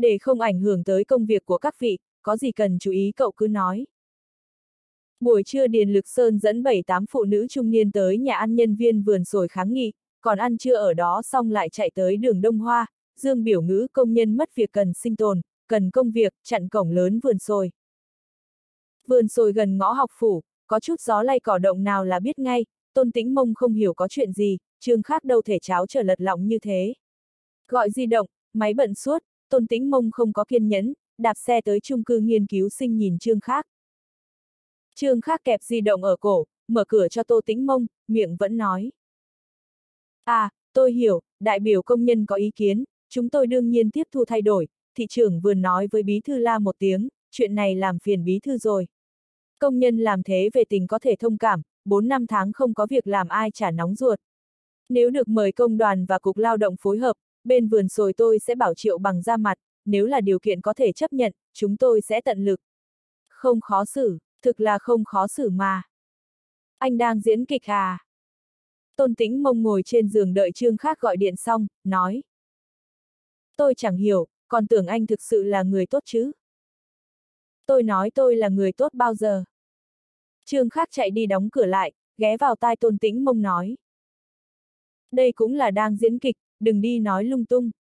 Để không ảnh hưởng tới công việc của các vị, có gì cần chú ý cậu cứ nói. Buổi trưa Điền Lực Sơn dẫn 7-8 phụ nữ trung niên tới nhà ăn nhân viên vườn sồi kháng nghị, còn ăn trưa ở đó xong lại chạy tới đường Đông Hoa, dương biểu ngữ công nhân mất việc cần sinh tồn, cần công việc, chặn cổng lớn vườn sồi. Vườn sồi gần ngõ học phủ, có chút gió lay cỏ động nào là biết ngay, Tôn Tĩnh Mông không hiểu có chuyện gì, Trương Khác đâu thể cháo trở lật lọng như thế. Gọi di động, máy bận suốt, Tôn Tĩnh Mông không có kiên nhẫn, đạp xe tới chung cư nghiên cứu sinh nhìn Trương Khác. Trương Khác kẹp di động ở cổ, mở cửa cho Tô Tĩnh Mông, miệng vẫn nói. À, tôi hiểu, đại biểu công nhân có ý kiến, chúng tôi đương nhiên tiếp thu thay đổi, thị trưởng vừa nói với bí thư La một tiếng, chuyện này làm phiền bí thư rồi. Công nhân làm thế về tình có thể thông cảm, 4-5 tháng không có việc làm ai chả nóng ruột. Nếu được mời công đoàn và cục lao động phối hợp, bên vườn sồi tôi sẽ bảo Triệu Bằng ra mặt, nếu là điều kiện có thể chấp nhận, chúng tôi sẽ tận lực. Không khó xử, thực là không khó xử mà. Anh đang diễn kịch à? Tôn Tĩnh Mông ngồi trên giường đợi Trương Khác gọi điện xong, nói. Tôi chẳng hiểu, còn tưởng anh thực sự là người tốt chứ. Tôi nói tôi là người tốt bao giờ. Trương Khác chạy đi đóng cửa lại, ghé vào tai Tôn Tĩnh Mông nói. Đây cũng là đang diễn kịch, đừng đi nói lung tung.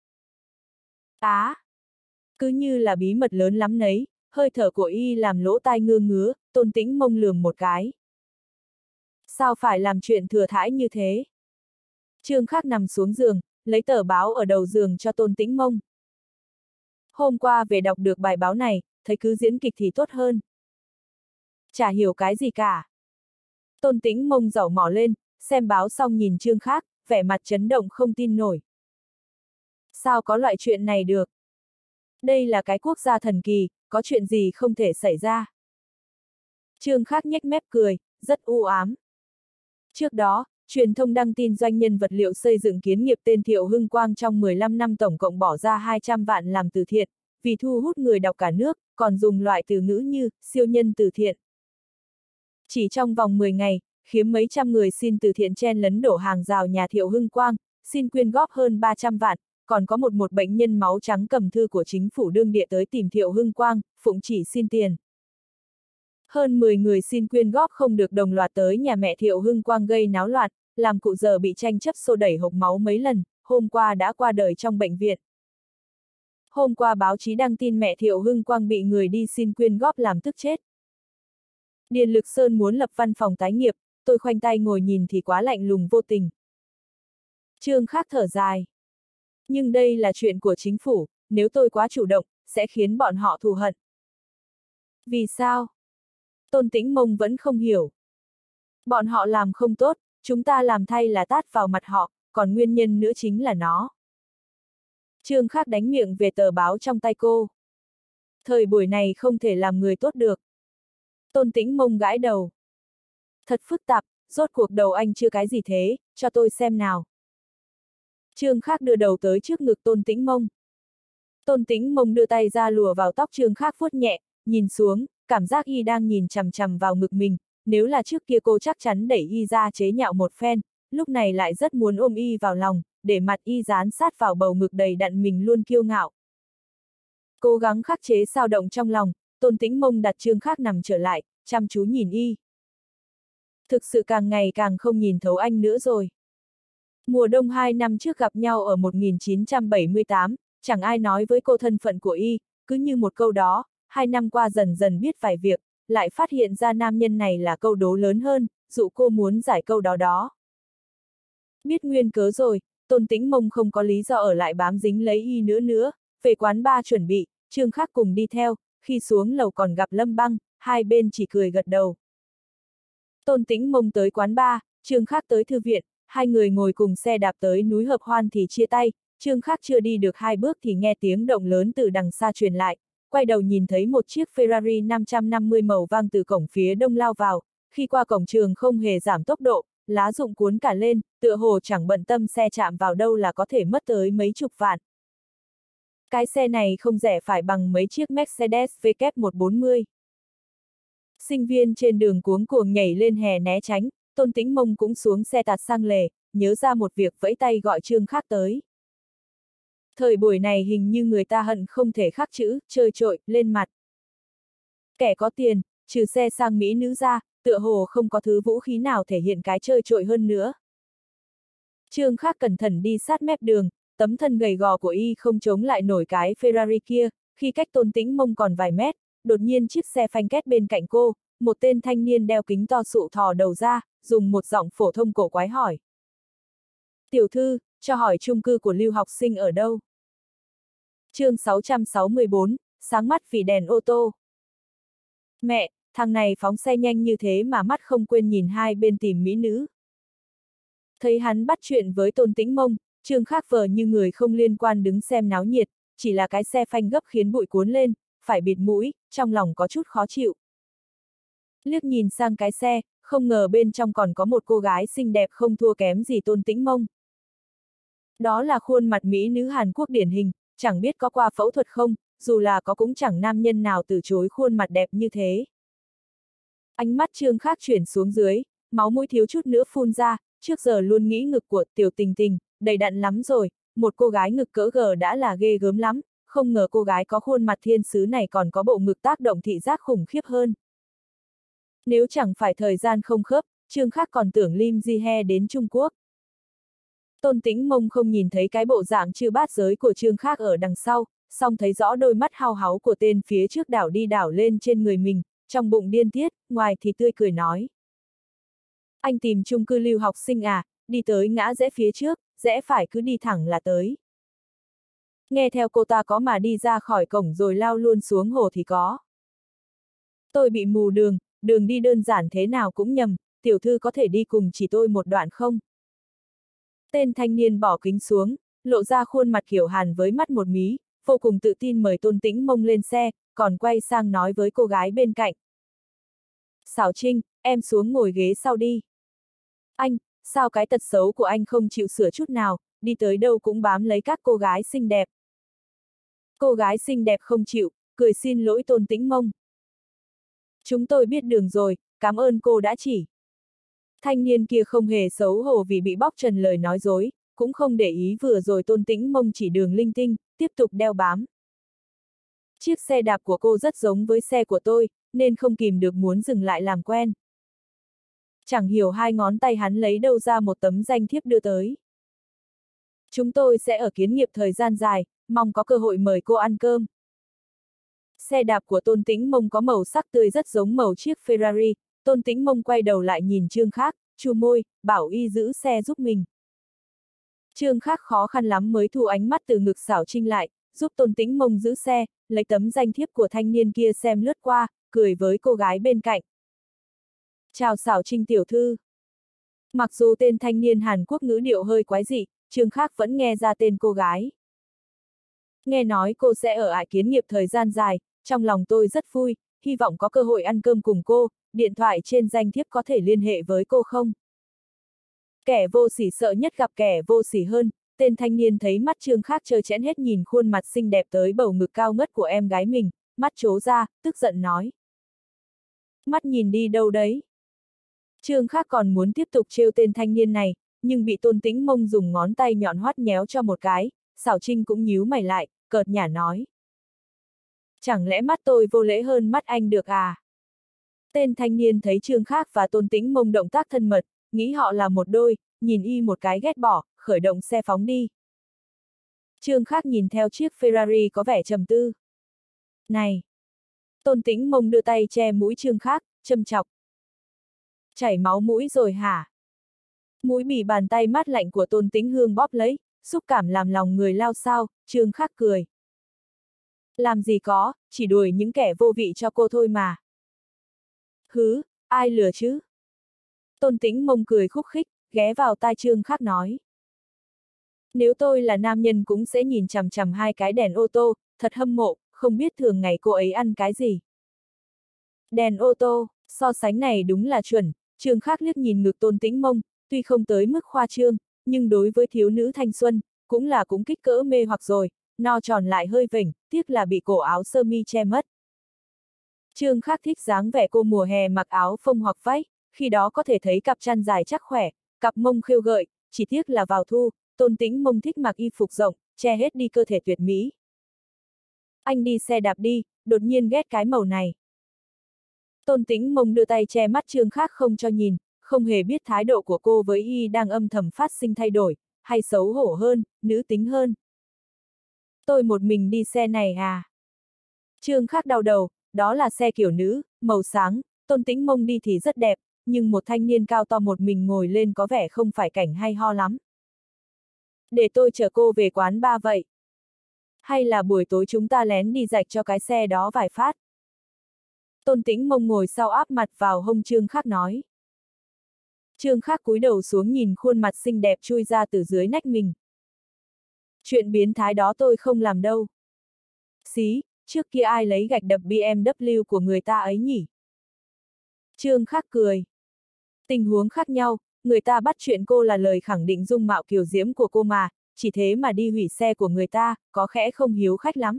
Cứ như là bí mật lớn lắm nấy, hơi thở của y làm lỗ tai ngơ ngứa, Tôn Tĩnh Mông lườm một cái. Sao phải làm chuyện thừa thãi như thế? Trương Khác nằm xuống giường, lấy tờ báo ở đầu giường cho Tôn Tĩnh Mông. Hôm qua về đọc được bài báo này, thấy cứ diễn kịch thì tốt hơn. Chả hiểu cái gì cả. Tôn Tĩnh Mông giở mỏ lên, xem báo xong nhìn Trương Khác, vẻ mặt chấn động không tin nổi. Sao có loại chuyện này được? Đây là cái quốc gia thần kỳ, có chuyện gì không thể xảy ra. Trương Khác nhếch mép cười, rất u ám. Trước đó, truyền thông đăng tin doanh nhân vật liệu xây dựng kiến nghiệp tên Thiệu Hưng Quang trong 15 năm tổng cộng bỏ ra 200 vạn làm từ thiện, vì thu hút người đọc cả nước, còn dùng loại từ ngữ như siêu nhân từ thiện. Chỉ trong vòng 10 ngày, khiếm mấy trăm người xin từ thiện chen lấn đổ hàng rào nhà Thiệu Hưng Quang, xin quyên góp hơn 300 vạn, còn có một bệnh nhân máu trắng cầm thư của chính phủ đương địa tới tìm Thiệu Hưng Quang, phụng chỉ xin tiền. Hơn 10 người xin quyên góp không được đồng loạt tới nhà mẹ Thiệu Hưng Quang gây náo loạn, làm cụ giờ bị tranh chấp xô đẩy hộc máu mấy lần, hôm qua đã qua đời trong bệnh viện. Hôm qua báo chí đăng tin mẹ Thiệu Hưng Quang bị người đi xin quyên góp làm tức chết. Điền Lực Sơn muốn lập văn phòng tái nghiệp, tôi khoanh tay ngồi nhìn thì quá lạnh lùng vô tình. Trương Khác thở dài. Nhưng đây là chuyện của chính phủ, nếu tôi quá chủ động, sẽ khiến bọn họ thù hận. Vì sao? Tôn Tĩnh Mông vẫn không hiểu. Bọn họ làm không tốt, chúng ta làm thay là tát vào mặt họ, còn nguyên nhân nữa chính là nó. Trương Khác đánh miệng về tờ báo trong tay cô. Thời buổi này không thể làm người tốt được. Tôn Tĩnh Mông gãi đầu. Thật phức tạp, rốt cuộc đầu anh chưa cái gì thế, cho tôi xem nào. Trương Khác đưa đầu tới trước ngực Tôn Tĩnh Mông. Tôn Tĩnh Mông đưa tay ra lùa vào tóc Trương Khác vuốt nhẹ, nhìn xuống, cảm giác y đang nhìn chằm chằm vào ngực mình, nếu là trước kia cô chắc chắn đẩy y ra chế nhạo một phen, lúc này lại rất muốn ôm y vào lòng, để mặt y dán sát vào bầu ngực đầy đặn mình luôn kiêu ngạo. Cố gắng khắc chế sao động trong lòng, Tôn Tĩnh Mông đặt Trương Khác nằm trở lại, chăm chú nhìn y. Thực sự càng ngày càng không nhìn thấu anh nữa rồi. Mùa đông 2 năm trước gặp nhau ở 1978, chẳng ai nói với cô thân phận của y, cứ như một câu đó, 2 năm qua dần dần biết vài việc, lại phát hiện ra nam nhân này là câu đố lớn hơn, dụ cô muốn giải câu đó đó. Biết nguyên cớ rồi, Tôn Tĩnh Mông không có lý do ở lại bám dính lấy y nữa, về quán bar chuẩn bị, Trương Khác cùng đi theo, khi xuống lầu còn gặp Lâm Băng, hai bên chỉ cười gật đầu. Tôn Tĩnh Mông tới quán bar, Trương Khác tới thư viện, hai người ngồi cùng xe đạp tới núi Hợp Hoan thì chia tay, Trương Khác chưa đi được 2 bước thì nghe tiếng động lớn từ đằng xa truyền lại, quay đầu nhìn thấy một chiếc Ferrari 550 màu vàng từ cổng phía đông lao vào, khi qua cổng trường không hề giảm tốc độ, lá rụng cuốn cả lên, tựa hồ chẳng bận tâm xe chạm vào đâu là có thể mất tới mấy chục vạn. Cái xe này không rẻ phải bằng mấy chiếc Mercedes W140. Sinh viên trên đường cuống cuồng nhảy lên hè né tránh, Tôn Tĩnh Mông cũng xuống xe tạt sang lề, nhớ ra một việc vẫy tay gọi Trương Khác tới. Thời buổi này hình như người ta hận không thể khắc chữ, chơi trội, lên mặt. Kẻ có tiền, trừ xe sang mỹ nữ ra, tựa hồ không có thứ vũ khí nào thể hiện cái chơi trội hơn nữa. Trương Khắc cẩn thận đi sát mép đường, tấm thân gầy gò của y không chống lại nổi cái Ferrari kia, khi cách Tôn Tĩnh Mông còn vài mét, đột nhiên chiếc xe phanh két bên cạnh cô, một tên thanh niên đeo kính to sụ thò đầu ra, dùng một giọng phổ thông cổ quái hỏi. Tiểu thư, cho hỏi chung cư của Lưu học sinh ở đâu? Chương 664, sáng mắt vì đèn ô tô. Mẹ, thằng này phóng xe nhanh như thế mà mắt không quên nhìn hai bên tìm mỹ nữ. Thấy hắn bắt chuyện với Tôn Tĩnh Mông, Trương Khắc vờ như người không liên quan đứng xem náo nhiệt, chỉ là cái xe phanh gấp khiến bụi cuốn lên, phải bịt mũi, trong lòng có chút khó chịu. Liếc nhìn sang cái xe, không ngờ bên trong còn có một cô gái xinh đẹp không thua kém gì Tôn Tĩnh Mông. Đó là khuôn mặt mỹ nữ Hàn Quốc điển hình, chẳng biết có qua phẫu thuật không, dù là có cũng chẳng nam nhân nào từ chối khuôn mặt đẹp như thế. Ánh mắt Trương Khắc chuyển xuống dưới, máu mũi thiếu chút nữa phun ra, trước giờ luôn nghĩ ngực của Tiểu Tình Tình, đầy đặn lắm rồi, một cô gái ngực cỡ gờ đã là ghê gớm lắm, không ngờ cô gái có khuôn mặt thiên sứ này còn có bộ ngực tác động thị giác khủng khiếp hơn. Nếu chẳng phải thời gian không khớp, Trương Khắc còn tưởng Lim Ji He đến Trung Quốc. Tôn Tĩnh Mông không nhìn thấy cái bộ dạng chư bát giới của Trương Khắc ở đằng sau, song thấy rõ đôi mắt hao háu của tên phía trước đảo đi đảo lên trên người mình, trong bụng điên tiết, ngoài thì tươi cười nói. Anh tìm chung cư Lưu học sinh à, đi tới ngã rẽ phía trước, rẽ phải cứ đi thẳng là tới. Nghe theo cô ta có mà đi ra khỏi cổng rồi lao luôn xuống hồ thì có. Tôi bị mù đường, đường đi đơn giản thế nào cũng nhầm, tiểu thư có thể đi cùng chỉ tôi một đoạn không? Tên thanh niên bỏ kính xuống, lộ ra khuôn mặt kiểu Hàn với mắt một mí, vô cùng tự tin mời Tôn Tĩnh Mông lên xe, còn quay sang nói với cô gái bên cạnh. Xảo Trinh, em xuống ngồi ghế sau đi. Anh, sao cái tật xấu của anh không chịu sửa chút nào, đi tới đâu cũng bám lấy các cô gái xinh đẹp. Cô gái xinh đẹp không chịu, cười xin lỗi Tôn Tĩnh Mông. Chúng tôi biết đường rồi, cảm ơn cô đã chỉ. Thanh niên kia không hề xấu hổ vì bị bóc trần lời nói dối, cũng không để ý vừa rồi Tôn Tĩnh Mông chỉ đường linh tinh, tiếp tục đeo bám. Chiếc xe đạp của cô rất giống với xe của tôi, nên không kìm được muốn dừng lại làm quen. Chẳng hiểu hai ngón tay hắn lấy đâu ra một tấm danh thiếp đưa tới. Chúng tôi sẽ ở kiến nghiệp thời gian dài, mong có cơ hội mời cô ăn cơm. Xe đạp của Tôn Tĩnh Mông có màu sắc tươi rất giống màu chiếc Ferrari, Tôn Tĩnh Mông quay đầu lại nhìn Trương Khắc, chu môi, bảo y giữ xe giúp mình. Trương Khắc khó khăn lắm mới thu ánh mắt từ ngực Xảo Trinh lại, giúp Tôn Tĩnh Mông giữ xe, lấy tấm danh thiếp của thanh niên kia xem lướt qua, cười với cô gái bên cạnh. Chào Xảo Trinh tiểu thư. Mặc dù tên thanh niên Hàn Quốc ngữ điệu hơi quái dị, Trương Khắc vẫn nghe ra tên cô gái. Nghe nói cô sẽ ở ải kiến nghiệp thời gian dài, trong lòng tôi rất vui, hy vọng có cơ hội ăn cơm cùng cô, điện thoại trên danh thiếp có thể liên hệ với cô không? Kẻ vô sỉ sợ nhất gặp kẻ vô sỉ hơn, tên thanh niên thấy mắt Trương Khắc trơ trẽn hết nhìn khuôn mặt xinh đẹp tới bầu ngực cao ngất của em gái mình, mắt trố ra, tức giận nói. Mắt nhìn đi đâu đấy? Trương Khắc còn muốn tiếp tục trêu tên thanh niên này, nhưng bị Tôn Tĩnh Mông dùng ngón tay nhọn hoắt nhéo cho một cái, Xảo Trinh cũng nhíu mày lại, cợt nhả nói. Chẳng lẽ mắt tôi vô lễ hơn mắt anh được à? Tên thanh niên thấy Trương Khắc và Tôn Tĩnh Mông động tác thân mật, nghĩ họ là một đôi, nhìn y một cái ghét bỏ, khởi động xe phóng đi. Trương Khắc nhìn theo chiếc Ferrari có vẻ trầm tư. Này! Tôn Tĩnh Mông đưa tay che mũi Trương Khắc, châm chọc. Chảy máu mũi rồi hả? Mũi bị bàn tay mát lạnh của Tôn Tĩnh Hương bóp lấy, xúc cảm làm lòng người lao xao, Trương Khắc cười. Làm gì có, chỉ đuổi những kẻ vô vị cho cô thôi mà. Hứ, ai lừa chứ? Tôn Tĩnh Mông cười khúc khích, ghé vào tai Trương Khắc nói. Nếu tôi là nam nhân cũng sẽ nhìn chằm chằm hai cái đèn ô tô, thật hâm mộ, không biết thường ngày cô ấy ăn cái gì. Đèn ô tô, so sánh này đúng là chuẩn, Trương Khắc liếc nhìn ngực Tôn Tĩnh Mông, tuy không tới mức khoa trương, nhưng đối với thiếu nữ thanh xuân, cũng kích cỡ mê hoặc rồi, no tròn lại hơi vểnh, tiếc là bị cổ áo sơ mi che mất. Trương Khắc thích dáng vẻ cô mùa hè mặc áo phông hoặc vách, khi đó có thể thấy cặp chân dài chắc khỏe, cặp mông khêu gợi, chỉ tiếc là vào thu, Tôn Tĩnh Mông thích mặc y phục rộng, che hết đi cơ thể tuyệt mỹ. Anh đi xe đạp đi, đột nhiên ghét cái màu này. Tôn Tĩnh Mông đưa tay che mắt Trương Khác không cho nhìn, không hề biết thái độ của cô với y đang âm thầm phát sinh thay đổi, hay xấu hổ hơn, nữ tính hơn. Tôi một mình đi xe này à? Trương Khác đau đầu, đó là xe kiểu nữ, màu sáng, Tôn Tĩnh Mông đi thì rất đẹp, nhưng một thanh niên cao to một mình ngồi lên có vẻ không phải cảnh hay ho lắm. Để tôi chở cô về quán bar vậy. Hay là buổi tối chúng ta lén đi rạch cho cái xe đó vài phát. Tôn Tĩnh Mông ngồi sau áp mặt vào hông Trương Khác nói. Trương Khác cúi đầu xuống nhìn khuôn mặt xinh đẹp chui ra từ dưới nách mình. Chuyện biến thái đó tôi không làm đâu. Xí, trước kia ai lấy gạch đập BMW của người ta ấy nhỉ? Trương Khác cười. Tình huống khác nhau, người ta bắt chuyện cô là lời khẳng định dung mạo kiều diễm của cô mà, chỉ thế mà đi hủy xe của người ta, có khẽ không hiếu khách lắm.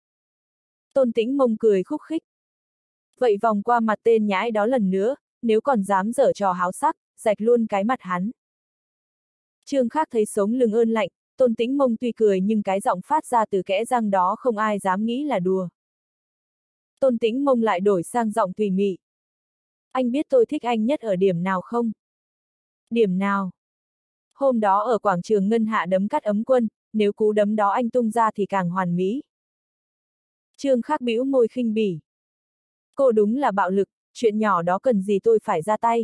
Tôn Tĩnh Mông cười khúc khích. Vậy vòng qua mặt tên nhãi đó lần nữa, nếu còn dám giở trò háo sắc, rạch luôn cái mặt hắn. Trương Khác thấy sống lưng ơn lạnh, Tôn Tĩnh Mông tuy cười nhưng cái giọng phát ra từ kẽ răng đó không ai dám nghĩ là đùa. Tôn Tĩnh Mông lại đổi sang giọng tùy mị. Anh biết tôi thích anh nhất ở điểm nào không? Điểm nào? Hôm đó ở quảng trường Ngân Hạ đấm cắt ấm quân, nếu cú đấm đó anh tung ra thì càng hoàn mỹ. Trương Khác bĩu môi khinh bỉ. Cô đúng là bạo lực, chuyện nhỏ đó cần gì tôi phải ra tay.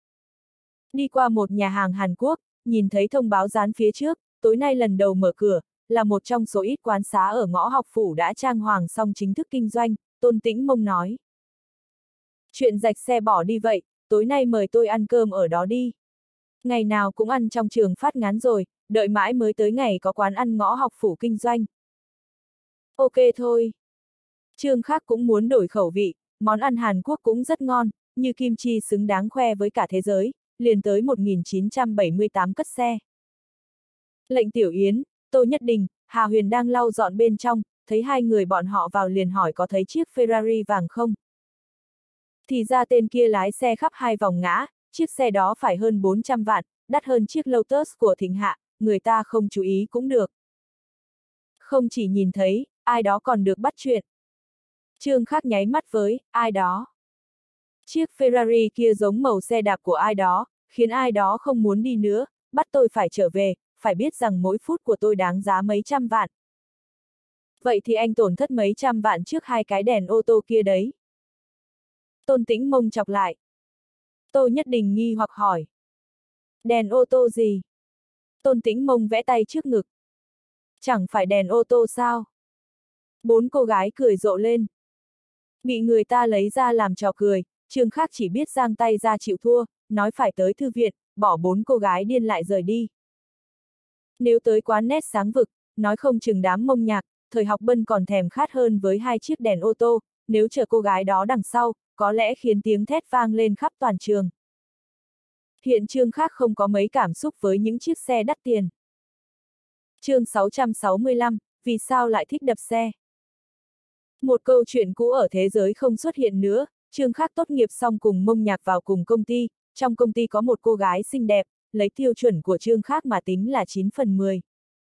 Đi qua một nhà hàng Hàn Quốc, nhìn thấy thông báo dán phía trước, tối nay lần đầu mở cửa, là một trong số ít quán xá ở ngõ học phủ đã trang hoàng xong chính thức kinh doanh, Tôn Tĩnh Mông nói. Chuyện rạch xe bỏ đi vậy, tối nay mời tôi ăn cơm ở đó đi. Ngày nào cũng ăn trong trường phát ngán rồi, đợi mãi mới tới ngày có quán ăn ngõ học phủ kinh doanh. Ok thôi. Trương Khác cũng muốn đổi khẩu vị, món ăn Hàn Quốc cũng rất ngon, như kim chi xứng đáng khoe với cả thế giới, liền tới 1978 cất xe. Lệnh Tiểu Yến, Tô Nhất Đình, Hà Huyền đang lau dọn bên trong, thấy hai người bọn họ vào liền hỏi có thấy chiếc Ferrari vàng không. Thì ra tên kia lái xe khắp hai vòng ngã, chiếc xe đó phải hơn 400 vạn, đắt hơn chiếc Lotus của Thịnh Hạ, người ta không chú ý cũng được. Không chỉ nhìn thấy, ai đó còn được bắt chuyện. Trương Khác nháy mắt với, ai đó. Chiếc Ferrari kia giống màu xe đạp của ai đó, khiến ai đó không muốn đi nữa, bắt tôi phải trở về, phải biết rằng mỗi phút của tôi đáng giá mấy trăm vạn. Vậy thì anh tổn thất mấy trăm vạn trước hai cái đèn ô tô kia đấy. Tôn Tĩnh Mông chọc lại. Tô Nhất Đình nghi hoặc hỏi. Đèn ô tô gì? Tôn Tĩnh Mông vẽ tay trước ngực. Chẳng phải đèn ô tô sao? Bốn cô gái cười rộ lên. Bị người ta lấy ra làm trò cười, Trương Khác chỉ biết giang tay ra chịu thua, nói phải tới thư viện, bỏ bốn cô gái điên lại rời đi. Nếu tới quán nét sáng vực, nói không chừng đám mông nhạc, thời học bân còn thèm khát hơn với hai chiếc đèn ô tô, nếu chờ cô gái đó đằng sau, có lẽ khiến tiếng thét vang lên khắp toàn trường. Hiện Trương Khác không có mấy cảm xúc với những chiếc xe đắt tiền. Chương 665, vì sao lại thích đập xe? Một câu chuyện cũ ở thế giới không xuất hiện nữa, Trương Khác tốt nghiệp xong cùng mông nhạc vào cùng công ty, trong công ty có một cô gái xinh đẹp, lấy tiêu chuẩn của Trương Khác mà tính là 9 phần 10.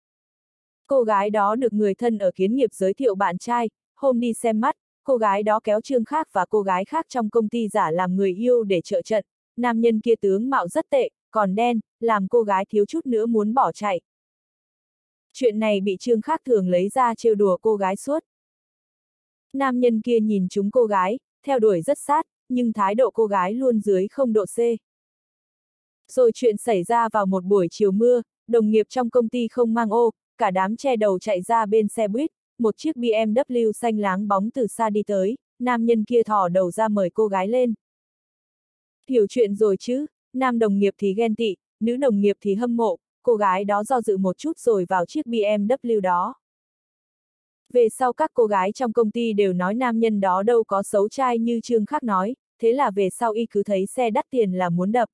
Cô gái đó được người thân ở Kiến Nghiệp giới thiệu bạn trai, hôm đi xem mắt, cô gái đó kéo Trương Khác và cô gái khác trong công ty giả làm người yêu để trợ trận, nam nhân kia tướng mạo rất tệ, còn đen, làm cô gái thiếu chút nữa muốn bỏ chạy. Chuyện này bị Trương Khác thường lấy ra trêu đùa cô gái suốt. Nam nhân kia nhìn chúng cô gái, theo đuổi rất sát, nhưng thái độ cô gái luôn dưới 0 độ C. Rồi chuyện xảy ra vào một buổi chiều mưa, đồng nghiệp trong công ty không mang ô, cả đám che đầu chạy ra bên xe buýt, một chiếc BMW xanh láng bóng từ xa đi tới, nam nhân kia thò đầu ra mời cô gái lên. Hiểu chuyện rồi chứ, nam đồng nghiệp thì ghen tị, nữ đồng nghiệp thì hâm mộ, cô gái đó do dự một chút rồi vào chiếc BMW đó. Về sau các cô gái trong công ty đều nói nam nhân đó đâu có xấu trai như Trương Khác nói, thế là về sau y cứ thấy xe đắt tiền là muốn đập.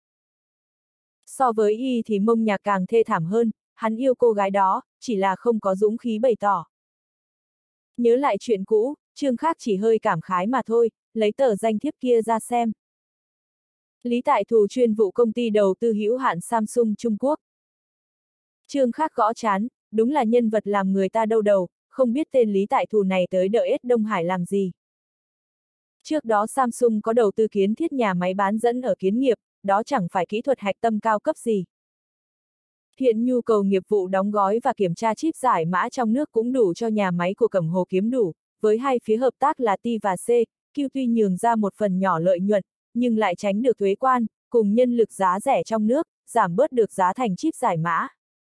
So với y thì mông nhạc càng thê thảm hơn, hắn yêu cô gái đó, chỉ là không có dũng khí bày tỏ. Nhớ lại chuyện cũ, Trương Khác chỉ hơi cảm khái mà thôi, lấy tờ danh thiếp kia ra xem. Lý Tại Thù chuyên vụ công ty đầu tư hữu hạn Samsung Trung Quốc. Trương Khắc gõ chán, đúng là nhân vật làm người ta đau đầu, không biết tên Lý Tại Thù này tới đợi ết Đông Hải làm gì. Trước đó Samsung có đầu tư kiến thiết nhà máy bán dẫn ở Kiến Nghiệp, đó chẳng phải kỹ thuật hạch tâm cao cấp gì. Hiện nhu cầu nghiệp vụ đóng gói và kiểm tra chip giải mã trong nước cũng đủ cho nhà máy của Cẩm Hồ kiếm đủ, với hai phía hợp tác là T và C, Q tuy nhường ra một phần nhỏ lợi nhuận, nhưng lại tránh được thuế quan, cùng nhân lực giá rẻ trong nước, giảm bớt được giá thành chip giải mã.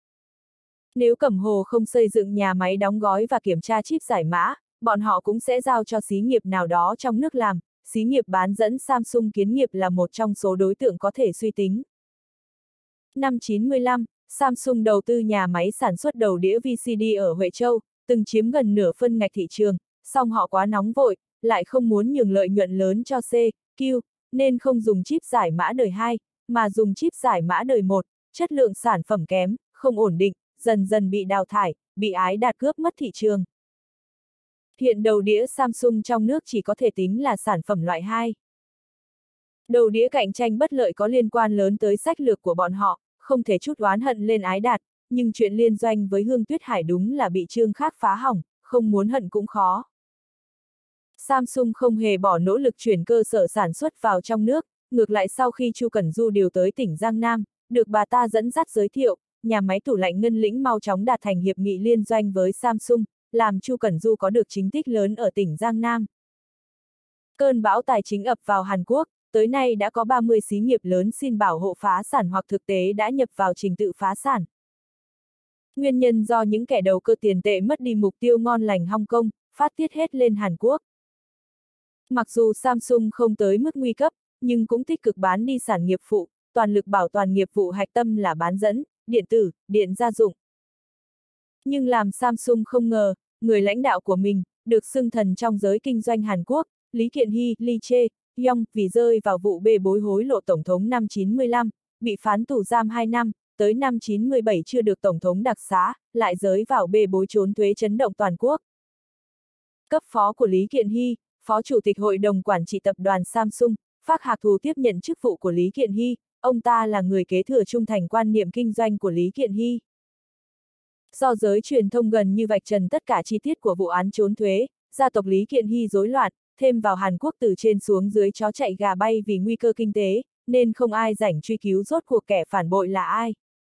Nếu Cẩm Hồ không xây dựng nhà máy đóng gói và kiểm tra chip giải mã, bọn họ cũng sẽ giao cho xí nghiệp nào đó trong nước làm, xí nghiệp bán dẫn Samsung Kiến Nghiệp là một trong số đối tượng có thể suy tính. Năm 95, Samsung đầu tư nhà máy sản xuất đầu đĩa VCD ở Huệ Châu, từng chiếm gần nửa phân ngạch thị trường, song họ quá nóng vội, lại không muốn nhường lợi nhuận lớn cho C, Q, nên không dùng chip giải mã đời 2, mà dùng chip giải mã đời 1, chất lượng sản phẩm kém, không ổn định, dần dần bị đào thải, bị Ái Đạt cướp mất thị trường. Hiện đầu đĩa Samsung trong nước chỉ có thể tính là sản phẩm loại 2. Đầu đĩa cạnh tranh bất lợi có liên quan lớn tới sách lược của bọn họ, không thể chút oán hận lên Ái Đạt, nhưng chuyện liên doanh với Hương Tuyết Hải đúng là bị Trương Khắc phá hỏng, không muốn hận cũng khó. Samsung không hề bỏ nỗ lực chuyển cơ sở sản xuất vào trong nước, ngược lại sau khi Chu Cẩn Du điều tới tỉnh Giang Nam, được bà ta dẫn dắt giới thiệu, nhà máy tủ lạnh Ngân Lĩnh mau chóng đạt thành hiệp nghị liên doanh với Samsung, làm Chu Cẩn Du có được chính tích lớn ở tỉnh Giang Nam. Cơn bão tài chính ập vào Hàn Quốc, tới nay đã có 30 xí nghiệp lớn xin bảo hộ phá sản hoặc thực tế đã nhập vào trình tự phá sản. Nguyên nhân do những kẻ đầu cơ tiền tệ mất đi mục tiêu ngon lành Hong Kong, phát tiết hết lên Hàn Quốc. Mặc dù Samsung không tới mức nguy cấp, nhưng cũng tích cực bán đi sản nghiệp phụ, toàn lực bảo toàn nghiệp vụ hạch tâm là bán dẫn, điện tử, điện gia dụng. Nhưng làm Samsung không ngờ, người lãnh đạo của mình, được xưng thần trong giới kinh doanh Hàn Quốc, Lý Kiện Hy, Lee Chae-yong, vì rơi vào vụ bê bối hối lộ tổng thống năm 95, bị phán tù giam 2 năm, tới năm 97 chưa được tổng thống đặc xá, lại giới vào bê bối trốn thuế chấn động toàn quốc. Cấp phó của Lý Kiện Hy, Phó Chủ tịch Hội đồng Quản trị Tập đoàn Samsung, Phác Hạc Thù tiếp nhận chức vụ của Lý Kiện Hy, ông ta là người kế thừa trung thành quan niệm kinh doanh của Lý Kiện Hy. Do giới truyền thông gần như vạch trần tất cả chi tiết của vụ án trốn thuế, gia tộc Lý Kiện Hy rối loạn, thêm vào Hàn Quốc từ trên xuống dưới chó chạy gà bay vì nguy cơ kinh tế, nên không ai rảnh truy cứu rốt cuộc kẻ phản bội là ai.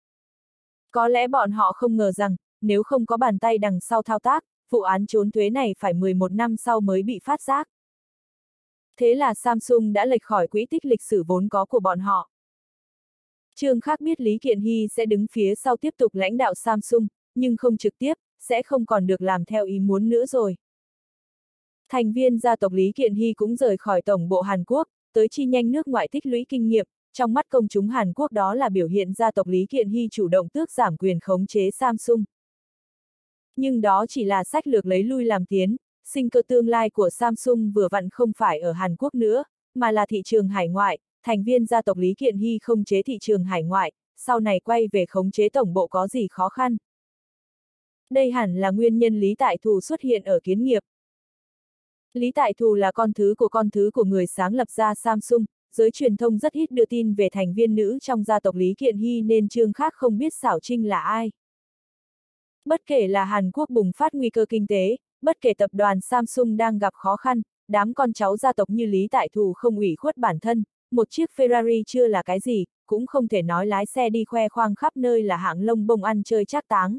Có lẽ bọn họ không ngờ rằng, nếu không có bàn tay đằng sau thao tác, vụ án trốn thuế này phải 11 năm sau mới bị phát giác. Thế là Samsung đã lệch khỏi quỹ tích lịch sử vốn có của bọn họ. Trương Khắc biết Lý Kiện Hy sẽ đứng phía sau tiếp tục lãnh đạo Samsung, nhưng không trực tiếp, sẽ không còn được làm theo ý muốn nữa rồi. Thành viên gia tộc Lý Kiện Hy cũng rời khỏi tổng bộ Hàn Quốc, tới chi nhanh nước ngoại tích lũy kinh nghiệm, trong mắt công chúng Hàn Quốc đó là biểu hiện gia tộc Lý Kiện Hy chủ động tước giảm quyền khống chế Samsung. Nhưng đó chỉ là sách lược lấy lui làm tiến, sinh cơ tương lai của Samsung vừa vặn không phải ở Hàn Quốc nữa, mà là thị trường hải ngoại, thành viên gia tộc Lý Kiện Hy không chế thị trường hải ngoại, sau này quay về khống chế tổng bộ có gì khó khăn. Đây hẳn là nguyên nhân Lý Tại Thù xuất hiện ở Kiến Nghiệp. Lý Tại Thù là con thứ của người sáng lập ra Samsung, giới truyền thông rất ít đưa tin về thành viên nữ trong gia tộc Lý Kiện Hy nên Trương Khắc không biết Xảo Trinh là ai. Bất kể là Hàn Quốc bùng phát nguy cơ kinh tế, bất kể tập đoàn Samsung đang gặp khó khăn, đám con cháu gia tộc như Lý Tại Thù không ủy khuất bản thân, một chiếc Ferrari chưa là cái gì, cũng không thể nói lái xe đi khoe khoang khắp nơi là hạng lông bông ăn chơi trác táng.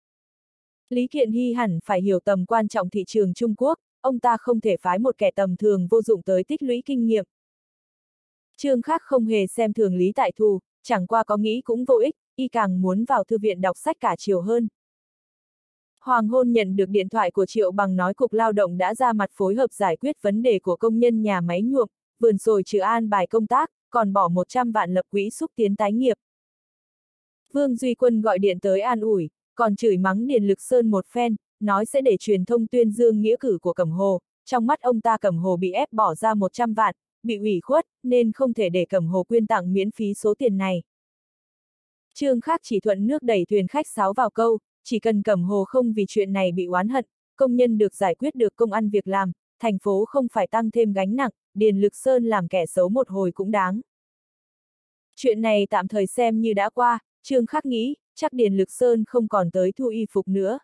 Lý Kiện Hy hẳn phải hiểu tầm quan trọng thị trường Trung Quốc, ông ta không thể phái một kẻ tầm thường vô dụng tới tích lũy kinh nghiệm. Trương Khắc không hề xem thường Lý Tại Thù, chẳng qua có nghĩ cũng vô ích, y càng muốn vào thư viện đọc sách cả chiều hơn. Hoàng hôn nhận được điện thoại của Triệu Bằng nói Cục Lao động đã ra mặt phối hợp giải quyết vấn đề của công nhân nhà máy nhuộm, vườn sồi trừ an bài công tác, còn bỏ 100 vạn lập quỹ xúc tiến tái nghiệp. Vương Duy Quân gọi điện tới an ủi, còn chửi mắng Điền Lực Sơn một phen, nói sẽ để truyền thông tuyên dương nghĩa cử của Cẩm Hồ, trong mắt ông ta Cẩm Hồ bị ép bỏ ra 100 vạn, bị ủy khuất, nên không thể để Cẩm Hồ quyên tặng miễn phí số tiền này. Trương Khắc chỉ thuận nước đẩy thuyền khách sáo vào câu, chỉ cần Cẩm Hồ không vì chuyện này bị oán hận, công nhân được giải quyết được công ăn việc làm, thành phố không phải tăng thêm gánh nặng, Điền Lực Sơn làm kẻ xấu một hồi cũng đáng. Chuyện này tạm thời xem như đã qua, Trương Khắc nghĩ, chắc Điền Lực Sơn không còn tới thu y phục nữa.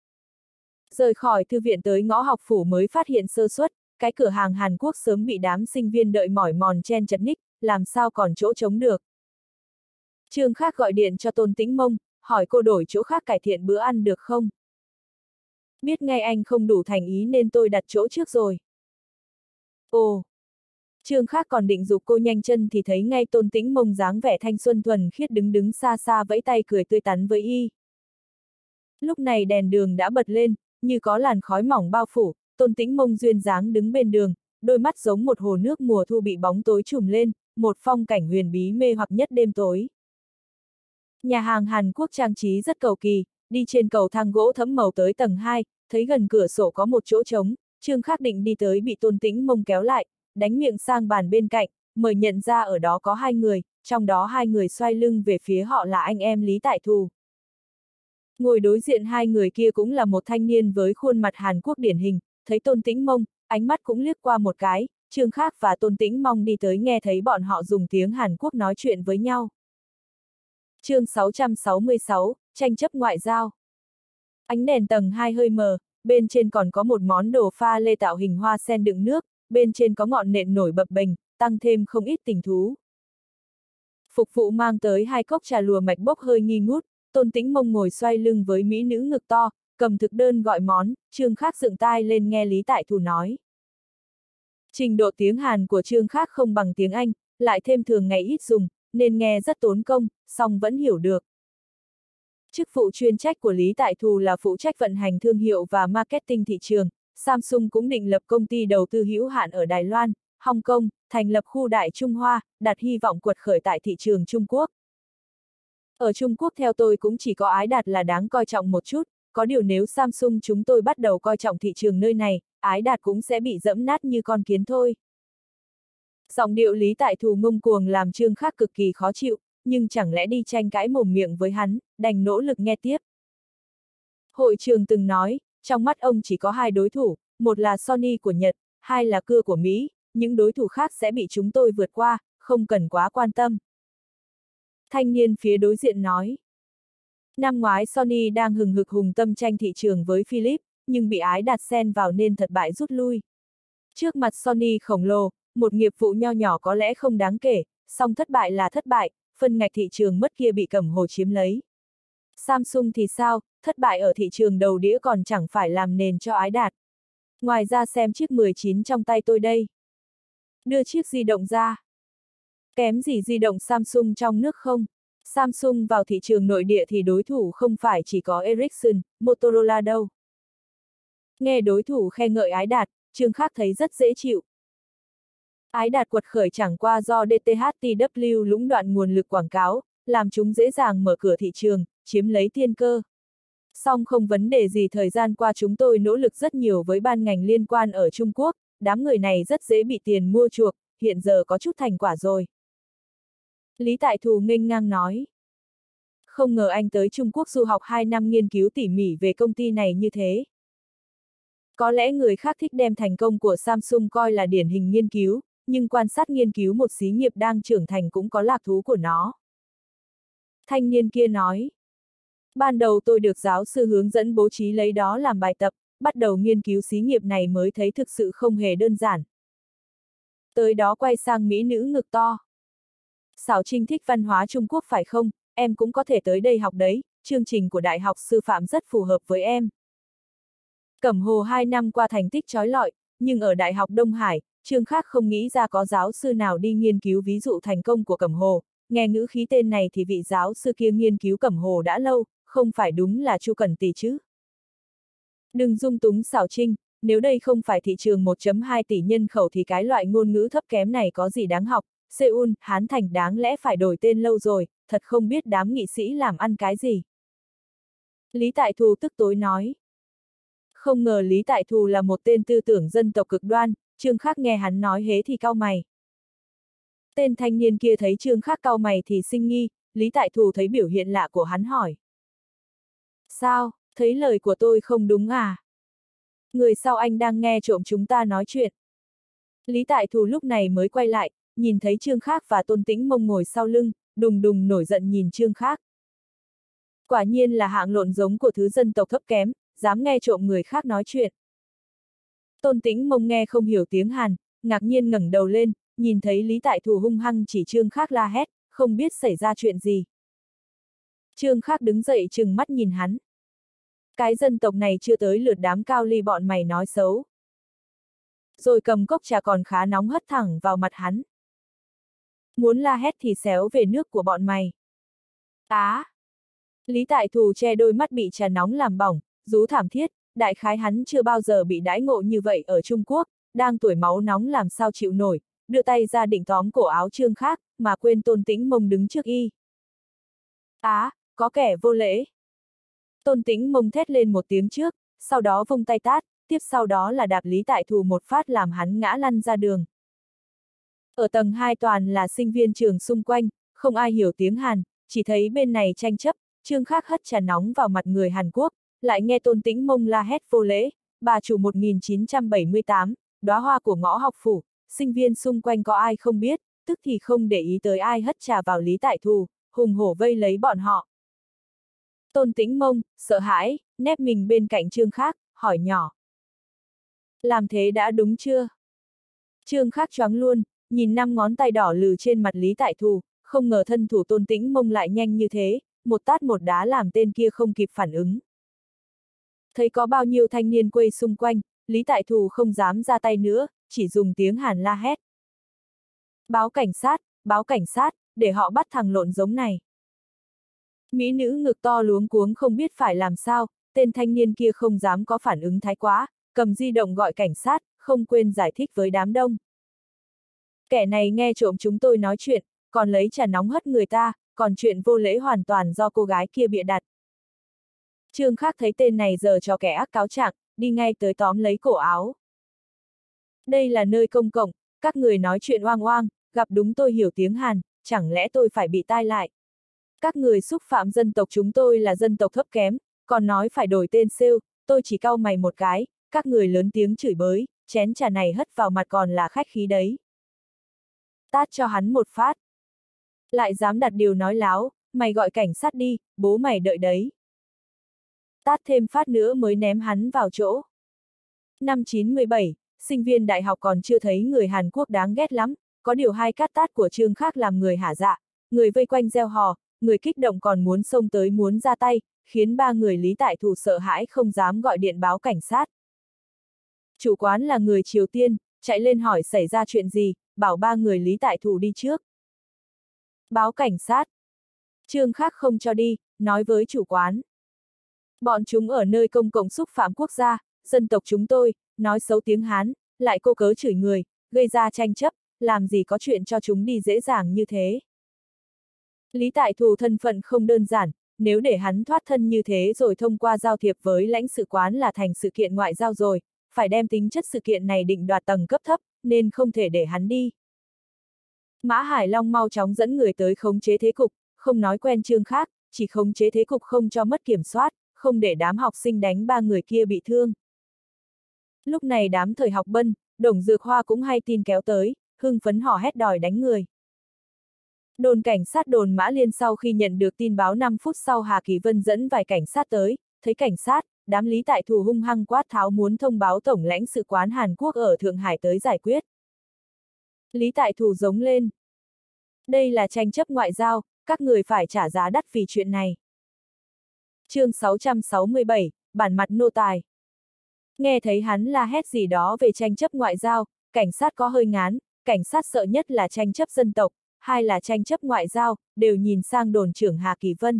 Rời khỏi thư viện tới ngõ học phủ mới phát hiện sơ suất, cái cửa hàng Hàn Quốc sớm bị đám sinh viên đợi mỏi mòn chen chật ních, làm sao còn chỗ trống được. Trương Khắc gọi điện cho Tôn Tĩnh Mông, hỏi cô đổi chỗ khác cải thiện bữa ăn được không? Biết ngay anh không đủ thành ý nên tôi đặt chỗ trước rồi. Ồ! Trương Khắc còn định giục cô nhanh chân thì thấy ngay Tôn Tĩnh Mông dáng vẻ thanh xuân thuần khiết đứng đứng xa xa vẫy tay cười tươi tắn với y. Lúc này đèn đường đã bật lên, như có làn khói mỏng bao phủ, Tôn Tĩnh Mông duyên dáng đứng bên đường, đôi mắt giống một hồ nước mùa thu bị bóng tối trùm lên, một phong cảnh huyền bí mê hoặc nhất đêm tối. Nhà hàng Hàn Quốc trang trí rất cầu kỳ, đi trên cầu thang gỗ thẫm màu tới tầng 2, thấy gần cửa sổ có một chỗ trống, Trương Khắc định đi tới bị Tôn Tĩnh Mông kéo lại, đánh miệng sang bàn bên cạnh, mới nhận ra ở đó có 2 người, trong đó 2 người xoay lưng về phía họ là anh em Lý Tại Thù. Ngồi đối diện 2 người kia cũng là một thanh niên với khuôn mặt Hàn Quốc điển hình, thấy Tôn Tĩnh Mông, ánh mắt cũng liếc qua một cái, Trương Khắc và Tôn Tĩnh Mông đi tới nghe thấy bọn họ dùng tiếng Hàn Quốc nói chuyện với nhau. Chương 666, tranh chấp ngoại giao. Ánh đèn tầng 2 hơi mờ, bên trên còn có một món đồ pha lê tạo hình hoa sen đựng nước, bên trên có ngọn nện nổi bập bềnh, tăng thêm không ít tình thú. Phục vụ mang tới 2 cốc trà lùa mạch bốc hơi nghi ngút, Tôn Tĩnh Mông ngồi xoay lưng với mỹ nữ ngực to, cầm thực đơn gọi món, Trương Khắc dựng tai lên nghe Lý Tại Thù nói. Trình độ tiếng Hàn của Trương Khắc không bằng tiếng Anh, lại thêm thường ngày ít dùng, nên nghe rất tốn công, song vẫn hiểu được. Chức vụ chuyên trách của Lý Tại Thù là phụ trách vận hành thương hiệu và marketing thị trường. Samsung cũng định lập công ty đầu tư hữu hạn ở Đài Loan, Hong Kong, thành lập khu Đại Trung Hoa, đặt hy vọng quật khởi tại thị trường Trung Quốc. Ở Trung Quốc theo tôi cũng chỉ có Ái Đạt là đáng coi trọng một chút, có điều nếu Samsung chúng tôi bắt đầu coi trọng thị trường nơi này, Ái Đạt cũng sẽ bị dẫm nát như con kiến thôi. Giọng điệu Lý Tại Thù ngông cuồng làm Trương Khắc cực kỳ khó chịu, nhưng chẳng lẽ đi tranh cãi mồm miệng với hắn, đành nỗ lực nghe tiếp. Hội trường từng nói, trong mắt ông chỉ có 2 đối thủ, một là Sony của Nhật, 2 là Cưa của Mỹ, những đối thủ khác sẽ bị chúng tôi vượt qua, không cần quá quan tâm. Thanh niên phía đối diện nói. Năm ngoái Sony đang hừng hực hùng tâm tranh thị trường với Philips, nhưng bị Ái Đạt xen vào nên thất bại rút lui. Trước mặt Sony khổng lồ, một nghiệp vụ nho nhỏ có lẽ không đáng kể, song thất bại là thất bại, phân ngạch thị trường mất kia bị Cẩm Hồ chiếm lấy. Samsung thì sao, thất bại ở thị trường đầu đĩa còn chẳng phải làm nền cho Ái Đạt. Ngoài ra xem chiếc 19 trong tay tôi đây. Đưa chiếc di động ra. Kém gì di động Samsung trong nước không? Samsung vào thị trường nội địa thì đối thủ không phải chỉ có Ericsson, Motorola đâu. Nghe đối thủ khen ngợi Ái Đạt, Trương Khắc thấy rất dễ chịu. Ái Đạt quật khởi chẳng qua do DTHTW lũng đoạn nguồn lực quảng cáo, làm chúng dễ dàng mở cửa thị trường, chiếm lấy tiên cơ. Song không vấn đề gì, thời gian qua chúng tôi nỗ lực rất nhiều với ban ngành liên quan ở Trung Quốc, đám người này rất dễ bị tiền mua chuộc, hiện giờ có chút thành quả rồi. Lý Tại Thù nghênh ngang nói. Không ngờ anh tới Trung Quốc du học 2 năm nghiên cứu tỉ mỉ về công ty này như thế. Có lẽ người khác thích đem thành công của Samsung coi là điển hình nghiên cứu, nhưng quan sát nghiên cứu một xí nghiệp đang trưởng thành cũng có lạc thú của nó. Thanh niên kia nói. Ban đầu tôi được giáo sư hướng dẫn bố trí lấy đó làm bài tập, bắt đầu nghiên cứu xí nghiệp này mới thấy thực sự không hề đơn giản. Tới đó quay sang mỹ nữ ngực to. Xảo Trinh thích văn hóa Trung Quốc phải không, em cũng có thể tới đây học đấy, chương trình của Đại học Sư phạm rất phù hợp với em. Cẩm Hồ 2 năm qua thành tích chói lọi, nhưng ở Đại học Đông Hải, Trương Khắc không nghĩ ra có giáo sư nào đi nghiên cứu ví dụ thành công của Cẩm Hồ, nghe ngữ khí tên này thì vị giáo sư kia nghiên cứu Cẩm Hồ đã lâu, không phải đúng là Chu Cẩn Tỳ chứ. Đừng dung túng Xảo Trinh, nếu đây không phải thị trường 1,2 tỷ nhân khẩu thì cái loại ngôn ngữ thấp kém này có gì đáng học, Seoul, Hán Thành đáng lẽ phải đổi tên lâu rồi, thật không biết đám nghị sĩ làm ăn cái gì. Lý Tại Thù tức tối nói. Không ngờ Lý Tại Thù là một tên tư tưởng dân tộc cực đoan, Trương Khắc nghe hắn nói hế thì cau mày. Tên thanh niên kia thấy Trương Khắc cau mày thì sinh nghi, Lý Tại Thù thấy biểu hiện lạ của hắn hỏi. Sao, thấy lời của tôi không đúng à? Người sau anh đang nghe trộm chúng ta nói chuyện. Lý Tại Thù lúc này mới quay lại, nhìn thấy Trương Khắc và Tôn Tĩnh Mông ngồi sau lưng, đùng đùng nổi giận nhìn Trương Khắc. Quả nhiên là hạng lộn giống của thứ dân tộc thấp kém, dám nghe trộm người khác nói chuyện. Tôn Tĩnh Mông nghe không hiểu tiếng Hàn, ngạc nhiên ngẩng đầu lên, nhìn thấy Lý Tại Thù hung hăng chỉ Trương Khác la hét, không biết xảy ra chuyện gì. Trương Khác đứng dậy trừng mắt nhìn hắn. Cái dân tộc này chưa tới lượt đám cao ly bọn mày nói xấu. Rồi cầm cốc trà còn khá nóng hất thẳng vào mặt hắn. Muốn la hét thì xéo về nước của bọn mày. Lý Tại Thù che đôi mắt bị trà nóng làm bỏng, rú thảm thiết, đại khái hắn chưa bao giờ bị đãi ngộ như vậy ở Trung Quốc, đang tuổi máu nóng làm sao chịu nổi, đưa tay ra định tóm cổ áo Trương Khác, mà quên Tôn Tĩnh Mông đứng trước y. Có kẻ vô lễ. Tôn Tĩnh Mông thét lên một tiếng trước, sau đó vung tay tát, tiếp sau đó là đạp Lý Tại Thù một phát làm hắn ngã lăn ra đường. Ở tầng 2 toàn là sinh viên trường xung quanh, không ai hiểu tiếng Hàn, chỉ thấy bên này tranh chấp, Trương Khác hất trà nóng vào mặt người Hàn Quốc, lại nghe Tôn Tĩnh Mông la hét vô lễ, bà chủ 1978, đóa hoa của ngõ học phủ, sinh viên xung quanh có ai không biết, tức thì không để ý tới ai hất trà vào Lý Tại Thù, hùng hổ vây lấy bọn họ. Tôn Tĩnh Mông, sợ hãi, nép mình bên cạnh Trương Khác, hỏi nhỏ. Làm thế đã đúng chưa? Trương Khác choáng luôn, nhìn 5 ngón tay đỏ lừ trên mặt Lý Tại Thù, không ngờ thân thủ Tôn Tĩnh Mông lại nhanh như thế, một tát một đá làm tên kia không kịp phản ứng. Thấy có bao nhiêu thanh niên quây xung quanh, Lý Tại Thù không dám ra tay nữa, chỉ dùng tiếng Hàn la hét. Báo cảnh sát, để họ bắt thằng lộn giống này. Mỹ nữ ngực to luống cuống không biết phải làm sao, tên thanh niên kia không dám có phản ứng thái quá, cầm di động gọi cảnh sát, không quên giải thích với đám đông. Kẻ này nghe trộm chúng tôi nói chuyện, còn lấy trà nóng hất người ta, còn chuyện vô lễ hoàn toàn do cô gái kia bịa đặt. Trương Khác thấy tên này giờ cho kẻ ác cáo trạng, đi ngay tới tóm lấy cổ áo. Đây là nơi công cộng, các người nói chuyện oang oang, gặp đúng tôi hiểu tiếng Hàn, chẳng lẽ tôi phải bị tai lại. Các người xúc phạm dân tộc chúng tôi là dân tộc thấp kém, còn nói phải đổi tên sale, tôi chỉ cau mày một cái, các người lớn tiếng chửi bới, chén trà này hất vào mặt còn là khách khí đấy. Tát cho hắn một phát. Lại dám đặt điều nói láo, mày gọi cảnh sát đi, bố mày đợi đấy. Tát thêm phát nữa mới ném hắn vào chỗ. Năm 97, sinh viên đại học còn chưa thấy người Hàn Quốc đáng ghét lắm, có điều 2 cát tát của Trương Khác làm người hả dạ, người vây quanh reo hò, người kích động còn muốn xông tới muốn ra tay, khiến 3 người Lý Tại Thù sợ hãi không dám gọi điện báo cảnh sát. Chủ quán là người Triều Tiên, chạy lên hỏi xảy ra chuyện gì, bảo 3 người Lý Tại Thù đi trước. Báo cảnh sát. Trương Khác không cho đi, nói với chủ quán. Bọn chúng ở nơi công cộng xúc phạm quốc gia, dân tộc chúng tôi, nói xấu tiếng Hán, lại cô cớ chửi người, gây ra tranh chấp, làm gì có chuyện cho chúng đi dễ dàng như thế. Lý Tại Thù thân phận không đơn giản, nếu để hắn thoát thân như thế rồi thông qua giao thiệp với lãnh sự quán là thành sự kiện ngoại giao rồi, phải đem tính chất sự kiện này định đoạt tầng cấp thấp, nên không thể để hắn đi. Mã Hải Long mau chóng dẫn người tới khống chế thế cục, không nói quen Trương Khác, chỉ khống chế thế cục không cho mất kiểm soát, không để đám học sinh đánh 3 người kia bị thương. Lúc này đám thời học bân, Đồng Dược Hoa cũng hay tin kéo tới, hưng phấn hò hét đòi đánh người. Đồn cảnh sát đồn Mã Liên sau khi nhận được tin báo 5 phút sau Hà Kỳ Vân dẫn vài cảnh sát tới, thấy cảnh sát, đám Lý Tại Thù hung hăng quát tháo muốn thông báo Tổng lãnh sự quán Hàn Quốc ở Thượng Hải tới giải quyết. Lý Tại Thù giống lên. Đây là tranh chấp ngoại giao, các người phải trả giá đắt vì chuyện này. Chương 667, bản mặt nô tài. Nghe thấy hắn la hét gì đó về tranh chấp ngoại giao, cảnh sát có hơi ngán, cảnh sát sợ nhất là tranh chấp dân tộc, hai là tranh chấp ngoại giao, đều nhìn sang đồn trưởng Hà Kỳ Vân.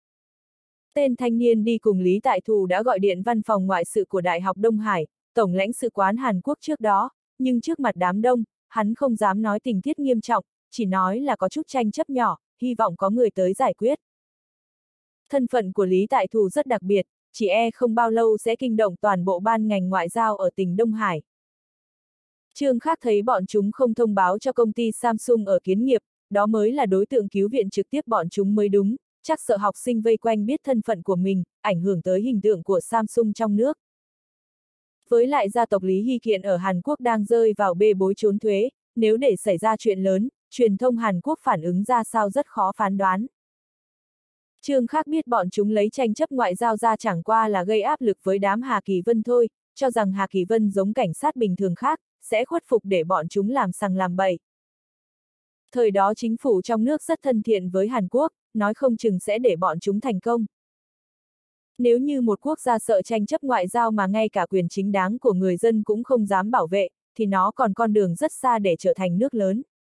Tên thanh niên đi cùng Lý Tại Thù đã gọi điện văn phòng ngoại sự của Đại học Đông Hải, Tổng lãnh sự quán Hàn Quốc trước đó, nhưng trước mặt đám đông, hắn không dám nói tình tiết nghiêm trọng, chỉ nói là có chút tranh chấp nhỏ, hy vọng có người tới giải quyết. Thân phận của Lý Tại Thù rất đặc biệt, chỉ không bao lâu sẽ kinh động toàn bộ ban ngành ngoại giao ở tỉnh Đông Hải. Trương Khác thấy bọn chúng không thông báo cho công ty Samsung ở Kiến Nghiệp, đó mới là đối tượng cứu viện trực tiếp bọn chúng mới đúng, chắc sợ học sinh vây quanh biết thân phận của mình, ảnh hưởng tới hình tượng của Samsung trong nước. Với lại gia tộc Lý Hy Kiện ở Hàn Quốc đang rơi vào bê bối trốn thuế, nếu để xảy ra chuyện lớn, truyền thông Hàn Quốc phản ứng ra sao rất khó phán đoán. Trương Khác biết bọn chúng lấy tranh chấp ngoại giao ra chẳng qua là gây áp lực với đám Hà Kỳ Vân thôi, cho rằng Hà Kỳ Vân giống cảnh sát bình thường khác, sẽ khuất phục để bọn chúng làm sằng làm bậy. Thời đó chính phủ trong nước rất thân thiện với Hàn Quốc, nói không chừng sẽ để bọn chúng thành công. Nếu như một quốc gia sợ tranh chấp ngoại giao mà ngay cả quyền chính đáng của người dân cũng không dám bảo vệ, thì nó còn con đường rất xa để trở thành nước lớn.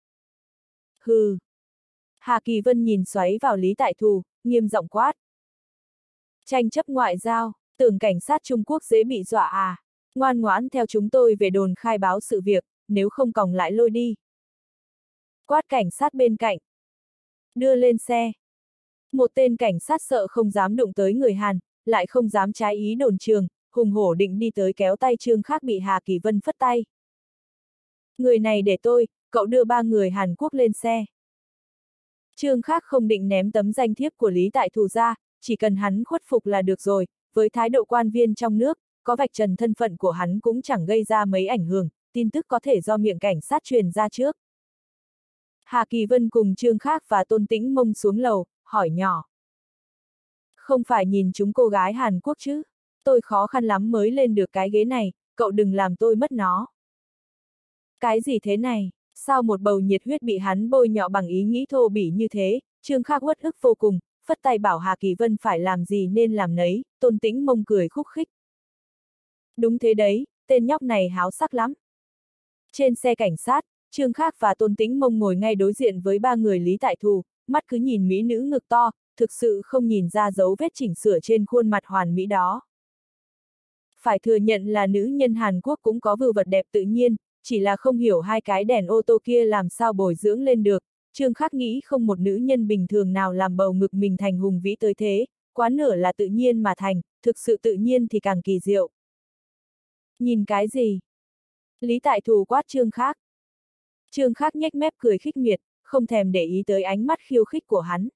Hừ. Hà Kỳ Vân nhìn xoáy vào Lý Tại Thù, nghiêm giọng quát. Tranh chấp ngoại giao, tưởng cảnh sát Trung Quốc dễ bị dọa à? Ngoan ngoãn theo chúng tôi về đồn khai báo sự việc, nếu không còng lại lôi đi. Quát cảnh sát bên cạnh. Đưa lên xe. Một tên cảnh sát sợ không dám đụng tới người Hàn, lại không dám trái ý đồn trường, hùng hổ định đi tới kéo tay Trương Khác bị Hà Kỳ Vân phất tay. Người này để tôi, cậu đưa 3 người Hàn Quốc lên xe. Trương Khác không định ném tấm danh thiếp của Lý Tại Thù ra, chỉ cần hắn khuất phục là được rồi, với thái độ quan viên trong nước, có vạch trần thân phận của hắn cũng chẳng gây ra mấy ảnh hưởng, tin tức có thể do miệng cảnh sát truyền ra trước. Hà Kỳ Vân cùng Trương Khác và Tôn Tĩnh Mông xuống lầu, hỏi nhỏ. Không phải nhìn chúng cô gái Hàn Quốc chứ? Tôi khó khăn lắm mới lên được cái ghế này, cậu đừng làm tôi mất nó. Cái gì thế này? Sao một bầu nhiệt huyết bị hắn bôi nhọ bằng ý nghĩ thô bỉ như thế? Trương Khác uất ức vô cùng, phất tay bảo Hà Kỳ Vân phải làm gì nên làm nấy, Tôn Tĩnh Mông cười khúc khích. Đúng thế đấy, tên nhóc này háo sắc lắm. Trên xe cảnh sát, Trương Khác và Tôn Tĩnh Mông ngồi ngay đối diện với 3 người Lý Tại Thù, mắt cứ nhìn mỹ nữ ngực to, thực sự không nhìn ra dấu vết chỉnh sửa trên khuôn mặt hoàn mỹ đó. Phải thừa nhận là nữ nhân Hàn Quốc cũng có vưu vật đẹp tự nhiên, chỉ là không hiểu hai cái đèn ô tô kia làm sao bồi dưỡng lên được. Trương Khác nghĩ không một nữ nhân bình thường nào làm bầu ngực mình thành hùng vĩ tới thế, quá nửa là tự nhiên mà thành, thực sự tự nhiên thì càng kỳ diệu. Nhìn cái gì? Lý Tại Thù quát Trương Khác. Trương Khác nhếch mép cười khích miệt, không thèm để ý tới ánh mắt khiêu khích của hắn.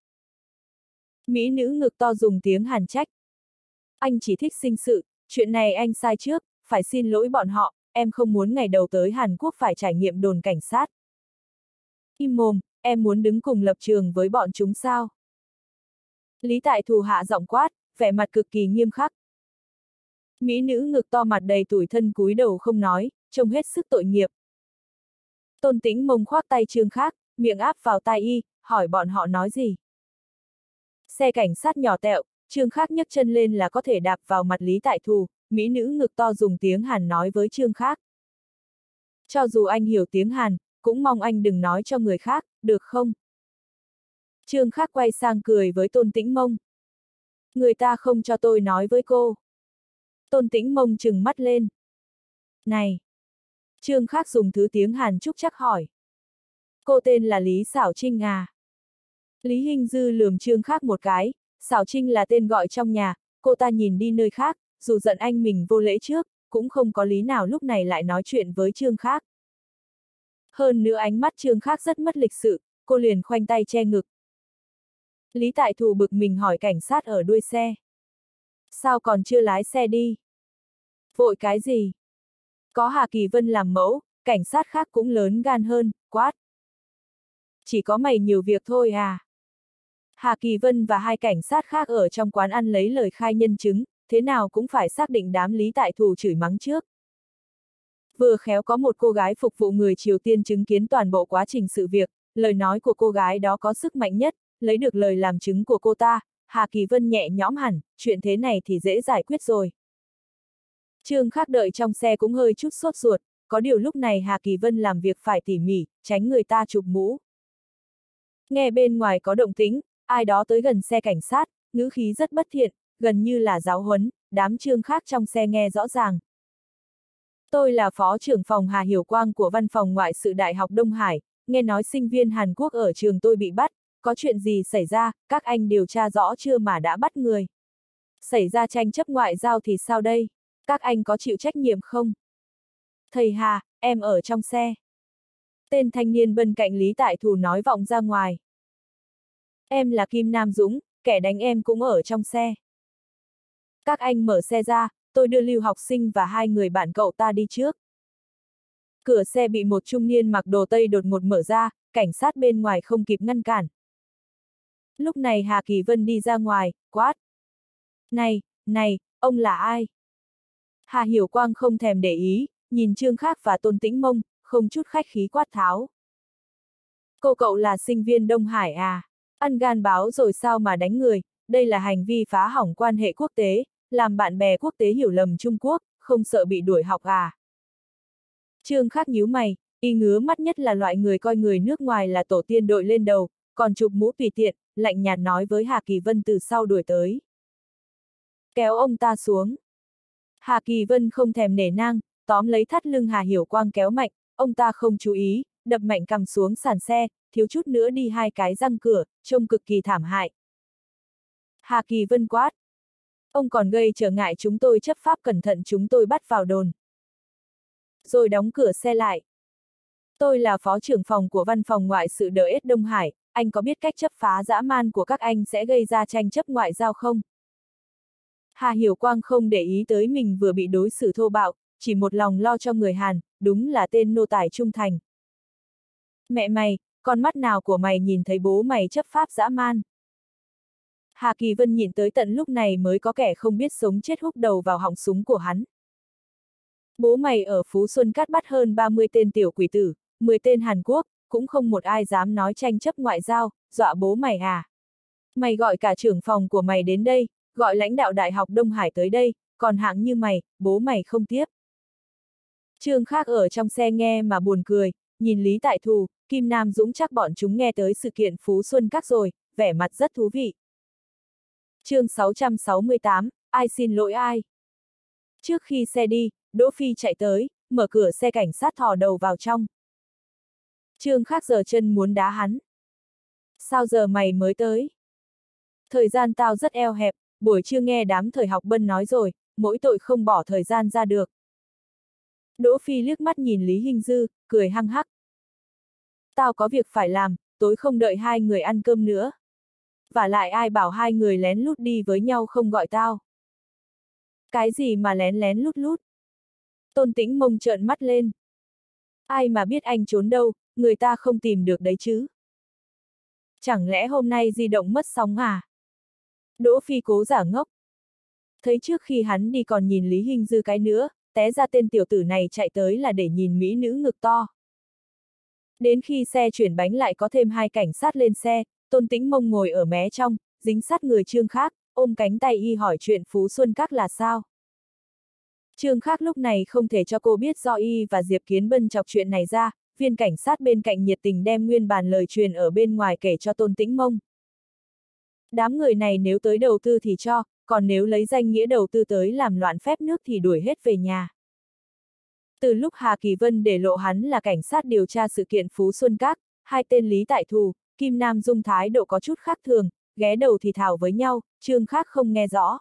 Mỹ nữ ngực to dùng tiếng Hàn trách. Anh chỉ thích sinh sự, chuyện này anh sai trước, phải xin lỗi bọn họ, em không muốn ngày đầu tới Hàn Quốc phải trải nghiệm đồn cảnh sát. Im mồm, em muốn đứng cùng lập trường với bọn chúng sao? Lý Tại Thù hạ giọng quát, vẻ mặt cực kỳ nghiêm khắc. Mỹ nữ ngực to mặt đầy tủi thân cúi đầu không nói, trông hết sức tội nghiệp. Tôn Tĩnh Mông khoác tay Trương Khác, miệng áp vào tai y, hỏi bọn họ nói gì. Xe cảnh sát nhỏ tẹo, Trương Khác nhấc chân lên là có thể đạp vào mặt Lý Tại Thù, mỹ nữ ngực to dùng tiếng Hàn nói với Trương Khác. Cho dù anh hiểu tiếng Hàn, cũng mong anh đừng nói cho người khác, được không? Trương Khác quay sang cười với Tôn Tĩnh Mông. Người ta không cho tôi nói với cô. Tôn Tĩnh Mông trừng mắt lên. Này! Trương Khác dùng thứ tiếng Hàn trúc chắc hỏi. Cô tên là Lý Xảo Trinh à? Lý Hinh Dư lườm Trương Khác một cái, Xảo Trinh là tên gọi trong nhà, cô ta nhìn đi nơi khác, dù giận anh mình vô lễ trước, cũng không có lý nào lúc này lại nói chuyện với Trương Khác. Hơn nữa ánh mắt Trương Khác rất mất lịch sự, cô liền khoanh tay che ngực. Lý Tại Thù bực mình hỏi cảnh sát ở đuôi xe. Sao còn chưa lái xe đi? Vội cái gì? Có Hà Kỳ Vân làm mẫu, cảnh sát khác cũng lớn gan hơn, quát. Chỉ có mày nhiều việc thôi à? Hà Kỳ Vân và 2 cảnh sát khác ở trong quán ăn lấy lời khai nhân chứng, thế nào cũng phải xác định đám Lý Tại Thù chửi mắng trước. Vừa khéo có một cô gái phục vụ người Triều Tiên chứng kiến toàn bộ quá trình sự việc, lời nói của cô gái đó có sức mạnh nhất, lấy được lời làm chứng của cô ta, Hà Kỳ Vân nhẹ nhõm hẳn, chuyện thế này thì dễ giải quyết rồi. Trương Khác đợi trong xe cũng hơi chút sốt ruột, có điều lúc này Hà Kỳ Vân làm việc phải tỉ mỉ, tránh người ta chụp mũ. Nghe bên ngoài có động tĩnh, ai đó tới gần xe cảnh sát, ngữ khí rất bất thiện, gần như là giáo huấn, đám Trương Khác trong xe nghe rõ ràng. Tôi là phó trưởng phòng Hà Hiểu Quang của Văn phòng Ngoại sự Đại học Đông Hải, nghe nói sinh viên Hàn Quốc ở trường tôi bị bắt, có chuyện gì xảy ra, các anh điều tra rõ chưa mà đã bắt người? Xảy ra tranh chấp ngoại giao thì sao đây? Các anh có chịu trách nhiệm không? Thầy Hà, em ở trong xe. Tên thanh niên bên cạnh Lý Tại Thù nói vọng ra ngoài. Em là Kim Nam Dũng, kẻ đánh em cũng ở trong xe. Các anh mở xe ra, tôi đưa Lưu học sinh và 2 người bạn cậu ta đi trước. Cửa xe bị một trung niên mặc đồ Tây đột ngột mở ra, cảnh sát bên ngoài không kịp ngăn cản. Lúc này Hà Kỳ Vân đi ra ngoài, quát. Này, ông là ai? Hà Hiểu Quang không thèm để ý, nhìn Trương Khác và Tôn Tĩnh Mông, không chút khách khí quát tháo. Cậu là sinh viên Đông Hải à? Ăn gan báo rồi sao mà đánh người, đây là hành vi phá hỏng quan hệ quốc tế, làm bạn bè quốc tế hiểu lầm Trung Quốc, không sợ bị đuổi học à? Trương Khác nhíu mày, y ngứa mắt nhất là loại người coi người nước ngoài là tổ tiên đội lên đầu, còn chụp mũ tùy tiện, lạnh nhạt nói với Hà Kỳ Vân từ sau đuổi tới. Kéo ông ta xuống. Hà Kỳ Vân không thèm nể nang, tóm lấy thắt lưng Hà Hiểu Quang kéo mạnh, ông ta không chú ý, đập mạnh cằm xuống sàn xe, thiếu chút nữa đi 2 cái răng cửa, trông cực kỳ thảm hại. Hà Kỳ Vân quát. Ông còn gây trở ngại chúng tôi chấp pháp cẩn thận chúng tôi bắt vào đồn. Rồi đóng cửa xe lại. Tôi là phó trưởng phòng của văn phòng ngoại sự DS Đông Hải, anh có biết cách chấp phá dã man của các anh sẽ gây ra tranh chấp ngoại giao không? Hà Hiểu Quang không để ý tới mình vừa bị đối xử thô bạo, chỉ một lòng lo cho người Hàn, đúng là tên nô tài trung thành. Mẹ mày, con mắt nào của mày nhìn thấy bố mày chấp pháp dã man? Hà Kỳ Vân nhìn tới tận lúc này mới có kẻ không biết sống chết húc đầu vào họng súng của hắn. Bố mày ở Phú Xuân Cát bắt hơn 30 tên tiểu quỷ tử, 10 tên Hàn Quốc, cũng không một ai dám nói tranh chấp ngoại giao, dọa bố mày à? Mày gọi cả trưởng phòng của mày đến đây, gọi lãnh đạo Đại học Đông Hải tới đây, còn hạng như mày, bố mày không tiếp. Trương Khác ở trong xe nghe mà buồn cười, nhìn Lý Tại Thù, Kim Nam Dũng chắc bọn chúng nghe tới sự kiện Phú Xuân Các rồi, vẻ mặt rất thú vị. Chương 668, ai xin lỗi ai? Trước khi xe đi, Đỗ Phi chạy tới, mở cửa xe cảnh sát thò đầu vào trong. Trương Khác giơ chân muốn đá hắn. Sao giờ mày mới tới? Thời gian tao rất eo hẹp, buổi trưa nghe đám thời học Bân nói rồi, mỗi tội không bỏ thời gian ra được. Đỗ Phi liếc mắt nhìn Lý Hinh Dư, cười hăng hắc. Tao có việc phải làm, tối không đợi hai người ăn cơm nữa. Vả lại ai bảo hai người lén lút đi với nhau không gọi tao. Cái gì mà lén lén lút lút? Tôn Tĩnh Mông trợn mắt lên. Ai mà biết anh trốn đâu, người ta không tìm được đấy chứ. Chẳng lẽ hôm nay di động mất sóng à? Đỗ Phi cố giả ngốc. Thấy trước khi hắn đi còn nhìn Lý Hinh Dư cái nữa, té ra tên tiểu tử này chạy tới là để nhìn mỹ nữ ngực to. Đến khi xe chuyển bánh lại có thêm 2 cảnh sát lên xe, Tôn Tĩnh Mông ngồi ở mé trong, dính sát người Trương Khác, ôm cánh tay y hỏi chuyện Phú Xuân Các là sao. Trương Khác lúc này không thể cho cô biết do y và Diệp Kiến Bân chọc chuyện này ra, viên cảnh sát bên cạnh nhiệt tình đem nguyên bản lời truyền ở bên ngoài kể cho Tôn Tĩnh Mông. Đám người này nếu tới đầu tư thì cho, còn nếu lấy danh nghĩa đầu tư tới làm loạn phép nước thì đuổi hết về nhà. Từ lúc Hà Kỳ Vân để lộ hắn là cảnh sát điều tra sự kiện Phú Xuân Các, hai tên Lý Tại Thù, Kim Nam Dung thái độ có chút khác thường, ghé đầu thì thào với nhau, Trương Khác không nghe rõ.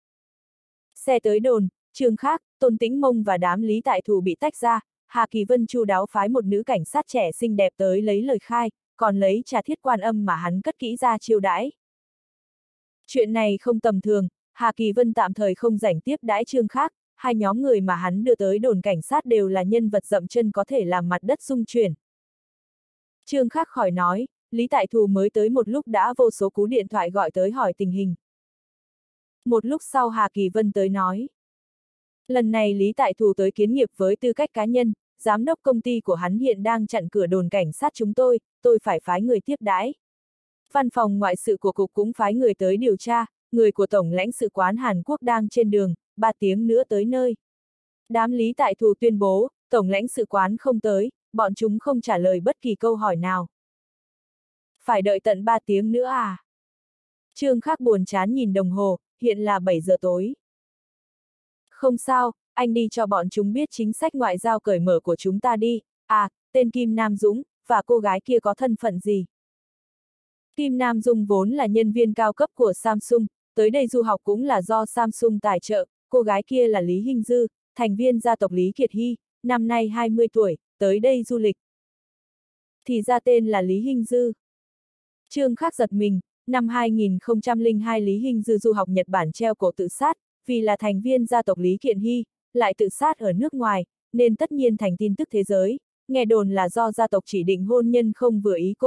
Xe tới đồn, Trương Khác, Tôn Tĩnh Mông và đám Lý Tại Thù bị tách ra, Hà Kỳ Vân chu đáo phái một nữ cảnh sát trẻ xinh đẹp tới lấy lời khai, còn lấy trà thiết quan âm mà hắn cất kỹ ra chiêu đãi. Chuyện này không tầm thường, Hà Kỳ Vân tạm thời không rảnh tiếp đãi Trương Khác, hai nhóm người mà hắn đưa tới đồn cảnh sát đều là nhân vật dậm chân có thể làm mặt đất rung chuyển. Trương Khác khỏi nói, Lý Tại Thù mới tới một lúc đã vô số cú điện thoại gọi tới hỏi tình hình. Một lúc sau Hà Kỳ Vân tới nói. Lần này Lý Tại Thù tới kiến nghiệp với tư cách cá nhân, giám đốc công ty của hắn hiện đang chặn cửa đồn cảnh sát chúng tôi phải phái người tiếp đãi. Văn phòng ngoại sự của cục cũng phái người tới điều tra, người của Tổng lãnh sự quán Hàn Quốc đang trên đường, 3 tiếng nữa tới nơi. Đám Lý Tại Thù tuyên bố, Tổng lãnh sự quán không tới, bọn chúng không trả lời bất kỳ câu hỏi nào. Phải đợi tận 3 tiếng nữa à? Trương Khác buồn chán nhìn đồng hồ, hiện là 7 giờ tối. Không sao, anh đi cho bọn chúng biết chính sách ngoại giao cởi mở của chúng ta đi. À, tên Kim Nam Dũng, và cô gái kia có thân phận gì? Kim Nam Dung vốn là nhân viên cao cấp của Samsung, tới đây du học cũng là do Samsung tài trợ, cô gái kia là Lý Hinh Dư, thành viên gia tộc Lý Kiệt Hy, năm nay 20 tuổi, tới đây du lịch. Thì ra tên là Lý Hinh Dư. Trương Khác giật mình, năm 2002 Lý Hinh Dư du học Nhật Bản treo cổ tự sát, vì là thành viên gia tộc Lý Kiện Hy, lại tự sát ở nước ngoài, nên tất nhiên thành tin tức thế giới, nghe đồn là do gia tộc chỉ định hôn nhân không vừa ý cô,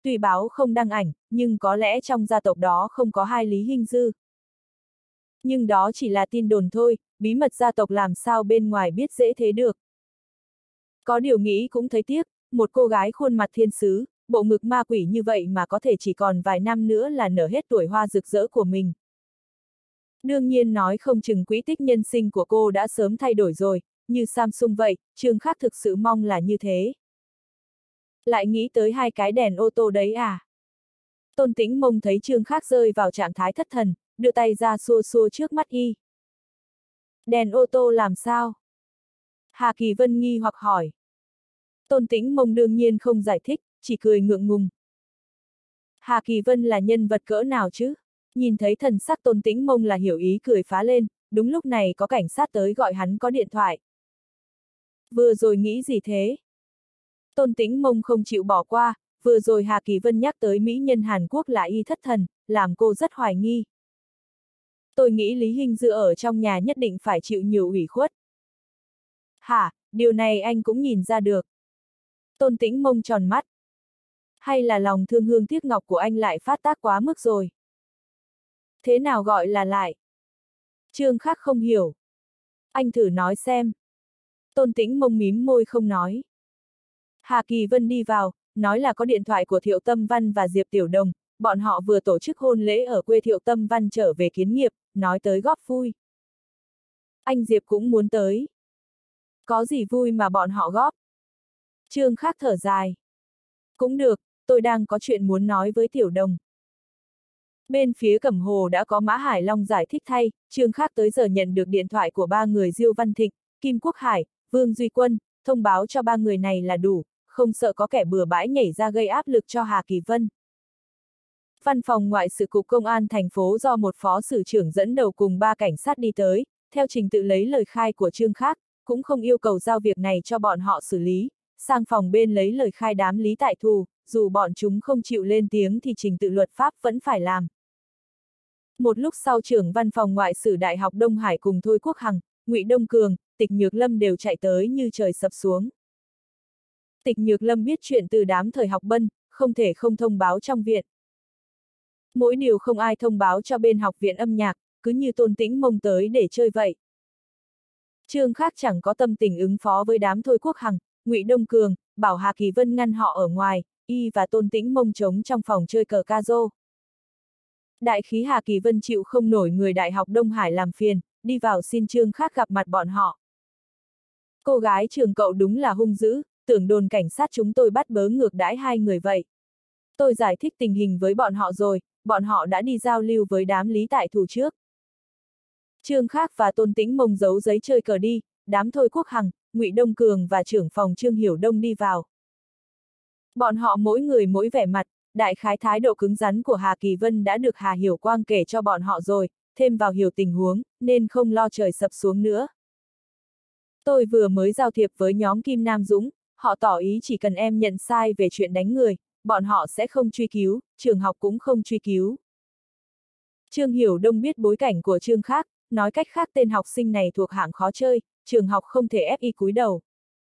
Tuy báo không đăng ảnh, nhưng có lẽ trong gia tộc đó không có hai Lý Hinh Dư. Nhưng đó chỉ là tin đồn thôi, bí mật gia tộc làm sao bên ngoài biết dễ thế được. Có điều nghĩ cũng thấy tiếc, một cô gái khuôn mặt thiên sứ, bộ ngực ma quỷ như vậy mà có thể chỉ còn vài năm nữa là nở hết tuổi hoa rực rỡ của mình. Đương nhiên nói không chừng quỹ tích nhân sinh của cô đã sớm thay đổi rồi, như Samsung vậy, Trương Khắc thực sự mong là như thế. Lại nghĩ tới hai cái đèn ô tô đấy à? Tôn Tĩnh Mông thấy Trương Khắc rơi vào trạng thái thất thần, đưa tay ra xua xua trước mắt y. Đèn ô tô làm sao? Hà Kỳ Vân nghi hoặc hỏi. Tôn Tĩnh Mông đương nhiên không giải thích, chỉ cười ngượng ngùng. Hà Kỳ Vân là nhân vật cỡ nào chứ? Nhìn thấy thần sắc Tôn Tĩnh Mông là hiểu ý cười phá lên, đúng lúc này có cảnh sát tới gọi hắn có điện thoại. Vừa rồi nghĩ gì thế? Tôn Tĩnh Mông không chịu bỏ qua, vừa rồi Hà Kỳ Vân nhắc tới mỹ nhân Hàn Quốc là y thất thần, làm cô rất hoài nghi. Tôi nghĩ Lý Hinh Dư ở trong nhà nhất định phải chịu nhiều ủy khuất. Hả, điều này anh cũng nhìn ra được. Tôn Tĩnh Mông tròn mắt. Hay là lòng thương hương tiếc ngọc của anh lại phát tác quá mức rồi? Thế nào gọi là lại? Trương Khắc không hiểu. Anh thử nói xem. Tôn Tĩnh Mông mím môi không nói. Hà Kỳ Vân đi vào, nói là có điện thoại của Thiệu Tâm Văn và Diệp Tiểu Đồng, bọn họ vừa tổ chức hôn lễ ở quê Thiệu Tâm Văn trở về kiến nghiệp, nói tới góp vui. Anh Diệp cũng muốn tới. Có gì vui mà bọn họ góp? Trương Khắc thở dài. Cũng được, tôi đang có chuyện muốn nói với Tiểu Đồng. Bên phía Cẩm Hồ đã có Mã Hải Long giải thích thay, Trương Khắc tới giờ nhận được điện thoại của ba người Diêu Văn Thịnh, Kim Quốc Hải, Vương Duy Quân, thông báo cho ba người này là đủ, không sợ có kẻ bừa bãi nhảy ra gây áp lực cho Hà Kỳ Vân. Văn phòng ngoại sự cục công an thành phố do một phó sử trưởng dẫn đầu cùng ba cảnh sát đi tới, theo trình tự lấy lời khai của Trương Khắc, cũng không yêu cầu giao việc này cho bọn họ xử lý, sang phòng bên lấy lời khai đám Lý Tại Thù, dù bọn chúng không chịu lên tiếng thì trình tự luật pháp vẫn phải làm. Một lúc sau trưởng văn phòng ngoại sử Đại học Đông Hải cùng Thôi Quốc Hằng, Ngụy Đông Cường, Tịch Nhược Lâm đều chạy tới như trời sập xuống. Tịch Nhược Lâm biết chuyện từ đám thời học bân, không thể không thông báo trong viện. Mỗi điều không ai thông báo cho bên học viện âm nhạc, cứ như Tôn Tĩnh Mông tới để chơi vậy. Trương Khắc chẳng có tâm tình ứng phó với đám Thôi Quốc Hằng, Ngụy Đông Cường, bảo Hà Kỳ Vân ngăn họ ở ngoài, y và Tôn Tĩnh Mông trống trong phòng chơi cờ ca rô. Đại khí Hà Kỳ Vân chịu không nổi người Đại học Đông Hải làm phiền, đi vào xin Trương Khắc gặp mặt bọn họ. Cô gái trường cậu đúng là hung dữ, tưởng đồn cảnh sát chúng tôi bắt bớ ngược đãi hai người vậy. Tôi giải thích tình hình với bọn họ rồi, bọn họ đã đi giao lưu với đám Lý Tại Thù trước. Trương Khắc và Tôn Tĩnh Mông giấu giấy chơi cờ đi, đám Thôi Quốc Hằng, Ngụy Đông Cường và trưởng phòng Trương Hiểu Đông đi vào. Bọn họ mỗi người mỗi vẻ mặt, đại khái thái độ cứng rắn của Hà Kỳ Vân đã được Hà Hiểu Quang kể cho bọn họ rồi, thêm vào hiểu tình huống, nên không lo trời sập xuống nữa. Tôi vừa mới giao thiệp với nhóm Kim Nam Dũng, họ tỏ ý chỉ cần em nhận sai về chuyện đánh người, bọn họ sẽ không truy cứu, trường học cũng không truy cứu. Trương Hiểu Đông biết bối cảnh của Trương Khắc, nói cách khác tên học sinh này thuộc hạng khó chơi, trường học không thể ép y cúi đầu.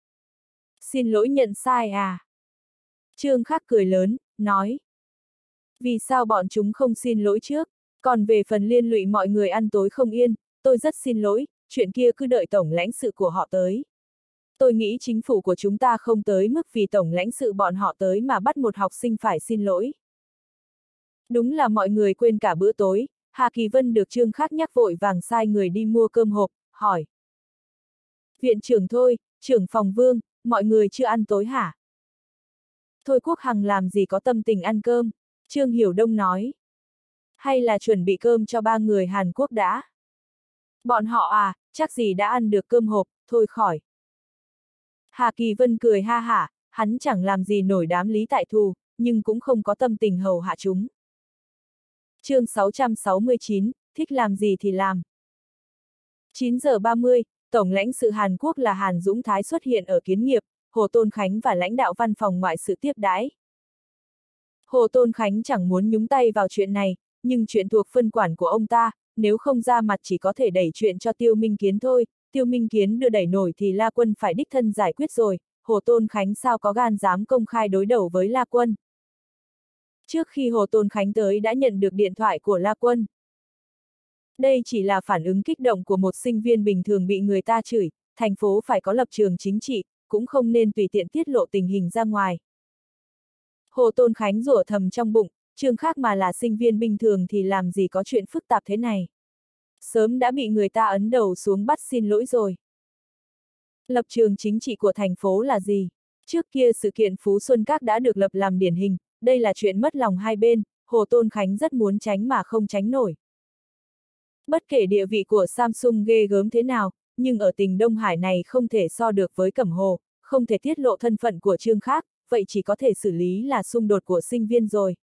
Xin lỗi nhận sai à? Trương Khắc cười lớn, nói. Vì sao bọn chúng không xin lỗi trước? Còn về phần liên lụy mọi người ăn tối không yên, tôi rất xin lỗi, chuyện kia cứ đợi tổng lãnh sự của họ tới. Tôi nghĩ chính phủ của chúng ta không tới mức vì tổng lãnh sự bọn họ tới mà bắt một học sinh phải xin lỗi. Đúng là mọi người quên cả bữa tối, Hà Kỳ Vân được Trương Khắc nhắc vội vàng sai người đi mua cơm hộp, hỏi. Viện trưởng Thôi, trưởng phòng Vương, mọi người chưa ăn tối hả? Thôi Quốc Hằng làm gì có tâm tình ăn cơm, Trương Hiểu Đông nói. Hay là chuẩn bị cơm cho ba người Hàn Quốc đã? Bọn họ à, chắc gì đã ăn được cơm hộp, thôi khỏi. Hà Kỳ Vân cười ha hả, hắn chẳng làm gì nổi đám Lý Tại Thù, nhưng cũng không có tâm tình hầu hạ chúng. Chương 669, thích làm gì thì làm. 9 giờ 30, Tổng lãnh sự Hàn Quốc là Hàn Dũng Thái xuất hiện ở kiến nghiệp, Hồ Tôn Khánh và lãnh đạo văn phòng ngoại sự tiếp đãi. Hồ Tôn Khánh chẳng muốn nhúng tay vào chuyện này, nhưng chuyện thuộc phân quản của ông ta, nếu không ra mặt chỉ có thể đẩy chuyện cho Tiêu Minh Kiến thôi, Tiêu Minh Kiến đưa đẩy nổi thì La Quân phải đích thân giải quyết rồi, Hồ Tôn Khánh sao có gan dám công khai đối đầu với La Quân. Trước khi Hồ Tôn Khánh tới đã nhận được điện thoại của La Quân. Đây chỉ là phản ứng kích động của một sinh viên bình thường bị người ta chửi, thành phố phải có lập trường chính trị, cũng không nên tùy tiện tiết lộ tình hình ra ngoài. Hồ Tôn Khánh rủa thầm trong bụng, Trương Khác mà là sinh viên bình thường thì làm gì có chuyện phức tạp thế này. Sớm đã bị người ta ấn đầu xuống bắt xin lỗi rồi. Lập trường chính trị của thành phố là gì? Trước kia sự kiện Phú Xuân Các đã được lập làm điển hình, đây là chuyện mất lòng hai bên, Hồ Tôn Khánh rất muốn tránh mà không tránh nổi. Bất kể địa vị của Samsung ghê gớm thế nào, nhưng ở tỉnh Đông Hải này không thể so được với Cẩm Hồ, không thể tiết lộ thân phận của Trương Khác, vậy chỉ có thể xử lý là xung đột của sinh viên rồi.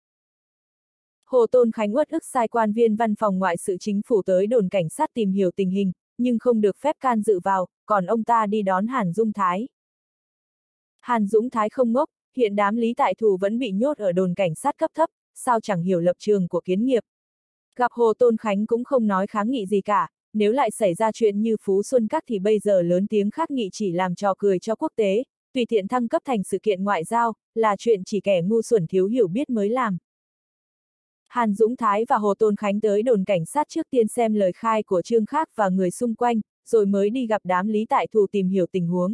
Hồ Tôn Khánh uất ức sai quan viên văn phòng ngoại sự chính phủ tới đồn cảnh sát tìm hiểu tình hình, nhưng không được phép can dự vào, còn ông ta đi đón Hàn Dũng Thái. Hàn Dũng Thái không ngốc, hiện đám Lý Tại Thù vẫn bị nhốt ở đồn cảnh sát cấp thấp, sao chẳng hiểu lập trường của kiến nghiệp. Gặp Hồ Tôn Khánh cũng không nói kháng nghị gì cả, nếu lại xảy ra chuyện như Phú Xuân Các thì bây giờ lớn tiếng kháng nghị chỉ làm trò cười cho quốc tế, tùy tiện thăng cấp thành sự kiện ngoại giao, là chuyện chỉ kẻ ngu xuẩn thiếu hiểu biết mới làm. Hàn Dũng Thái và Hồ Tôn Khánh tới đồn cảnh sát trước tiên xem lời khai của Trương Khác và người xung quanh, rồi mới đi gặp đám Lý Tại Thù tìm hiểu tình huống.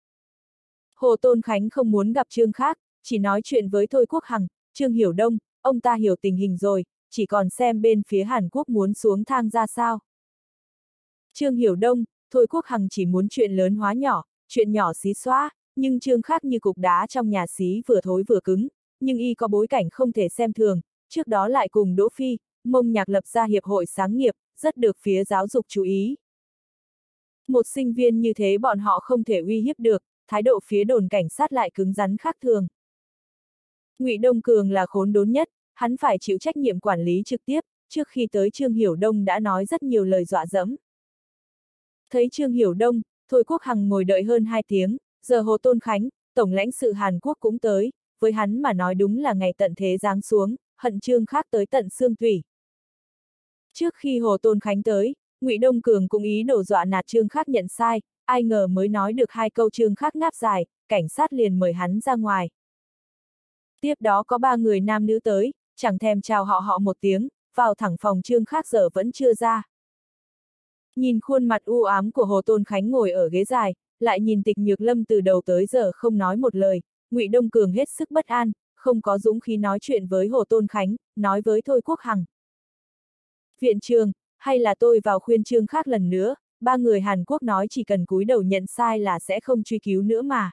Hồ Tôn Khánh không muốn gặp Trương Khác, chỉ nói chuyện với Thôi Quốc Hằng, Trương Hiểu Đông, ông ta hiểu tình hình rồi, chỉ còn xem bên phía Hàn Quốc muốn xuống thang ra sao. Trương Hiểu Đông, Thôi Quốc Hằng chỉ muốn chuyện lớn hóa nhỏ, chuyện nhỏ xí xóa, nhưng Trương Khác như cục đá trong nhà xí vừa thối vừa cứng, nhưng y có bối cảnh không thể xem thường, trước đó lại cùng Đỗ Phi, Mông Nhạc lập ra hiệp hội sáng nghiệp, rất được phía giáo dục chú ý. Một sinh viên như thế bọn họ không thể uy hiếp được, thái độ phía đồn cảnh sát lại cứng rắn khác thường. Ngụy Đông Cường là khốn đốn nhất, hắn phải chịu trách nhiệm quản lý trực tiếp, trước khi tới Trương Hiểu Đông đã nói rất nhiều lời dọa dẫm. Thấy Trương Hiểu Đông, Thôi Quốc Hằng ngồi đợi hơn 2 tiếng, giờ Hồ Tôn Khánh, Tổng lãnh sự Hàn Quốc cũng tới, với hắn mà nói đúng là ngày tận thế giáng xuống, hận Trương Khác tới tận xương thủy. Trước khi Hồ Tôn Khánh tới, Ngụy Đông Cường cũng ý đồ dọa nạt Trương Khác nhận sai, ai ngờ mới nói được 2 câu Trương Khác ngáp dài, cảnh sát liền mời hắn ra ngoài. Tiếp đó có 3 người nam nữ tới, chẳng thèm chào họ một tiếng, vào thẳng phòng Trương Khác giờ vẫn chưa ra. Nhìn khuôn mặt u ám của Hồ Tôn Khánh ngồi ở ghế dài, lại nhìn Tịch Nhược Lâm từ đầu tới giờ không nói một lời, Ngụy Đông Cường hết sức bất an, không có dũng khí nói chuyện với Hồ Tôn Khánh, nói với Thôi Quốc Hằng. Viện trường, hay là tôi vào khuyên Trương Khác lần nữa, 3 người Hàn Quốc nói chỉ cần cúi đầu nhận sai là sẽ không truy cứu nữa mà.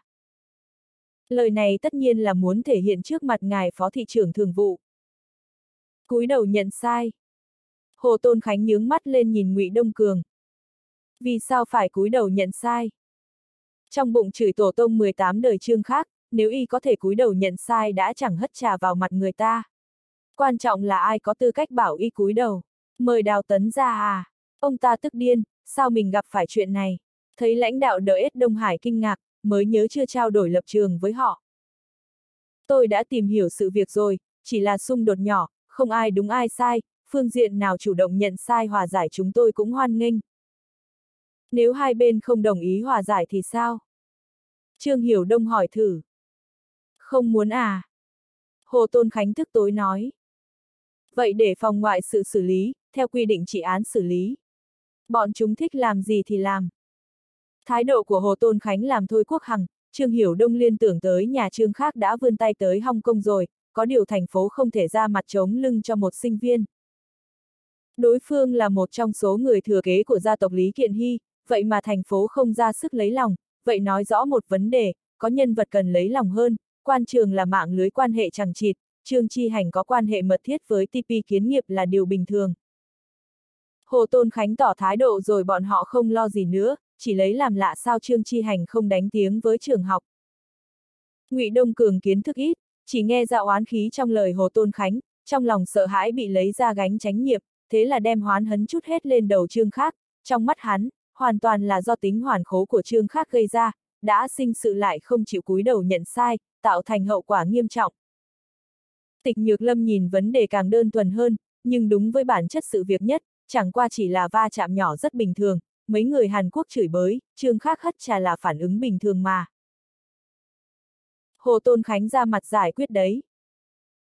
Lời này tất nhiên là muốn thể hiện trước mặt ngài Phó Thị trưởng Thường vụ. Cúi đầu nhận sai. Hồ Tôn Khánh nhướng mắt lên nhìn Ngụy Đông Cường. Vì sao phải cúi đầu nhận sai? Trong bụng chửi tổ tông 18 đời Trương Khác, nếu y có thể cúi đầu nhận sai đã chẳng hất trà vào mặt người ta. Quan trọng là ai có tư cách bảo y cúi đầu. Mời Đào Tấn ra à? Ông ta tức điên, sao mình gặp phải chuyện này? Thấy lãnh đạo DS Đông Hải kinh ngạc, mới nhớ chưa trao đổi lập trường với họ. Tôi đã tìm hiểu sự việc rồi, chỉ là xung đột nhỏ, không ai đúng ai sai, phương diện nào chủ động nhận sai hòa giải chúng tôi cũng hoan nghênh. Nếu hai bên không đồng ý hòa giải thì sao? Trương Hiểu Đông hỏi thử. Không muốn à? Hồ Tôn Khánh tức tối nói. Vậy để phòng ngoại sự xử lý, theo quy định trị án xử lý. Bọn chúng thích làm gì thì làm. Thái độ của Hồ Tôn Khánh làm Thôi Quốc Hằng, Trương Hiểu Đông liên tưởng tới nhà Trương Khác đã vươn tay tới Hong Kong rồi, có điều thành phố không thể ra mặt chống lưng cho một sinh viên. Đối phương là một trong số người thừa kế của gia tộc Lý Kiện Hy, vậy mà thành phố không ra sức lấy lòng, vậy nói rõ một vấn đề, có nhân vật cần lấy lòng hơn, quan trường là mạng lưới quan hệ chằng chịt, Trương Chi Hành có quan hệ mật thiết với TP Kiến nghiệp là điều bình thường. Hồ Tôn Khánh tỏ thái độ rồi bọn họ không lo gì nữa, chỉ lấy làm lạ sao Trương Chi Hành không đánh tiếng với trường học. Ngụy Đông Cường kiến thức ít, chỉ nghe ra oán khí trong lời Hồ Tôn Khánh, trong lòng sợ hãi bị lấy ra gánh trách nhiệm, thế là đem oán hấn chút hết lên đầu Trương Khác, trong mắt hắn, hoàn toàn là do tính hoàn khố của Trương Khác gây ra, đã sinh sự lại không chịu cúi đầu nhận sai, tạo thành hậu quả nghiêm trọng. Tịch Nhược Lâm nhìn vấn đề càng đơn thuần hơn, nhưng đúng với bản chất sự việc nhất, chẳng qua chỉ là va chạm nhỏ rất bình thường, mấy người Hàn Quốc chửi bới, Trương Khác hất trà là phản ứng bình thường mà. Hồ Tôn Khánh ra mặt giải quyết đấy.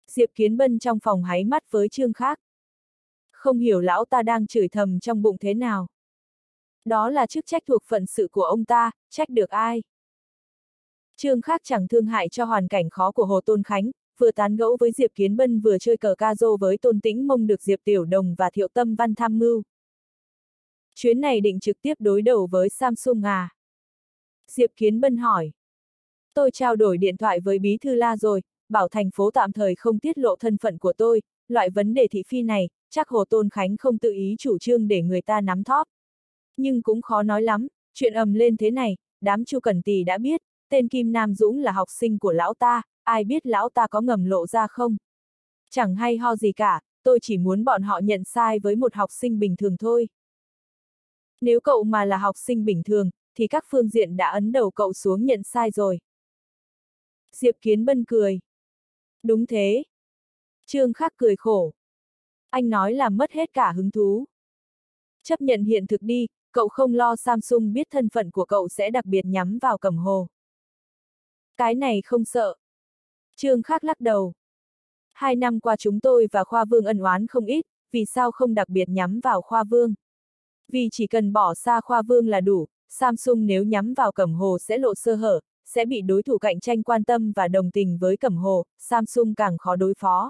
Diệp Kiến Bân trong phòng háy mắt với Trương Khác. Không hiểu lão ta đang chửi thầm trong bụng thế nào. Đó là chức trách thuộc phận sự của ông ta, trách được ai? Trương Khác chẳng thương hại cho hoàn cảnh khó của Hồ Tôn Khánh, vừa tán gẫu với Diệp Kiến Bân vừa chơi cờ ca rô với Tôn Tĩnh Mông được Diệp Tiểu Đồng và Thiệu Tâm Văn tham mưu. Chuyến này định trực tiếp đối đầu với Samsung à? Diệp Kiến Bân hỏi. Tôi trao đổi điện thoại với Bí Thư La rồi, bảo thành phố tạm thời không tiết lộ thân phận của tôi, loại vấn đề thị phi này, chắc Hồ Tôn Khánh không tự ý chủ trương để người ta nắm thóp. Nhưng cũng khó nói lắm, chuyện ầm lên thế này, đám Chu Cẩn Tỳ đã biết, tên Kim Nam Dũng là học sinh của lão ta, ai biết lão ta có ngầm lộ ra không? Chẳng hay ho gì cả, tôi chỉ muốn bọn họ nhận sai với một học sinh bình thường thôi. Nếu cậu mà là học sinh bình thường, thì các phương diện đã ấn đầu cậu xuống nhận sai rồi. Diệp Kiến Bân cười. Đúng thế. Trương Khác cười khổ. Anh nói là mất hết cả hứng thú. Chấp nhận hiện thực đi, cậu không lo Samsung biết thân phận của cậu sẽ đặc biệt nhắm vào Cẩm Hồ. Cái này không sợ. Trương Khác lắc đầu. 2 năm qua chúng tôi và Khoa Vương ân oán không ít, vì sao không đặc biệt nhắm vào Khoa Vương? Vì chỉ cần bỏ xa Khoa Vương là đủ, Samsung nếu nhắm vào Cẩm Hồ sẽ lộ sơ hở, sẽ bị đối thủ cạnh tranh quan tâm và đồng tình với Cẩm Hồ, Samsung càng khó đối phó.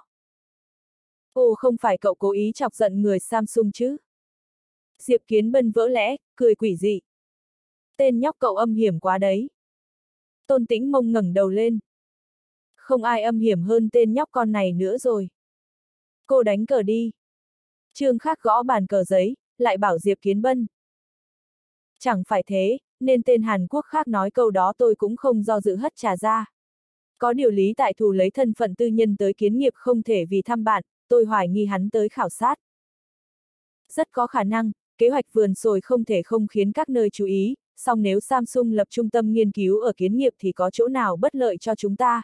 Ồ, không phải cậu cố ý chọc giận người Samsung chứ? Diệp Kiến Bân vỡ lẽ, cười quỷ dị. Tên nhóc cậu âm hiểm quá đấy. Tôn Tĩnh Mông ngẩng đầu lên. Không ai âm hiểm hơn tên nhóc con này nữa rồi. Cô đánh cờ đi. Trương Khác gõ bàn cờ giấy, lại bảo Diệp Kiến Bân. Chẳng phải thế, nên tên Hàn Quốc khác nói câu đó tôi cũng không do dự hất trà ra. Có điều Lý Tại Thù lấy thân phận tư nhân tới kiến nghiệp không thể vì thăm bạn, tôi hoài nghi hắn tới khảo sát. Rất có khả năng, kế hoạch vườn sồi không thể không khiến các nơi chú ý, song nếu Samsung lập trung tâm nghiên cứu ở kiến nghiệp thì có chỗ nào bất lợi cho chúng ta.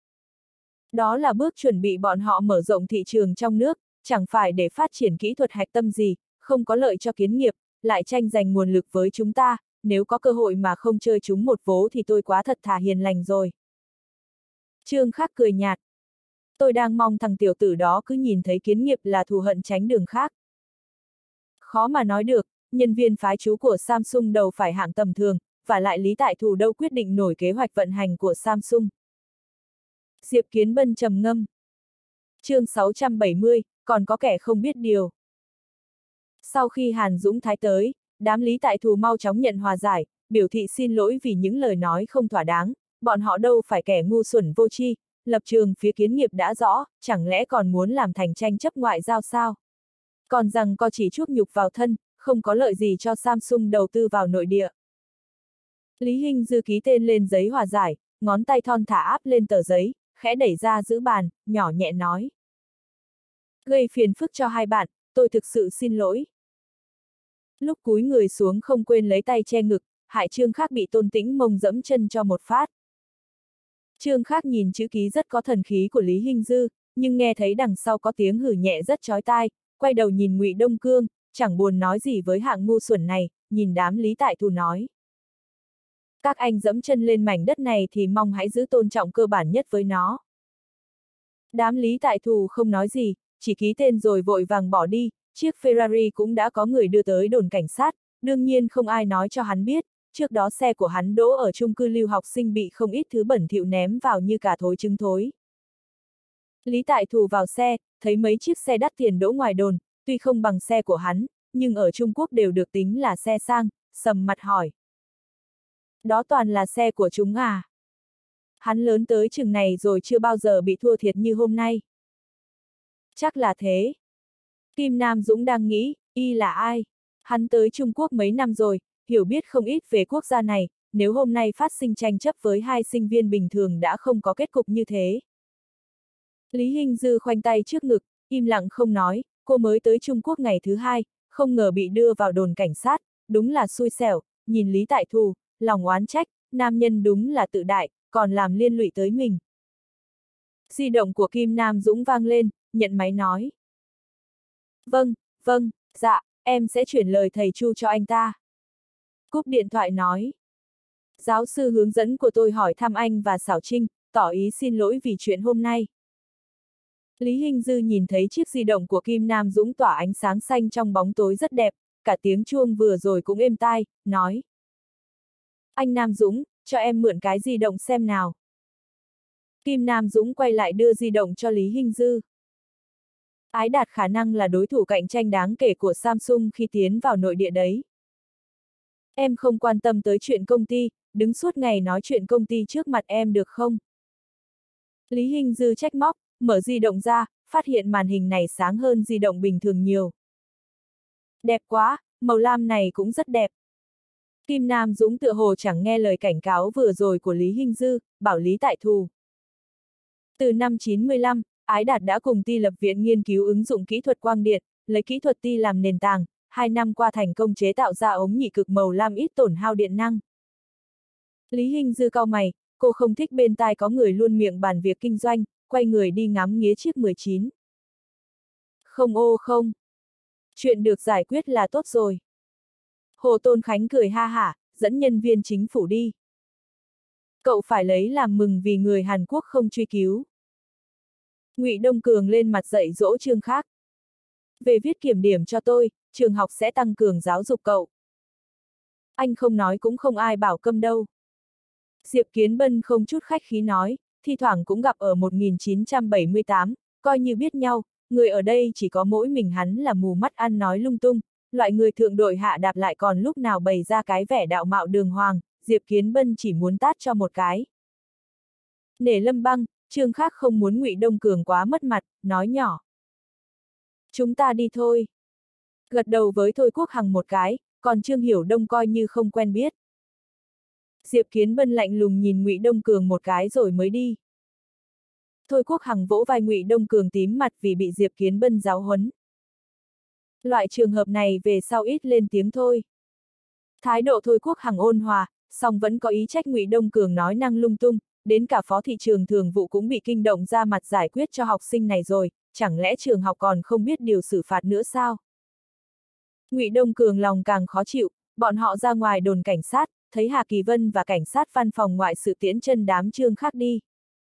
Đó là bước chuẩn bị bọn họ mở rộng thị trường trong nước, chẳng phải để phát triển kỹ thuật hạch tâm gì, không có lợi cho kiến nghiệp, lại tranh giành nguồn lực với chúng ta, nếu có cơ hội mà không chơi chúng một vố thì tôi quá thật thà hiền lành rồi. Trương Khác cười nhạt. Tôi đang mong thằng tiểu tử đó cứ nhìn thấy kiến nghiệp là thù hận tránh đường khác. Khó mà nói được, nhân viên phái trú của Samsung đâu phải hạng tầm thường, và lại Lý Tại Thù đâu quyết định nổi kế hoạch vận hành của Samsung. Diệp Kiến Bân trầm ngâm. Chương 670, còn có kẻ không biết điều. Sau khi Hàn Dũng Thái tới, đám Lý Tại Thù mau chóng nhận hòa giải, biểu thị xin lỗi vì những lời nói không thỏa đáng, bọn họ đâu phải kẻ ngu xuẩn vô tri, lập trường phía kiến nghiệp đã rõ, chẳng lẽ còn muốn làm thành tranh chấp ngoại giao sao? Còn rằng có chỉ chuốc nhục vào thân, không có lợi gì cho Samsung đầu tư vào nội địa. Lý Hinh Dư ký tên lên giấy hòa giải, ngón tay thon thả áp lên tờ giấy, khẽ đẩy ra giữ bàn, nhỏ nhẹ nói. Gây phiền phức cho hai bạn, tôi thực sự xin lỗi. Lúc cúi người xuống không quên lấy tay che ngực, hại Trương Khác bị Tôn Tĩnh Mông dẫm chân cho một phát. Trương Khác nhìn chữ ký rất có thần khí của Lý Hinh Dư, nhưng nghe thấy đằng sau có tiếng hử nhẹ rất chói tai, quay đầu nhìn Ngụy Đông Cương, chẳng buồn nói gì với hạng ngu xuẩn này, nhìn đám Lý Tại Thù nói. Các anh dẫm chân lên mảnh đất này thì mong hãy giữ tôn trọng cơ bản nhất với nó. Đám Lý Tại Thù không nói gì, chỉ ký tên rồi vội vàng bỏ đi, chiếc Ferrari cũng đã có người đưa tới đồn cảnh sát, đương nhiên không ai nói cho hắn biết, trước đó xe của hắn đỗ ở chung cư lưu học sinh bị không ít thứ bẩn thỉu ném vào như cả thối trứng thối. Lý Tại Thù vào xe, thấy mấy chiếc xe đắt tiền đỗ ngoài đồn, tuy không bằng xe của hắn, nhưng ở Trung Quốc đều được tính là xe sang, sầm mặt hỏi. Đó toàn là xe của chúng à? Hắn lớn tới chừng này rồi chưa bao giờ bị thua thiệt như hôm nay. Chắc là thế. Kim Nam Dũng đang nghĩ, y là ai? Hắn tới Trung Quốc mấy năm rồi, hiểu biết không ít về quốc gia này, nếu hôm nay phát sinh tranh chấp với hai sinh viên bình thường đã không có kết cục như thế. Lý Hinh Dư khoanh tay trước ngực, im lặng không nói, cô mới tới Trung Quốc ngày thứ 2, không ngờ bị đưa vào đồn cảnh sát, đúng là xui xẻo, nhìn Lý Tại Thù, lòng oán trách, nam nhân đúng là tự đại, còn làm liên lụy tới mình. Di động của Kim Nam Dũng vang lên, nhận máy nói. Vâng, dạ, em sẽ chuyển lời thầy Chu cho anh ta. Cúp điện thoại nói. Giáo sư hướng dẫn của tôi hỏi thăm anh và Xảo Trinh, tỏ ý xin lỗi vì chuyện hôm nay. Lý Hinh Dư nhìn thấy chiếc di động của Kim Nam Dũng tỏa ánh sáng xanh trong bóng tối rất đẹp, cả tiếng chuông vừa rồi cũng êm tai, nói. Anh Nam Dũng, cho em mượn cái di động xem nào. Kim Nam Dũng quay lại đưa di động cho Lý Hinh Dư. Ái Đạt khả năng là đối thủ cạnh tranh đáng kể của Samsung khi tiến vào nội địa đấy. Em không quan tâm tới chuyện công ty, đứng suốt ngày nói chuyện công ty trước mặt em được không? Lý Hinh Dư trách móc, mở di động ra, phát hiện màn hình này sáng hơn di động bình thường nhiều. Đẹp quá, màu lam này cũng rất đẹp. Kim Nam Dũng tựa hồ chẳng nghe lời cảnh cáo vừa rồi của Lý Hinh Dư, bảo Lý tại thù. Từ năm 95, Ái Đạt đã cùng Ti lập viện nghiên cứu ứng dụng kỹ thuật quang điện, lấy kỹ thuật Ti làm nền tảng, 2 năm qua thành công chế tạo ra ống nhị cực màu lam ít tổn hao điện năng. Lý Hinh Dư cau mày, cô không thích bên tai có người luôn miệng bàn việc kinh doanh, quay người đi ngắm nghía chiếc 19. Không ô không. Chuyện được giải quyết là tốt rồi. Hồ Tôn Khánh cười ha hả, dẫn nhân viên chính phủ đi. Cậu phải lấy làm mừng vì người Hàn Quốc không truy cứu. Ngụy Đông Cường lên mặt dạy dỗ Trương Khác. Về viết kiểm điểm cho tôi, trường học sẽ tăng cường giáo dục cậu. Anh không nói cũng không ai bảo câm đâu. Diệp Kiến Bân không chút khách khí nói, thi thoảng cũng gặp ở 1978, coi như biết nhau, người ở đây chỉ có mỗi mình hắn là mù mắt ăn nói lung tung, loại người thượng đội hạ đạp lại còn lúc nào bày ra cái vẻ đạo mạo đường hoàng, Diệp Kiến Bân chỉ muốn tát cho một cái. Nể Lâm Băng, Trương Khác không muốn Ngụy Đông Cường quá mất mặt, nói nhỏ. Chúng ta đi thôi. Gật đầu với Thôi Quốc Hằng một cái, còn Trương Hiểu Đông coi như không quen biết. Diệp Kiến Bân lạnh lùng nhìn Ngụy Đông Cường một cái rồi mới đi. Thôi Quốc Hằng vỗ vai Ngụy Đông Cường tím mặt vì bị Diệp Kiến Bân giáo huấn. Loại trường hợp này về sau ít lên tiếng thôi. Thái độ Thôi Quốc Hằng ôn hòa, song vẫn có ý trách Ngụy Đông Cường nói năng lung tung, đến cả phó thị trường thường vụ cũng bị kinh động ra mặt giải quyết cho học sinh này rồi, chẳng lẽ trường học còn không biết điều xử phạt nữa sao? Ngụy Đông Cường lòng càng khó chịu, bọn họ ra ngoài đồn cảnh sát, thấy Hà Kỳ Vân và cảnh sát văn phòng ngoại sự tiễn chân đám Trương Khác đi.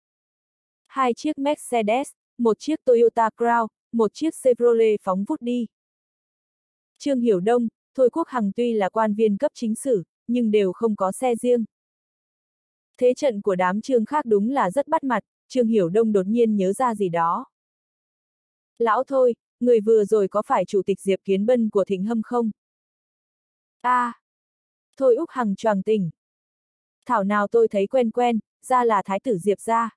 2 chiếc Mercedes, 1 chiếc Toyota Crown, 1 chiếc Chevrolet phóng vút đi. Trương Hiểu Đông, Thôi Quốc Hằng tuy là quan viên cấp chính sử, nhưng đều không có xe riêng. Thế trận của đám Trương Khác đúng là rất bắt mặt, Trương Hiểu Đông đột nhiên nhớ ra gì đó. Lão Thôi, người vừa rồi có phải chủ tịch Diệp Kiến Bân của Thịnh Hâm không? Thôi Úc Hằng choàng tỉnh. Thảo nào tôi thấy quen quen, ra là thái tử Diệp gia.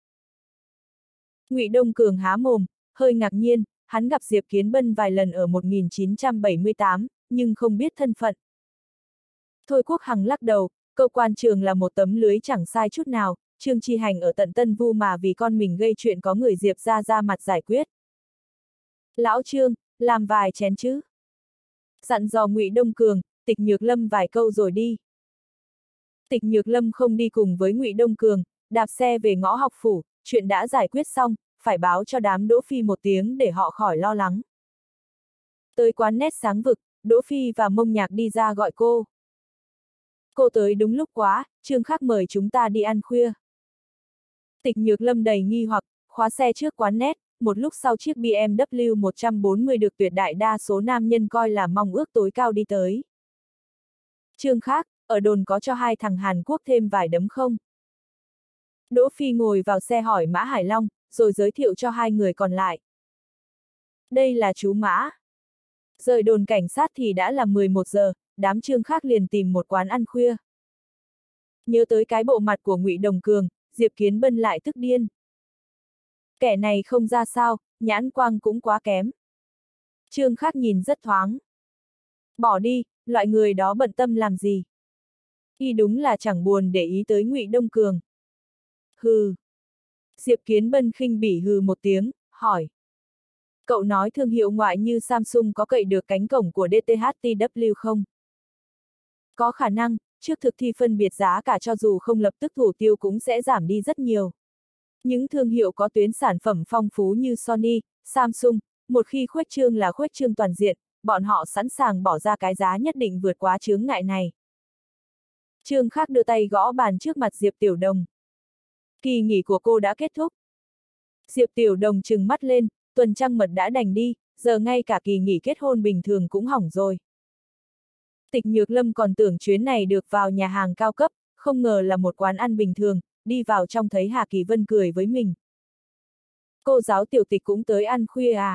Ngụy Đông Cường há mồm, hơi ngạc nhiên, hắn gặp Diệp Kiến Bân vài lần ở 1978, nhưng không biết thân phận. Thôi Quốc Hằng lắc đầu, cơ quan trường là một tấm lưới chẳng sai chút nào, Trương Chi Hành ở tận Tân Vu mà vì con mình gây chuyện có người Diệp ra mặt giải quyết. Lão Trương, làm vài chén chứ. Dặn dò Ngụy Đông Cường, Tịch Nhược Lâm vài câu rồi đi. Tịch Nhược Lâm không đi cùng với Ngụy Đông Cường, đạp xe về ngõ học phủ, chuyện đã giải quyết xong, phải báo cho đám Đỗ Phi một tiếng để họ khỏi lo lắng. Tới quán nét sáng vực, Đỗ Phi và Mông Nhạc đi ra gọi cô. Cô tới đúng lúc quá, Trương Khác mời chúng ta đi ăn khuya. Tịch Nhược Lâm đầy nghi hoặc, khóa xe trước quán nét, một lúc sau chiếc BMW 140 được tuyệt đại đa số nam nhân coi là mong ước tối cao đi tới. Trương Khác, ở đồn có cho 2 thằng Hàn Quốc thêm vài đấm không? Đỗ Phi ngồi vào xe hỏi Mã Hải Long, rồi giới thiệu cho 2 người còn lại. Đây là chú Mã. Rời đồn cảnh sát thì đã là 11 giờ, đám Trương Khác liền tìm một quán ăn khuya. Nhớ tới cái bộ mặt của Ngụy Đông Cường, Diệp Kiến Bân lại tức điên. Kẻ này không ra sao, nhãn quang cũng quá kém. Trương Khác nhìn rất thoáng. Bỏ đi, loại người đó bận tâm làm gì? Y đúng là chẳng buồn để ý tới Ngụy Đông Cường. Hừ. Diệp Kiến Bân khinh bỉ hừ một tiếng, hỏi. Cậu nói thương hiệu ngoại như Samsung có cậy được cánh cổng của DTHTW không? Có khả năng, trước thực thi phân biệt giá cả cho dù không lập tức thủ tiêu cũng sẽ giảm đi rất nhiều. Những thương hiệu có tuyến sản phẩm phong phú như Sony, Samsung, một khi khuếch trương là khuếch trương toàn diện, bọn họ sẵn sàng bỏ ra cái giá nhất định vượt quá chướng ngại này. Trương Khác đưa tay gõ bàn trước mặt Diệp Tiểu Đồng. Kỳ nghỉ của cô đã kết thúc. Diệp Tiểu Đồng trừng mắt lên, tuần trăng mật đã đành đi, giờ ngay cả kỳ nghỉ kết hôn bình thường cũng hỏng rồi. Tịch Nhược Lâm còn tưởng chuyến này được vào nhà hàng cao cấp, không ngờ là một quán ăn bình thường, đi vào trong thấy Hà Kỳ Vân cười với mình. Cô giáo Tiểu Tịch cũng tới ăn khuya à?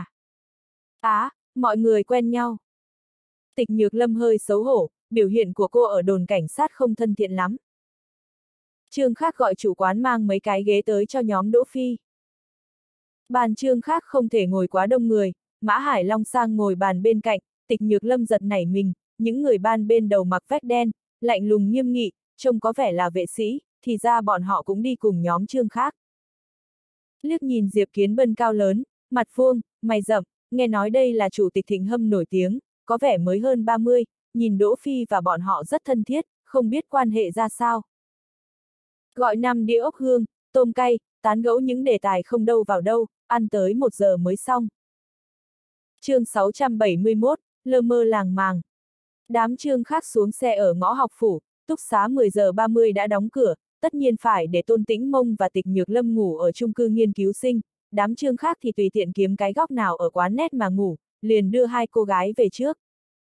Mọi người quen nhau. Tịch Nhược Lâm hơi xấu hổ, biểu hiện của cô ở đồn cảnh sát không thân thiện lắm. Trương Khác gọi chủ quán mang mấy cái ghế tới cho nhóm Đỗ Phi. Bàn Trương Khác không thể ngồi quá đông người, Mã Hải Long sang ngồi bàn bên cạnh, Tịch Nhược Lâm giật nảy mình, những người ban bên đầu mặc vest đen, lạnh lùng nghiêm nghị, trông có vẻ là vệ sĩ, thì ra bọn họ cũng đi cùng nhóm Trương Khác. Liếc nhìn Diệp Kiến Bân cao lớn, mặt vuông, mày rậm, nghe nói đây là chủ tịch Thịnh Hâm nổi tiếng, có vẻ mới hơn 30, nhìn Đỗ Phi và bọn họ rất thân thiết, không biết quan hệ ra sao. Gọi 5 đĩa ốc hương, tôm cay, tán gẫu những đề tài không đâu vào đâu, ăn tới 1 giờ mới xong. Chương 671, lơ mơ làng màng. Đám Trương Khác xuống xe ở ngõ học phủ, túc xá 10 giờ 30 đã đóng cửa, tất nhiên phải để Tôn Tĩnh Mông và Tịch Nhược Lâm ngủ ở chung cư nghiên cứu sinh, đám Trương Khác thì tùy tiện kiếm cái góc nào ở quán nét mà ngủ, liền đưa hai cô gái về trước.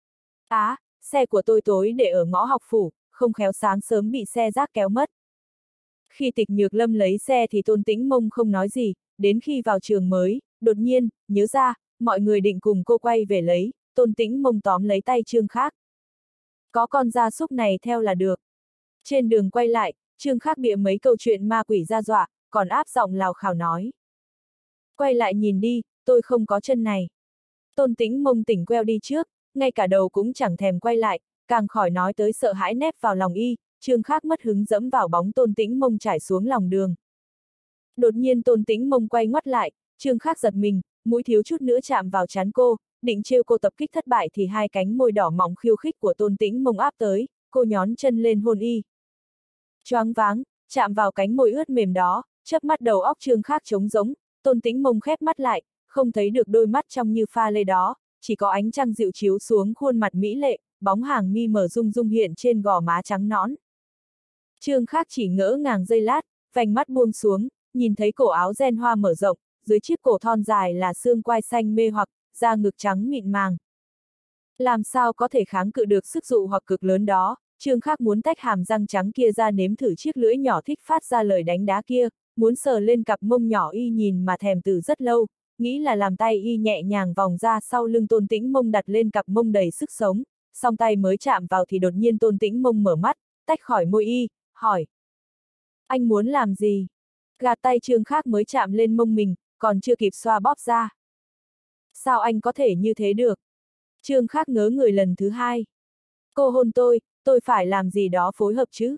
Xe của tôi tối để ở ngõ học phủ, không khéo sáng sớm bị xe rác kéo mất. Khi Tịch Nhược Lâm lấy xe thì Tôn Tĩnh Mông không nói gì, đến khi vào trường mới, đột nhiên, nhớ ra, mọi người định cùng cô quay về lấy, Tôn Tĩnh Mông tóm lấy tay Trương Khác. Có con gia súc này theo là được. Trên đường quay lại, Trương Khác bịa mấy câu chuyện ma quỷ ra dọa, còn áp giọng lào khào nói. Quay lại nhìn đi, tôi không có chân này. Tôn Tĩnh Mông tỉnh queo đi trước, ngay cả đầu cũng chẳng thèm quay lại, càng khỏi nói tới sợ hãi nép vào lòng y, Trương Khác mất hứng dẫm vào bóng Tôn Tĩnh Mông trải xuống lòng đường. Đột nhiên Tôn Tĩnh Mông quay ngoắt lại, Trương Khác giật mình, mũi thiếu chút nữa chạm vào trán cô, định trêu cô tập kích thất bại thì hai cánh môi đỏ mọng khiêu khích của Tôn Tĩnh Mông áp tới, cô nhón chân lên hôn y. Choáng váng, chạm vào cánh môi ướt mềm đó, chớp mắt đầu óc Trương Khác trống rỗng, Tôn Tĩnh Mông khép mắt lại, không thấy được đôi mắt trong như pha lê đó, chỉ có ánh trăng dịu chiếu xuống khuôn mặt mỹ lệ, bóng hàng mi mở rung rung hiện trên gò má trắng nõn. Trương Khác chỉ ngỡ ngàng giây lát, vành mắt buông xuống, nhìn thấy cổ áo ren hoa mở rộng, dưới chiếc cổ thon dài là xương quai xanh mê hoặc, da ngực trắng mịn màng. Làm sao có thể kháng cự được sức dụ hoặc cực lớn đó, Trương Khác muốn tách hàm răng trắng kia ra nếm thử chiếc lưỡi nhỏ thích phát ra lời đánh đá kia, muốn sờ lên cặp mông nhỏ y nhìn mà thèm từ rất lâu, nghĩ là làm tay y nhẹ nhàng vòng ra sau lưng Tôn Tĩnh Mông đặt lên cặp mông đầy sức sống, song tay mới chạm vào thì đột nhiên Tôn Tĩnh Mông mở mắt, tách khỏi môi y, hỏi. Anh muốn làm gì? Gạt tay Trương Khác mới chạm lên mông mình, còn chưa kịp xoa bóp ra. Sao anh có thể như thế được? Trương Khác ngớ người lần thứ hai. Cô hôn tôi phải làm gì đó phối hợp chứ?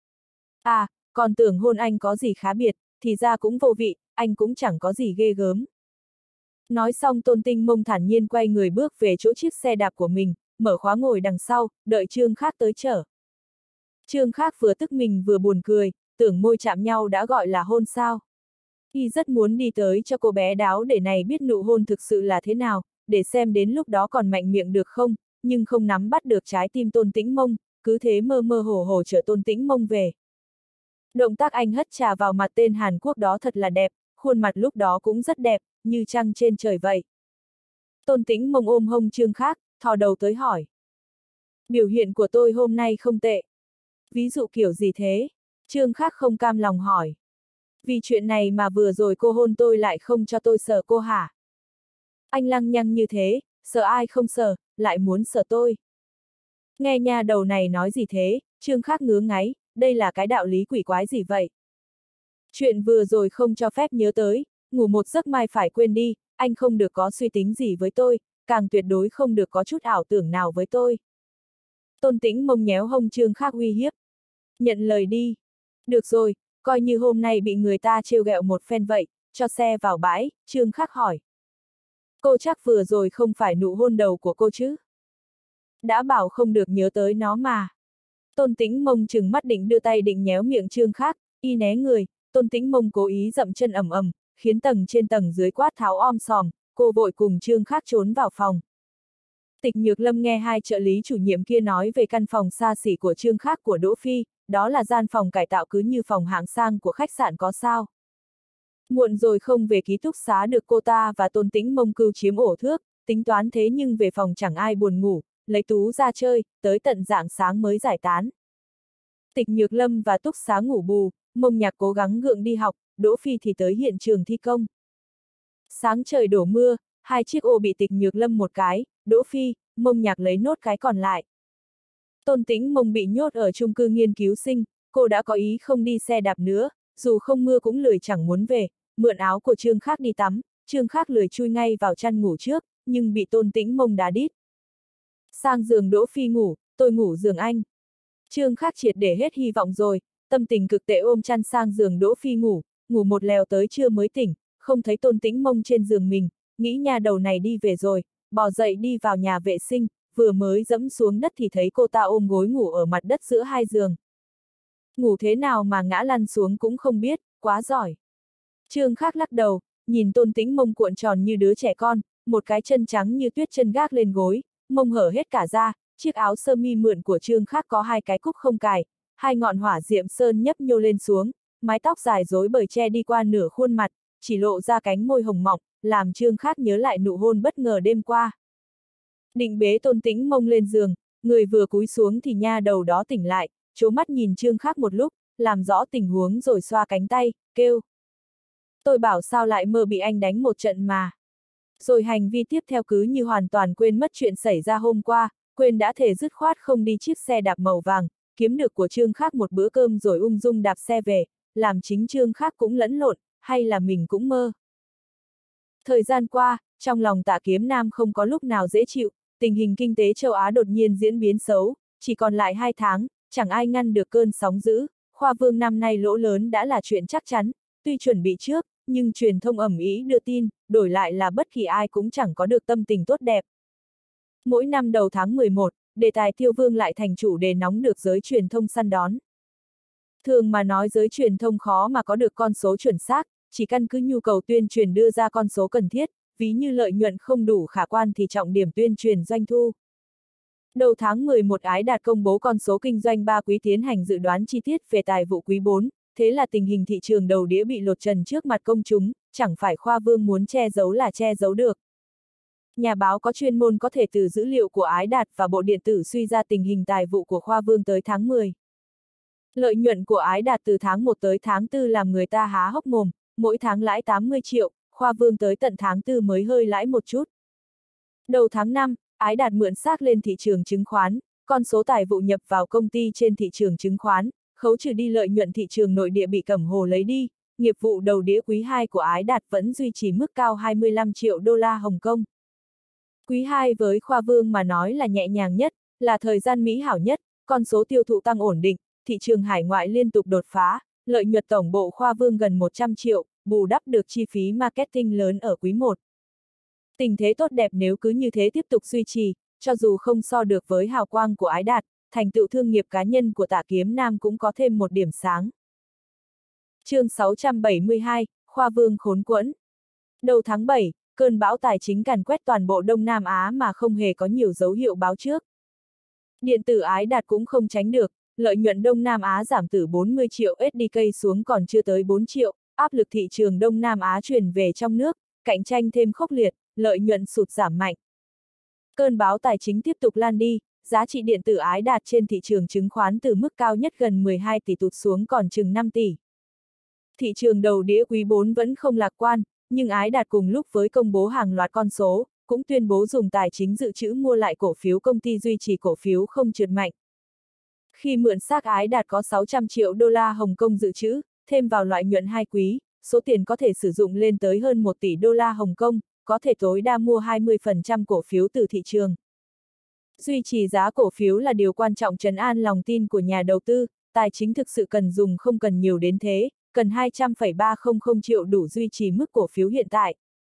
Còn tưởng hôn anh có gì khá biệt, thì ra cũng vô vị, anh cũng chẳng có gì ghê gớm. Nói xong Tôn Tĩnh Mông thản nhiên quay người bước về chỗ chiếc xe đạp của mình, mở khóa ngồi đằng sau, đợi Trương Khác tới chở. Trương Khác vừa tức mình vừa buồn cười, tưởng môi chạm nhau đã gọi là hôn sao. Y rất muốn đi tới cho cô bé đáo để này biết nụ hôn thực sự là thế nào, để xem đến lúc đó còn mạnh miệng được không, nhưng không nắm bắt được trái tim Tôn Tĩnh Mông, cứ thế mơ mơ hồ hồ chở Tôn Tĩnh Mông về. Động tác anh hất trà vào mặt tên Hàn Quốc đó thật là đẹp, khuôn mặt lúc đó cũng rất đẹp, như trăng trên trời vậy. Tôn Tĩnh Mông ôm hông Trương Khác, thò đầu tới hỏi. Biểu hiện của tôi hôm nay không tệ. Ví dụ kiểu gì thế? Trương Khác không cam lòng hỏi. Vì chuyện này mà vừa rồi cô hôn tôi lại không cho tôi sờ cô hả? Anh lăng nhăng như thế, sợ ai không sờ, lại muốn sờ tôi. Nghe nha đầu này nói gì thế, Trương Khác ngứa ngáy, đây là cái đạo lý quỷ quái gì vậy? Chuyện vừa rồi không cho phép nhớ tới, ngủ một giấc mai phải quên đi, anh không được có suy tính gì với tôi, càng tuyệt đối không được có chút ảo tưởng nào với tôi. Tôn Tĩnh Mông nhéo hông Trương Khác uy hiếp. Nhận lời đi. Được rồi, coi như hôm nay bị người ta trêu ghẹo một phen vậy, cho xe vào bãi, Trương Khác hỏi. Cô chắc vừa rồi không phải nụ hôn đầu của cô chứ? Đã bảo không được nhớ tới nó mà. Tôn Tĩnh Mông trừng mắt định đưa tay định nhéo miệng Trương Khác, y né người, Tôn Tĩnh Mông cố ý dậm chân ầm ầm, khiến tầng trên tầng dưới quát tháo om sòm, cô vội cùng Trương Khác trốn vào phòng. Tịch Nhược Lâm nghe hai trợ lý chủ nhiệm kia nói về căn phòng xa xỉ của Trương Khác của Đỗ Phi, đó là gian phòng cải tạo cứ như phòng hạng sang của khách sạn có sao. Muộn rồi không về ký túc xá được cô ta và Tôn Tĩnh Mông cưu chiếm ổ thước, tính toán thế nhưng về phòng chẳng ai buồn ngủ, lấy Tú ra chơi, tới tận rạng sáng mới giải tán. Tịch Nhược Lâm và túc xá ngủ bù, Mông Nhạc cố gắng gượng đi học, Đỗ Phi thì tới hiện trường thi công. Sáng trời đổ mưa, hai chiếc ô bị Tịch Nhược Lâm một cái, Đỗ Phi, Mông Nhạc lấy nốt cái còn lại. Tôn Tĩnh Mông bị nhốt ở chung cư nghiên cứu sinh, cô đã có ý không đi xe đạp nữa, dù không mưa cũng lười chẳng muốn về, mượn áo của Trương Khác đi tắm, Trương Khác lười chui ngay vào chăn ngủ trước, nhưng bị Tôn Tĩnh Mông đá đít. Sang giường Đỗ Phi ngủ, tôi ngủ giường anh. Trương Khác triệt để hết hy vọng rồi, tâm tình cực tệ ôm chăn sang giường Đỗ Phi ngủ một lèo tới trưa mới tỉnh, không thấy Tôn Tĩnh Mông trên giường mình, nghĩ nhà đầu này đi về rồi, bò dậy đi vào nhà vệ sinh, vừa mới dẫm xuống đất thì thấy cô ta ôm gối ngủ ở mặt đất giữa hai giường. Ngủ thế nào mà ngã lăn xuống cũng không biết, quá giỏi. Trương Khác lắc đầu, nhìn Tôn Tĩnh Mông cuộn tròn như đứa trẻ con, một cái chân trắng như tuyết chân gác lên gối, mông hở hết cả ra, chiếc áo sơ mi mượn của Trương Khác có hai cái cúc không cài, hai ngọn hỏa diệm sơn nhấp nhô lên xuống, mái tóc dài rối bời che đi qua nửa khuôn mặt, chỉ lộ ra cánh môi hồng mọng, làm Trương Khác nhớ lại nụ hôn bất ngờ đêm qua. Định bế Tôn Tĩnh Mông lên giường, người vừa cúi xuống thì nha đầu đó tỉnh lại, trố mắt nhìn Trương Khác một lúc, làm rõ tình huống rồi xoa cánh tay, kêu. Tôi bảo sao lại mơ bị anh đánh một trận mà. Rồi hành vi tiếp theo cứ như hoàn toàn quên mất chuyện xảy ra hôm qua, quên đã thể dứt khoát không đi chiếc xe đạp màu vàng, kiếm được của Trương Khác một bữa cơm rồi ung dung đạp xe về, làm chính Trương Khác cũng lẫn lộn, hay là mình cũng mơ. Thời gian qua, trong lòng Tạ Kiếm Nam không có lúc nào dễ chịu, tình hình kinh tế châu Á đột nhiên diễn biến xấu, chỉ còn lại 2 tháng, chẳng ai ngăn được cơn sóng dữ, Khoa Vương năm nay lỗ lớn đã là chuyện chắc chắn, tuy chuẩn bị trước, nhưng truyền thông ầm ĩ đưa tin, đổi lại là bất kỳ ai cũng chẳng có được tâm tình tốt đẹp. Mỗi năm đầu tháng 11, đề tài Tiêu Vương lại thành chủ đề nóng được giới truyền thông săn đón. Thường mà nói giới truyền thông khó mà có được con số chuẩn xác, chỉ căn cứ nhu cầu tuyên truyền đưa ra con số cần thiết, ví như lợi nhuận không đủ khả quan thì trọng điểm tuyên truyền doanh thu. Đầu tháng 11 Ái Đạt công bố con số kinh doanh 3 quý tiến hành dự đoán chi tiết về tài vụ quý 4, thế là tình hình thị trường đầu đĩa bị lột trần trước mặt công chúng, chẳng phải Khoa Vương muốn che giấu là che giấu được. Nhà báo có chuyên môn có thể từ dữ liệu của Ái Đạt và Bộ Điện tử suy ra tình hình tài vụ của Khoa Vương tới tháng 10. Lợi nhuận của Ái Đạt từ tháng 1 tới tháng 4 làm người ta há hốc mồm, mỗi tháng lãi 80 triệu, Khoa Vương tới tận tháng 4 mới hơi lãi một chút. Đầu tháng 5, Ái Đạt mượn xác lên thị trường chứng khoán, con số tài vụ nhập vào công ty trên thị trường chứng khoán, khấu trừ đi lợi nhuận thị trường nội địa bị Cẩm Hồ lấy đi, nghiệp vụ đầu đĩa quý 2 của Ái Đạt vẫn duy trì mức cao 25 triệu đô la Hồng Kông. Quý 2 với Khoa Vương mà nói là nhẹ nhàng nhất, là thời gian mỹ hảo nhất, con số tiêu thụ tăng ổn định, thị trường hải ngoại liên tục đột phá, lợi nhuận tổng bộ Khoa Vương gần 100 triệu, bù đắp được chi phí marketing lớn ở quý 1. Tình thế tốt đẹp nếu cứ như thế tiếp tục duy trì, cho dù không so được với hào quang của Ái Đạt, thành tựu thương nghiệp cá nhân của Tạ Kiếm Nam cũng có thêm một điểm sáng. Chương 672, Khoa Vương khốn quẫn. Đầu tháng 7, cơn bão tài chính càn quét toàn bộ Đông Nam Á mà không hề có nhiều dấu hiệu báo trước. Điện tử Ái Đạt cũng không tránh được, lợi nhuận Đông Nam Á giảm từ 40 triệu SDK xuống còn chưa tới 4 triệu, áp lực thị trường Đông Nam Á chuyển về trong nước, cạnh tranh thêm khốc liệt, lợi nhuận sụt giảm mạnh. Cơn bão tài chính tiếp tục lan đi, giá trị điện tử Ái Đạt trên thị trường chứng khoán từ mức cao nhất gần 12 tỷ tụt xuống còn chừng 5 tỷ. Thị trường đầu đĩa quý 4 vẫn không lạc quan, nhưng Ái Đạt cùng lúc với công bố hàng loạt con số, cũng tuyên bố dùng tài chính dự trữ mua lại cổ phiếu công ty duy trì cổ phiếu không trượt mạnh. Khi mượn xác Ái Đạt có 600 triệu đô la Hồng Kông dự trữ, thêm vào lợi nhuận 2 quý, số tiền có thể sử dụng lên tới hơn 1 tỷ đô la Hồng Kông, có thể tối đa mua 20% cổ phiếu từ thị trường. Duy trì giá cổ phiếu là điều quan trọng trấn an lòng tin của nhà đầu tư, tài chính thực sự cần dùng không cần nhiều đến thế, cần 200,300 triệu đủ duy trì mức cổ phiếu hiện tại.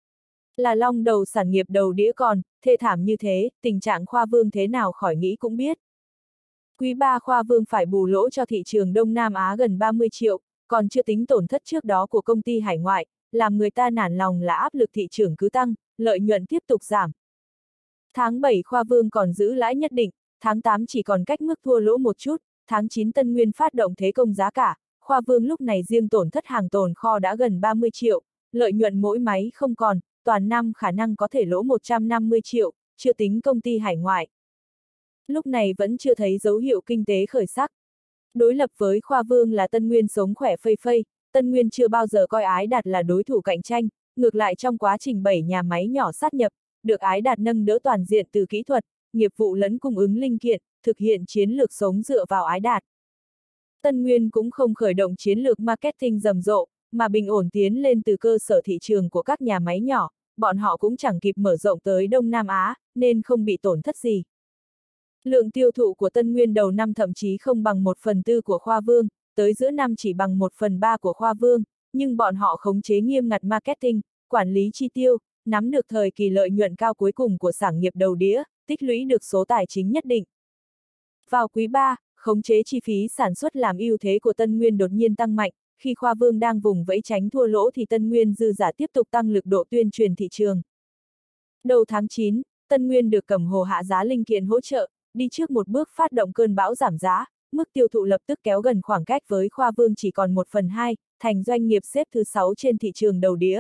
Là long đầu sản nghiệp đầu đĩa còn, thê thảm như thế, tình trạng Khoa Vương thế nào khỏi nghĩ cũng biết. Quý 3 Khoa Vương phải bù lỗ cho thị trường Đông Nam Á gần 30 triệu, còn chưa tính tổn thất trước đó của công ty hải ngoại, làm người ta nản lòng là áp lực thị trường cứ tăng, lợi nhuận tiếp tục giảm. Tháng 7 Khoa Vương còn giữ lãi nhất định, tháng 8 chỉ còn cách mức thua lỗ một chút, tháng 9 Tân Nguyên phát động thế công giá cả, Khoa Vương lúc này riêng tổn thất hàng tồn kho đã gần 30 triệu, lợi nhuận mỗi máy không còn, toàn năm khả năng có thể lỗ 150 triệu, chưa tính công ty hải ngoại. Lúc này vẫn chưa thấy dấu hiệu kinh tế khởi sắc. Đối lập với Khoa Vương là Tân Nguyên sống khỏe phây phây, Tân Nguyên chưa bao giờ coi Ái Đạt là đối thủ cạnh tranh, ngược lại trong quá trình 7 nhà máy nhỏ sát nhập, được Ái Đạt nâng đỡ toàn diện từ kỹ thuật, nghiệp vụ lẫn cung ứng linh kiện, thực hiện chiến lược sống dựa vào Ái Đạt. Tân Nguyên cũng không khởi động chiến lược marketing rầm rộ, mà bình ổn tiến lên từ cơ sở thị trường của các nhà máy nhỏ, bọn họ cũng chẳng kịp mở rộng tới Đông Nam Á, nên không bị tổn thất gì. Lượng tiêu thụ của Tân Nguyên đầu năm thậm chí không bằng 1/4 của Khoa Vương, tới giữa năm chỉ bằng 1/3 của Khoa Vương, nhưng bọn họ khống chế nghiêm ngặt marketing, quản lý chi tiêu, nắm được thời kỳ lợi nhuận cao cuối cùng của sản nghiệp đầu đĩa, tích lũy được số tài chính nhất định. Vào quý 3, khống chế chi phí sản xuất làm ưu thế của Tân Nguyên đột nhiên tăng mạnh, khi Khoa Vương đang vùng vẫy tránh thua lỗ thì Tân Nguyên dư giả tiếp tục tăng lực độ tuyên truyền thị trường. Đầu tháng 9, Tân Nguyên được Cẩm Hồ hạ giá linh kiện hỗ trợ, đi trước một bước phát động cơn bão giảm giá, mức tiêu thụ lập tức kéo gần khoảng cách với Khoa Vương chỉ còn 1/2, thành doanh nghiệp xếp thứ 6 trên thị trường đầu đĩa.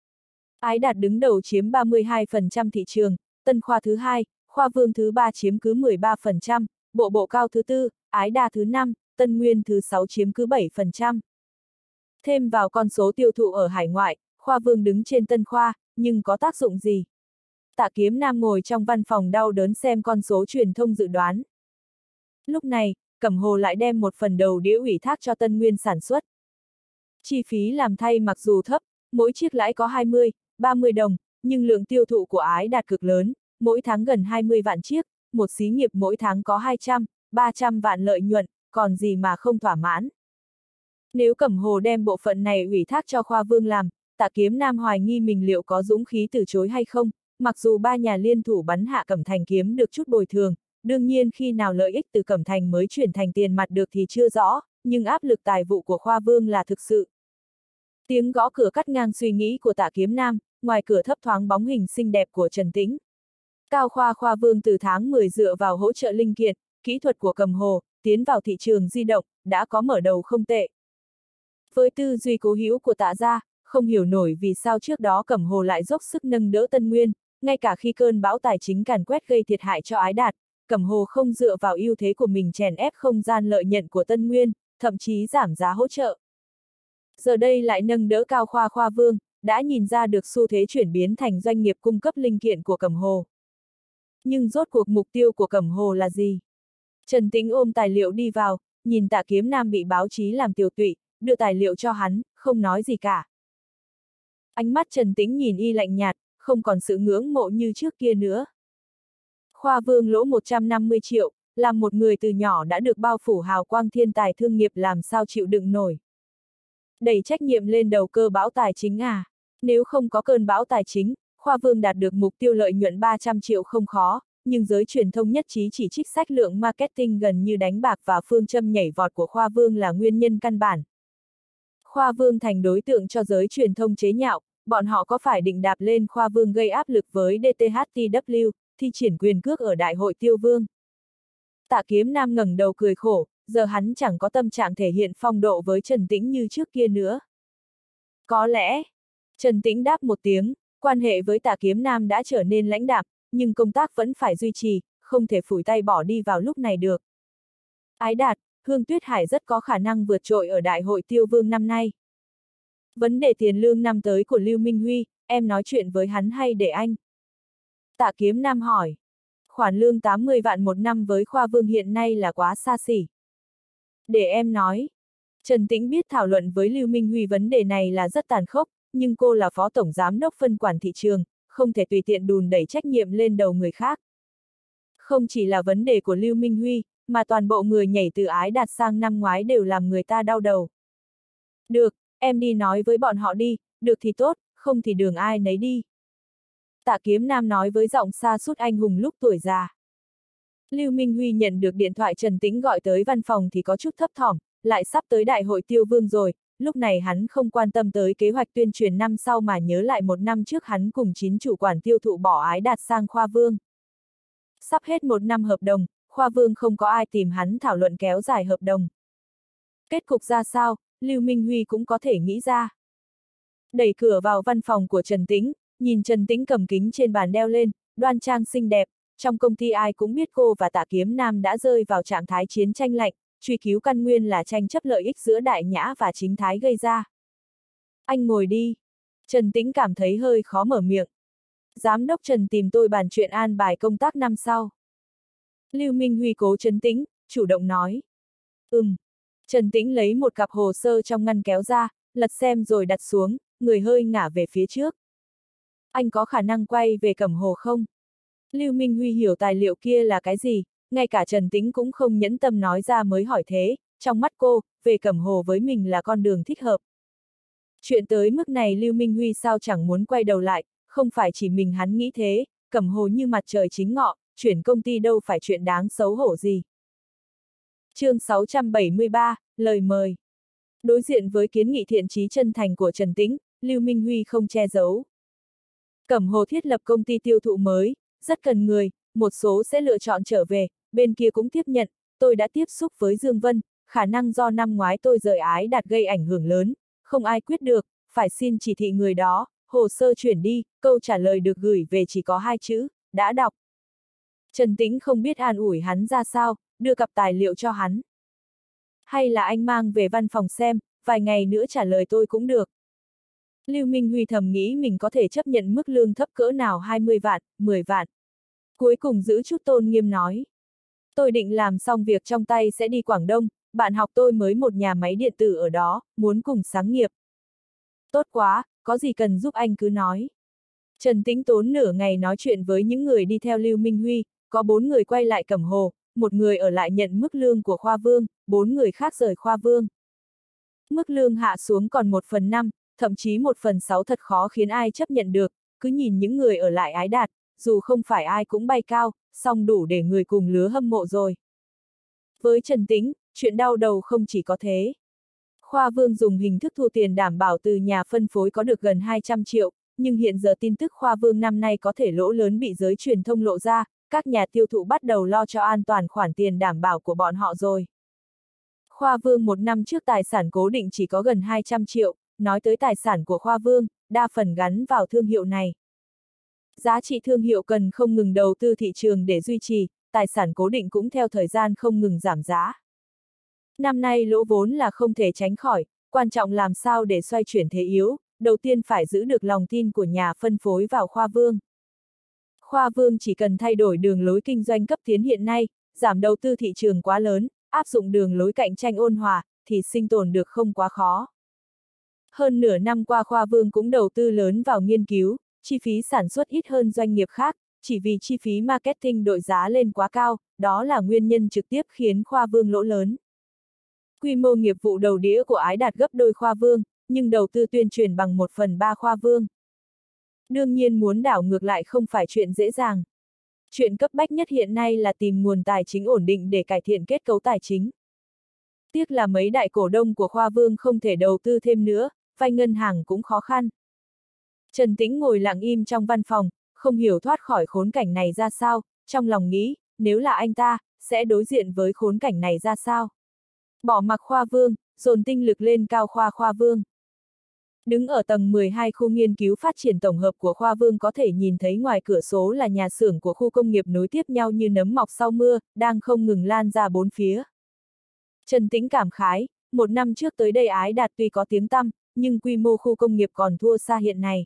Ái Đạt đứng đầu chiếm 32% thị trường, Tân Khoa thứ 2, Khoa Vương thứ 3 chiếm cứ 13%, Bộ Cao thứ 4, Ái Đa thứ 5, Tân Nguyên thứ 6 chiếm cứ 7%. Thêm vào con số tiêu thụ ở hải ngoại, Khoa Vương đứng trên Tân Khoa, nhưng có tác dụng gì? Tạ Kiếm Nam ngồi trong văn phòng đau đớn xem con số truyền thông dự đoán. Lúc này, Cẩm Hồ lại đem một phần đầu đĩa ủy thác cho Tân Nguyên sản xuất. Chi phí làm thay mặc dù thấp, mỗi chiếc lãi có 20, 30 đồng, nhưng lượng tiêu thụ của Ái Đạt cực lớn, mỗi tháng gần 20 vạn chiếc, một xí nghiệp mỗi tháng có 200, 300 vạn lợi nhuận, còn gì mà không thỏa mãn. Nếu Cẩm Hồ đem bộ phận này ủy thác cho Khoa Vương làm, Tạ Kiếm Nam hoài nghi mình liệu có dũng khí từ chối hay không, mặc dù ba nhà liên thủ bắn hạ Cẩm Thành kiếm được chút bồi thường, đương nhiên khi nào lợi ích từ Cẩm Thành mới chuyển thành tiền mặt được thì chưa rõ, nhưng áp lực tài vụ của Khoa Vương là thực sự. Tiếng gõ cửa cắt ngang suy nghĩ của Tạ Kiếm Nam, ngoài cửa thấp thoáng bóng hình xinh đẹp của Trần Tĩnh. Cao Khoa Vương từ tháng 10 dựa vào hỗ trợ linh kiện, kỹ thuật của Cẩm Hồ, tiến vào thị trường di động, đã có mở đầu không tệ. Với tư duy cố hữu của Tạ gia, không hiểu nổi vì sao trước đó Cẩm Hồ lại dốc sức nâng đỡ Tân Nguyên, ngay cả khi cơn bão tài chính càn quét gây thiệt hại cho Ái Đạt, Cẩm Hồ không dựa vào ưu thế của mình chèn ép không gian lợi nhuận của Tân Nguyên, thậm chí giảm giá hỗ trợ. Giờ đây lại nâng đỡ Cao Khoa Vương, đã nhìn ra được xu thế chuyển biến thành doanh nghiệp cung cấp linh kiện của Cẩm Hồ. Nhưng rốt cuộc mục tiêu của Cẩm Hồ là gì? Trần Tĩnh ôm tài liệu đi vào, nhìn Tạ Kiếm Nam bị báo chí làm tiều tụy, đưa tài liệu cho hắn, không nói gì cả. Ánh mắt Trần Tĩnh nhìn y lạnh nhạt, không còn sự ngưỡng mộ như trước kia nữa. Khoa Vương lỗ 150 triệu, làm một người từ nhỏ đã được bao phủ hào quang thiên tài thương nghiệp làm sao chịu đựng nổi. Đẩy trách nhiệm lên đầu cơ bão tài chính à? Nếu không có cơn bão tài chính, Khoa Vương đạt được mục tiêu lợi nhuận 300 triệu không khó, nhưng giới truyền thông nhất trí chỉ trích sách lượng marketing gần như đánh bạc và phương châm nhảy vọt của Khoa Vương là nguyên nhân căn bản. Khoa Vương thành đối tượng cho giới truyền thông chế nhạo, bọn họ có phải định đạp lên Khoa Vương gây áp lực với DTHTW, thi triển quyền cước ở Đại hội Tiêu Vương. Tạ Kiếm Nam ngẩng đầu cười khổ, giờ hắn chẳng có tâm trạng thể hiện phong độ với Trần Tĩnh như trước kia nữa. Có lẽ, Trần Tĩnh đáp một tiếng, quan hệ với Tạ Kiếm Nam đã trở nên lãnh đạm, nhưng công tác vẫn phải duy trì, không thể phủi tay bỏ đi vào lúc này được. Ái Đạt, Hương Tuyết Hải rất có khả năng vượt trội ở Đại hội Tiêu Vương năm nay. Vấn đề tiền lương năm tới của Lưu Minh Huy, em nói chuyện với hắn hay để anh? Tạ Kiếm Nam hỏi. Khoản lương 80 vạn một năm với Khoa Vương hiện nay là quá xa xỉ. Để em nói. Trần Tĩnh biết thảo luận với Lưu Minh Huy vấn đề này là rất tàn khốc, nhưng cô là phó tổng giám đốc phân quản thị trường, không thể tùy tiện đùn đẩy trách nhiệm lên đầu người khác. Không chỉ là vấn đề của Lưu Minh Huy, mà toàn bộ người nhảy từ Ái Đạt sang năm ngoái đều làm người ta đau đầu. Được, em đi nói với bọn họ đi, được thì tốt, không thì đường ai nấy đi. Tạ Kiếm Nam nói với giọng sa sút anh hùng lúc tuổi già. Lưu Minh Huy nhận được điện thoại Trần Tĩnh gọi tới văn phòng thì có chút thấp thỏm, lại sắp tới Đại hội Tiêu Vương rồi, lúc này hắn không quan tâm tới kế hoạch tuyên truyền năm sau mà nhớ lại một năm trước hắn cùng 9 chủ quản tiêu thụ bỏ Ái Đạt sang Khoa Vương. Sắp hết một năm hợp đồng, Khoa Vương không có ai tìm hắn thảo luận kéo dài hợp đồng. Kết cục ra sao, Lưu Minh Huy cũng có thể nghĩ ra. Đẩy cửa vào văn phòng của Trần Tĩnh, nhìn Trần Tĩnh cầm kính trên bàn đeo lên, đoan trang xinh đẹp, trong công ty ai cũng biết cô và Tạ Kiếm Nam đã rơi vào trạng thái chiến tranh lạnh, truy cứu căn nguyên là tranh chấp lợi ích giữa Đại Nhã và Chính Thái gây ra. Anh ngồi đi. Trần Tĩnh cảm thấy hơi khó mở miệng. Giám đốc Trần tìm tôi bàn chuyện an bài công tác năm sau. Lưu Minh Huy cố trấn tĩnh, chủ động nói. Trần Tĩnh lấy một cặp hồ sơ trong ngăn kéo ra, lật xem rồi đặt xuống, người hơi ngả về phía trước. Anh có khả năng quay về Cẩm Hồ không? Lưu Minh Huy hiểu tài liệu kia là cái gì, ngay cả Trần Tĩnh cũng không nhẫn tâm nói ra mới hỏi thế, trong mắt cô, về Cẩm Hồ với mình là con đường thích hợp. Chuyện tới mức này Lưu Minh Huy sao chẳng muốn quay đầu lại, không phải chỉ mình hắn nghĩ thế, Cẩm Hồ như mặt trời chính ngọ, chuyển công ty đâu phải chuyện đáng xấu hổ gì. Chương 673, lời mời. Đối diện với kiến nghị thiện chí chân thành của Trần Tĩnh, Lưu Minh Huy không che giấu. Cẩm Hồ thiết lập công ty tiêu thụ mới, rất cần người, một số sẽ lựa chọn trở về, bên kia cũng tiếp nhận, tôi đã tiếp xúc với Dương Vân, khả năng do năm ngoái tôi rời Ái Đạt gây ảnh hưởng lớn, không ai quyết được, phải xin chỉ thị người đó, hồ sơ chuyển đi, câu trả lời được gửi về chỉ có 2 chữ, đã đọc. Trần Tĩnh không biết an ủi hắn ra sao, đưa cặp tài liệu cho hắn. Hay là anh mang về văn phòng xem, vài ngày nữa trả lời tôi cũng được. Lưu Minh Huy thầm nghĩ mình có thể chấp nhận mức lương thấp cỡ nào 20 vạn, 10 vạn. Cuối cùng giữ chút tôn nghiêm nói. Tôi định làm xong việc trong tay sẽ đi Quảng Đông, bạn học tôi mới một nhà máy điện tử ở đó, muốn cùng sáng nghiệp. Tốt quá, có gì cần giúp anh cứ nói. Trần Tĩnh tốn nửa ngày nói chuyện với những người đi theo Lưu Minh Huy, có 4 người quay lại Cẩm Hồ, một người ở lại nhận mức lương của Khoa Vương, 4 người khác rời Khoa Vương. Mức lương hạ xuống còn 1/5, thậm chí 1/6 thật khó khiến ai chấp nhận được, cứ nhìn những người ở lại Ái Đạt, dù không phải ai cũng bay cao, song đủ để người cùng lứa hâm mộ rồi. Với Trần Tĩnh, chuyện đau đầu không chỉ có thế. Khoa Vương dùng hình thức thu tiền đảm bảo từ nhà phân phối có được gần 200 triệu, nhưng hiện giờ tin tức Khoa Vương năm nay có thể lỗ lớn bị giới truyền thông lộ ra, các nhà tiêu thụ bắt đầu lo cho an toàn khoản tiền đảm bảo của bọn họ rồi. Khoa Vương một năm trước tài sản cố định chỉ có gần 200 triệu, nói tới tài sản của Khoa Vương, đa phần gắn vào thương hiệu này. Giá trị thương hiệu cần không ngừng đầu tư thị trường để duy trì, tài sản cố định cũng theo thời gian không ngừng giảm giá. Năm nay lỗ vốn là không thể tránh khỏi, quan trọng làm sao để xoay chuyển thế yếu, đầu tiên phải giữ được lòng tin của nhà phân phối vào Khoa Vương. Khoa Vương chỉ cần thay đổi đường lối kinh doanh cấp tiến hiện nay, giảm đầu tư thị trường quá lớn, áp dụng đường lối cạnh tranh ôn hòa, thì sinh tồn được không quá khó. Hơn nửa năm qua Khoa Vương cũng đầu tư lớn vào nghiên cứu, chi phí sản xuất ít hơn doanh nghiệp khác, chỉ vì chi phí marketing đội giá lên quá cao, đó là nguyên nhân trực tiếp khiến Khoa Vương lỗ lớn. Quy mô nghiệp vụ đầu đĩa của Ái Đạt gấp đôi Khoa Vương, nhưng đầu tư tuyên truyền bằng 1/3 Khoa Vương. Đương nhiên muốn đảo ngược lại không phải chuyện dễ dàng. Chuyện cấp bách nhất hiện nay là tìm nguồn tài chính ổn định để cải thiện kết cấu tài chính. Tiếc là mấy đại cổ đông của Khoa Vương không thể đầu tư thêm nữa, vay ngân hàng cũng khó khăn. Trần Tĩnh ngồi lặng im trong văn phòng, không hiểu thoát khỏi khốn cảnh này ra sao, trong lòng nghĩ, nếu là anh ta, sẽ đối diện với khốn cảnh này ra sao. Bỏ mặc Khoa Vương, dồn tinh lực lên cao Khoa Vương. Đứng ở tầng 12 khu nghiên cứu phát triển tổng hợp của Khoa Vương có thể nhìn thấy ngoài cửa sổ là nhà xưởng của khu công nghiệp nối tiếp nhau như nấm mọc sau mưa, đang không ngừng lan ra bốn phía. Trần Tĩnh cảm khái, một năm trước tới đây Ái Đạt tuy có tiếng tăm, nhưng quy mô khu công nghiệp còn thua xa hiện nay.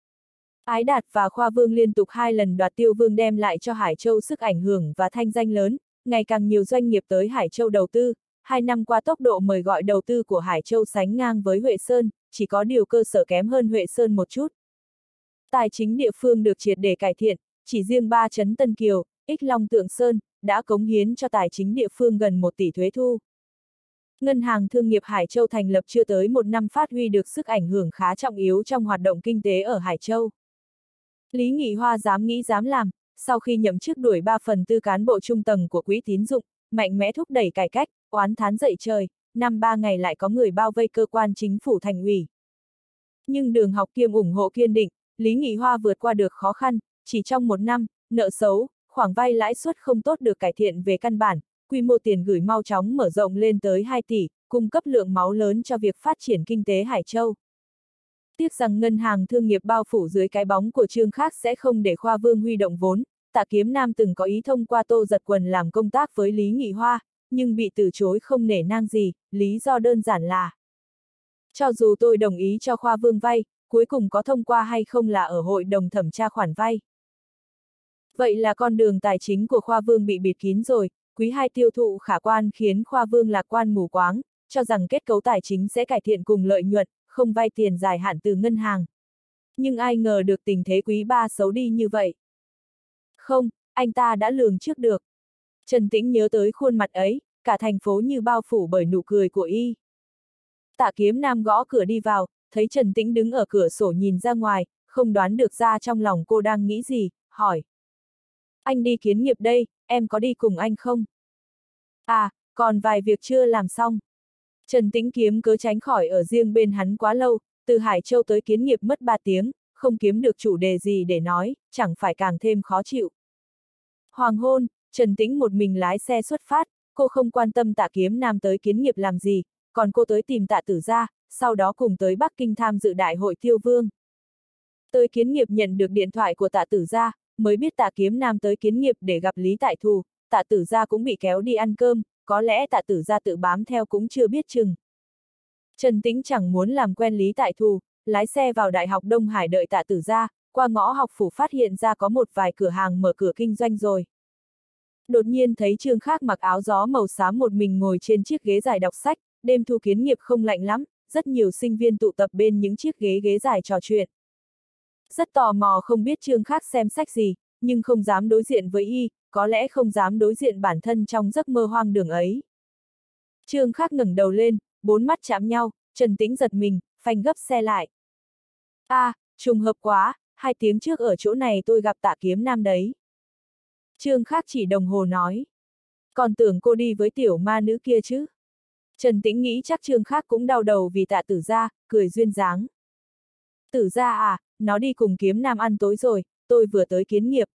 Ái Đạt và Khoa Vương liên tục 2 lần đoạt Tiêu Vương đem lại cho Hải Châu sức ảnh hưởng và thanh danh lớn, ngày càng nhiều doanh nghiệp tới Hải Châu đầu tư. 2 năm qua tốc độ mời gọi đầu tư của Hải Châu sánh ngang với Huệ Sơn, chỉ có điều cơ sở kém hơn Huệ Sơn một chút. Tài chính địa phương được triệt để cải thiện, chỉ riêng 3 trấn Tân Kiều, Ích Long Tượng Sơn, đã cống hiến cho tài chính địa phương gần 1 tỷ thuế thu. Ngân hàng Thương nghiệp Hải Châu thành lập chưa tới 1 năm phát huy được sức ảnh hưởng khá trọng yếu trong hoạt động kinh tế ở Hải Châu. Lý Nghị Hoa dám nghĩ dám làm, sau khi nhậm chức đuổi 3/4 cán bộ trung tầng của quỹ tín dụng, mạnh mẽ thúc đẩy cải cách, oán thán dậy trời, năm 3 ngày lại có người bao vây cơ quan chính phủ thành ủy. Nhưng đường học kiêm ủng hộ kiên định, Lý Nghị Hoa vượt qua được khó khăn, chỉ trong 1 năm, nợ xấu, khoản vay lãi suất không tốt được cải thiện về căn bản, quy mô tiền gửi mau chóng mở rộng lên tới 2 tỷ, cung cấp lượng máu lớn cho việc phát triển kinh tế Hải Châu. Tiếc rằng ngân hàng thương nghiệp bao phủ dưới cái bóng của Trương Khác sẽ không để Khoa Vương huy động vốn. Tạ Kiếm Nam từng có ý thông qua Tô Giật Quần làm công tác với Lý Nghị Hoa, nhưng bị từ chối không nể nang gì, lý do đơn giản là: cho dù tôi đồng ý cho Khoa Vương vay, cuối cùng có thông qua hay không là ở hội đồng thẩm tra khoản vay. Vậy là con đường tài chính của Khoa Vương bị bịt kín rồi. Quý 2 tiêu thụ khả quan khiến Khoa Vương lạc quan mù quáng, cho rằng kết cấu tài chính sẽ cải thiện cùng lợi nhuận, không vay tiền dài hạn từ ngân hàng. Nhưng ai ngờ được tình thế quý 3 xấu đi như vậy. Không, anh ta đã lường trước được. Trần Tĩnh nhớ tới khuôn mặt ấy, cả thành phố như bao phủ bởi nụ cười của y. Tạ Kiếm Nam gõ cửa đi vào, thấy Trần Tĩnh đứng ở cửa sổ nhìn ra ngoài, không đoán được ra trong lòng cô đang nghĩ gì, hỏi. Anh đi kiến nghiệp đây, em có đi cùng anh không? À, còn vài việc chưa làm xong. Trần Tĩnh kiếm cớ tránh khỏi ở riêng bên hắn quá lâu, từ Hải Châu tới kiến nghiệp mất 3 tiếng, không kiếm được chủ đề gì để nói, chẳng phải càng thêm khó chịu. Hoàng hôn, Trần Tĩnh một mình lái xe xuất phát, cô không quan tâm Tạ Kiếm Nam tới kiến nghiệp làm gì, còn cô tới tìm Tạ Tử Gia, sau đó cùng tới Bắc Kinh tham dự đại hội Tiêu Vương. Tới kiến nghiệp nhận được điện thoại của Tạ Tử Gia, mới biết Tạ Kiếm Nam tới kiến nghiệp để gặp Lý Tại Thù, Tạ Tử Gia cũng bị kéo đi ăn cơm, có lẽ Tạ Tử Gia tự bám theo cũng chưa biết chừng. Trần Tĩnh chẳng muốn làm quen Lý Tại Thù, lái xe vào Đại học Đông Hải đợi Tạ Tử Gia, qua ngõ học phủ phát hiện ra có một vài cửa hàng mở cửa kinh doanh rồi. Đột nhiên thấy Trương Khác mặc áo gió màu xám một mình ngồi trên chiếc ghế dài đọc sách, đêm thu kiến nghiệp không lạnh lắm, rất nhiều sinh viên tụ tập bên những chiếc ghế dài trò chuyện. Rất tò mò không biết Trương Khác xem sách gì, nhưng không dám đối diện với y, có lẽ không dám đối diện bản thân trong giấc mơ hoang đường ấy. Trương Khác ngẩng đầu lên, 4 mắt chạm nhau, Trần Tĩnh giật mình, phanh gấp xe lại. Trùng hợp quá, 2 tiếng trước ở chỗ này tôi gặp Tạ Kiếm Nam đấy. Trương Khác chỉ đồng hồ nói. Còn tưởng cô đi với tiểu ma nữ kia chứ. Trần Tĩnh nghĩ chắc Trương Khác cũng đau đầu vì Tạ Tử Gia, cười duyên dáng. Tử Gia à, nó đi cùng Kiếm Nam ăn tối rồi, tôi vừa tới kiến nghiệp.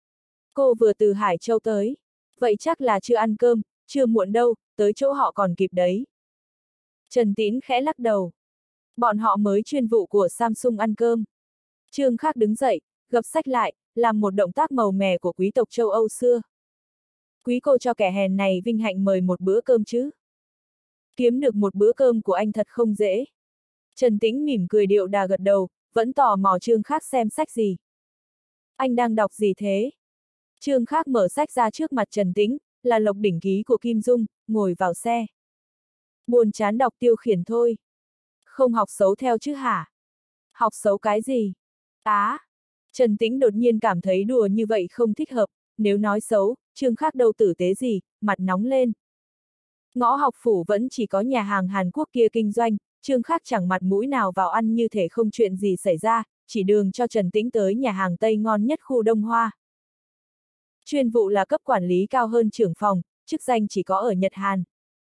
Cô vừa từ Hải Châu tới. Vậy chắc là chưa ăn cơm, chưa muộn đâu, tới chỗ họ còn kịp đấy. Trần Tĩnh khẽ lắc đầu. Bọn họ mới chuyên vụ của Samsung ăn cơm. Trương Khác đứng dậy, gập sách lại, làm một động tác màu mè của quý tộc châu Âu xưa. Quý cô cho kẻ hèn này vinh hạnh mời một bữa cơm chứ. Kiếm được một bữa cơm của anh thật không dễ. Trần Tĩnh mỉm cười điệu đà gật đầu, vẫn tò mò Trương Khác xem sách gì. Anh đang đọc gì thế? Trương Khác mở sách ra trước mặt Trần Tĩnh, là Lộc Đỉnh Ký của Kim Dung, ngồi vào xe. Buồn chán đọc tiêu khiển thôi. Không học xấu theo chứ hả? Học xấu cái gì? Trần Tĩnh đột nhiên cảm thấy đùa như vậy không thích hợp, nếu nói xấu, Trương Khác đâu tử tế gì, mặt nóng lên. Ngõ học phủ vẫn chỉ có nhà hàng Hàn Quốc kia kinh doanh, Trương Khác chẳng mặt mũi nào vào ăn như thể không chuyện gì xảy ra, chỉ đường cho Trần Tĩnh tới nhà hàng Tây ngon nhất khu Đông Hoa. Chuyên vụ là cấp quản lý cao hơn trưởng phòng, chức danh chỉ có ở Nhật Hàn.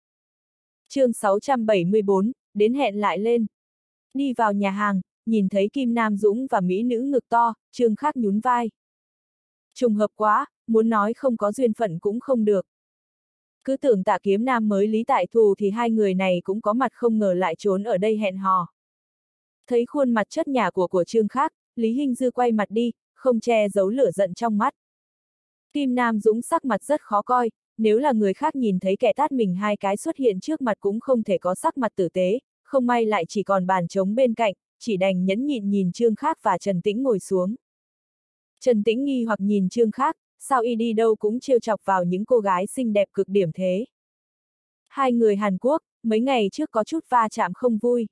Chương 674, đến hẹn lại lên. Đi vào nhà hàng, nhìn thấy Kim Nam Dũng và mỹ nữ ngực to, Trương Khác nhún vai. Trùng hợp quá, muốn nói không có duyên phận cũng không được. Cứ tưởng Tạ Kiếm Nam mới Lý Tại Thù thì hai người này cũng có mặt, không ngờ lại trốn ở đây hẹn hò. Thấy khuôn mặt chất nhả của Trương Khác, Lý Hinh Dư quay mặt đi, không che giấu lửa giận trong mắt. Kim Nam Dũng sắc mặt rất khó coi, nếu là người khác nhìn thấy kẻ tát mình 2 cái xuất hiện trước mặt cũng không thể có sắc mặt tử tế, không may lại chỉ còn bàn trống bên cạnh, chỉ đành nhẫn nhịn nhìn Trương Khác và Trần Tĩnh ngồi xuống. Trần Tĩnh nghi hoặc nhìn Trương Khác, sao y đi đâu cũng trêu chọc vào những cô gái xinh đẹp cực điểm thế. Hai người Hàn Quốc, mấy ngày trước có chút va chạm không vui.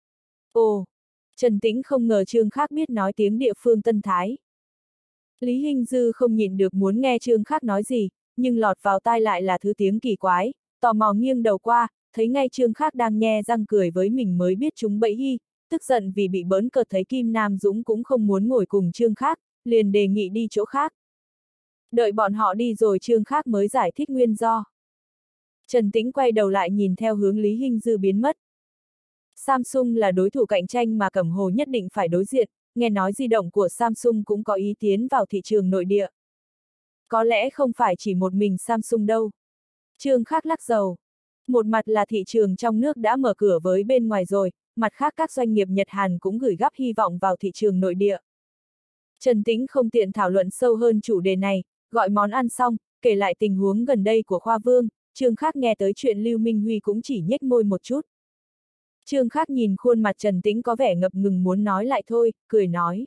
Ồ, Trần Tĩnh không ngờ Trương Khác biết nói tiếng địa phương Tân Thái. Lý Hinh Dư không nhịn được muốn nghe Trương Khác nói gì, nhưng lọt vào tai lại là thứ tiếng kỳ quái, tò mò nghiêng đầu qua, thấy ngay Trương Khác đang nhe răng cười với mình mới biết chúng bẫy hi, tức giận vì bị bỡn cợt thấy Kim Nam Dũng cũng không muốn ngồi cùng Trương Khác, liền đề nghị đi chỗ khác. Đợi bọn họ đi rồi Trương Khác mới giải thích nguyên do. Trần Tĩnh quay đầu lại nhìn theo hướng Lý Hinh Dư biến mất. Samsung là đối thủ cạnh tranh mà Cẩm Hồ nhất định phải đối diện, nghe nói di động của Samsung cũng có ý tiến vào thị trường nội địa. Có lẽ không phải chỉ một mình Samsung đâu. Trương Khác lắc đầu. Một mặt là thị trường trong nước đã mở cửa với bên ngoài rồi, mặt khác các doanh nghiệp Nhật Hàn cũng gửi gắm hy vọng vào thị trường nội địa. Trần Tĩnh không tiện thảo luận sâu hơn chủ đề này, gọi món ăn xong, kể lại tình huống gần đây của Khoa Vương, Trương Khác nghe tới chuyện Lưu Minh Huy cũng chỉ nhếch môi một chút. Trương Khác nhìn khuôn mặt Trần Tĩnh có vẻ ngập ngừng muốn nói lại thôi, cười nói.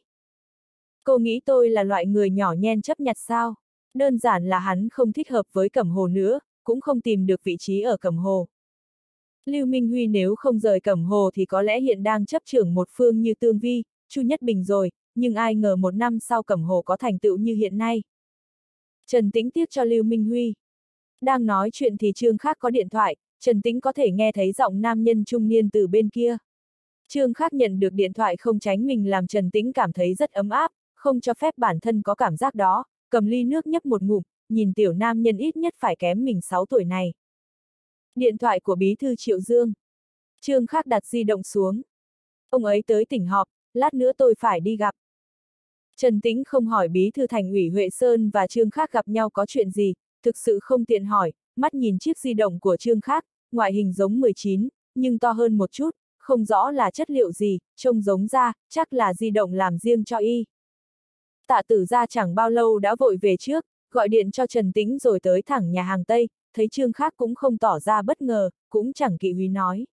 Cô nghĩ tôi là loại người nhỏ nhen chấp nhặt sao? Đơn giản là hắn không thích hợp với Cẩm Hồ nữa, cũng không tìm được vị trí ở Cẩm Hồ. Lưu Minh Huy nếu không rời Cẩm Hồ thì có lẽ hiện đang chấp trưởng một phương như Tương Vi, Chu Nhất Bình rồi, nhưng ai ngờ một năm sau Cẩm Hồ có thành tựu như hiện nay. Trần Tĩnh tiếc cho Lưu Minh Huy. Đang nói chuyện thì Trương Khác có điện thoại, Trần Tĩnh có thể nghe thấy giọng nam nhân trung niên từ bên kia. Trương Khác nhận được điện thoại không tránh mình làm Trần Tĩnh cảm thấy rất ấm áp, không cho phép bản thân có cảm giác đó, cầm ly nước nhấp một ngụm, nhìn tiểu nam nhân ít nhất phải kém mình 6 tuổi này. Điện thoại của bí thư Triệu Dương. Trương Khác đặt di động xuống. Ông ấy tới tỉnh họp, lát nữa tôi phải đi gặp. Trần Tĩnh không hỏi bí thư thành ủy Huệ Sơn và Trương Khác gặp nhau có chuyện gì, thực sự không tiện hỏi, mắt nhìn chiếc di động của Trương Khác, ngoại hình giống 19, nhưng to hơn một chút, không rõ là chất liệu gì, trông giống ra, chắc là di động làm riêng cho y. Tạ Tử Gia chẳng bao lâu đã vội về trước, gọi điện cho Trần Tĩnh rồi tới thẳng nhà hàng Tây, thấy Trương Khác cũng không tỏ ra bất ngờ, cũng chẳng kỵ húy nói.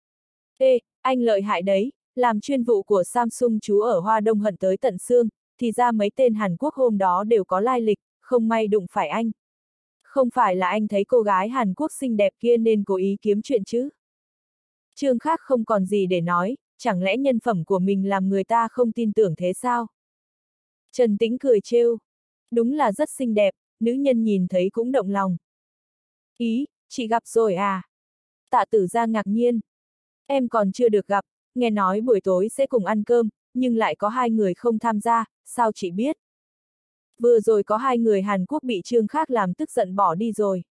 Ê, anh lợi hại đấy, làm chuyên vụ của Samsung chú ở Hoa Đông hận tới tận xương, thì ra mấy tên Hàn Quốc hôm đó đều có lai lịch, không may đụng phải anh. Không phải là anh thấy cô gái Hàn Quốc xinh đẹp kia nên cố ý kiếm chuyện chứ? Trương Khác không còn gì để nói, chẳng lẽ nhân phẩm của mình làm người ta không tin tưởng thế sao? Trần Tĩnh cười trêu. Đúng là rất xinh đẹp, nữ nhân nhìn thấy cũng động lòng. Ý, chị gặp rồi à? Tạ Tử Gia ngạc nhiên. Em còn chưa được gặp, nghe nói buổi tối sẽ cùng ăn cơm, nhưng lại có 2 người không tham gia, sao chị biết? Vừa rồi có 2 người Hàn Quốc bị Trương Khác làm tức giận bỏ đi rồi.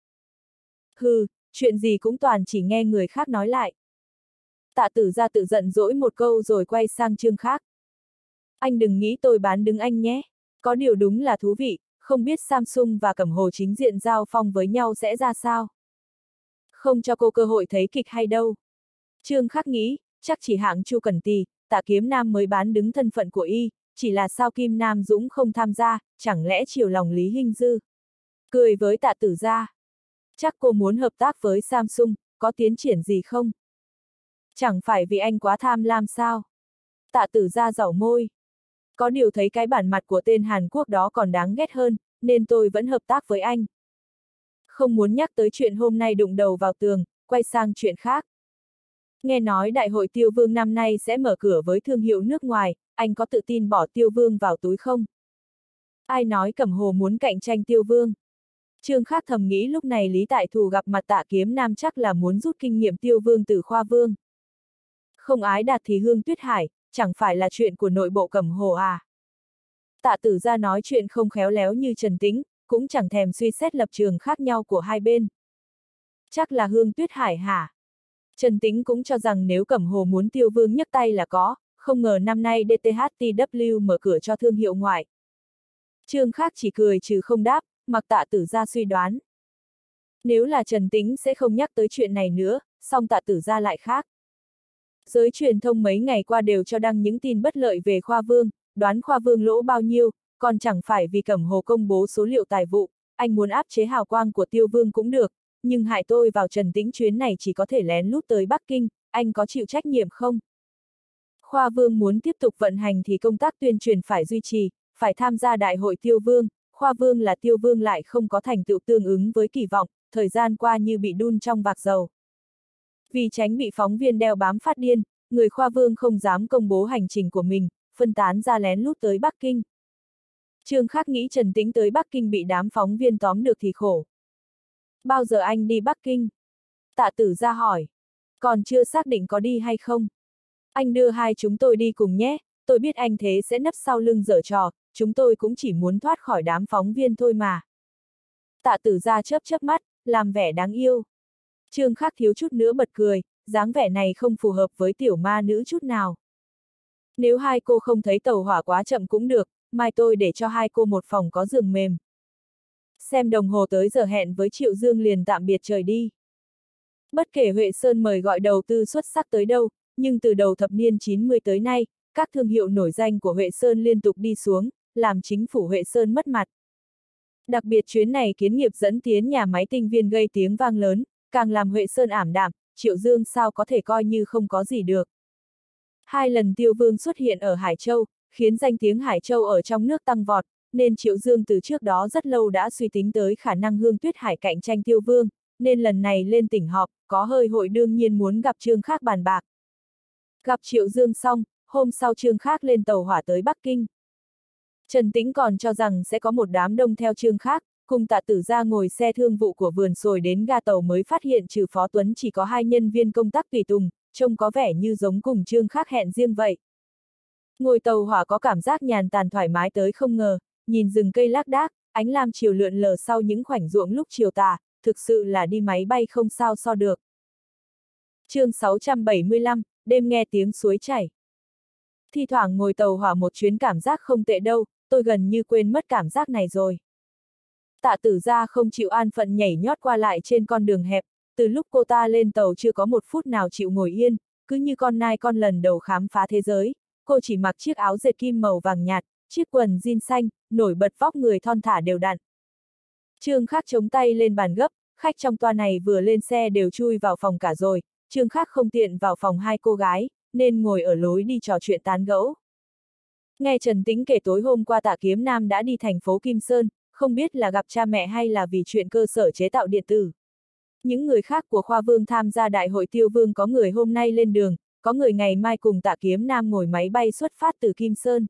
Hừ, chuyện gì cũng toàn chỉ nghe người khác nói lại. Tạ Tử Gia tự giận dỗi một câu rồi quay sang Trương Khác. Anh đừng nghĩ tôi bán đứng anh nhé. Có điều đúng là thú vị, không biết Samsung và Cẩm Hồ chính diện giao phong với nhau sẽ ra sao. Không cho cô cơ hội thấy kịch hay đâu. Trương Khác nghĩ, chắc chỉ hạng Chu Cẩn Tì, Tạ Kiếm Nam mới bán đứng thân phận của y, chỉ là sao Kim Nam Dũng không tham gia, chẳng lẽ chiều lòng Lý Hinh Dư. Cười với Tạ Tử Gia. Chắc cô muốn hợp tác với Samsung, có tiến triển gì không? Chẳng phải vì anh quá tham lam sao? Tạ Tử Gia giảo môi. Có điều thấy cái bản mặt của tên Hàn Quốc đó còn đáng ghét hơn, nên tôi vẫn hợp tác với anh. Không muốn nhắc tới chuyện hôm nay đụng đầu vào tường, quay sang chuyện khác. Nghe nói Đại hội Tiêu Vương năm nay sẽ mở cửa với thương hiệu nước ngoài, anh có tự tin bỏ Tiêu Vương vào túi không? Ai nói Cẩm Hồ muốn cạnh tranh Tiêu Vương? Trương Khác thầm nghĩ lúc này Lý Tại Thù gặp mặt Tạ Kiếm Nam chắc là muốn rút kinh nghiệm Tiêu Vương từ Khoa Vương. Không ái đạt thì Hương Tuyết Hải, chẳng phải là chuyện của nội bộ Cẩm Hồ à? Tạ Tử Gia nói chuyện không khéo léo như Trần Tĩnh, cũng chẳng thèm suy xét lập trường khác nhau của hai bên. Chắc là Hương Tuyết Hải hả? Trần Tĩnh cũng cho rằng nếu Cẩm Hồ muốn Tiêu Vương nhấc tay là có, không ngờ năm nay DTHTW mở cửa cho thương hiệu ngoại. Trương Khác chỉ cười trừ không đáp, mặc Tạ Tử Gia suy đoán. Nếu là Trần Tĩnh sẽ không nhắc tới chuyện này nữa, song Tạ Tử Gia lại khác. Giới truyền thông mấy ngày qua đều cho đăng những tin bất lợi về Khoa Vương, đoán Khoa Vương lỗ bao nhiêu, còn chẳng phải vì Cẩm Hồ công bố số liệu tài vụ, anh muốn áp chế hào quang của Tiêu Vương cũng được, nhưng hại tôi vào Trần Tĩnh chuyến này chỉ có thể lén lút tới Bắc Kinh, anh có chịu trách nhiệm không? Khoa Vương muốn tiếp tục vận hành thì công tác tuyên truyền phải duy trì, phải tham gia Đại hội Tiêu Vương, Khoa Vương là Tiêu Vương lại không có thành tựu tương ứng với kỳ vọng, thời gian qua như bị đun trong vạc dầu. Vì tránh bị phóng viên đeo bám phát điên, người Khoa Vương không dám công bố hành trình của mình, phân tán ra lén lút tới Bắc Kinh. Trương Khác nghĩ Trần Tĩnh tới Bắc Kinh bị đám phóng viên tóm được thì khổ. Bao giờ anh đi Bắc Kinh? Tạ Tử Gia hỏi. Còn chưa xác định có đi hay không? Anh đưa hai chúng tôi đi cùng nhé, tôi biết anh thế sẽ nấp sau lưng giở trò, chúng tôi cũng chỉ muốn thoát khỏi đám phóng viên thôi mà. Tạ Tử Gia chớp chớp mắt, làm vẻ đáng yêu. Trương Khác thiếu chút nữa bật cười, dáng vẻ này không phù hợp với tiểu ma nữ chút nào. Nếu hai cô không thấy tàu hỏa quá chậm cũng được, mai tôi để cho hai cô một phòng có giường mềm. Xem đồng hồ tới giờ hẹn với Triệu Dương liền tạm biệt trời đi. Bất kể Huệ Sơn mời gọi đầu tư xuất sắc tới đâu, nhưng từ đầu thập niên 90 tới nay, các thương hiệu nổi danh của Huệ Sơn liên tục đi xuống, làm chính phủ Huệ Sơn mất mặt. Đặc biệt chuyến này kiến nghiệp dẫn tiến nhà máy tinh viên gây tiếng vang lớn, càng làm Huệ Sơn ảm đạm, Triệu Dương sao có thể coi như không có gì được. 2 lần Tiêu Vương xuất hiện ở Hải Châu, khiến danh tiếng Hải Châu ở trong nước tăng vọt, nên Triệu Dương từ trước đó rất lâu đã suy tính tới khả năng Hương Tuyết Hải cạnh tranh Tiêu Vương, nên lần này lên tỉnh họp, có hơi hội đương nhiên muốn gặp Trương Khác bàn bạc. Gặp Triệu Dương xong, hôm sau Trương Khác lên tàu hỏa tới Bắc Kinh. Trần Tĩnh còn cho rằng sẽ có một đám đông theo Trương Khác, cùng Tạ Tử Gia ngồi xe thương vụ của vườn sồi đến ga tàu mới phát hiện trừ Phó Tuấn chỉ có 2 nhân viên công tác tùy tùng, trông có vẻ như giống cùng Trương Khác hẹn riêng vậy. Ngồi tàu hỏa có cảm giác nhàn tản thoải mái tới không ngờ, nhìn rừng cây lác đác, ánh lam chiều lượn lờ sau những khoảnh ruộng lúc chiều tà, thực sự là đi máy bay không sao so được. Chương 675, đêm nghe tiếng suối chảy. Thi thoảng ngồi tàu hỏa một chuyến cảm giác không tệ đâu, tôi gần như quên mất cảm giác này rồi. Tạ Tử Gia không chịu an phận nhảy nhót qua lại trên con đường hẹp, từ lúc cô ta lên tàu chưa có một phút nào chịu ngồi yên, cứ như con nai con lần đầu khám phá thế giới, cô chỉ mặc chiếc áo dệt kim màu vàng nhạt, chiếc quần jean xanh, nổi bật vóc người thon thả đều đặn. Trương Khác chống tay lên bàn gấp, khách trong toa này vừa lên xe đều chui vào phòng cả rồi, Trương Khác không tiện vào phòng 2 cô gái, nên ngồi ở lối đi trò chuyện tán gẫu. Nghe Trần Tĩnh kể tối hôm qua Tạ Kiếm Nam đã đi thành phố Kim Sơn, không biết là gặp cha mẹ hay là vì chuyện cơ sở chế tạo điện tử. Những người khác của Khoa Vương tham gia đại hội Tiêu Vương có người hôm nay lên đường, có người ngày mai cùng Tạ Kiếm Nam ngồi máy bay xuất phát từ Kim Sơn.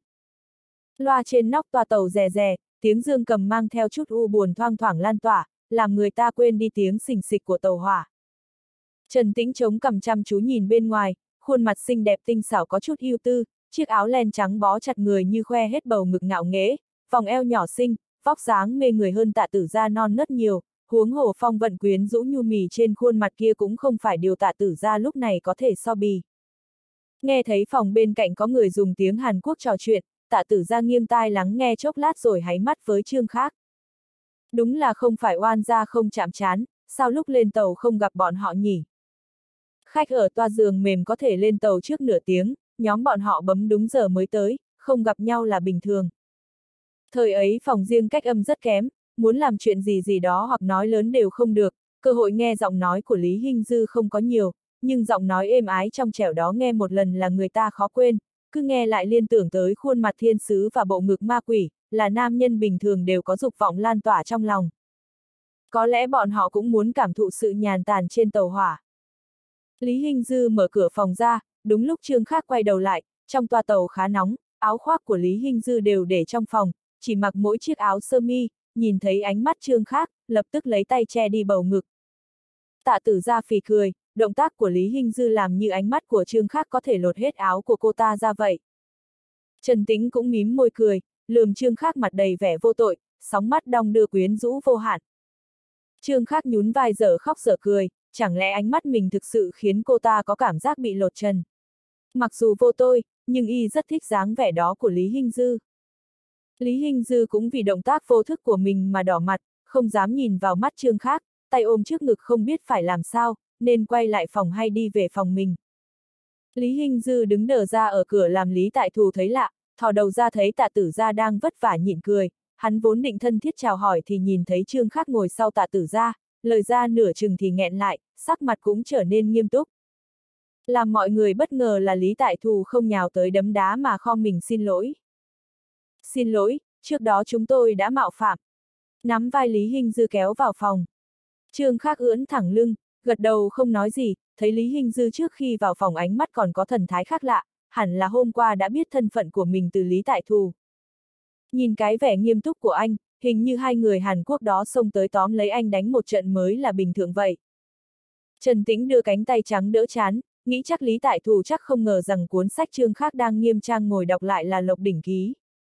Loa trên nóc toa tàu rè rè, tiếng dương cầm mang theo chút u buồn thoang thoảng lan tỏa, làm người ta quên đi tiếng xình xịch của tàu hỏa. Trần Tĩnh chống cằm chăm chú nhìn bên ngoài, khuôn mặt xinh đẹp tinh xảo có chút ưu tư, chiếc áo len trắng bó chặt người như khoe hết bầu ngực ngạo nghễ, vòng eo nhỏ xinh, vóc dáng mê người hơn Tạ Tử Gia non nớt nhiều, huống hồ phong vận quyến rũ nhu mì trên khuôn mặt kia cũng không phải điều Tạ Tử Gia lúc này có thể so bì. Nghe thấy phòng bên cạnh có người dùng tiếng Hàn Quốc trò chuyện, Tạ Tử Gia nghiêng tai lắng nghe chốc lát rồi háy mắt với Trương Khác. Đúng là không phải oan gia không chạm trán, sao lúc lên tàu không gặp bọn họ nhỉ? Khách ở toa giường mềm có thể lên tàu trước nửa tiếng, nhóm bọn họ bấm đúng giờ mới tới, không gặp nhau là bình thường. Thời ấy phòng riêng cách âm rất kém, muốn làm chuyện gì đó hoặc nói lớn đều không được, cơ hội nghe giọng nói của Lý Hinh Dư không có nhiều, nhưng giọng nói êm ái trong trẻo đó nghe một lần là người ta khó quên, cứ nghe lại liên tưởng tới khuôn mặt thiên sứ và bộ ngực ma quỷ, là nam nhân bình thường đều có dục vọng lan tỏa trong lòng. Có lẽ bọn họ cũng muốn cảm thụ sự nhàn tản trên tàu hỏa. Lý Hinh Dư mở cửa phòng ra, đúng lúc Trương Khác quay đầu lại, trong toa tàu khá nóng, áo khoác của Lý Hinh Dư đều để trong phòng, chỉ mặc mỗi chiếc áo sơ mi, nhìn thấy ánh mắt Trương Khác, lập tức lấy tay che đi bầu ngực. Tạ Tử Gia phì cười, động tác của Lý Hinh Dư làm như ánh mắt của Trương Khác có thể lột hết áo của cô ta ra vậy. Trần Tĩnh cũng mím môi cười, lườm Trương Khác mặt đầy vẻ vô tội, sóng mắt đong đưa quyến rũ vô hạn. Trương Khác nhún vai dở khóc dở cười, chẳng lẽ ánh mắt mình thực sự khiến cô ta có cảm giác bị lột trần. Mặc dù vô tôi, nhưng y rất thích dáng vẻ đó của Lý Hinh Dư. Lý Hinh Dư cũng vì động tác vô thức của mình mà đỏ mặt, không dám nhìn vào mắt Trương Khác, tay ôm trước ngực không biết phải làm sao, nên quay lại phòng hay đi về phòng mình. Lý Hinh Dư đứng đờ ra ở cửa làm Lý Tại Thù thấy lạ, thò đầu ra thấy Tạ Tử Gia đang vất vả nhịn cười, hắn vốn định thân thiết chào hỏi thì nhìn thấy Trương Khác ngồi sau Tạ Tử Gia, lời ra nửa chừng thì nghẹn lại, sắc mặt cũng trở nên nghiêm túc. Làm mọi người bất ngờ là Lý Tại Thù không nhào tới đấm đá mà khom mình xin lỗi. Xin lỗi, trước đó chúng tôi đã mạo phạm. Nắm vai Lý Hinh Dư kéo vào phòng. Trương Khác ưỡn thẳng lưng, gật đầu không nói gì, thấy Lý Hinh Dư trước khi vào phòng ánh mắt còn có thần thái khác lạ, hẳn là hôm qua đã biết thân phận của mình từ Lý Tại Thù. Nhìn cái vẻ nghiêm túc của anh, hình như 2 người Hàn Quốc đó xông tới tóm lấy anh đánh một trận mới là bình thường vậy. Trần Tĩnh đưa cánh tay trắng đỡ chán, nghĩ chắc Lý Tại Thù chắc không ngờ rằng cuốn sách Trương Khác đang nghiêm trang ngồi đọc lại là Lộc Đỉnh Ký.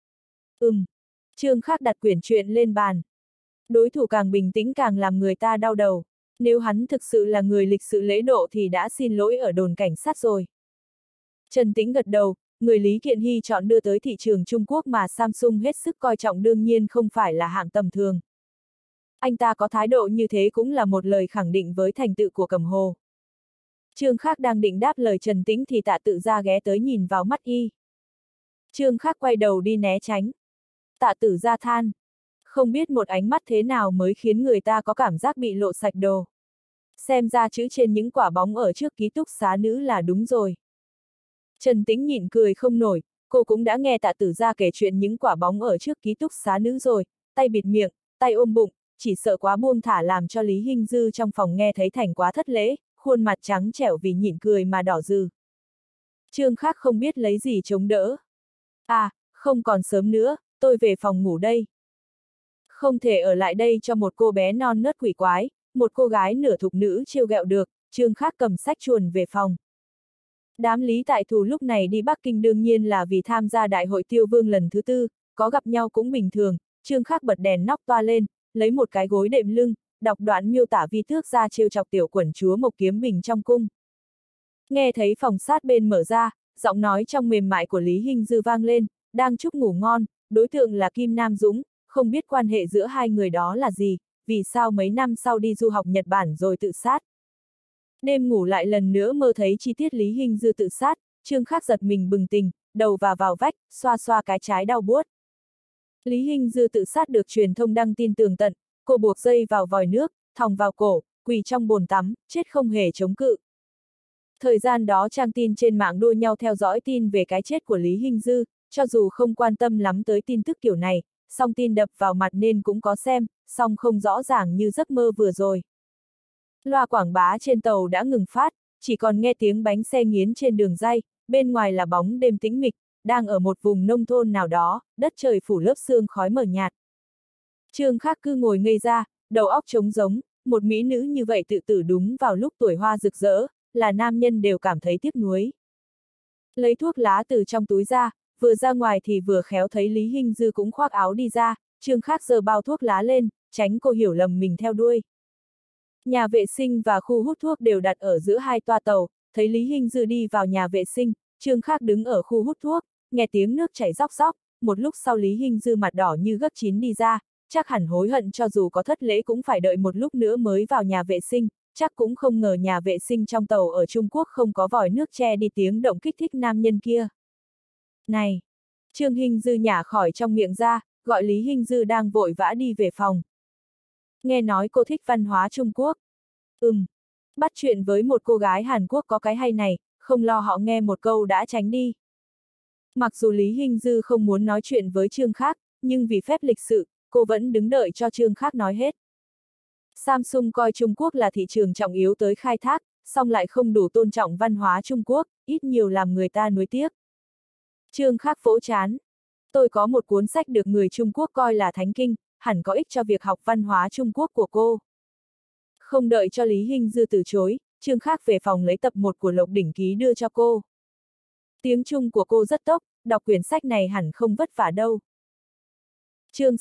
Trương Khác đặt quyển truyện lên bàn. Đối thủ càng bình tĩnh càng làm người ta đau đầu. Nếu hắn thực sự là người lịch sự lễ độ thì đã xin lỗi ở đồn cảnh sát rồi. Trần Tĩnh gật đầu, người Lý Kiện Hy chọn đưa tới thị trường Trung Quốc mà Samsung hết sức coi trọng đương nhiên không phải là hạng tầm thường. Anh ta có thái độ như thế cũng là một lời khẳng định với thành tựu của Cẩm Hồ. Trương Khắc đang định đáp lời Trần Tĩnh thì Tạ Tự Gia ghé tới nhìn vào mắt y. Trương Khắc quay đầu đi né tránh. Tạ Tử Gia than. Không biết một ánh mắt thế nào mới khiến người ta có cảm giác bị lộ sạch đồ. Xem ra chữ trên những quả bóng ở trước ký túc xá nữ là đúng rồi. Trần Tĩnh nhịn cười không nổi, cô cũng đã nghe Tạ Tử Gia kể chuyện những quả bóng ở trước ký túc xá nữ rồi, tay bịt miệng, tay ôm bụng, chỉ sợ quá buông thả làm cho Lý Hinh Dư trong phòng nghe thấy thành quá thất lễ, khuôn mặt trắng trẻo vì nhịn cười mà đỏ rừ. Trương Khắc không biết lấy gì chống đỡ. À, không còn sớm nữa, tôi về phòng ngủ đây. Không thể ở lại đây cho một cô bé non nớt quỷ quái, một cô gái nửa thục nữ trêu ghẹo được, Trương Khắc cầm sách chuồn về phòng. Đám Lý Tại Thù lúc này đi Bắc Kinh đương nhiên là vì tham gia đại hội Tiêu Vương lần thứ 4, có gặp nhau cũng bình thường, Trương Khắc bật đèn nóc toa lên, lấy một cái gối đệm lưng, đọc đoạn miêu tả vi tước ra trêu chọc tiểu quận chúa Mộc Kiếm Bình trong cung. Nghe thấy phòng sát bên mở ra, giọng nói trong mềm mại của Lý Hinh Dư vang lên, đang chúc ngủ ngon, đối tượng là Kim Nam Dũng, không biết quan hệ giữa hai người đó là gì, vì sao mấy năm sau đi du học Nhật Bản rồi tự sát. Đêm ngủ lại lần nữa mơ thấy chi tiết Lý Hinh Dư tự sát, Trương Khắc giật mình bừng tỉnh, đầu vào vách, xoa xoa cái trái đau buốt. Lý Hinh Dư tự sát được truyền thông đăng tin tường tận, cô buộc dây vào vòi nước, thòng vào cổ, quỳ trong bồn tắm, chết không hề chống cự. Thời gian đó trang tin trên mạng đua nhau theo dõi tin về cái chết của Lý Hinh Dư, cho dù không quan tâm lắm tới tin tức kiểu này, song tin đập vào mặt nên cũng có xem, song không rõ ràng như giấc mơ vừa rồi. Loa quảng bá trên tàu đã ngừng phát, chỉ còn nghe tiếng bánh xe nghiến trên đường ray, bên ngoài là bóng đêm tĩnh mịch, đang ở một vùng nông thôn nào đó, đất trời phủ lớp sương khói mờ nhạt. Trương Khắc cứ ngồi ngây ra, đầu óc trống rỗng, một mỹ nữ như vậy tự tử đúng vào lúc tuổi hoa rực rỡ, là nam nhân đều cảm thấy tiếc nuối. Lấy thuốc lá từ trong túi ra, vừa ra ngoài thì vừa khéo thấy Lý Hinh Dư cũng khoác áo đi ra, Trương Khắc giơ bao thuốc lá lên, tránh cô hiểu lầm mình theo đuôi. Nhà vệ sinh và khu hút thuốc đều đặt ở giữa hai toa tàu, thấy Lý Hinh Dư đi vào nhà vệ sinh, Trương Khắc đứng ở khu hút thuốc, nghe tiếng nước chảy róc róc, một lúc sau Lý Hinh Dư mặt đỏ như gấc chín đi ra, chắc hẳn hối hận cho dù có thất lễ cũng phải đợi một lúc nữa mới vào nhà vệ sinh, chắc cũng không ngờ nhà vệ sinh trong tàu ở Trung Quốc không có vòi nước che đi tiếng động kích thích nam nhân kia. Này! Trương Hinh Dư nhả khỏi trong miệng ra, gọi Lý Hinh Dư đang vội vã đi về phòng. Nghe nói cô thích văn hóa Trung Quốc. Bắt chuyện với một cô gái Hàn Quốc có cái hay này, không lo họ nghe một câu đã tránh đi. Mặc dù Lý Hinh Dư không muốn nói chuyện với Trương Khắc, nhưng vì phép lịch sự, cô vẫn đứng đợi cho Trương Khắc nói hết. Samsung coi Trung Quốc là thị trường trọng yếu tới khai thác, song lại không đủ tôn trọng văn hóa Trung Quốc, ít nhiều làm người ta nuối tiếc. Trương Khắc vỗ chán. Tôi có một cuốn sách được người Trung Quốc coi là thánh kinh, hẳn có ích cho việc học văn hóa Trung Quốc của cô. Không đợi cho Lý Hinh Dư từ chối, Trương Khắc về phòng lấy tập 1 của Lộc Đỉnh Ký đưa cho cô. Tiếng Trung của cô rất tốc, đọc quyển sách này hẳn không vất vả đâu. Chương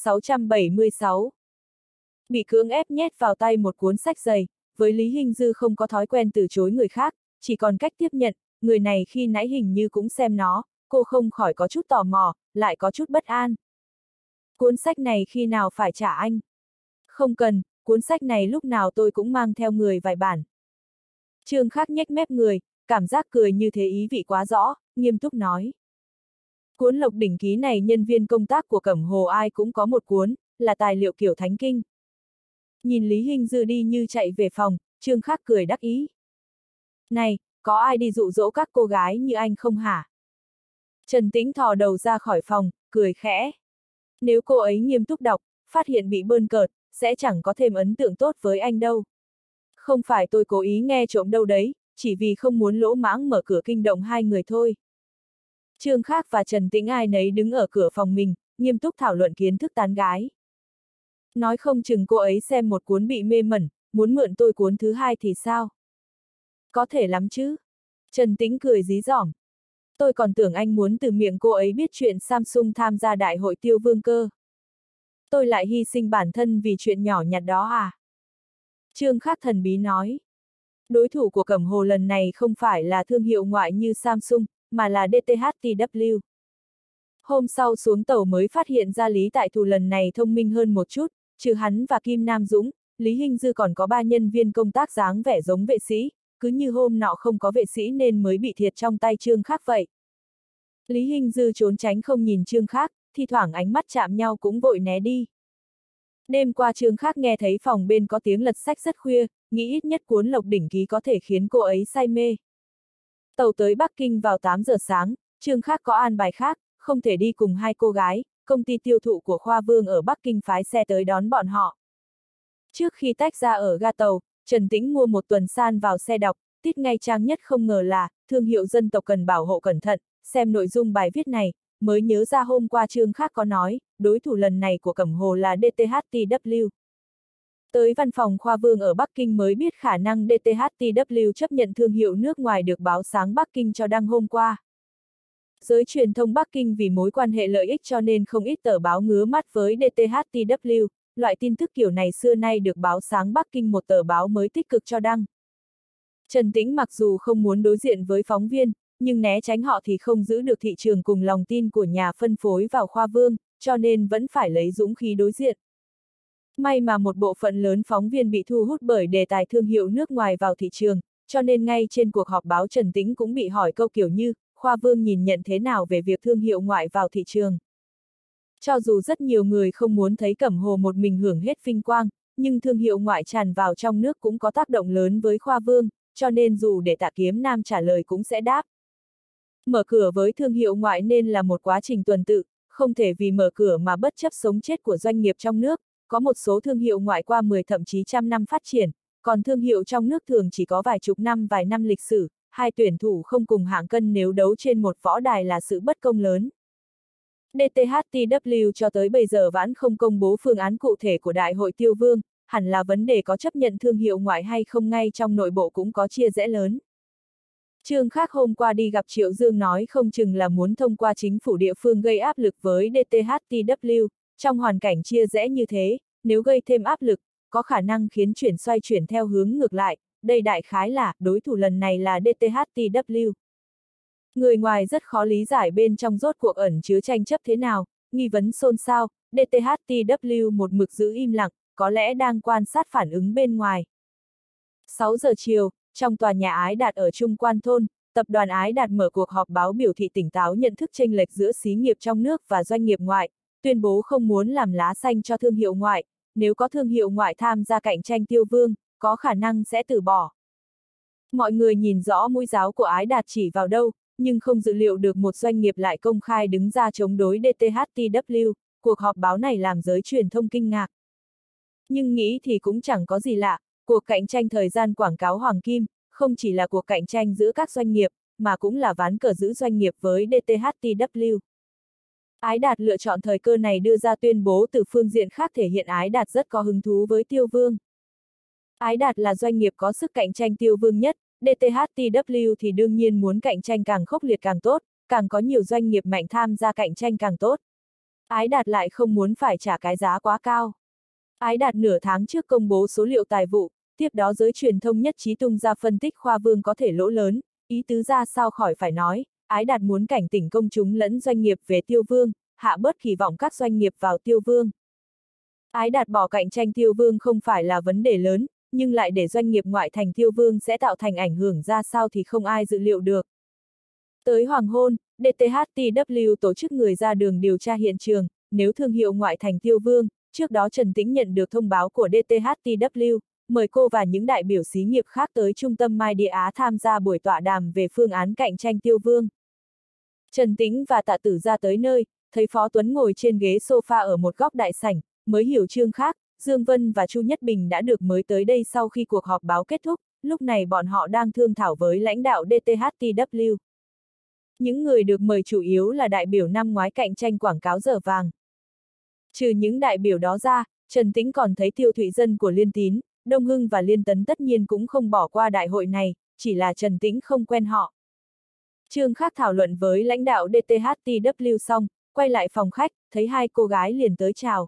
676. Bị cưỡng ép nhét vào tay một cuốn sách dày, với Lý Hinh Dư không có thói quen từ chối người khác, chỉ còn cách tiếp nhận, người này khi nãy hình như cũng xem nó, cô không khỏi có chút tò mò, lại có chút bất an. Cuốn sách này khi nào phải trả anh? Không cần, cuốn sách này lúc nào tôi cũng mang theo người vài bản. Trương Khắc nhếch mép người, cảm giác cười như thế ý vị quá rõ, nghiêm túc nói. Cuốn Lộc Đỉnh Ký này nhân viên công tác của Cẩm Hồ ai cũng có một cuốn, là tài liệu kiểu thánh kinh. Nhìn Lý Hinh Dư đi như chạy về phòng, Trương Khắc cười đắc ý. Này, có ai đi dụ dỗ các cô gái như anh không hả? Trần Tĩnh thò đầu ra khỏi phòng, cười khẽ. Nếu cô ấy nghiêm túc đọc, phát hiện bị bơn cợt, sẽ chẳng có thêm ấn tượng tốt với anh đâu. Không phải tôi cố ý nghe trộm đâu đấy, chỉ vì không muốn lỗ mãng mở cửa kinh động hai người thôi. Trương Khắc và Trần Tĩnh ai nấy đứng ở cửa phòng mình, nghiêm túc thảo luận kiến thức tán gái. Nói không chừng cô ấy xem một cuốn bị mê mẩn, muốn mượn tôi cuốn thứ hai thì sao? Có thể lắm chứ. Trần Tĩnh cười dí dỏm. Tôi còn tưởng anh muốn từ miệng cô ấy biết chuyện Samsung tham gia đại hội Tiêu Vương cơ. Tôi lại hy sinh bản thân vì chuyện nhỏ nhặt đó à? Trương Khắc thần bí nói. Đối thủ của Cẩm Hồ lần này không phải là thương hiệu ngoại như Samsung, mà là DTHTW. Hôm sau xuống tàu mới phát hiện ra Lý Tại Thù lần này thông minh hơn một chút, trừ hắn và Kim Nam Dũng, Lý Hinh Dư còn có 3 nhân viên công tác dáng vẻ giống vệ sĩ, cứ như hôm nọ không có vệ sĩ nên mới bị thiệt trong tay Trương Khắc vậy. Lý Hinh Dư trốn tránh không nhìn Trương Khắc, thi thoảng ánh mắt chạm nhau cũng vội né đi. Đêm qua Trương Khắc nghe thấy phòng bên có tiếng lật sách rất khuya, nghĩ ít nhất cuốn Lộc Đỉnh Ký có thể khiến cô ấy say mê. Tàu tới Bắc Kinh vào 8 giờ sáng, Trương Khắc có an bài khác, không thể đi cùng 2 cô gái, công ty tiêu thụ của Khoa Vương ở Bắc Kinh phái xe tới đón bọn họ. Trước khi tách ra ở ga tàu, Trần Tĩnh mua một tuần san vào xe đọc, tít ngay trang nhất không ngờ là, thương hiệu dân tộc cần bảo hộ cẩn thận, xem nội dung bài viết này, mới nhớ ra hôm qua Trương Khắc có nói, đối thủ lần này của Cẩm Hồ là DTHTW. Tới văn phòng Khoa Vương ở Bắc Kinh mới biết khả năng DTHTW chấp nhận thương hiệu nước ngoài được báo sáng Bắc Kinh cho đăng hôm qua. Giới truyền thông Bắc Kinh vì mối quan hệ lợi ích cho nên không ít tờ báo ngứa mắt với DTHTW, loại tin tức kiểu này xưa nay được báo sáng Bắc Kinh một tờ báo mới tích cực cho đăng. Trần Tĩnh mặc dù không muốn đối diện với phóng viên, nhưng né tránh họ thì không giữ được thị trường cùng lòng tin của nhà phân phối vào Khoa Vương, cho nên vẫn phải lấy dũng khí đối diện. May mà một bộ phận lớn phóng viên bị thu hút bởi đề tài thương hiệu nước ngoài vào thị trường, cho nên ngay trên cuộc họp báo Trần Tĩnh cũng bị hỏi câu kiểu như, Khoa Vương nhìn nhận thế nào về việc thương hiệu ngoại vào thị trường. Cho dù rất nhiều người không muốn thấy Cẩm Hồ một mình hưởng hết vinh quang, nhưng thương hiệu ngoại tràn vào trong nước cũng có tác động lớn với Khoa Vương, cho nên dù để Tạ Kiếm Nam trả lời cũng sẽ đáp. Mở cửa với thương hiệu ngoại nên là một quá trình tuần tự, không thể vì mở cửa mà bất chấp sống chết của doanh nghiệp trong nước, có một số thương hiệu ngoại qua 10 thậm chí trăm năm phát triển, còn thương hiệu trong nước thường chỉ có vài chục năm vài năm lịch sử, hai tuyển thủ không cùng hạng cân nếu đấu trên một võ đài là sự bất công lớn. DTHTW cho tới bây giờ vẫn không công bố phương án cụ thể của Đại hội Tiêu Vương, hẳn là vấn đề có chấp nhận thương hiệu ngoại hay không ngay trong nội bộ cũng có chia rẽ lớn. Trương Khắc hôm qua đi gặp Triệu Dương nói không chừng là muốn thông qua chính phủ địa phương gây áp lực với DTHTW, trong hoàn cảnh chia rẽ như thế, nếu gây thêm áp lực, có khả năng khiến xoay chuyển theo hướng ngược lại, đây đại khái là, đối thủ lần này là DTHTW. Người ngoài rất khó lý giải bên trong rốt cuộc ẩn chứa tranh chấp thế nào, nghi vấn xôn xao, DTHTW một mực giữ im lặng, có lẽ đang quan sát phản ứng bên ngoài. 6 giờ chiều, trong tòa nhà Ái Đạt ở Trung Quan Thôn, tập đoàn Ái Đạt mở cuộc họp báo biểu thị tỉnh táo nhận thức chênh lệch giữa xí nghiệp trong nước và doanh nghiệp ngoại, tuyên bố không muốn làm lá xanh cho thương hiệu ngoại, nếu có thương hiệu ngoại tham gia cạnh tranh Tiêu Vương, có khả năng sẽ từ bỏ. Mọi người nhìn rõ mũi giáo của Ái Đạt chỉ vào đâu, nhưng không dự liệu được một doanh nghiệp lại công khai đứng ra chống đối DTHTW, cuộc họp báo này làm giới truyền thông kinh ngạc. Nhưng nghĩ thì cũng chẳng có gì lạ, cuộc cạnh tranh thời gian quảng cáo Hoàng Kim, không chỉ là cuộc cạnh tranh giữa các doanh nghiệp, mà cũng là ván cờ giữ doanh nghiệp với DTHTW. Ái Đạt lựa chọn thời cơ này đưa ra tuyên bố từ phương diện khác thể hiện Ái Đạt rất có hứng thú với Tiêu Vương. Ái Đạt là doanh nghiệp có sức cạnh tranh Tiêu Vương nhất, DTHTW thì đương nhiên muốn cạnh tranh càng khốc liệt càng tốt, càng có nhiều doanh nghiệp mạnh tham gia cạnh tranh càng tốt. Ái Đạt lại không muốn phải trả cái giá quá cao. Ái Đạt nửa tháng trước công bố số liệu tài vụ, tiếp đó giới truyền thông nhất trí tung ra phân tích Khoa Vương có thể lỗ lớn, ý tứ ra sao khỏi phải nói, Ái Đạt muốn cảnh tỉnh công chúng lẫn doanh nghiệp về Tiêu Vương, hạ bớt kỳ vọng các doanh nghiệp vào Tiêu Vương. Ái Đạt bỏ cạnh tranh Tiêu Vương không phải là vấn đề lớn, nhưng lại để doanh nghiệp ngoại thành Tiêu Vương sẽ tạo thành ảnh hưởng ra sao thì không ai dự liệu được. Tới hoàng hôn, DTHTW tổ chức người ra đường điều tra hiện trường, nếu thương hiệu ngoại thành Tiêu Vương, trước đó Trần Tĩnh nhận được thông báo của DTHTW, mời cô và những đại biểu xí nghiệp khác tới trung tâm Mai Địa Á tham gia buổi tọa đàm về phương án cạnh tranh Tiêu Vương. Trần Tĩnh và Tạ Tử ra tới nơi, thấy Phó Tuấn ngồi trên ghế sofa ở một góc đại sảnh, mới hiểu Trương Khắc, Dương Vân và Chu Nhất Bình đã được mới tới đây sau khi cuộc họp báo kết thúc, lúc này bọn họ đang thương thảo với lãnh đạo DTHTW. Những người được mời chủ yếu là đại biểu năm ngoái cạnh tranh quảng cáo giờ vàng. Trừ những đại biểu đó ra, Trần Tĩnh còn thấy Tiêu Thụy Dân của Liên Tín, Đông Hưng và Liên Tấn tất nhiên cũng không bỏ qua đại hội này, chỉ là Trần Tĩnh không quen họ. Trương Khắc thảo luận với lãnh đạo DTHTW xong, quay lại phòng khách, thấy hai cô gái liền tới chào.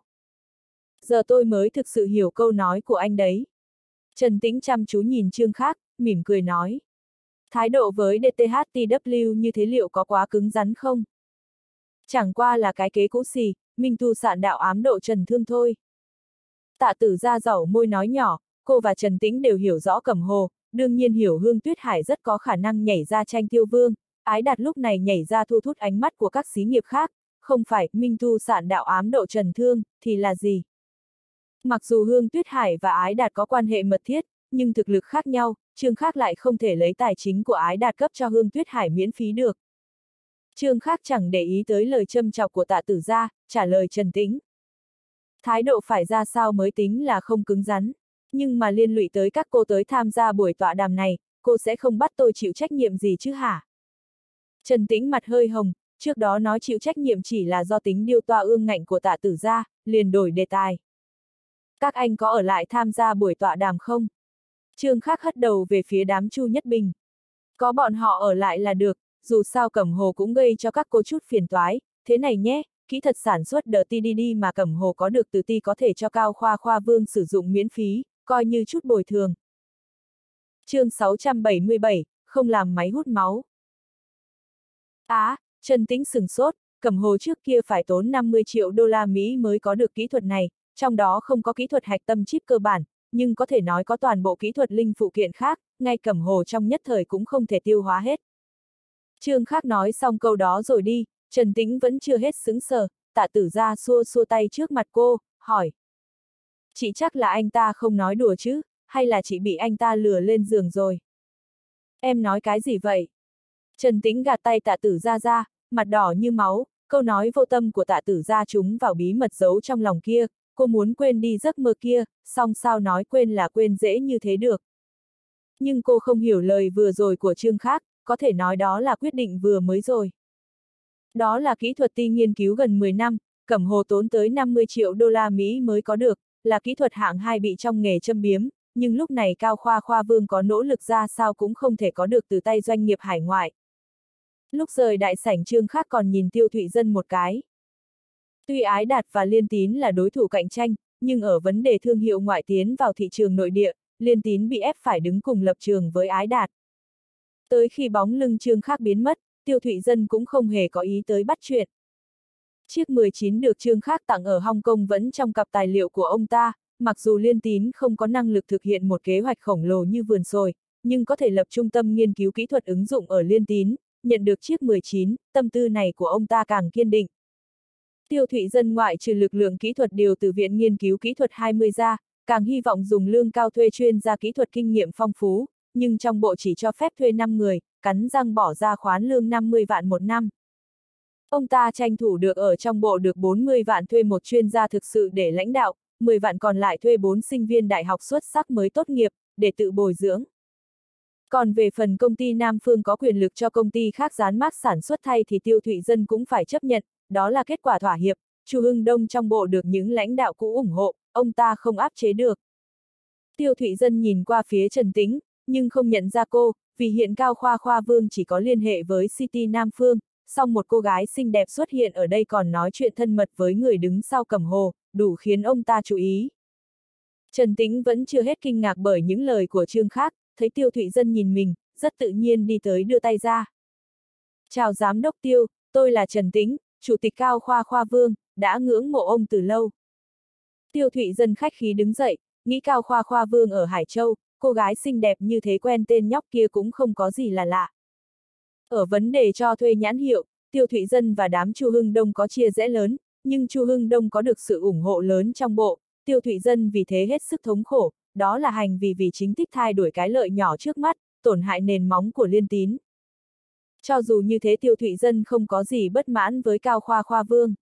Giờ tôi mới thực sự hiểu câu nói của anh đấy. Trần Tĩnh chăm chú nhìn Trương Khắc, mỉm cười nói. Thái độ với DTHTW như thế liệu có quá cứng rắn không? Chẳng qua là cái kế cũ xì, Minh Tu sạn đạo ám độ Trần Thương thôi. Tạ Tử Gia dẩu môi nói nhỏ, cô và Trần Tĩnh đều hiểu rõ Cẩm Hồ, đương nhiên hiểu Hương Tuyết Hải rất có khả năng nhảy ra tranh tiêu vương. Ái Đạt lúc này nhảy ra thu hút ánh mắt của các xí nghiệp khác, không phải Minh Thu Sạn đạo ám độ Trần Thương, thì là gì? Mặc dù Hương Tuyết Hải và Ái Đạt có quan hệ mật thiết, nhưng thực lực khác nhau, Trương Khác lại không thể lấy tài chính của Ái Đạt cấp cho Hương Tuyết Hải miễn phí được. Trương Khác chẳng để ý tới lời châm chọc của Tạ Tử Gia, trả lời Trần Tĩnh. Thái độ phải ra sao mới tính là không cứng rắn, nhưng mà liên lụy tới các cô tới tham gia buổi tọa đàm này, cô sẽ không bắt tôi chịu trách nhiệm gì chứ hả? Trần Tĩnh mặt hơi hồng, trước đó nói chịu trách nhiệm chỉ là do tính điêu toa ương ngạnh của Tạ Tử Gia, liền đổi đề tài. Các anh có ở lại tham gia buổi tọa đàm không? Trương Khác hất đầu về phía đám Chu Nhất Bình. Có bọn họ ở lại là được, dù sao Cẩm Hồ cũng gây cho các cô chút phiền toái, thế này nhé, kỹ thuật sản xuất đờ TDD mà Cẩm Hồ có được từ ty có thể cho Cao Khoa Khoa Vương sử dụng miễn phí, coi như chút bồi thường. Chương 677, không làm máy hút máu. Trần Tĩnh sửng sốt, Cẩm Hồ trước kia phải tốn 50 triệu đô la Mỹ mới có được kỹ thuật này, trong đó không có kỹ thuật hạch tâm chip cơ bản, nhưng có thể nói có toàn bộ kỹ thuật linh phụ kiện khác, ngay Cẩm Hồ trong nhất thời cũng không thể tiêu hóa hết. Trương Khác nói xong câu đó rồi đi, Trần Tĩnh vẫn chưa hết sững sờ, Tạ Tử Gia xua xua tay trước mặt cô, hỏi. Chị chắc là anh ta không nói đùa chứ, hay là chị bị anh ta lừa lên giường rồi? Em nói cái gì vậy? Trần Tĩnh gạt tay Tạ Tử Gia ra, mặt đỏ như máu, câu nói vô tâm của Tạ Tử Gia trúng vào bí mật giấu trong lòng kia, cô muốn quên đi giấc mơ kia, song sao nói quên là quên dễ như thế được. Nhưng cô không hiểu lời vừa rồi của Trương Khác, có thể nói đó là quyết định vừa mới rồi. Đó là kỹ thuật ty nghiên cứu gần 10 năm, Cẩm Hồ tốn tới 50 triệu đô la Mỹ mới có được, là kỹ thuật hạng 2 bị trong nghề châm biếm, nhưng lúc này Cao Khoa Khoa Vương có nỗ lực ra sao cũng không thể có được từ tay doanh nghiệp hải ngoại. Lúc rời đại sảnh Trương Khác còn nhìn Tiêu Thụy Dân một cái. Tuy Ái Đạt và Liên Tín là đối thủ cạnh tranh, nhưng ở vấn đề thương hiệu ngoại tiến vào thị trường nội địa, Liên Tín bị ép phải đứng cùng lập trường với Ái Đạt. Tới khi bóng lưng Trương Khác biến mất, Tiêu Thụy Dân cũng không hề có ý tới bắt chuyện. Chiếc 19 được Trương Khác tặng ở Hong Kong vẫn trong cặp tài liệu của ông ta, mặc dù Liên Tín không có năng lực thực hiện một kế hoạch khổng lồ như vườn sồi, nhưng có thể lập trung tâm nghiên cứu kỹ thuật ứng dụng ở Liên Tín, nhận được chiếc 19, tâm tư này của ông ta càng kiên định. Tiêu Thụy Dân ngoại trừ lực lượng kỹ thuật điều từ Viện Nghiên cứu Kỹ thuật 20 ra, càng hy vọng dùng lương cao thuê chuyên gia kỹ thuật kinh nghiệm phong phú, nhưng trong bộ chỉ cho phép thuê 5 người, cắn răng bỏ ra khoán lương 50 vạn một năm. Ông ta tranh thủ được ở trong bộ được 40 vạn thuê một chuyên gia thực sự để lãnh đạo, 10 vạn còn lại thuê 4 sinh viên đại học xuất sắc mới tốt nghiệp, để tự bồi dưỡng. Còn về phần công ty Nam Phương có quyền lực cho công ty khác dán mác sản xuất thay thì Tiêu Thụy Dân cũng phải chấp nhận, đó là kết quả thỏa hiệp, Chu Hưng Đông trong bộ được những lãnh đạo cũ ủng hộ, ông ta không áp chế được. Tiêu Thụy Dân nhìn qua phía Trần Tĩnh, nhưng không nhận ra cô, vì hiện Cao Khoa Khoa Vương chỉ có liên hệ với City Nam Phương, song một cô gái xinh đẹp xuất hiện ở đây còn nói chuyện thân mật với người đứng sau Cẩm Hồ, đủ khiến ông ta chú ý. Trần Tĩnh vẫn chưa hết kinh ngạc bởi những lời của Trương Khác, thấy Tiêu Thụy Dân nhìn mình, rất tự nhiên đi tới đưa tay ra. Chào Giám đốc Tiêu, tôi là Trần Tĩnh, Chủ tịch Cao Khoa Khoa Vương, đã ngưỡng mộ ông từ lâu. Tiêu Thụy Dân khách khí đứng dậy, nghĩ Cao Khoa Khoa Vương ở Hải Châu, cô gái xinh đẹp như thế quen tên nhóc kia cũng không có gì là lạ. Ở vấn đề cho thuê nhãn hiệu, Tiêu Thụy Dân và đám Chu Hưng Đông có chia rẽ lớn, nhưng Chu Hưng Đông có được sự ủng hộ lớn trong bộ, Tiêu Thụy Dân vì thế hết sức thống khổ, đó là hành vì chính thích thay đổi cái lợi nhỏ trước mắt, tổn hại nền móng của Liên Tín. Cho dù như thế Tiêu Thụy Dân không có gì bất mãn với Cao Khoa Khoa Vương.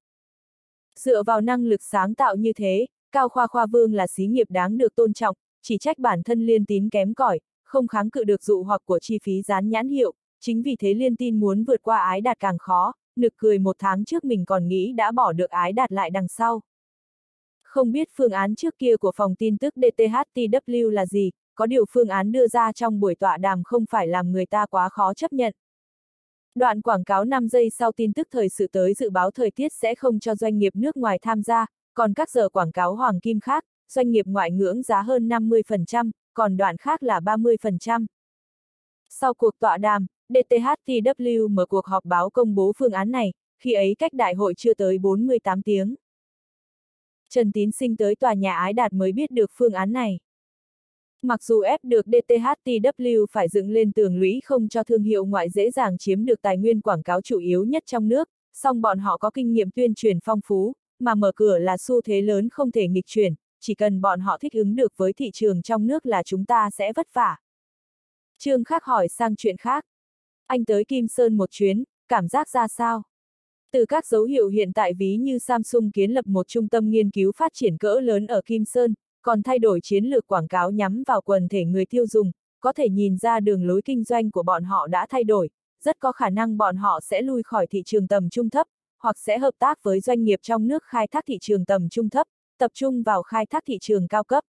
Dựa vào năng lực sáng tạo như thế, Cao Khoa Khoa Vương là xí nghiệp đáng được tôn trọng, chỉ trách bản thân Liên Tín kém cỏi, không kháng cự được dụ hoặc của chi phí dán nhãn hiệu, chính vì thế Liên Tín muốn vượt qua Ái Đạt càng khó, nực cười một tháng trước mình còn nghĩ đã bỏ được Ái Đạt lại đằng sau. Không biết phương án trước kia của phòng tin tức DTHTW là gì, có điều phương án đưa ra trong buổi tọa đàm không phải làm người ta quá khó chấp nhận. Đoạn quảng cáo 5 giây sau tin tức thời sự tới dự báo thời tiết sẽ không cho doanh nghiệp nước ngoài tham gia, còn các giờ quảng cáo hoàng kim khác, doanh nghiệp ngoại ngưỡng giá hơn 50%, còn đoạn khác là 30%. Sau cuộc tọa đàm, DTHTW mở cuộc họp báo công bố phương án này, khi ấy cách đại hội chưa tới 48 tiếng. Trần Tín Sinh tới tòa nhà Ái Đạt mới biết được phương án này. Mặc dù ép được DTHTW phải dựng lên tường lũy không cho thương hiệu ngoại dễ dàng chiếm được tài nguyên quảng cáo chủ yếu nhất trong nước, song bọn họ có kinh nghiệm tuyên truyền phong phú, mà mở cửa là xu thế lớn không thể nghịch chuyển, chỉ cần bọn họ thích ứng được với thị trường trong nước là chúng ta sẽ vất vả. Trương Khắc hỏi sang chuyện khác. Anh tới Kim Sơn một chuyến, cảm giác ra sao? Từ các dấu hiệu hiện tại ví như Samsung kiến lập một trung tâm nghiên cứu phát triển cỡ lớn ở Kim Sơn, còn thay đổi chiến lược quảng cáo nhắm vào quần thể người tiêu dùng, có thể nhìn ra đường lối kinh doanh của bọn họ đã thay đổi, rất có khả năng bọn họ sẽ lui khỏi thị trường tầm trung thấp, hoặc sẽ hợp tác với doanh nghiệp trong nước khai thác thị trường tầm trung thấp, tập trung vào khai thác thị trường cao cấp.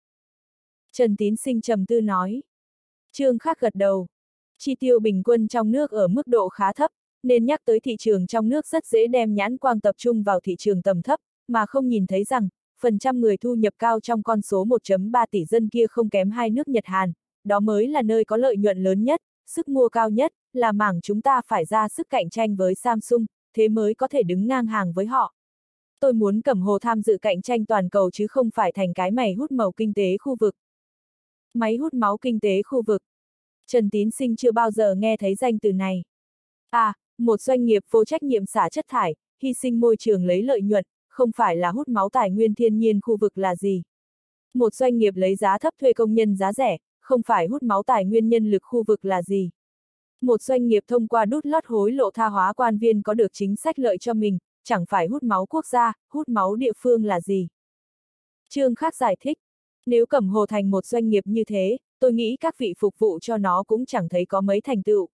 Trần Tín Sinh trầm tư nói. Trương Khắc gật đầu. Chi tiêu bình quân trong nước ở mức độ khá thấp, nên nhắc tới thị trường trong nước rất dễ đem nhãn quang tập trung vào thị trường tầm thấp, mà không nhìn thấy rằng, phần trăm người thu nhập cao trong con số 1,3 tỷ dân kia không kém hai nước Nhật Hàn, đó mới là nơi có lợi nhuận lớn nhất, sức mua cao nhất, là mảng chúng ta phải ra sức cạnh tranh với Samsung, thế mới có thể đứng ngang hàng với họ. Tôi muốn Cẩm Hồ tham dự cạnh tranh toàn cầu chứ không phải thành cái mày hút màu kinh tế khu vực. Máy hút máu kinh tế khu vực. Trần Tín Sinh chưa bao giờ nghe thấy danh từ này. À, một doanh nghiệp vô trách nhiệm xả chất thải, hy sinh môi trường lấy lợi nhuận, không phải là hút máu tài nguyên thiên nhiên khu vực là gì. Một doanh nghiệp lấy giá thấp thuê công nhân giá rẻ, không phải hút máu tài nguyên nhân lực khu vực là gì. Một doanh nghiệp thông qua đút lót hối lộ tha hóa quan viên có được chính sách lợi cho mình, chẳng phải hút máu quốc gia, hút máu địa phương là gì. Trương Khắc giải thích, nếu Cẩm Hồ thành một doanh nghiệp như thế, tôi nghĩ các vị phục vụ cho nó cũng chẳng thấy có mấy thành tựu.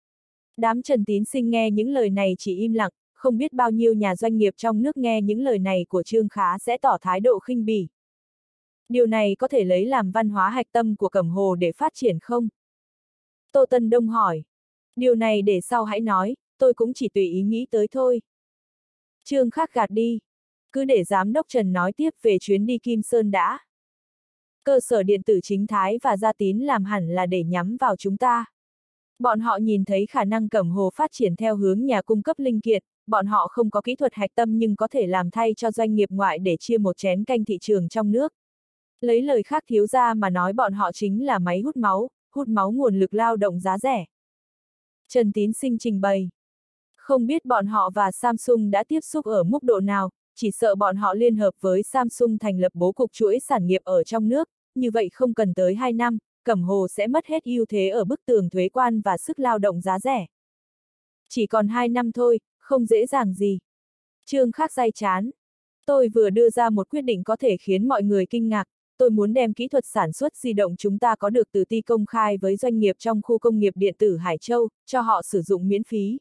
Đám Trần Tín Sinh nghe những lời này chỉ im lặng, không biết bao nhiêu nhà doanh nghiệp trong nước nghe những lời này của Trương Khá sẽ tỏ thái độ khinh bỉ. Điều này có thể lấy làm văn hóa hạch tâm của Cẩm Hồ để phát triển không? Tô Tân Đông hỏi. Điều này để sau hãy nói, tôi cũng chỉ tùy ý nghĩ tới thôi. Trương Khắc gạt đi. Cứ để Giám đốc Trần nói tiếp về chuyến đi Kim Sơn đã. Cơ sở điện tử Chính Thái và Gia Tín làm hẳn là để nhắm vào chúng ta. Bọn họ nhìn thấy khả năng Cẩm Hồ phát triển theo hướng nhà cung cấp linh kiện, bọn họ không có kỹ thuật hạch tâm nhưng có thể làm thay cho doanh nghiệp ngoại để chia một chén canh thị trường trong nước. Lấy lời khác thiếu gia mà nói bọn họ chính là máy hút máu nguồn lực lao động giá rẻ. Trần Tín Sinh trình bày. Không biết bọn họ và Samsung đã tiếp xúc ở mức độ nào, chỉ sợ bọn họ liên hợp với Samsung thành lập bố cục chuỗi sản nghiệp ở trong nước, như vậy không cần tới 2 năm, Cẩm Hồ sẽ mất hết ưu thế ở bức tường thuế quan và sức lao động giá rẻ. Chỉ còn 2 năm thôi, không dễ dàng gì. Trương Khắc day chán. Tôi vừa đưa ra một quyết định có thể khiến mọi người kinh ngạc, tôi muốn đem kỹ thuật sản xuất di động chúng ta có được từ ty công khai với doanh nghiệp trong khu công nghiệp điện tử Hải Châu, cho họ sử dụng miễn phí.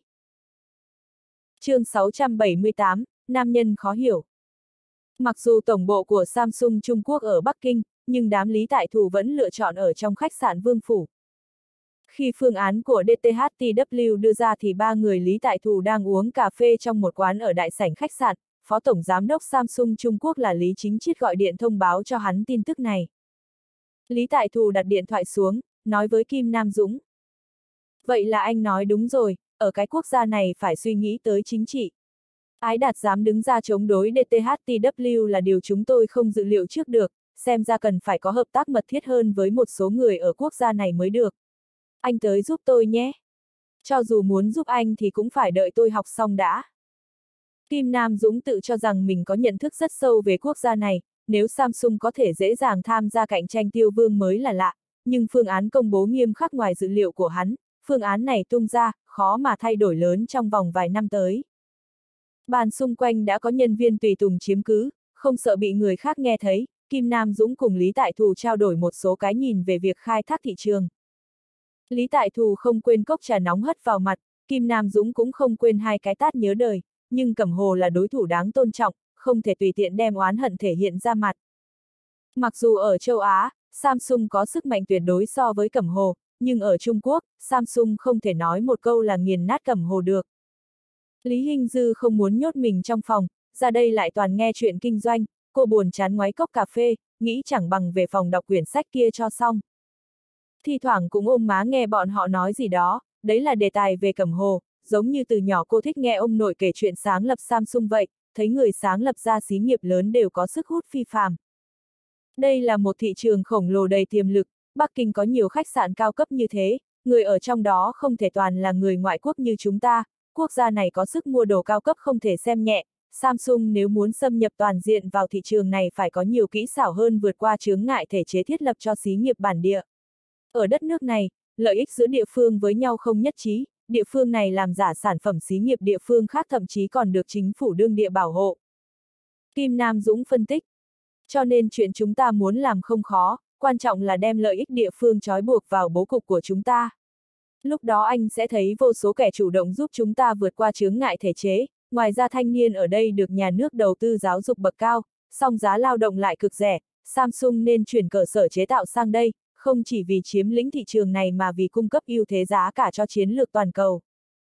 Chương 678, Nam nhân khó hiểu. Mặc dù tổng bộ của Samsung Trung Quốc ở Bắc Kinh, nhưng đám Lý Tại Thù vẫn lựa chọn ở trong khách sạn Vương Phủ. Khi phương án của DTHTW đưa ra thì ba người Lý Tại Thù đang uống cà phê trong một quán ở đại sảnh khách sạn, Phó Tổng Giám đốc Samsung Trung Quốc là Lý Chính Chiết gọi điện thông báo cho hắn tin tức này. Lý Tại Thù đặt điện thoại xuống, nói với Kim Nam Dũng. Vậy là anh nói đúng rồi, ở cái quốc gia này phải suy nghĩ tới chính trị. Ái Đạt dám đứng ra chống đối DTHTW là điều chúng tôi không dự liệu trước được, xem ra cần phải có hợp tác mật thiết hơn với một số người ở quốc gia này mới được. Anh tới giúp tôi nhé. Cho dù muốn giúp anh thì cũng phải đợi tôi học xong đã. Kim Nam Dũng tự cho rằng mình có nhận thức rất sâu về quốc gia này, nếu Samsung có thể dễ dàng tham gia cạnh tranh tiêu vương mới là lạ, nhưng phương án công bố nghiêm khắc ngoài dự liệu của hắn, phương án này tung ra, khó mà thay đổi lớn trong vòng vài năm tới. Bàn xung quanh đã có nhân viên tùy tùng chiếm cứ, không sợ bị người khác nghe thấy, Kim Nam Dũng cùng Lý Tại Thù trao đổi một số cái nhìn về việc khai thác thị trường. Lý Tại Thù không quên cốc trà nóng hất vào mặt, Kim Nam Dũng cũng không quên hai cái tát nhớ đời, nhưng Cẩm Hồ là đối thủ đáng tôn trọng, không thể tùy tiện đem oán hận thể hiện ra mặt. Mặc dù ở châu Á, Samsung có sức mạnh tuyệt đối so với Cẩm Hồ, nhưng ở Trung Quốc, Samsung không thể nói một câu là nghiền nát Cẩm Hồ được. Lý Hinh Dư không muốn nhốt mình trong phòng, ra đây lại toàn nghe chuyện kinh doanh, cô buồn chán ngoáy cốc cà phê, nghĩ chẳng bằng về phòng đọc quyển sách kia cho xong. Thi thoảng cũng ôm má nghe bọn họ nói gì đó, đấy là đề tài về Cẩm Hồ, giống như từ nhỏ cô thích nghe ông nội kể chuyện sáng lập Samsung vậy, thấy người sáng lập ra xí nghiệp lớn đều có sức hút phi phàm. Đây là một thị trường khổng lồ đầy tiềm lực, Bắc Kinh có nhiều khách sạn cao cấp như thế, người ở trong đó không thể toàn là người ngoại quốc như chúng ta, quốc gia này có sức mua đồ cao cấp không thể xem nhẹ. Samsung nếu muốn xâm nhập toàn diện vào thị trường này phải có nhiều kỹ xảo hơn vượt qua chướng ngại thể chế thiết lập cho xí nghiệp bản địa. Ở đất nước này, lợi ích giữa địa phương với nhau không nhất trí, địa phương này làm giả sản phẩm xí nghiệp địa phương khác thậm chí còn được chính phủ đương địa bảo hộ. Kim Nam Dũng phân tích. Cho nên chuyện chúng ta muốn làm không khó, quan trọng là đem lợi ích địa phương trói buộc vào bố cục của chúng ta. Lúc đó anh sẽ thấy vô số kẻ chủ động giúp chúng ta vượt qua chướng ngại thể chế, ngoài ra thanh niên ở đây được nhà nước đầu tư giáo dục bậc cao, song giá lao động lại cực rẻ, Samsung nên chuyển cơ sở chế tạo sang đây, không chỉ vì chiếm lĩnh thị trường này mà vì cung cấp ưu thế giá cả cho chiến lược toàn cầu.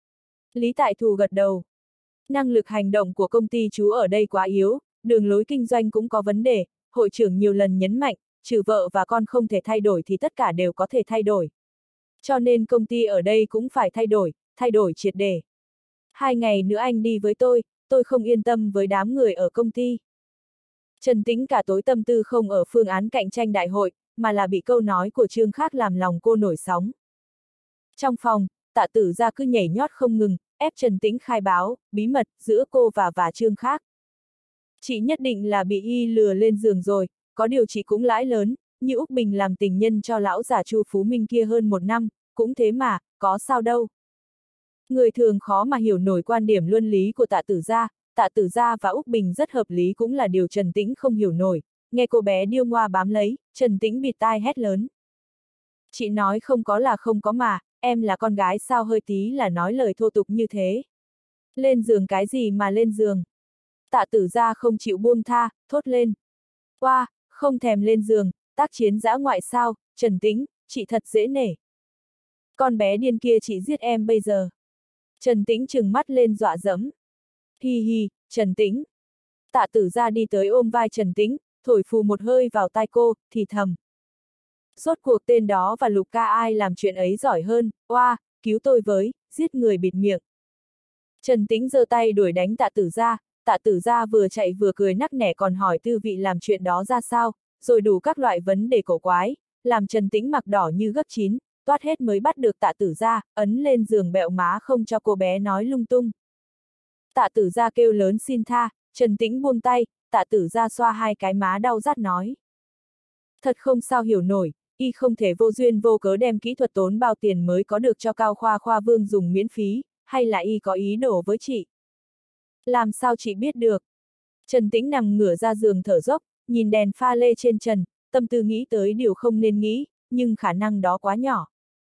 Lý Tại Thù gật đầu. Năng lực hành động của công ty chú ở đây quá yếu, đường lối kinh doanh cũng có vấn đề, hội trưởng nhiều lần nhấn mạnh, trừ vợ và con không thể thay đổi thì tất cả đều có thể thay đổi. Cho nên công ty ở đây cũng phải thay đổi triệt để. 2 ngày nữa anh đi với tôi không yên tâm với đám người ở công ty. Trần Tĩnh cả tối tâm tư không ở phương án cạnh tranh đại hội, mà là bị câu nói của Trương Khác làm lòng cô nổi sóng. Trong phòng, Tạ Tử Gia cứ nhảy nhót không ngừng, ép Trần Tĩnh khai báo, bí mật giữa cô và Trương Khác. Chị nhất định là bị y lừa lên giường rồi, có điều chị cũng lãi lớn, như Úc Bình làm tình nhân cho lão già Chu Phú Minh kia hơn 1 năm, cũng thế mà, có sao đâu. Người thường khó mà hiểu nổi quan điểm luân lý của Tạ Tử Gia và Úc Bình rất hợp lý cũng là điều Trần Tĩnh không hiểu nổi, nghe cô bé điêu ngoa bám lấy, Trần Tĩnh bịt tai hét lớn. Chị nói không có là không có mà, em là con gái sao hơi tí là nói lời thô tục như thế. Lên giường cái gì mà lên giường. Tạ Tử Gia không chịu buông tha, thốt lên. Oa, không thèm lên giường, tác chiến dã ngoại sao, Trần Tĩnh, chị thật dễ nể. Con bé điên kia chị giết em bây giờ. Trần Tĩnh trừng mắt lên dọa dẫm. Hi hi, Trần Tĩnh. Tạ Tử Gia đi tới ôm vai Trần Tĩnh, thổi phù một hơi vào tai cô, thì thầm. Rốt cuộc tên đó và Lục Ca ai làm chuyện ấy giỏi hơn, oa, cứu tôi với, giết người bịt miệng. Trần Tĩnh giơ tay đuổi đánh Tạ Tử Gia vừa chạy vừa cười nắc nẻ còn hỏi tư vị làm chuyện đó ra sao, rồi đủ các loại vấn đề cổ quái, làm Trần Tĩnh mặt đỏ như gấc chín, toát hết mới bắt được Tạ Tử Gia, ấn lên giường bẹo má không cho cô bé nói lung tung. Tạ Tử Gia kêu lớn xin tha, Trần Tĩnh buông tay, Tạ Tử Gia xoa 2 cái má đau rát nói. Thật không sao hiểu nổi, y không thể vô duyên vô cớ đem kỹ thuật tốn bao tiền mới có được cho Cao Khoa Vương dùng miễn phí, hay là y có ý đồ với chị? Làm sao chị biết được? Trần Tĩnh nằm ngửa ra giường thở dốc, nhìn đèn pha lê trên trần, tâm tư nghĩ tới điều không nên nghĩ, nhưng khả năng đó quá nhỏ.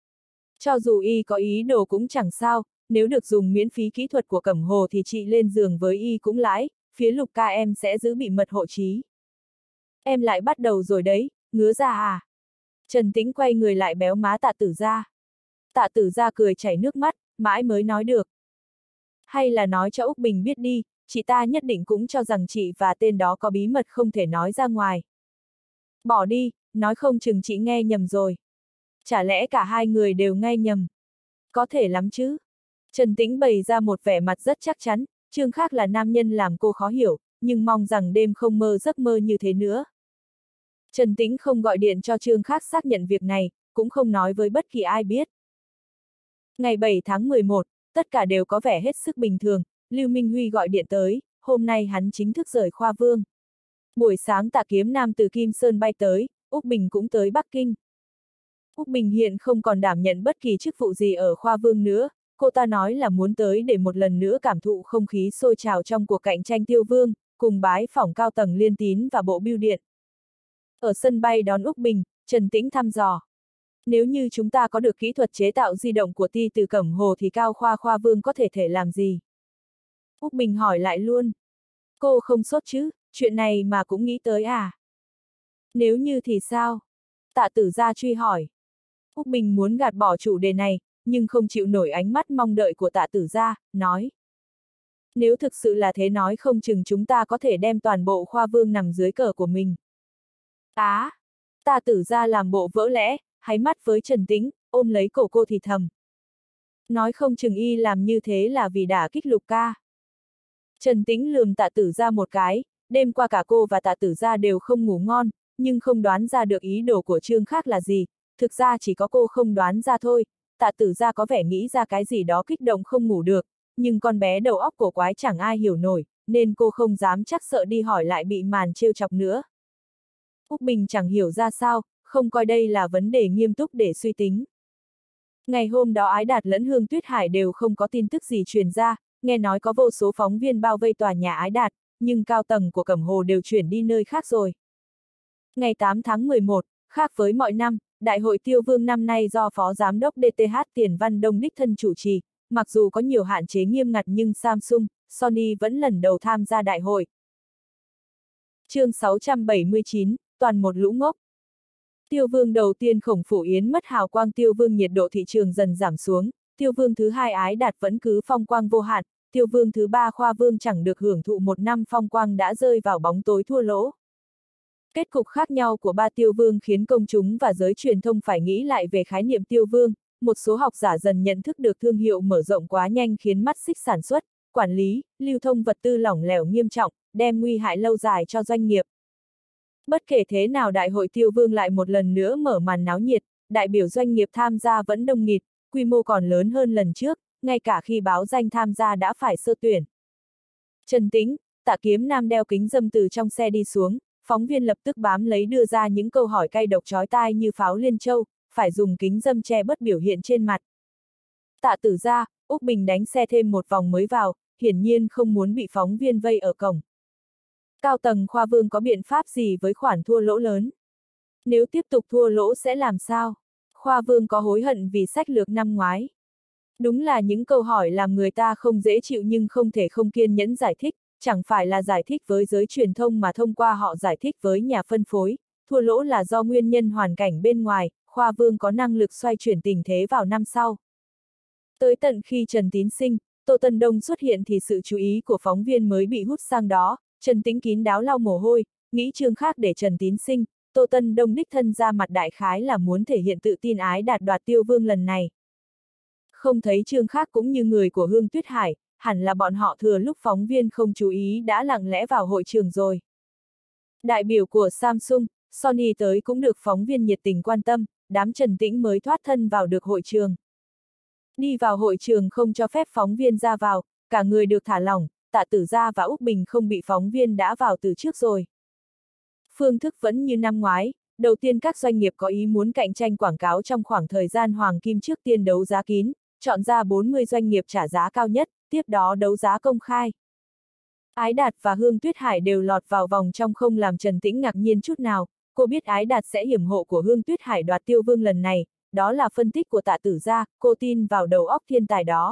Cho dù y có ý đồ cũng chẳng sao, nếu được dùng miễn phí kỹ thuật của Cẩm Hồ thì chị lên giường với y cũng lãi, phía Lục Ca em sẽ giữ bí mật hộ trí. Em lại bắt đầu rồi đấy, ngứa ra à? Trần Tĩnh quay người lại béo má Tạ Tử Gia. Tạ Tử Gia cười chảy nước mắt, mãi mới nói được. Hay là nói cho Úc Bình biết đi, chị ta nhất định cũng cho rằng chị và tên đó có bí mật không thể nói ra ngoài. Bỏ đi, nói không chừng chị nghe nhầm rồi. Chả lẽ cả 2 người đều nghe nhầm? Có thể lắm chứ. Trần Tĩnh bày ra một vẻ mặt rất chắc chắn, Trương Khác là nam nhân làm cô khó hiểu, nhưng mong rằng đêm không mơ giấc mơ như thế nữa. Trần Tĩnh không gọi điện cho Trương Khác xác nhận việc này, cũng không nói với bất kỳ ai biết. Ngày 7 tháng 11, tất cả đều có vẻ hết sức bình thường, Lưu Minh Huy gọi điện tới, hôm nay hắn chính thức rời Khoa Vương. Buổi sáng Tạ Kiếm Nam từ Kim Sơn bay tới, Úc Bình cũng tới Bắc Kinh. Úc Bình hiện không còn đảm nhận bất kỳ chức vụ gì ở Khoa Vương nữa, cô ta nói là muốn tới để một lần nữa cảm thụ không khí sôi trào trong cuộc cạnh tranh Tiêu Vương, cùng bái phỏng cao tầng Liên Tín và Bộ Bưu điện. Ở sân bay đón Úc Bình, Trần Tĩnh thăm dò. Nếu như chúng ta có được kỹ thuật chế tạo di động của Ti từ Cẩm Hồ thì Cao Khoa Vương có thể làm gì? Úc Bình hỏi lại luôn. Cô không sốt chứ, chuyện này mà cũng nghĩ tới à? Nếu như thì sao? Tạ Tử Gia truy hỏi. Úc Bình muốn gạt bỏ chủ đề này, nhưng không chịu nổi ánh mắt mong đợi của Tạ Tử Gia, nói. Nếu thực sự là thế nói không chừng chúng ta có thể đem toàn bộ Khoa Vương nằm dưới cờ của mình. Á! Tạ Tử Gia làm bộ vỡ lẽ, háy mắt với Trần Tĩnh, ôm lấy cổ cô thì thầm. Nói không chừng y làm như thế là vì đả kích Lục Ca. Trần Tĩnh lườm Tạ Tử Gia một cái, đêm qua cả cô và Tạ Tử Gia đều không ngủ ngon, nhưng không đoán ra được ý đồ của Trương Khác là gì, thực ra chỉ có cô không đoán ra thôi. Tạ Tử Gia có vẻ nghĩ ra cái gì đó kích động không ngủ được, nhưng con bé đầu óc cổ quái chẳng ai hiểu nổi, nên cô không dám chắc sợ đi hỏi lại bị màn trêu chọc nữa. Úc Bình chẳng hiểu ra sao, không coi đây là vấn đề nghiêm túc để suy tính. Ngày hôm đó Ái Đạt lẫn Hương Tuyết Hải đều không có tin tức gì truyền ra, nghe nói có vô số phóng viên bao vây tòa nhà Ái Đạt, nhưng cao tầng của Cẩm Hồ đều chuyển đi nơi khác rồi. Ngày 8 tháng 11, khác với mọi năm, Đại hội Tiêu Vương năm nay do Phó Giám đốc DTH Tiền Văn Đông đích thân chủ trì, mặc dù có nhiều hạn chế nghiêm ngặt nhưng Samsung, Sony vẫn lần đầu tham gia đại hội. Chương 679, toàn một lũ ngốc. Tiêu Vương đầu tiên Khổng Phủ Yến mất hào quang, Tiêu Vương nhiệt độ thị trường dần giảm xuống, Tiêu Vương thứ hai Ái Đạt vẫn cứ phong quang vô hạn, Tiêu Vương thứ ba Khoa Vương chẳng được hưởng thụ một năm phong quang đã rơi vào bóng tối thua lỗ. Kết cục khác nhau của ba Tiêu Vương khiến công chúng và giới truyền thông phải nghĩ lại về khái niệm Tiêu Vương, một số học giả dần nhận thức được thương hiệu mở rộng quá nhanh khiến mắt xích sản xuất, quản lý, lưu thông vật tư lỏng lẻo nghiêm trọng, đem nguy hại lâu dài cho doanh nghiệp. Bất kể thế nào Đại hội Tiêu Vương lại một lần nữa mở màn náo nhiệt, đại biểu doanh nghiệp tham gia vẫn đông nghịt, quy mô còn lớn hơn lần trước, ngay cả khi báo danh tham gia đã phải sơ tuyển. Trần Tĩnh, Tạ Kiếm Nam đeo kính râm từ trong xe đi xuống, phóng viên lập tức bám lấy đưa ra những câu hỏi cay độc chói tai như pháo liên châu, phải dùng kính râm che bớt biểu hiện trên mặt. Tạ Tử Gia, Úc Bình đánh xe thêm một vòng mới vào, hiển nhiên không muốn bị phóng viên vây ở cổng. Cao tầng Khoa Vương có biện pháp gì với khoản thua lỗ lớn? Nếu tiếp tục thua lỗ sẽ làm sao? Khoa Vương có hối hận vì sách lược năm ngoái? Đúng là những câu hỏi làm người ta không dễ chịu nhưng không thể không kiên nhẫn giải thích, chẳng phải là giải thích với giới truyền thông mà thông qua họ giải thích với nhà phân phối, thua lỗ là do nguyên nhân hoàn cảnh bên ngoài, Khoa Vương có năng lực xoay chuyển tình thế vào năm sau. Tới tận khi Trần Tín Sinh, Tô Tân Đông xuất hiện thì sự chú ý của phóng viên mới bị hút sang đó, Trần Tĩnh kín đáo lau mồ hôi, nghĩ Trương Khác để Trần Tín Sinh, Tô Tân Đông đích thân ra mặt đại khái là muốn thể hiện tự tin Ái Đạt đoạt Tiêu Vương lần này. Không thấy Trương Khác cũng như người của Hương Tuyết Hải, hẳn là bọn họ thừa lúc phóng viên không chú ý đã lặng lẽ vào hội trường rồi. Đại biểu của Samsung, Sony tới cũng được phóng viên nhiệt tình quan tâm, đám Trần Tĩnh mới thoát thân vào được hội trường. Đi vào hội trường không cho phép phóng viên ra vào, cả người được thả lỏng, Tạ Tử Gia và Úc Bình không bị phóng viên đã vào từ trước rồi. Phương thức vẫn như năm ngoái, đầu tiên các doanh nghiệp có ý muốn cạnh tranh quảng cáo trong khoảng thời gian hoàng kim trước tiên đấu giá kín, chọn ra 40 doanh nghiệp trả giá cao nhất, tiếp đó đấu giá công khai. Ái Đạt và Hương Tuyết Hải đều lọt vào vòng trong không làm Trần Tĩnh ngạc nhiên chút nào, cô biết Ái Đạt sẽ hiểm hộ của Hương Tuyết Hải đoạt Tiêu Vương lần này, đó là phân tích của Tạ Tử Gia, cô tin vào đầu óc thiên tài đó.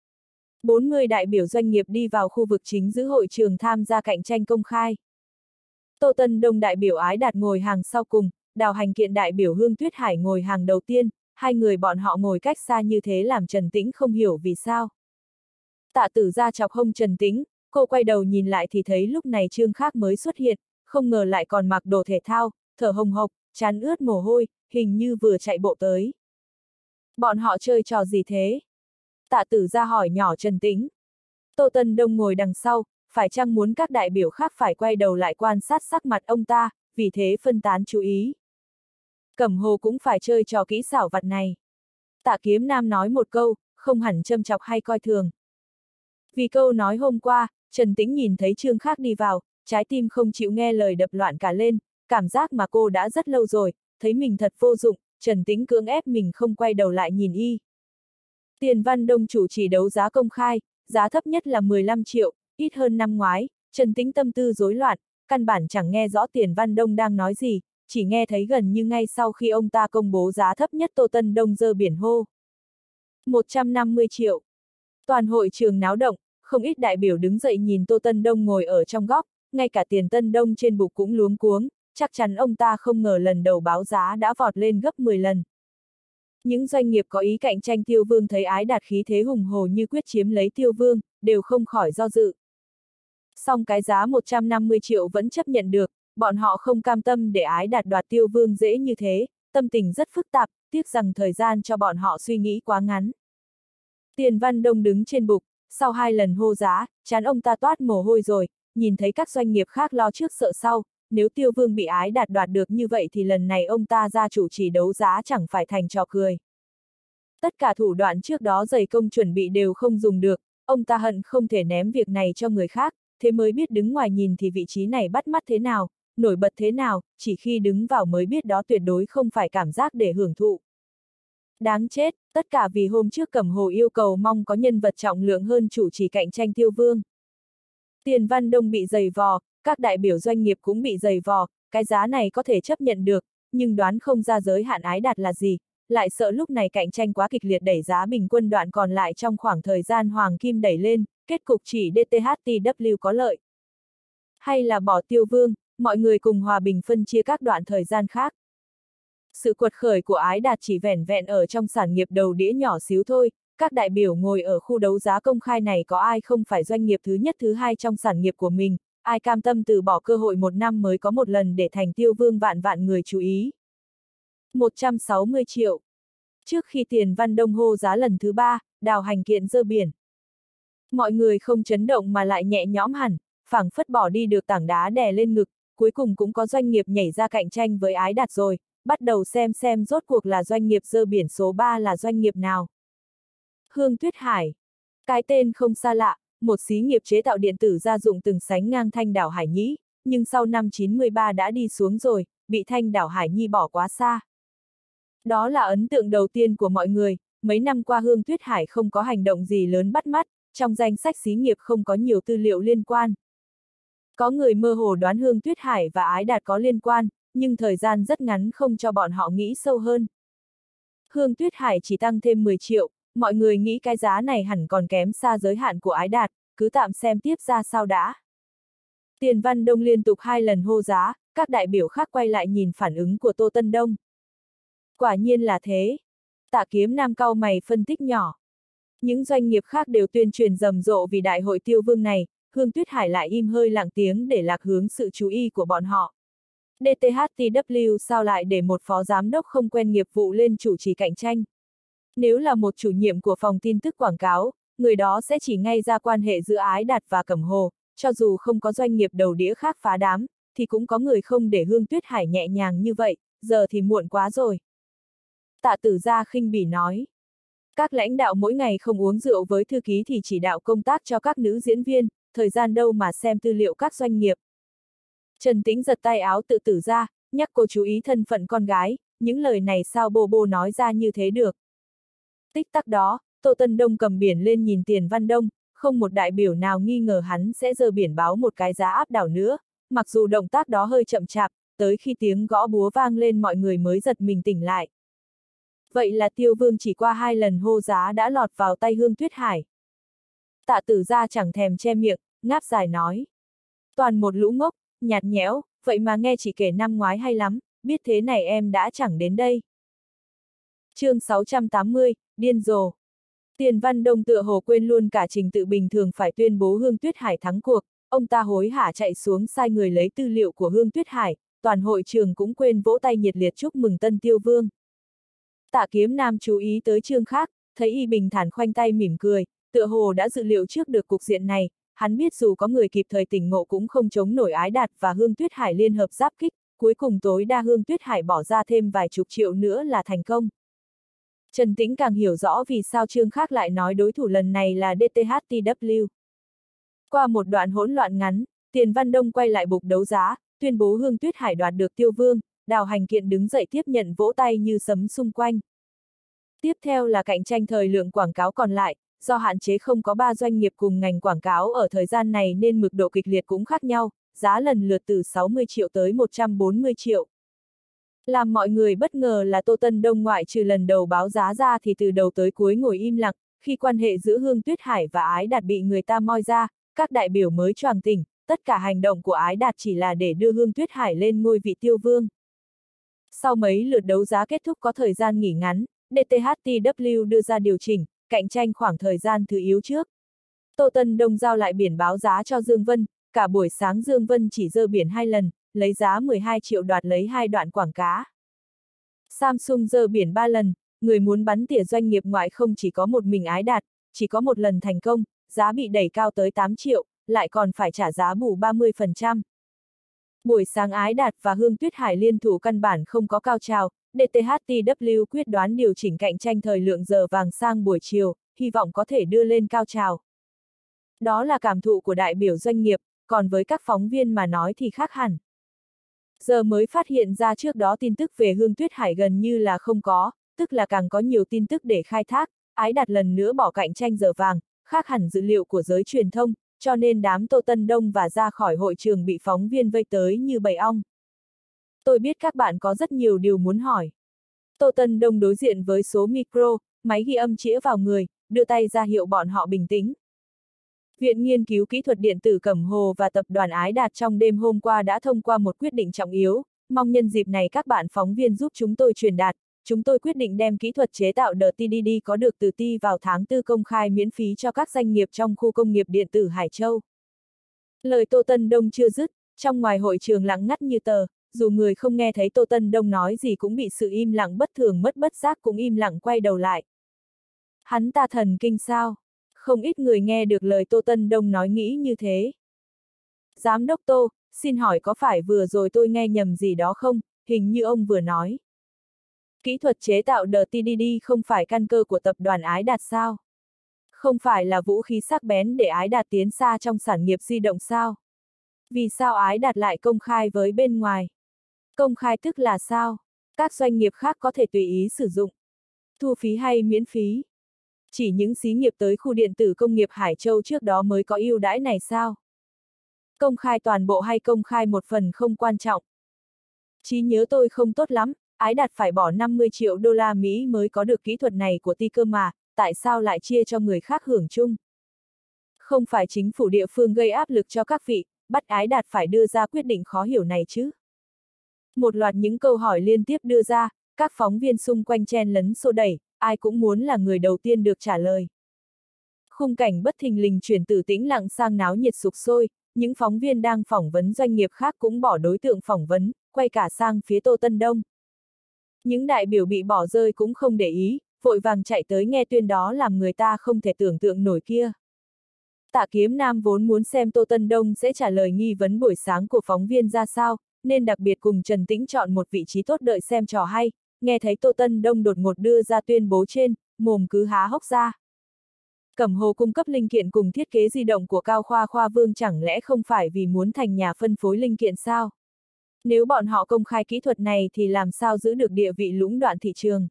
40 đại biểu doanh nghiệp đi vào khu vực chính giữa hội trường tham gia cạnh tranh công khai. Tô Tân Đông đại biểu Ái Đạt ngồi hàng sau cùng, Đào Hành Kiện đại biểu Hương Tuyết Hải ngồi hàng đầu tiên, hai người bọn họ ngồi cách xa như thế làm Trần Tĩnh không hiểu vì sao. Tạ Tử Gia chọc hông Trần Tĩnh, cô quay đầu nhìn lại thì thấy lúc này Trương Khác mới xuất hiện, không ngờ lại còn mặc đồ thể thao, thở hồng hộc, trán ướt mồ hôi, hình như vừa chạy bộ tới. Bọn họ chơi trò gì thế? Tạ Tử Gia hỏi nhỏ Trần Tĩnh. Tô Tân Đông ngồi đằng sau, phải chăng muốn các đại biểu khác phải quay đầu lại quan sát sắc mặt ông ta, vì thế phân tán chú ý. Cẩm Hồ cũng phải chơi trò kỹ xảo vặt này. Tạ Kiếm Nam nói một câu, không hẳn châm chọc hay coi thường. Vì câu nói hôm qua, Trần Tĩnh nhìn thấy Trương Khác đi vào, trái tim không chịu nghe lời đập loạn cả lên, cảm giác mà cô đã rất lâu rồi, thấy mình thật vô dụng, Trần Tĩnh cưỡng ép mình không quay đầu lại nhìn y. Tiền Văn Đông chủ chỉ đấu giá công khai, giá thấp nhất là 15 triệu, ít hơn năm ngoái, Trần Tĩnh tâm tư rối loạn, căn bản chẳng nghe rõ Tiền Văn Đông đang nói gì, chỉ nghe thấy gần như ngay sau khi ông ta công bố giá thấp nhất Tô Tân Đông giơ biển hô. 150 triệu. Toàn hội trường náo động, không ít đại biểu đứng dậy nhìn Tô Tân Đông ngồi ở trong góc, ngay cả Tiền Tân Đông trên bục cũng luống cuống, chắc chắn ông ta không ngờ lần đầu báo giá đã vọt lên gấp 10 lần. Những doanh nghiệp có ý cạnh tranh Tiêu Vương thấy Ái Đạt khí thế hùng hồ như quyết chiếm lấy Tiêu Vương, đều không khỏi do dự. Song cái giá 150 triệu vẫn chấp nhận được, bọn họ không cam tâm để Ái Đạt đoạt Tiêu Vương dễ như thế, tâm tình rất phức tạp, tiếc rằng thời gian cho bọn họ suy nghĩ quá ngắn. Tiền Văn Đông đứng trên bục, Sau 2 lần hô giá, trán ông ta toát mồ hôi rồi, nhìn thấy các doanh nghiệp khác lo trước sợ sau, nếu Tiêu Vương bị Ái Đạt đoạt được như vậy thì lần này ông ta ra chủ trì đấu giá chẳng phải thành trò cười. Tất cả thủ đoạn trước đó dày công chuẩn bị đều không dùng được, ông ta hận không thể ném việc này cho người khác, thế mới biết đứng ngoài nhìn thì vị trí này bắt mắt thế nào, nổi bật thế nào, chỉ khi đứng vào mới biết đó tuyệt đối không phải cảm giác để hưởng thụ. Đáng chết, tất cả vì hôm trước Cẩm Hồ yêu cầu mong có nhân vật trọng lượng hơn chủ trì cạnh tranh Tiêu Vương. Tiền Văn Đông bị giày vò, các đại biểu doanh nghiệp cũng bị giày vò, cái giá này có thể chấp nhận được, nhưng đoán không ra giới hạn Ái Đạt là gì, lại sợ lúc này cạnh tranh quá kịch liệt đẩy giá bình quân đoạn còn lại trong khoảng thời gian hoàng kim đẩy lên, kết cục chỉ DTHTW có lợi. Hay là bỏ Tiêu Vương, mọi người cùng hòa bình phân chia các đoạn thời gian khác. Sự quật khởi của Ái Đạt chỉ vẻn vẹn ở trong sản nghiệp đầu đĩa nhỏ xíu thôi, các đại biểu ngồi ở khu đấu giá công khai này có ai không phải doanh nghiệp thứ nhất thứ hai trong sản nghiệp của mình, ai cam tâm từ bỏ cơ hội 1 năm mới có một lần để thành Tiêu Vương vạn vạn người chú ý. 160 triệu. Trước khi Tiền Văn Đông hô giá lần thứ 3, Đào Hành Kiện dơ biển. Mọi người không chấn động mà lại nhẹ nhõm hẳn, phảng phất bỏ đi được tảng đá đè lên ngực, cuối cùng cũng có doanh nghiệp nhảy ra cạnh tranh với Ái Đạt rồi, bắt đầu xem rốt cuộc là doanh nghiệp dơ biển số 3 là doanh nghiệp nào. Hương Tuyết Hải. Cái tên không xa lạ, một xí nghiệp chế tạo điện tử gia dụng từng sánh ngang Thanh Đảo Hải Nhĩ, nhưng sau năm 93 đã đi xuống rồi, bị Thanh Đảo Hải Nhi bỏ quá xa. Đó là ấn tượng đầu tiên của mọi người, mấy năm qua Hương Tuyết Hải không có hành động gì lớn bắt mắt, trong danh sách xí nghiệp không có nhiều tư liệu liên quan. Có người mơ hồ đoán Hương Tuyết Hải và Ái Đạt có liên quan, nhưng thời gian rất ngắn không cho bọn họ nghĩ sâu hơn. Hương Tuyết Hải chỉ tăng thêm 10 triệu, mọi người nghĩ cái giá này hẳn còn kém xa giới hạn của Ái Đạt, cứ tạm xem tiếp ra sao đã. Tiền Văn Đông liên tục 2 lần hô giá, các đại biểu khác quay lại nhìn phản ứng của Tô Tân Đông. Quả nhiên là thế. Tạ Kiếm Nam cau mày phân tích nhỏ. Những doanh nghiệp khác đều tuyên truyền rầm rộ vì đại hội Tiêu Vương này, Hương Tuyết Hải lại im hơi lặng tiếng để lạc hướng sự chú ý của bọn họ. DTHTW sao lại để một phó giám đốc không quen nghiệp vụ lên chủ trì cạnh tranh? Nếu là một chủ nhiệm của phòng tin tức quảng cáo, người đó sẽ chỉ ngay ra quan hệ giữa Ái Đạt và Cẩm Hồ, cho dù không có doanh nghiệp đầu đĩa khác phá đám, thì cũng có người không để Hương Tuyết Hải nhẹ nhàng như vậy, giờ thì muộn quá rồi. Tạ Tử Gia khinh bỉ nói. Các lãnh đạo mỗi ngày không uống rượu với thư ký thì chỉ đạo công tác cho các nữ diễn viên, thời gian đâu mà xem tư liệu các doanh nghiệp. Trần Tĩnh giật tay áo Tự Tử Gia, nhắc cô chú ý thân phận con gái, những lời này sao bô nói ra như thế được. Tích tắc đó, Tô Tân Đông cầm biển lên nhìn Tiền Văn Đông, không một đại biểu nào nghi ngờ hắn sẽ giơ biển báo một cái giá áp đảo nữa, mặc dù động tác đó hơi chậm chạp, tới khi tiếng gõ búa vang lên mọi người mới giật mình tỉnh lại. Vậy là Tiêu Vương chỉ qua 2 lần hô giá đã lọt vào tay Hương Tuyết Hải. Tạ Tử Gia chẳng thèm che miệng, ngáp dài nói. Toàn một lũ ngốc, nhạt nhẽo, vậy mà nghe chị kể năm ngoái hay lắm, biết thế này em đã chẳng đến đây. Chương 680, điên rồ. Tiền Văn Đông tựa hồ quên luôn cả trình tự bình thường phải tuyên bố Hương Tuyết Hải thắng cuộc, ông ta hối hả chạy xuống sai người lấy tư liệu của Hương Tuyết Hải, toàn hội trường cũng quên vỗ tay nhiệt liệt chúc mừng tân Tiêu Vương. Tạ Kiếm Nam chú ý tới chương khác, thấy y bình thản khoanh tay mỉm cười, tựa hồ đã dự liệu trước được cục diện này, hắn biết dù có người kịp thời tỉnh ngộ cũng không chống nổi Ái Đạt và Hương Tuyết Hải liên hợp giáp kích, cuối cùng tối đa Hương Tuyết Hải bỏ ra thêm vài chục triệu nữa là thành công. Trần Tĩnh càng hiểu rõ vì sao chương khác lại nói đối thủ lần này là DTHTW. Qua một đoạn hỗn loạn ngắn, Tiền Văn Đông quay lại bục đấu giá, tuyên bố Hương Tuyết Hải đoạt được Tiêu Vương, Đào Hành Kiện đứng dậy tiếp nhận vỗ tay như sấm xung quanh. Tiếp theo là cạnh tranh thời lượng quảng cáo còn lại, do hạn chế không có 3 doanh nghiệp cùng ngành quảng cáo ở thời gian này nên mực độ kịch liệt cũng khác nhau, giá lần lượt từ 60 triệu tới 140 triệu. Làm mọi người bất ngờ là Tô Tân Đông ngoại trừ lần đầu báo giá ra thì từ đầu tới cuối ngồi im lặng, khi quan hệ giữa Hương Tuyết Hải và Ái Đạt bị người ta moi ra, các đại biểu mới choàng tỉnh, tất cả hành động của Ái Đạt chỉ là để đưa Hương Tuyết Hải lên ngôi vị Tiêu Vương. Sau mấy lượt đấu giá kết thúc có thời gian nghỉ ngắn, DTHTW đưa ra điều chỉnh, cạnh tranh khoảng thời gian thứ yếu trước. Tô Tân Đông giao lại biển báo giá cho Dương Vân, cả buổi sáng Dương Vân chỉ dơ biển 2 lần, lấy giá 12 triệu đoạt lấy 2 đoạn quảng cá. Samsung dơ biển 3 lần, người muốn bắn tỉa doanh nghiệp ngoại không chỉ có một mình Ái Đạt, chỉ có một lần thành công, giá bị đẩy cao tới 8 triệu, lại còn phải trả giá bù 30%. Buổi sáng Ái Đạt và Hương Tuyết Hải liên thủ căn bản không có cao trào, DTHTW quyết đoán điều chỉnh cạnh tranh thời lượng giờ vàng sang buổi chiều, hy vọng có thể đưa lên cao trào. Đó là cảm thụ của đại biểu doanh nghiệp, còn với các phóng viên mà nói thì khác hẳn. Giờ mới phát hiện ra trước đó tin tức về Hương Tuyết Hải gần như là không có, tức là càng có nhiều tin tức để khai thác, Ái Đạt lần nữa bỏ cạnh tranh giờ vàng, khác hẳn dữ liệu của giới truyền thông, cho nên đám Tô Tân Đông và ra khỏi hội trường bị phóng viên vây tới như bầy ong. Tôi biết các bạn có rất nhiều điều muốn hỏi. Tô Tân Đông đối diện với số micro, máy ghi âm chĩa vào người, đưa tay ra hiệu bọn họ bình tĩnh. Viện Nghiên cứu Kỹ thuật Điện tử Cẩm Hồ và Tập đoàn Ái Đạt trong đêm hôm qua đã thông qua một quyết định trọng yếu, mong nhân dịp này các bạn phóng viên giúp chúng tôi truyền đạt, chúng tôi quyết định đem kỹ thuật chế tạo DTDD có được từ Ti vào tháng 4 công khai miễn phí cho các doanh nghiệp trong khu công nghiệp điện tử Hải Châu. Lời Tô Tân Đông chưa dứt, trong ngoài hội trường lặng ngắt như tờ, dù người không nghe thấy Tô Tân Đông nói gì cũng bị sự im lặng bất thường mất bất giác cũng im lặng quay đầu lại. Hắn ta thần kinh sao? Không ít người nghe được lời Tô Tân Đông nói nghĩ như thế. Giám đốc Tô, xin hỏi có phải vừa rồi tôi nghe nhầm gì đó không, hình như ông vừa nói. Kỹ thuật chế tạo DTDD không phải căn cơ của tập đoàn Ái Đạt sao? Không phải là vũ khí sắc bén để Ái Đạt tiến xa trong sản nghiệp di động sao? Vì sao Ái Đạt lại công khai với bên ngoài? Công khai tức là sao? Các doanh nghiệp khác có thể tùy ý sử dụng. Thu phí hay miễn phí? Chỉ những xí nghiệp tới khu điện tử công nghiệp Hải Châu trước đó mới có ưu đãi này sao? Công khai toàn bộ hay công khai một phần không quan trọng. Trí nhớ tôi không tốt lắm, Ái Đạt phải bỏ 50 triệu đô la Mỹ mới có được kỹ thuật này của Ti cơ mà, tại sao lại chia cho người khác hưởng chung? Không phải chính phủ địa phương gây áp lực cho các vị, bắt Ái Đạt phải đưa ra quyết định khó hiểu này chứ? Một loạt những câu hỏi liên tiếp đưa ra, các phóng viên xung quanh chen lấn xô đẩy, ai cũng muốn là người đầu tiên được trả lời. Khung cảnh bất thình lình chuyển từ tĩnh lặng sang náo nhiệt sục sôi, những phóng viên đang phỏng vấn doanh nghiệp khác cũng bỏ đối tượng phỏng vấn, quay cả sang phía Tô Tân Đông. Những đại biểu bị bỏ rơi cũng không để ý, vội vàng chạy tới nghe tuyên đó làm người ta không thể tưởng tượng nổi kia. Tạ Kiếm Nam vốn muốn xem Tô Tân Đông sẽ trả lời nghi vấn buổi sáng của phóng viên ra sao, nên đặc biệt cùng Trần Tĩnh chọn một vị trí tốt đợi xem trò hay, nghe thấy Tô Tân Đông đột ngột đưa ra tuyên bố trên, mồm cứ há hốc ra. Cẩm Hồ cung cấp linh kiện cùng thiết kế di động của Cao Khoa Vương chẳng lẽ không phải vì muốn thành nhà phân phối linh kiện sao? Nếu bọn họ công khai kỹ thuật này thì làm sao giữ được địa vị lũng đoạn thị trường?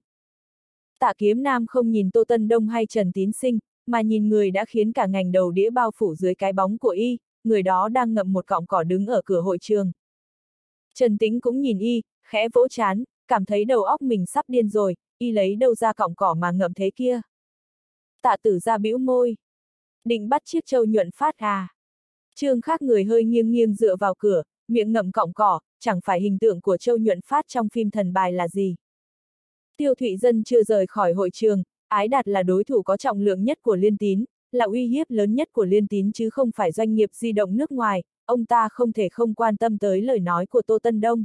Tạ Kiếm Nam không nhìn Tô Tân Đông hay Trần Tín Sinh, mà nhìn người đã khiến cả ngành đầu đĩa bao phủ dưới cái bóng của y, người đó đang ngậm một cọng cỏ đứng ở cửa hội trường. Trần Tĩnh cũng nhìn y, khẽ vỗ trán, cảm thấy đầu óc mình sắp điên rồi, y lấy đâu ra cọng cỏ mà ngậm thế kia. Tạ Tử Gia bĩu môi. Định bắt chiếc Châu Nhuận Phát à? Trương Khác người hơi nghiêng nghiêng dựa vào cửa, miệng ngậm cọng cỏ, chẳng phải hình tượng của Châu Nhuận Phát trong phim Thần Bài là gì. Tiêu Thụy Dân chưa rời khỏi hội trường, Ái Đạt là đối thủ có trọng lượng nhất của Liên Tín, là uy hiếp lớn nhất của Liên Tín chứ không phải doanh nghiệp di động nước ngoài, ông ta không thể không quan tâm tới lời nói của Tô Tân Đông.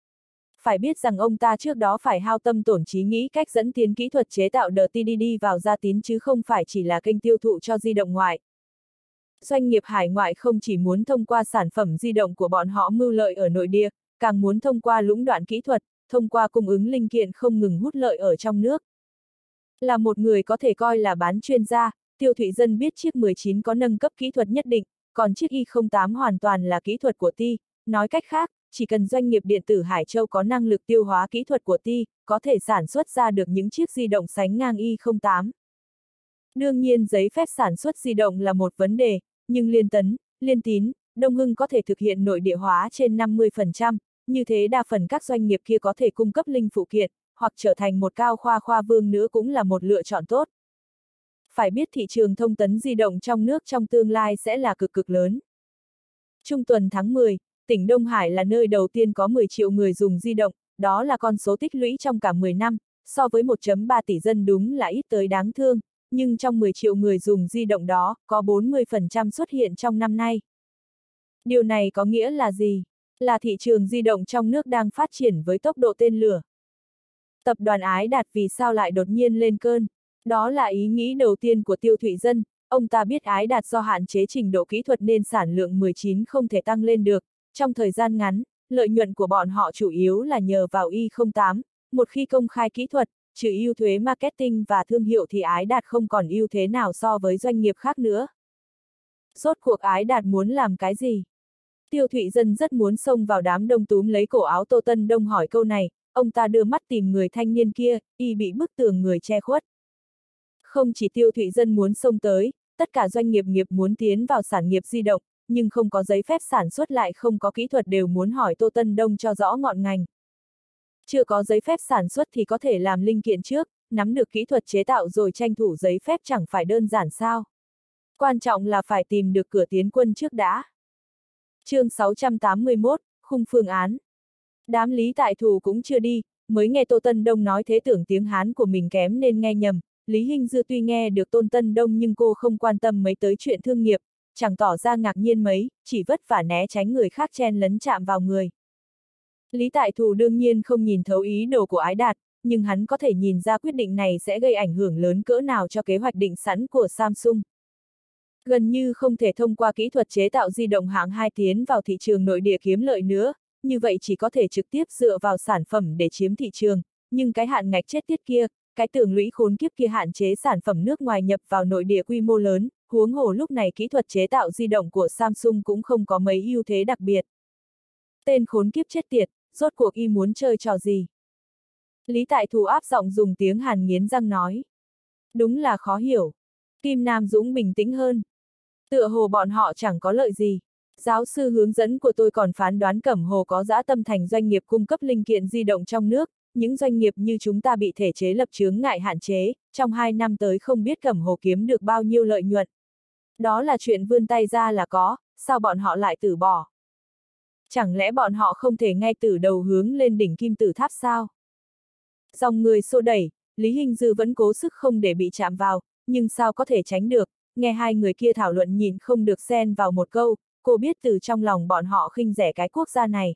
Phải biết rằng ông ta trước đó phải hao tâm tổn trí nghĩ cách dẫn tiến kỹ thuật chế tạo DTDD vào Gia Tín chứ không phải chỉ là kênh tiêu thụ cho di động ngoại. Doanh nghiệp hải ngoại không chỉ muốn thông qua sản phẩm di động của bọn họ mưu lợi ở nội địa, càng muốn thông qua lũng đoạn kỹ thuật, thông qua cung ứng linh kiện không ngừng hút lợi ở trong nước. Là một người có thể coi là bán chuyên gia, Tiêu Thụy Dân biết chiếc 19 có nâng cấp kỹ thuật nhất định, còn chiếc Y08 hoàn toàn là kỹ thuật của Ti, nói cách khác, chỉ cần doanh nghiệp điện tử Hải Châu có năng lực tiêu hóa kỹ thuật của Ti, có thể sản xuất ra được những chiếc di động sánh ngang Y08. Đương nhiên giấy phép sản xuất di động là một vấn đề, nhưng Liên Tấn, Liên Tín, Đông Hưng có thể thực hiện nội địa hóa trên 50%, như thế đa phần các doanh nghiệp kia có thể cung cấp linh phụ kiện, hoặc trở thành một Cao Khoa Vương nữa cũng là một lựa chọn tốt. Phải biết thị trường thông tấn di động trong nước trong tương lai sẽ là cực lớn. Trung tuần tháng 10, tỉnh Đông Hải là nơi đầu tiên có 10 triệu người dùng di động, đó là con số tích lũy trong cả 10 năm, so với 1,3 tỷ dân đúng là ít tới đáng thương, nhưng trong 10 triệu người dùng di động đó, có 40% xuất hiện trong năm nay. Điều này có nghĩa là gì? Là thị trường di động trong nước đang phát triển với tốc độ tên lửa. Tập đoàn Ái Đạt vì sao lại đột nhiên lên cơn? Đó là ý nghĩ đầu tiên của Tiêu Thụy Dân, ông ta biết Ái Đạt do hạn chế trình độ kỹ thuật nên sản lượng 19 không thể tăng lên được, trong thời gian ngắn, lợi nhuận của bọn họ chủ yếu là nhờ vào Y08, một khi công khai kỹ thuật, trừ ưu thuế marketing và thương hiệu thì Ái Đạt không còn ưu thế nào so với doanh nghiệp khác nữa. Rốt cuộc Ái Đạt muốn làm cái gì? Tiêu Thụy Dân rất muốn xông vào đám đông túm lấy cổ áo Tô Tân Đông hỏi câu này, ông ta đưa mắt tìm người thanh niên kia, y bị bức tường người che khuất. Không chỉ Tiêu Thụy Dân muốn xông tới, tất cả doanh nghiệp muốn tiến vào sản nghiệp di động, nhưng không có giấy phép sản xuất lại không có kỹ thuật đều muốn hỏi Tô Tân Đông cho rõ ngọn ngành. Chưa có giấy phép sản xuất thì có thể làm linh kiện trước, nắm được kỹ thuật chế tạo rồi tranh thủ giấy phép chẳng phải đơn giản sao. Quan trọng là phải tìm được cửa tiến quân trước đã. Chương 681, khung phương án. Đám Lý Tại Thù cũng chưa đi, mới nghe Tô Tân Đông nói thế tưởng tiếng Hán của mình kém nên nghe nhầm. Lý Hinh Dư tuy nghe được Tôn Tân Đông nhưng cô không quan tâm mấy tới chuyện thương nghiệp, chẳng tỏ ra ngạc nhiên mấy, chỉ vất vả né tránh người khác chen lấn chạm vào người. Lý Tại Thù đương nhiên không nhìn thấu ý đồ của Ái Đạt, nhưng hắn có thể nhìn ra quyết định này sẽ gây ảnh hưởng lớn cỡ nào cho kế hoạch định sẵn của Samsung. Gần như không thể thông qua kỹ thuật chế tạo di động hạng 2 tiến vào thị trường nội địa kiếm lợi nữa, như vậy chỉ có thể trực tiếp dựa vào sản phẩm để chiếm thị trường, nhưng cái hạn ngạch chết tiết kia, cái tưởng lũy khốn kiếp kia hạn chế sản phẩm nước ngoài nhập vào nội địa quy mô lớn, huống hồ lúc này kỹ thuật chế tạo di động của Samsung cũng không có mấy ưu thế đặc biệt. Tên khốn kiếp chết tiệt, rốt cuộc y muốn chơi trò gì? Lý Tại Thù áp giọng dùng tiếng Hàn nghiến răng nói. Đúng là khó hiểu. Kim Nam Dũng bình tĩnh hơn. Tựa hồ bọn họ chẳng có lợi gì. Giáo sư hướng dẫn của tôi còn phán đoán Cẩm Hồ có dã tâm thành doanh nghiệp cung cấp linh kiện di động trong nước, những doanh nghiệp như chúng ta bị thể chế lập chướng ngại hạn chế, trong 2 năm tới không biết Cẩm Hồ kiếm được bao nhiêu lợi nhuận. Đó là chuyện vươn tay ra là có, sao bọn họ lại từ bỏ? Chẳng lẽ bọn họ không thể ngay từ đầu hướng lên đỉnh kim tự tháp sao? Dòng người xô đẩy, Lý Hinh Dư vẫn cố sức không để bị chạm vào, nhưng sao có thể tránh được, nghe hai người kia thảo luận nhìn không được xen vào một câu, cô biết từ trong lòng bọn họ khinh rẻ cái quốc gia này.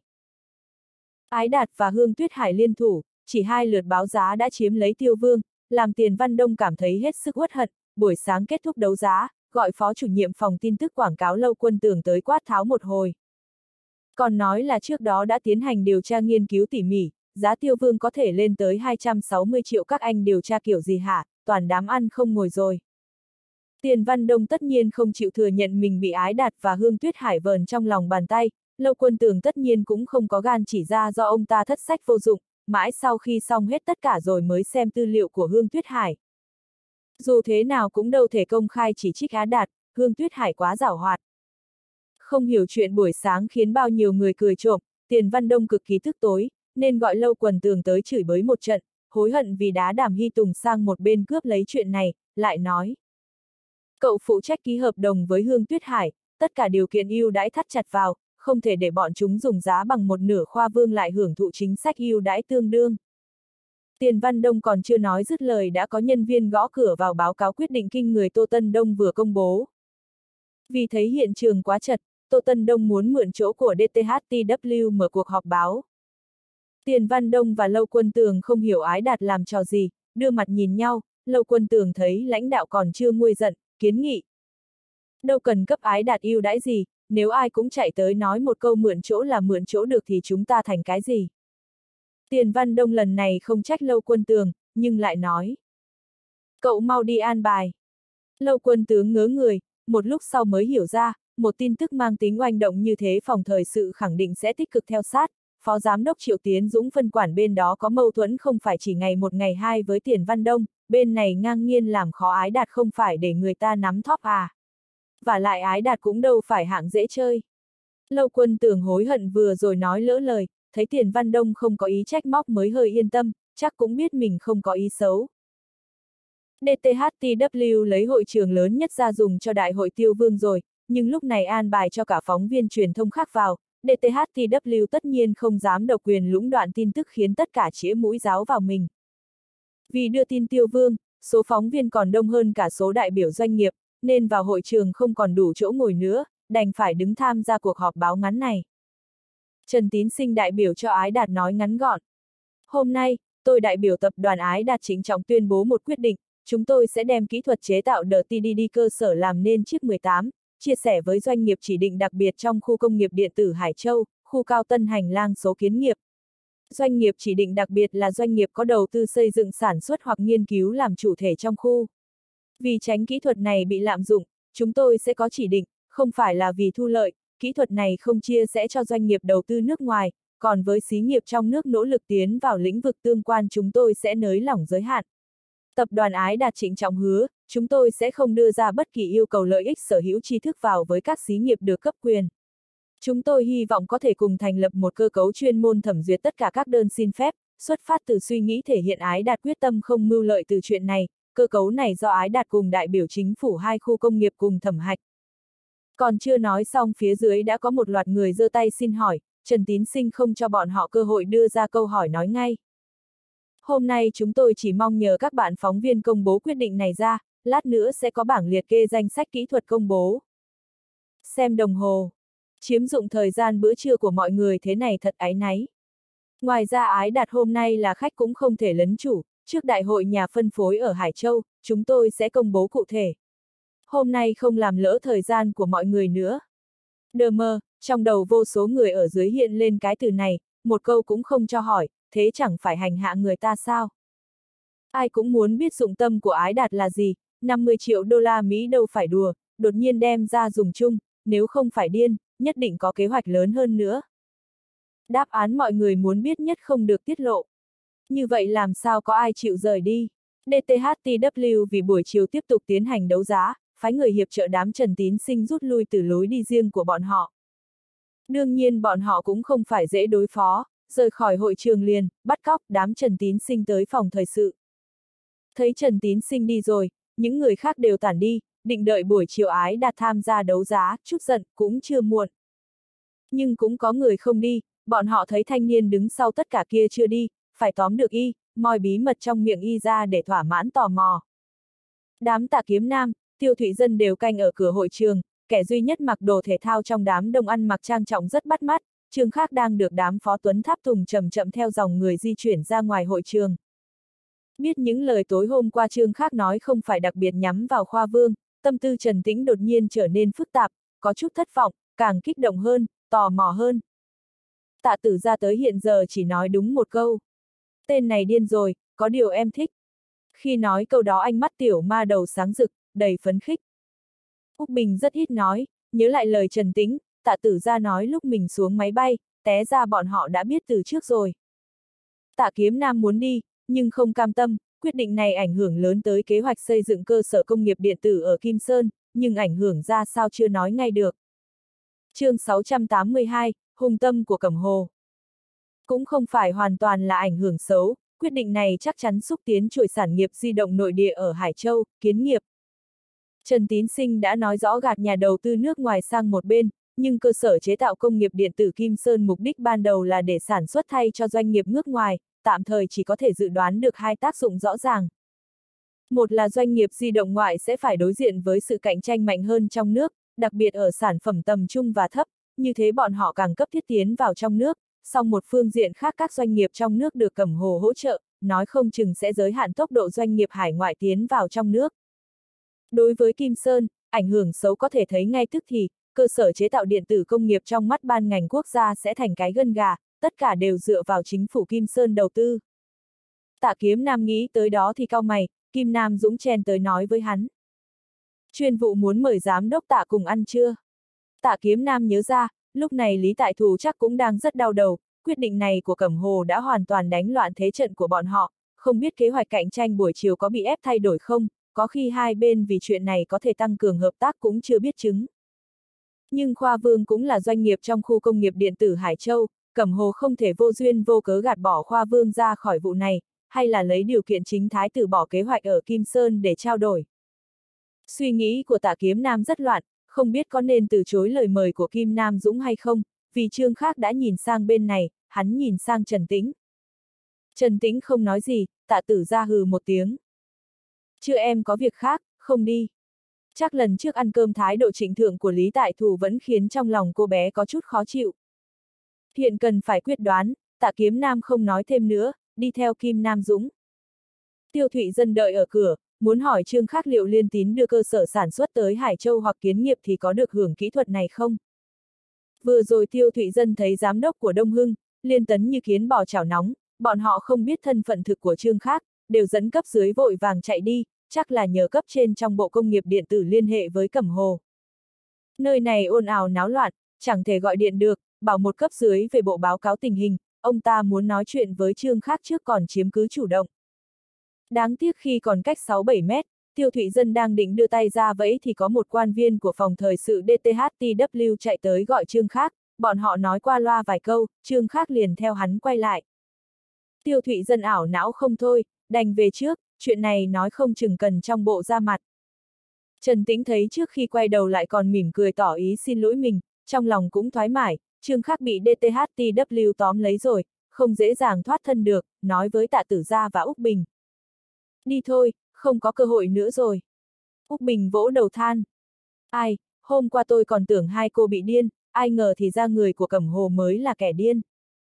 Ái Đạt và Hương Tuyết Hải liên thủ, chỉ 2 lượt báo giá đã chiếm lấy Tiêu Vương, làm Tiền Văn Đông cảm thấy hết sức uất hận, buổi sáng kết thúc đấu giá, gọi phó chủ nhiệm phòng tin tức quảng cáo Lâu Quân Tường tới quát tháo một hồi. Còn nói là trước đó đã tiến hành điều tra nghiên cứu tỉ mỉ, giá Tiêu Vương có thể lên tới 260 triệu, các anh điều tra kiểu gì hả, toàn đám ăn không ngồi rồi. Tiền Văn Đông tất nhiên không chịu thừa nhận mình bị Ái Đạt và Hương Tuyết Hải vờn trong lòng bàn tay, Lâu Quân Tường tất nhiên cũng không có gan chỉ ra do ông ta thất sách vô dụng, mãi sau khi xong hết tất cả rồi mới xem tư liệu của Hương Tuyết Hải. Dù thế nào cũng đâu thể công khai chỉ trích Ái Đạt, Hương Tuyết Hải quá giảo hoạt. Không hiểu chuyện buổi sáng khiến bao nhiêu người cười trộm, Tiền Văn Đông cực kỳ tức tối, nên gọi Lâu Quân Tường tới chửi bới một trận, hối hận vì đá Đàm Hy Tùng sang một bên cướp lấy chuyện này, lại nói. Cậu phụ trách ký hợp đồng với Hương Tuyết Hải, tất cả điều kiện ưu đãi thắt chặt vào, không thể để bọn chúng dùng giá bằng 1/2 Khoa Vương lại hưởng thụ chính sách ưu đãi tương đương. Tiền Văn Đông còn chưa nói dứt lời đã có nhân viên gõ cửa vào báo cáo quyết định kinh người Tô Tân Đông vừa công bố. Vì thấy hiện trường quá chật, Tô Tân Đông muốn mượn chỗ của DTHTW mở cuộc họp báo. Tiền Văn Đông và Lâu Quân Tường không hiểu Ái Đạt làm trò gì, đưa mặt nhìn nhau, Lâu Quân Tường thấy lãnh đạo còn chưa nguôi giận, kiến nghị. Đâu cần cấp Ái Đạt ưu đãi gì, nếu ai cũng chạy tới nói một câu mượn chỗ là mượn chỗ được thì chúng ta thành cái gì. Tiền Văn Đông lần này không trách Lâu Quân Tường, nhưng lại nói. Cậu mau đi an bài. Lâu Quân Tướng ngớ người, một lúc sau mới hiểu ra, một tin tức mang tính oanh động như thế phòng thời sự khẳng định sẽ tích cực theo sát. Phó Giám đốc Triệu Tiến Dũng phân quản bên đó có mâu thuẫn không phải chỉ ngày một ngày hai với Tiền Văn Đông, bên này ngang nhiên làm khó Ái Đạt không phải để người ta nắm thóp à. Và lại Ái Đạt cũng đâu phải hạng dễ chơi. Lâu Quân Tường hối hận vừa rồi nói lỡ lời, thấy Tiền Văn Đông không có ý trách móc mới hơi yên tâm, chắc cũng biết mình không có ý xấu. DTHTW lấy hội trường lớn nhất ra dùng cho đại hội Tiêu Vương rồi, nhưng lúc này an bài cho cả phóng viên truyền thông khác vào, DTHTW tất nhiên không dám độc quyền lũng đoạn tin tức khiến tất cả chĩa mũi giáo vào mình. Vì đưa tin Tiêu Vương, số phóng viên còn đông hơn cả số đại biểu doanh nghiệp, nên vào hội trường không còn đủ chỗ ngồi nữa, đành phải đứng tham gia cuộc họp báo ngắn này. Trần Tín Sinh đại biểu cho Ái Đạt nói ngắn gọn. Hôm nay, tôi đại biểu tập đoàn Ái Đạt trịnh trọng tuyên bố một quyết định, chúng tôi sẽ đem kỹ thuật chế tạo DTDD cơ sở làm nên chiếc 18, chia sẻ với doanh nghiệp chỉ định đặc biệt trong khu công nghiệp điện tử Hải Châu, khu Cao Tân hành lang số kiến nghiệp. Doanh nghiệp chỉ định đặc biệt là doanh nghiệp có đầu tư xây dựng sản xuất hoặc nghiên cứu làm chủ thể trong khu. Vì tránh kỹ thuật này bị lạm dụng, chúng tôi sẽ có chỉ định, không phải là vì thu lợi, kỹ thuật này không chia sẻ cho doanh nghiệp đầu tư nước ngoài, còn với xí nghiệp trong nước nỗ lực tiến vào lĩnh vực tương quan chúng tôi sẽ nới lỏng giới hạn. Tập đoàn Ái Đạt trịnh trọng hứa, chúng tôi sẽ không đưa ra bất kỳ yêu cầu lợi ích sở hữu tri thức vào với các xí nghiệp được cấp quyền. Chúng tôi hy vọng có thể cùng thành lập một cơ cấu chuyên môn thẩm duyệt tất cả các đơn xin phép, xuất phát từ suy nghĩ thể hiện Ái Đạt quyết tâm không mưu lợi từ chuyện này, cơ cấu này do Ái Đạt cùng đại biểu chính phủ hai khu công nghiệp cùng thẩm hạch. Còn chưa nói xong phía dưới đã có một loạt người giơ tay xin hỏi, Trần Tín Sinh không cho bọn họ cơ hội đưa ra câu hỏi nói ngay. Hôm nay chúng tôi chỉ mong nhờ các bạn phóng viên công bố quyết định này ra, lát nữa sẽ có bảng liệt kê danh sách kỹ thuật công bố. Xem đồng hồ. Chiếm dụng thời gian bữa trưa của mọi người thế này thật áy náy. Ngoài ra Ái Đạt hôm nay là khách cũng không thể lấn chủ, trước đại hội nhà phân phối ở Hải Châu, chúng tôi sẽ công bố cụ thể. Hôm nay không làm lỡ thời gian của mọi người nữa. Đờ mơ, trong đầu vô số người ở dưới hiện lên cái từ này, một câu cũng không cho hỏi, thế chẳng phải hành hạ người ta sao? Ai cũng muốn biết dụng tâm của Ái Đạt là gì, 50 triệu đô la Mỹ đâu phải đùa, đột nhiên đem ra dùng chung, nếu không phải điên, nhất định có kế hoạch lớn hơn nữa. Đáp án mọi người muốn biết nhất không được tiết lộ. Như vậy làm sao có ai chịu rời đi? DTHTW vì buổi chiều tiếp tục tiến hành đấu giá, phái người hiệp trợ đám Trần Tín Sinh rút lui từ lối đi riêng của bọn họ. Đương nhiên bọn họ cũng không phải dễ đối phó, rời khỏi hội trường liền, bắt cóc đám Trần Tín Sinh tới phòng thời sự. Thấy Trần Tín Sinh đi rồi, những người khác đều tản đi, định đợi buổi chiều Ái Đạt tham gia đấu giá, chút giận, cũng chưa muộn. Nhưng cũng có người không đi, bọn họ thấy thanh niên đứng sau tất cả kia chưa đi, phải tóm được y, moi bí mật trong miệng y ra để thỏa mãn tò mò. Đám Tạ Kiếm Nam, Tiêu Thụy Dân đều canh ở cửa hội trường, kẻ duy nhất mặc đồ thể thao trong đám đông ăn mặc trang trọng rất bắt mắt, Trương Khác đang được đám Phó Tuấn Tháp Tùng chậm chậm theo dòng người di chuyển ra ngoài hội trường. Biết những lời tối hôm qua Trương Khác nói không phải đặc biệt nhắm vào Khoa Vương, tâm tư Trần Tĩnh đột nhiên trở nên phức tạp, có chút thất vọng, càng kích động hơn, tò mò hơn. Tạ Tử ra tới hiện giờ chỉ nói đúng một câu. Tên này điên rồi, có điều em thích. Khi nói câu đó ánh mắt tiểu ma đầu sáng rực, đầy phấn khích. Úc Bình rất ít nói, nhớ lại lời Trần Tĩnh, Tạ Tử ra nói lúc mình xuống máy bay, té ra bọn họ đã biết từ trước rồi. Tạ Kiếm Nam muốn đi, nhưng không cam tâm, quyết định này ảnh hưởng lớn tới kế hoạch xây dựng cơ sở công nghiệp điện tử ở Kim Sơn, nhưng ảnh hưởng ra sao chưa nói ngay được. Chương 682, hùng tâm của Cẩm Hồ. Cũng không phải hoàn toàn là ảnh hưởng xấu, quyết định này chắc chắn xúc tiến chuỗi sản nghiệp di động nội địa ở Hải Châu, kiến nghiệp. Trần Tín Sinh đã nói rõ gạt nhà đầu tư nước ngoài sang một bên, nhưng cơ sở chế tạo công nghiệp điện tử Kim Sơn mục đích ban đầu là để sản xuất thay cho doanh nghiệp nước ngoài, tạm thời chỉ có thể dự đoán được hai tác dụng rõ ràng. Một là doanh nghiệp di động ngoại sẽ phải đối diện với sự cạnh tranh mạnh hơn trong nước, đặc biệt ở sản phẩm tầm trung và thấp, như thế bọn họ càng cấp thiết tiến vào trong nước, song một phương diện khác các doanh nghiệp trong nước được Cẩm Hồ hỗ trợ, nói không chừng sẽ giới hạn tốc độ doanh nghiệp hải ngoại tiến vào trong nước. Đối với Kim Sơn, ảnh hưởng xấu có thể thấy ngay tức thì, cơ sở chế tạo điện tử công nghiệp trong mắt ban ngành quốc gia sẽ thành cái gân gà, tất cả đều dựa vào chính phủ Kim Sơn đầu tư. Tạ Kiếm Nam nghĩ tới đó thì cau mày, Kim Nam Dũng chen tới nói với hắn. Chuyên vụ muốn mời giám đốc Tạ cùng ăn trưa. Tạ Kiếm Nam nhớ ra, lúc này Lý Tại Thù chắc cũng đang rất đau đầu, quyết định này của Cẩm Hồ đã hoàn toàn đánh loạn thế trận của bọn họ, không biết kế hoạch cạnh tranh buổi chiều có bị ép thay đổi không, có khi hai bên vì chuyện này có thể tăng cường hợp tác cũng chưa biết chứng. Nhưng Khoa Vương cũng là doanh nghiệp trong khu công nghiệp điện tử Hải Châu, Cẩm Hồ không thể vô duyên vô cớ gạt bỏ Khoa Vương ra khỏi vụ này, hay là lấy điều kiện chính thái từ bỏ kế hoạch ở Kim Sơn để trao đổi. Suy nghĩ của Tạ Kiếm Nam rất loạn, không biết có nên từ chối lời mời của Kim Nam Dũng hay không, vì Trương Khác đã nhìn sang bên này, hắn nhìn sang Trần Tĩnh. Trần Tĩnh không nói gì, Tạ Tử ra hừ một tiếng. Chưa em có việc khác, không đi. Chắc lần trước ăn cơm thái độ trịnh thượng của Lý Tại Thù vẫn khiến trong lòng cô bé có chút khó chịu. Hiện cần phải quyết đoán, Tạ Kiếm Nam không nói thêm nữa, đi theo Kim Nam Dũng. Tiêu Thụy Dân đợi ở cửa, muốn hỏi Trương Khác liệu Liên Tín đưa cơ sở sản xuất tới Hải Châu hoặc Kiến Nghiệp thì có được hưởng kỹ thuật này không? Vừa rồi Tiêu Thụy Dân thấy giám đốc của Đông Hưng, Liên Tấn như kiến bò chảo nóng, bọn họ không biết thân phận thực của Trương Khác, đều dẫn cấp dưới vội vàng chạy đi, chắc là nhờ cấp trên trong Bộ Công nghiệp Điện tử liên hệ với Cẩm Hồ. Nơi này ồn ào náo loạn, chẳng thể gọi điện được, bảo một cấp dưới về bộ báo cáo tình hình, ông ta muốn nói chuyện với Trương Khác trước còn chiếm cứ chủ động. Đáng tiếc khi còn cách 6-7 mét, Tiêu Thụy Dân đang định đưa tay ra vẫy thì có một quan viên của phòng thời sự DTHTW chạy tới gọi Trương Khác, bọn họ nói qua loa vài câu, Trương Khác liền theo hắn quay lại. Tiêu Thụy Dân ảo não không thôi, đành về trước, chuyện này nói không chừng cần trong bộ ra mặt. Trần Tĩnh thấy trước khi quay đầu lại còn mỉm cười tỏ ý xin lỗi mình, trong lòng cũng thoải mái, Trương Khác bị DTHTW tóm lấy rồi, không dễ dàng thoát thân được, nói với Tạ Tử Gia và Úc Bình. Đi thôi, không có cơ hội nữa rồi. Úc Bình vỗ đầu than. Ai, hôm qua tôi còn tưởng hai cô bị điên, ai ngờ thì ra người của Cẩm Hồ mới là kẻ điên.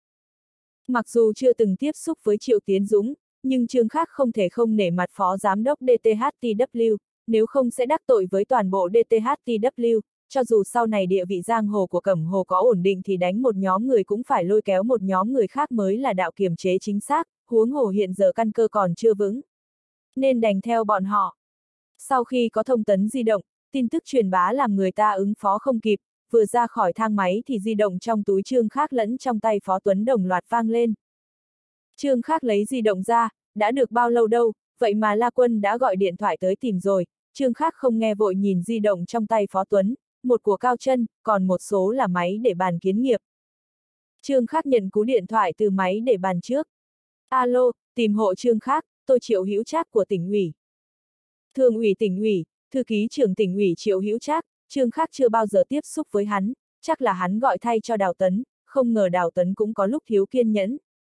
Mặc dù chưa từng tiếp xúc với Triệu Tiến Dũng, nhưng Trương Khác không thể không nể mặt phó giám đốc DTHTW, nếu không sẽ đắc tội với toàn bộ DTHTW, cho dù sau này địa vị giang hồ của Cẩm Hồ có ổn định thì đánh một nhóm người cũng phải lôi kéo một nhóm người khác mới là đạo kiềm chế chính xác, huống hồ hiện giờ căn cơ còn chưa vững. Nên đành theo bọn họ. Sau khi có thông tấn di động, tin tức truyền bá làm người ta ứng phó không kịp, vừa ra khỏi thang máy thì di động trong túi Trương Khác lẫn trong tay Phó Tuấn đồng loạt vang lên. Trương Khác lấy di động ra, đã được bao lâu đâu, vậy mà La Quân đã gọi điện thoại tới tìm rồi, Trương Khác không nghe vội nhìn di động trong tay Phó Tuấn, một của Cao Chân, còn một số là máy để bàn Kiến Nghiệp. Trương Khác nhận cú điện thoại từ máy để bàn trước. Alo, tìm hộ Trương Khác, tôi Triệu Hữu Trác của tỉnh ủy. Thường ủy tỉnh ủy, thư ký trưởng tỉnh ủy Triệu Hữu Trác, Trương Khác chưa bao giờ tiếp xúc với hắn, chắc là hắn gọi thay cho Đào Tấn, không ngờ Đào Tấn cũng có lúc thiếu kiên nhẫn.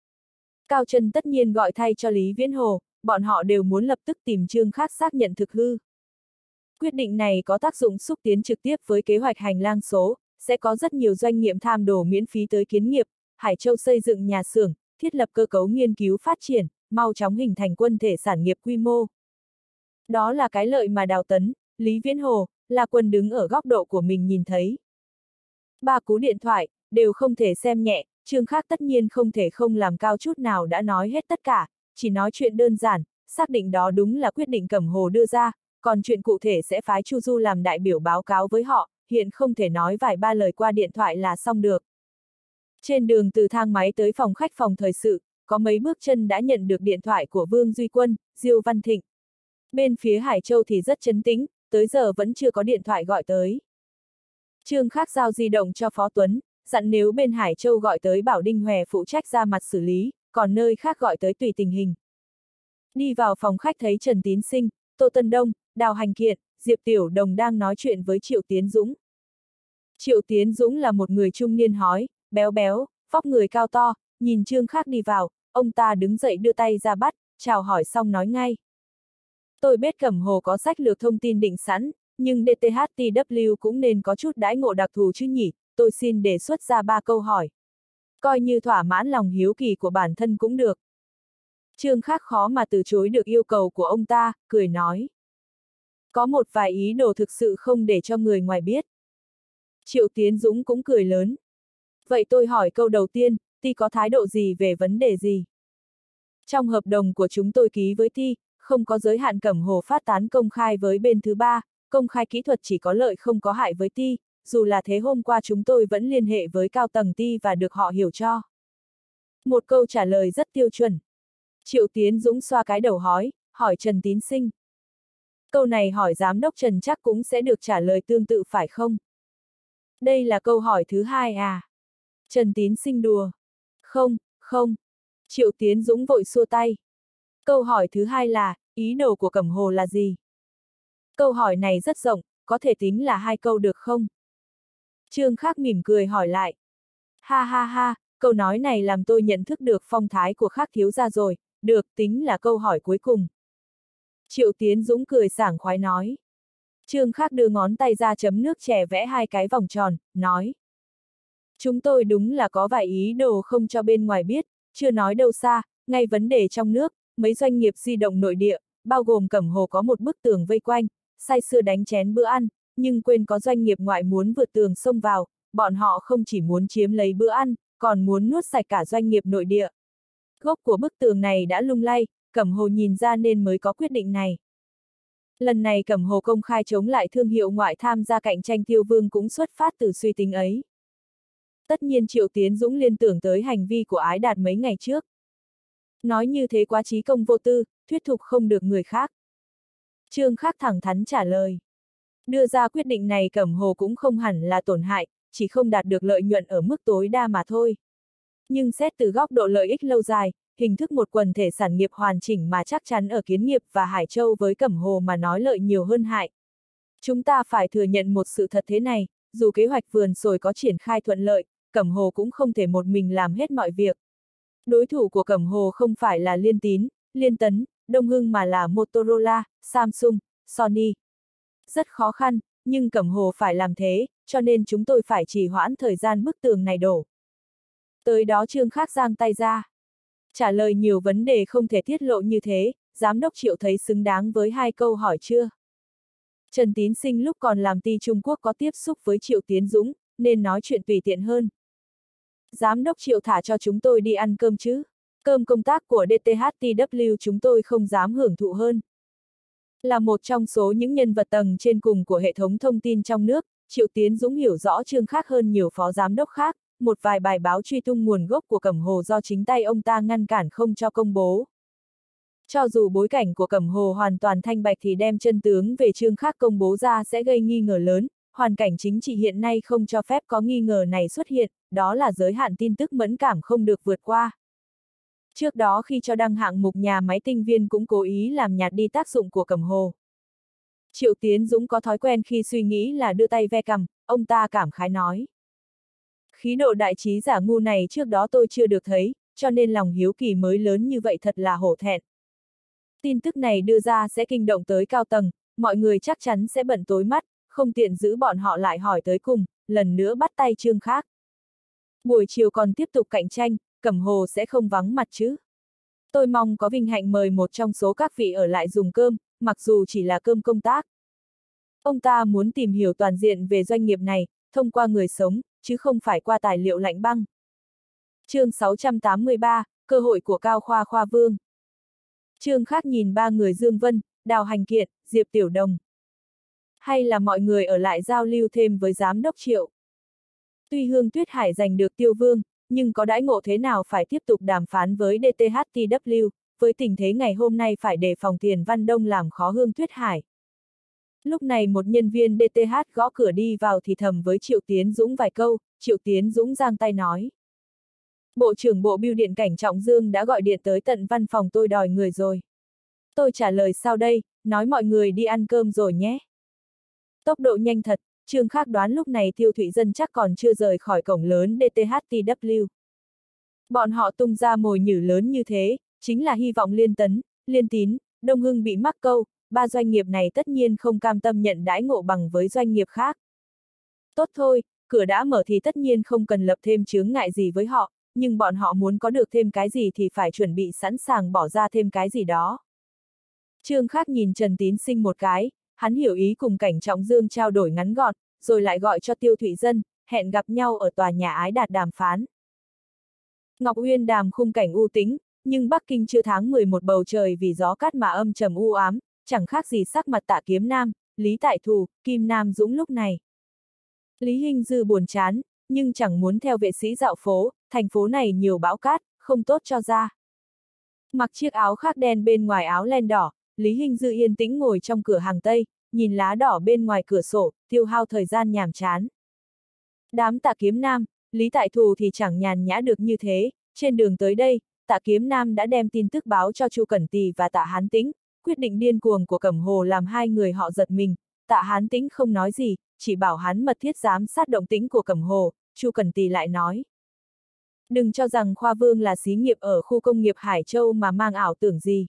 Cao Chân tất nhiên gọi thay cho Lý Viễn Hồ, bọn họ đều muốn lập tức tìm Trương Khác xác nhận thực hư. Quyết định này có tác dụng xúc tiến trực tiếp với kế hoạch hành lang số, sẽ có rất nhiều doanh nghiệp tham đồ miễn phí tới Kiến Nghiệp, Hải Châu xây dựng nhà xưởng, thiết lập cơ cấu nghiên cứu phát triển, mau chóng hình thành quân thể sản nghiệp quy mô. Đó là cái lợi mà Đào Tấn, Lý Viễn Hồ, La Quân đứng ở góc độ của mình nhìn thấy. Ba cú điện thoại, đều không thể xem nhẹ, Trương Khác tất nhiên không thể không làm cao chút nào đã nói hết tất cả, chỉ nói chuyện đơn giản, xác định đó đúng là quyết định Cẩm Hồ đưa ra, còn chuyện cụ thể sẽ phái Chu Du làm đại biểu báo cáo với họ, hiện không thể nói vài ba lời qua điện thoại là xong được. Trên đường từ thang máy tới phòng khách phòng thời sự, có mấy bước chân đã nhận được điện thoại của Vương Duy Quân, Diêu Văn Thịnh. Bên phía Hải Châu thì rất trấn tĩnh, tới giờ vẫn chưa có điện thoại gọi tới. Trương Khác giao di động cho Phó Tuấn, dặn nếu bên Hải Châu gọi tới bảo Đinh Hòe phụ trách ra mặt xử lý, còn nơi khác gọi tới tùy tình hình. Đi vào phòng khách thấy Trần Tín Sinh, Tô Tân Đông, Đào Hành Kiện, Diệp Tiểu Đồng đang nói chuyện với Triệu Tiến Dũng. Triệu Tiến Dũng là một người trung niên hói, béo béo, vóc người cao to, nhìn Trương Khác đi vào, ông ta đứng dậy đưa tay ra bắt, chào hỏi xong nói ngay. Tôi biết Cẩm Hồ có sách lược thông tin định sẵn, nhưng DTHTW cũng nên có chút đãi ngộ đặc thù chứ nhỉ, tôi xin đề xuất ra 3 câu hỏi. Coi như thỏa mãn lòng hiếu kỳ của bản thân cũng được. Trương Khác khó mà từ chối được yêu cầu của ông ta, cười nói. Có một vài ý đồ thực sự không để cho người ngoài biết. Triệu Tiến Dũng cũng cười lớn. Vậy tôi hỏi câu đầu tiên, Ti có thái độ gì về vấn đề gì? Trong hợp đồng của chúng tôi ký với Ti, không có giới hạn Cẩm Hồ phát tán công khai với bên thứ ba, công khai kỹ thuật chỉ có lợi không có hại với Ti, dù là thế hôm qua chúng tôi vẫn liên hệ với cao tầng Ti và được họ hiểu cho. Một câu trả lời rất tiêu chuẩn. Triệu Tiến Dũng xoa cái đầu hỏi Trần Tín Sinh. Câu này hỏi giám đốc Trần chắc cũng sẽ được trả lời tương tự phải không? Đây là câu hỏi thứ hai à? Trần Tín Sinh đùa. Không. Triệu Tiến Dũng vội xua tay. Câu hỏi thứ hai là, ý đồ của Cẩm Hồ là gì? Câu hỏi này rất rộng, có thể tính là 2 câu được không? Trương Khác mỉm cười hỏi lại. Ha, câu nói này làm tôi nhận thức được phong thái của Khác thiếu gia rồi, được tính là câu hỏi cuối cùng. Triệu Tiến Dũng cười sảng khoái nói. Trương Khác đưa ngón tay ra chấm nước chè vẽ 2 cái vòng tròn, nói. Chúng tôi đúng là có vài ý đồ không cho bên ngoài biết, chưa nói đâu xa, ngay vấn đề trong nước, mấy doanh nghiệp di động nội địa, bao gồm Cẩm Hồ có một bức tường vây quanh, say sưa đánh chén bữa ăn, nhưng quên có doanh nghiệp ngoại muốn vượt tường xông vào, bọn họ không chỉ muốn chiếm lấy bữa ăn, còn muốn nuốt sạch cả doanh nghiệp nội địa. Gốc của bức tường này đã lung lay, Cẩm Hồ nhìn ra nên mới có quyết định này. Lần này Cẩm Hồ công khai chống lại thương hiệu ngoại tham gia cạnh tranh Tiêu Vương cũng xuất phát từ suy tính ấy. Tất nhiên Triệu Tiến Dũng liên tưởng tới hành vi của Ái Đạt mấy ngày trước. Nói như thế quá trí công vô tư, thuyết phục không được người khác. Trương Khắc thẳng thắn trả lời. Đưa ra quyết định này Cẩm Hồ cũng không hẳn là tổn hại, chỉ không đạt được lợi nhuận ở mức tối đa mà thôi. Nhưng xét từ góc độ lợi ích lâu dài, hình thức một quần thể sản nghiệp hoàn chỉnh mà chắc chắn ở Kiến Nghiệp và Hải Châu với Cẩm Hồ mà nói lợi nhiều hơn hại. Chúng ta phải thừa nhận một sự thật thế này, dù kế hoạch vườn sồi có triển khai thuận lợi, Cẩm Hồ cũng không thể một mình làm hết mọi việc. Đối thủ của Cẩm Hồ không phải là Liên Tín, Liên Tấn, Đông Hưng mà là Motorola, Samsung, Sony. Rất khó khăn, nhưng Cẩm Hồ phải làm thế, cho nên chúng tôi phải trì hoãn thời gian bức tường này đổ. Tới đó Trương Khắc giang tay ra. Trả lời nhiều vấn đề không thể tiết lộ như thế, Giám đốc Triệu thấy xứng đáng với 2 câu hỏi chưa? Trần Tín Sinh lúc còn làm ty Trung Quốc có tiếp xúc với Triệu Tiến Dũng, nên nói chuyện tùy tiện hơn. Giám đốc Triệu thả cho chúng tôi đi ăn cơm chứ? Cơm công tác của DTHTW chúng tôi không dám hưởng thụ hơn. Là một trong số những nhân vật tầng trên cùng của hệ thống thông tin trong nước, Triệu Tiến Dũng hiểu rõ Trương Khắc hơn nhiều phó giám đốc khác, một vài bài báo truy tung nguồn gốc của Cẩm Hồ do chính tay ông ta ngăn cản không cho công bố. Cho dù bối cảnh của Cẩm Hồ hoàn toàn thanh bạch thì đem chân tướng về Trương Khắc công bố ra sẽ gây nghi ngờ lớn, hoàn cảnh chính trị hiện nay không cho phép có nghi ngờ này xuất hiện, đó là giới hạn tin tức mẫn cảm không được vượt qua. Trước đó khi cho đăng hạng mục nhà máy tinh viên cũng cố ý làm nhạt đi tác dụng của Cẩm Hồ. Triệu Tiến Dũng có thói quen khi suy nghĩ là đưa tay ve cằm, ông ta cảm khái nói. Khí độ đại trí giả ngu này trước đó tôi chưa được thấy, cho nên lòng hiếu kỳ mới lớn như vậy thật là hổ thẹn. Tin tức này đưa ra sẽ kinh động tới cao tầng, mọi người chắc chắn sẽ bận tối mắt, không tiện giữ bọn họ lại hỏi tới cùng, lần nữa bắt tay Trương Khắc. Buổi chiều còn tiếp tục cạnh tranh, Cẩm Hồ sẽ không vắng mặt chứ. Tôi mong có vinh hạnh mời một trong số các vị ở lại dùng cơm, mặc dù chỉ là cơm công tác. Ông ta muốn tìm hiểu toàn diện về doanh nghiệp này, thông qua người sống, chứ không phải qua tài liệu lạnh băng. Chương 683, cơ hội của Cao Khoa Vương. Trương Khắc nhìn 3 người Dương Vân, Đào Hành Kiện, Diệp Tiểu Đồng. Hay là mọi người ở lại giao lưu thêm với Giám đốc Triệu. Tuy Hương Tuyết Hải giành được Tiêu Vương, nhưng có đãi ngộ thế nào phải tiếp tục đàm phán với DTHTW, với tình thế ngày hôm nay phải đề phòng Tiền Văn Đông làm khó Hương Tuyết Hải. Lúc này một nhân viên DTH gõ cửa đi vào thì thầm với Triệu Tiến Dũng vài câu, Triệu Tiến Dũng giang tay nói. Bộ trưởng Bộ Bưu điện Cảnh Trọng Dương đã gọi điện tới tận văn phòng tôi đòi người rồi. Tôi trả lời sau đây, nói mọi người đi ăn cơm rồi nhé. Tốc độ nhanh thật, Trương Khắc đoán lúc này Tiêu Thụy Dân chắc còn chưa rời khỏi cổng lớn DTHTW. Bọn họ tung ra mồi nhử lớn như thế, chính là hy vọng Liên Tấn, Liên Tín, Đông Hưng bị mắc câu, 3 doanh nghiệp này tất nhiên không cam tâm nhận đãi ngộ bằng với doanh nghiệp khác. Tốt thôi, cửa đã mở thì tất nhiên không cần lập thêm chướng ngại gì với họ, nhưng bọn họ muốn có được thêm cái gì thì phải chuẩn bị sẵn sàng bỏ ra thêm cái gì đó. Trương Khắc nhìn Trần Tín Sinh một cái, hắn hiểu ý cùng Cảnh Trọng Dương trao đổi ngắn gọn, rồi lại gọi cho Tiêu Thụy Dân, hẹn gặp nhau ở tòa nhà Ái Đạt đàm phán. Ngọc Uyên đàm khung cảnh u tĩnh, nhưng Bắc Kinh chưa tháng 11 bầu trời vì gió cát mà âm trầm u ám, chẳng khác gì sắc mặt Tạ Kiếm Nam, Lý Tại Thù, Kim Nam Dũng lúc này. Lý Hinh Dư buồn chán, nhưng chẳng muốn theo vệ sĩ dạo phố, thành phố này nhiều bão cát, không tốt cho da. Mặc chiếc áo khác đen bên ngoài áo len đỏ, Lý Hinh Dư yên tĩnh ngồi trong cửa hàng Tây, nhìn lá đỏ bên ngoài cửa sổ, tiêu hao thời gian nhàm chán. Đám Tạ Kiếm Nam, Lý Tại Thù thì chẳng nhàn nhã được như thế, trên đường tới đây, Tạ Kiếm Nam đã đem tin tức báo cho Chu Cẩn Tỳ và Tạ Hán Tĩnh, quyết định điên cuồng của Cẩm Hồ làm 2 người họ giật mình, Tạ Hán Tĩnh không nói gì, chỉ bảo hắn mật thiết giám sát động tĩnh của Cẩm Hồ, Chu Cẩn Tỳ lại nói. Đừng cho rằng Khoa Vương là xí nghiệp ở khu công nghiệp Hải Châu mà mang ảo tưởng gì.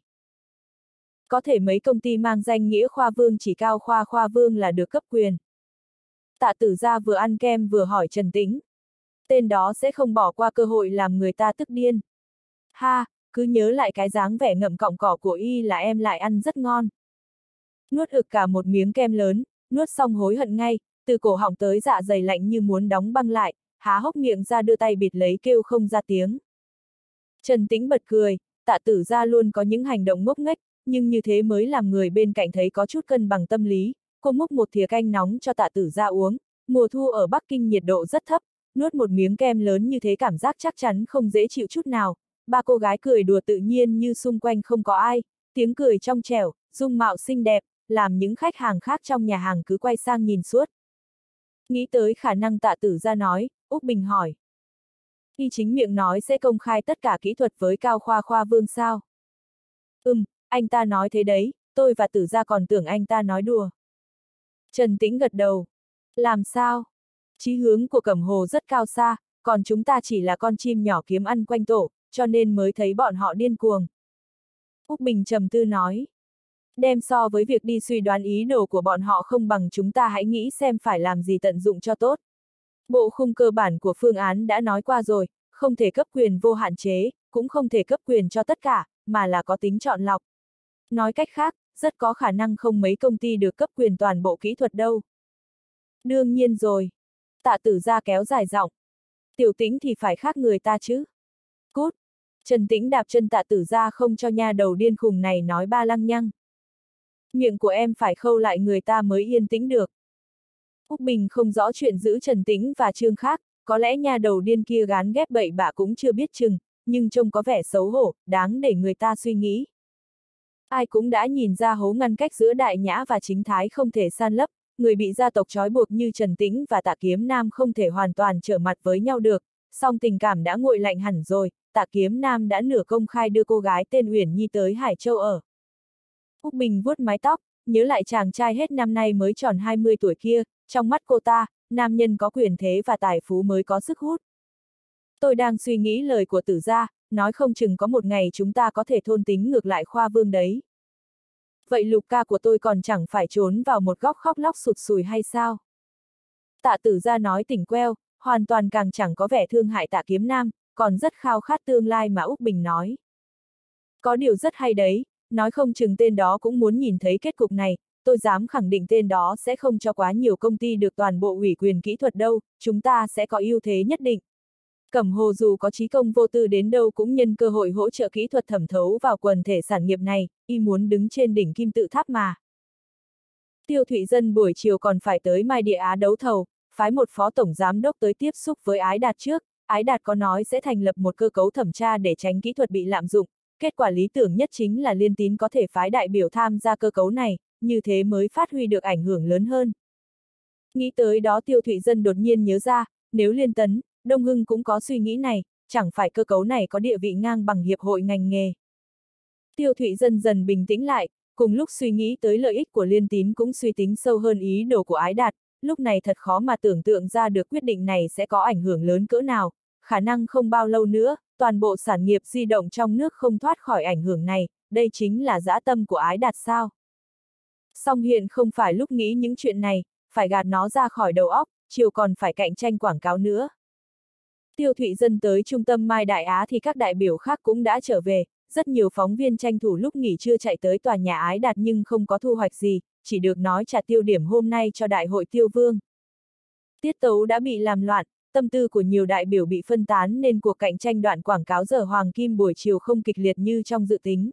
Có thể mấy công ty mang danh nghĩa Khoa Vương chỉ Cao Khoa Vương là được cấp quyền. Tạ Tử Gia vừa ăn kem vừa hỏi Trần Tĩnh. Tên đó sẽ không bỏ qua cơ hội làm người ta tức điên. Ha, cứ nhớ lại cái dáng vẻ ngậm cọng cỏ của y là em lại ăn rất ngon. Nuốt ực cả một miếng kem lớn, nuốt xong hối hận ngay, từ cổ họng tới dạ dày lạnh như muốn đóng băng lại, há hốc miệng ra đưa tay bịt lấy kêu không ra tiếng. Trần Tĩnh bật cười, Tạ Tử Gia luôn có những hành động ngốc nghếch, nhưng như thế mới làm người bên cạnh thấy có chút cân bằng tâm lý. Cô múc một thìa canh nóng cho Tạ Tử Gia uống, mùa thu ở Bắc Kinh nhiệt độ rất thấp, nuốt một miếng kem lớn như thế cảm giác chắc chắn không dễ chịu chút nào. Ba cô gái cười đùa tự nhiên như xung quanh không có ai, tiếng cười trong trẻo, dung mạo xinh đẹp, làm những khách hàng khác trong nhà hàng cứ quay sang nhìn suốt. Nghĩ tới khả năng Tạ Tử Gia nói, Úc Bình hỏi. Y chính miệng nói sẽ công khai tất cả kỹ thuật với Cao Khoa Vương sao? Anh ta nói thế đấy, tôi và Tử Gia còn tưởng anh ta nói đùa. Trần Tĩnh gật đầu. Làm sao? Chí hướng của Cẩm Hồ rất cao xa, còn chúng ta chỉ là con chim nhỏ kiếm ăn quanh tổ, cho nên mới thấy bọn họ điên cuồng. Úc Bình trầm tư nói. Đem so với việc đi suy đoán ý đồ của bọn họ không bằng chúng ta hãy nghĩ xem phải làm gì tận dụng cho tốt. Bộ khung cơ bản của phương án đã nói qua rồi, không thể cấp quyền vô hạn chế, cũng không thể cấp quyền cho tất cả, mà là có tính chọn lọc. Nói cách khác, rất có khả năng không mấy công ty được cấp quyền toàn bộ kỹ thuật đâu. Đương nhiên rồi. Tạ Tử Gia kéo dài giọng. Tiểu Tĩnh thì phải khác người ta chứ. Cút. Trần Tĩnh đạp chân Tạ Tử Gia không cho nha đầu điên khùng này nói ba lăng nhăng. Miệng của em phải khâu lại người ta mới yên tĩnh được. Úc Bình không rõ chuyện giữa Trần Tĩnh và Trương Khác, có lẽ nha đầu điên kia gán ghép bậy bạ cũng chưa biết chừng, nhưng trông có vẻ xấu hổ, đáng để người ta suy nghĩ. Ai cũng đã nhìn ra hố ngăn cách giữa Đại Nhã và Chính Thái không thể san lấp, người bị gia tộc trói buộc như Trần Tĩnh và Tạ Kiếm Nam không thể hoàn toàn trở mặt với nhau được, song tình cảm đã nguội lạnh hẳn rồi, Tạ Kiếm Nam đã nửa công khai đưa cô gái tên Uyển Nhi tới Hải Châu ở. Úc Bình vuốt mái tóc, nhớ lại chàng trai hết năm nay mới tròn 20 tuổi kia, trong mắt cô ta, nam nhân có quyền thế và tài phú mới có sức hút. Tôi đang suy nghĩ lời của Tử Gia, nói không chừng có một ngày chúng ta có thể thôn tính ngược lại Khoa Vương đấy. Vậy Lục ca của tôi còn chẳng phải trốn vào một góc khóc lóc sụt sùi hay sao? Tạ Tử Gia nói tỉnh queo, hoàn toàn càng chẳng có vẻ thương hại Tạ Kiếm Nam, còn rất khao khát tương lai mà Úc Bình nói. Có điều rất hay đấy, nói không chừng tên đó cũng muốn nhìn thấy kết cục này, tôi dám khẳng định tên đó sẽ không cho quá nhiều công ty được toàn bộ ủy quyền kỹ thuật đâu, chúng ta sẽ có ưu thế nhất định. Cẩm Hồ dù có chí công vô tư đến đâu cũng nhân cơ hội hỗ trợ kỹ thuật thẩm thấu vào quần thể sản nghiệp này, y muốn đứng trên đỉnh kim tự tháp mà. Tiêu Thụy Dân buổi chiều còn phải tới Mai Địa Á đấu thầu, phái một phó tổng giám đốc tới tiếp xúc với Ái Đạt trước, Ái Đạt có nói sẽ thành lập một cơ cấu thẩm tra để tránh kỹ thuật bị lạm dụng, kết quả lý tưởng nhất chính là Liên Tín có thể phái đại biểu tham gia cơ cấu này, như thế mới phát huy được ảnh hưởng lớn hơn. Nghĩ tới đó Tiêu Thụy Dân đột nhiên nhớ ra, nếu Liên Tấn, Đông Hưng cũng có suy nghĩ này, chẳng phải cơ cấu này có địa vị ngang bằng hiệp hội ngành nghề. Tiêu Thụy Dân dần bình tĩnh lại, cùng lúc suy nghĩ tới lợi ích của Liên Tín cũng suy tính sâu hơn ý đồ của Ái Đạt, lúc này thật khó mà tưởng tượng ra được quyết định này sẽ có ảnh hưởng lớn cỡ nào, khả năng không bao lâu nữa, toàn bộ sản nghiệp di động trong nước không thoát khỏi ảnh hưởng này, đây chính là dã tâm của Ái Đạt sao. Song hiện không phải lúc nghĩ những chuyện này, phải gạt nó ra khỏi đầu óc, chiều còn phải cạnh tranh quảng cáo nữa. Tiêu Thụy Dân tới trung tâm Mai Đại Á thì các đại biểu khác cũng đã trở về, rất nhiều phóng viên tranh thủ lúc nghỉ trưa chạy tới tòa nhà Ái Đạt nhưng không có thu hoạch gì, chỉ được nói trả tiêu điểm hôm nay cho đại hội Tiêu Vương. Tiết tấu đã bị làm loạn, tâm tư của nhiều đại biểu bị phân tán nên cuộc cạnh tranh đoạn quảng cáo giờ hoàng kim buổi chiều không kịch liệt như trong dự tính.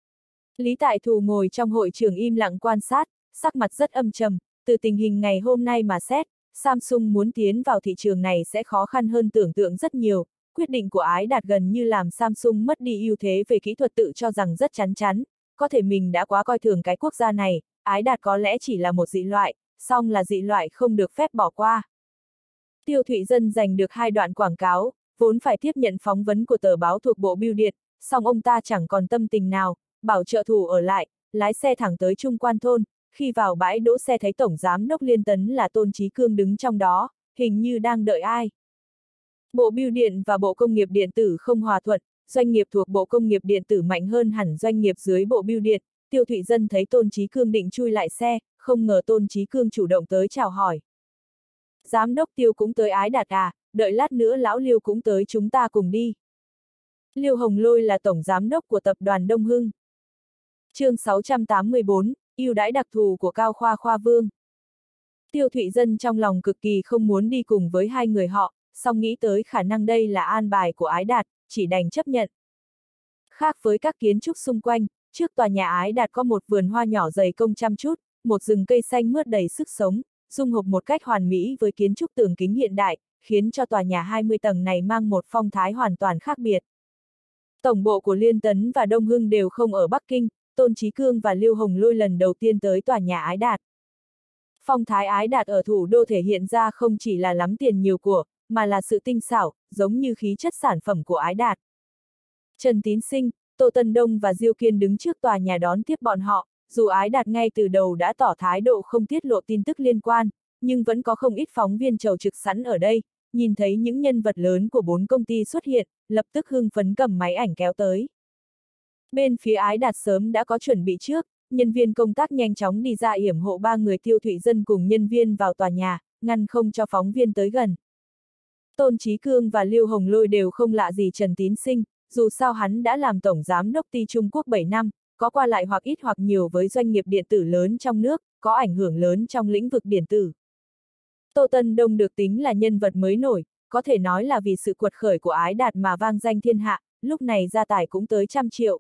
Lý Tại Thù ngồi trong hội trường im lặng quan sát, sắc mặt rất âm trầm, từ tình hình ngày hôm nay mà xét, Samsung muốn tiến vào thị trường này sẽ khó khăn hơn tưởng tượng rất nhiều, quyết định của Ái Đạt gần như làm Samsung mất đi ưu thế về kỹ thuật tự cho rằng rất chắn chắn, có thể mình đã quá coi thường cái quốc gia này, Ái Đạt có lẽ chỉ là một dị loại, song là dị loại không được phép bỏ qua. Tiêu Thụy Dân giành được 2 đoạn quảng cáo, vốn phải tiếp nhận phỏng vấn của tờ báo thuộc Bộ Bưu điện, song ông ta chẳng còn tâm tình nào, bảo trợ thủ ở lại, lái xe thẳng tới Trung Quan thôn, khi vào bãi đỗ xe thấy Tổng Giám đốc Liên Tấn là Tôn Chí Cương đứng trong đó, hình như đang đợi ai. Bộ Bưu điện và Bộ Công nghiệp Điện tử không hòa thuận, doanh nghiệp thuộc Bộ Công nghiệp Điện tử mạnh hơn hẳn doanh nghiệp dưới Bộ Bưu điện, Tiêu Thụy Dân thấy Tôn Chí Cương định chui lại xe, không ngờ Tôn Chí Cương chủ động tới chào hỏi. Giám đốc Tiêu cũng tới Ái Đạt à, đợi lát nữa lão Liêu cũng tới chúng ta cùng đi. Liêu Hồng Lôi là tổng giám đốc của tập đoàn Đông Hưng. Chương 684, ưu đãi đặc thù của Cao Khoa Khoa Vương. Tiêu Thụy Dân trong lòng cực kỳ không muốn đi cùng với hai người họ, song nghĩ tới khả năng đây là an bài của Ái Đạt, chỉ đành chấp nhận. Khác với các kiến trúc xung quanh, trước tòa nhà Ái Đạt có một vườn hoa nhỏ dày công chăm chút, một rừng cây xanh mướt đầy sức sống, dung hợp một cách hoàn mỹ với kiến trúc tường kính hiện đại, khiến cho tòa nhà 20 tầng này mang một phong thái hoàn toàn khác biệt. Tổng bộ của Liên Tấn và Đông Hưng đều không ở Bắc Kinh, Tôn Chí Cương và Liêu Hồng Lôi lần đầu tiên tới tòa nhà Ái Đạt. Phong thái Ái Đạt ở thủ đô thể hiện ra không chỉ là lắm tiền nhiều của, mà là sự tinh xảo, giống như khí chất sản phẩm của Ái Đạt. Trần Tín Sinh, Tô Tân Đông và Diêu Kiên đứng trước tòa nhà đón tiếp bọn họ, dù Ái Đạt ngay từ đầu đã tỏ thái độ không tiết lộ tin tức liên quan, nhưng vẫn có không ít phóng viên chầu trực sẵn ở đây, nhìn thấy những nhân vật lớn của 4 công ty xuất hiện, lập tức hưng phấn cầm máy ảnh kéo tới. Bên phía Ái Đạt sớm đã có chuẩn bị trước, nhân viên công tác nhanh chóng đi ra yểm hộ 3 người Tiêu Thụy Dân cùng nhân viên vào tòa nhà, ngăn không cho phóng viên tới gần. Tôn Chí Cương và Liêu Hồng Lôi đều không lạ gì Trần Tín Sinh, dù sao hắn đã làm tổng giám đốc ty Trung Quốc 7 năm, có qua lại hoặc ít hoặc nhiều với doanh nghiệp điện tử lớn trong nước, có ảnh hưởng lớn trong lĩnh vực điện tử. Tô Tân Đông được tính là nhân vật mới nổi, có thể nói là vì sự quật khởi của Ái Đạt mà vang danh thiên hạ, lúc này gia tài cũng tới 100 triệu.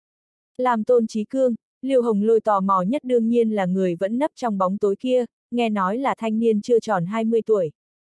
Làm Tôn Chí Cương, Liêu Hồng Lôi tò mò nhất đương nhiên là người vẫn nấp trong bóng tối kia, nghe nói là thanh niên chưa tròn 20 tuổi.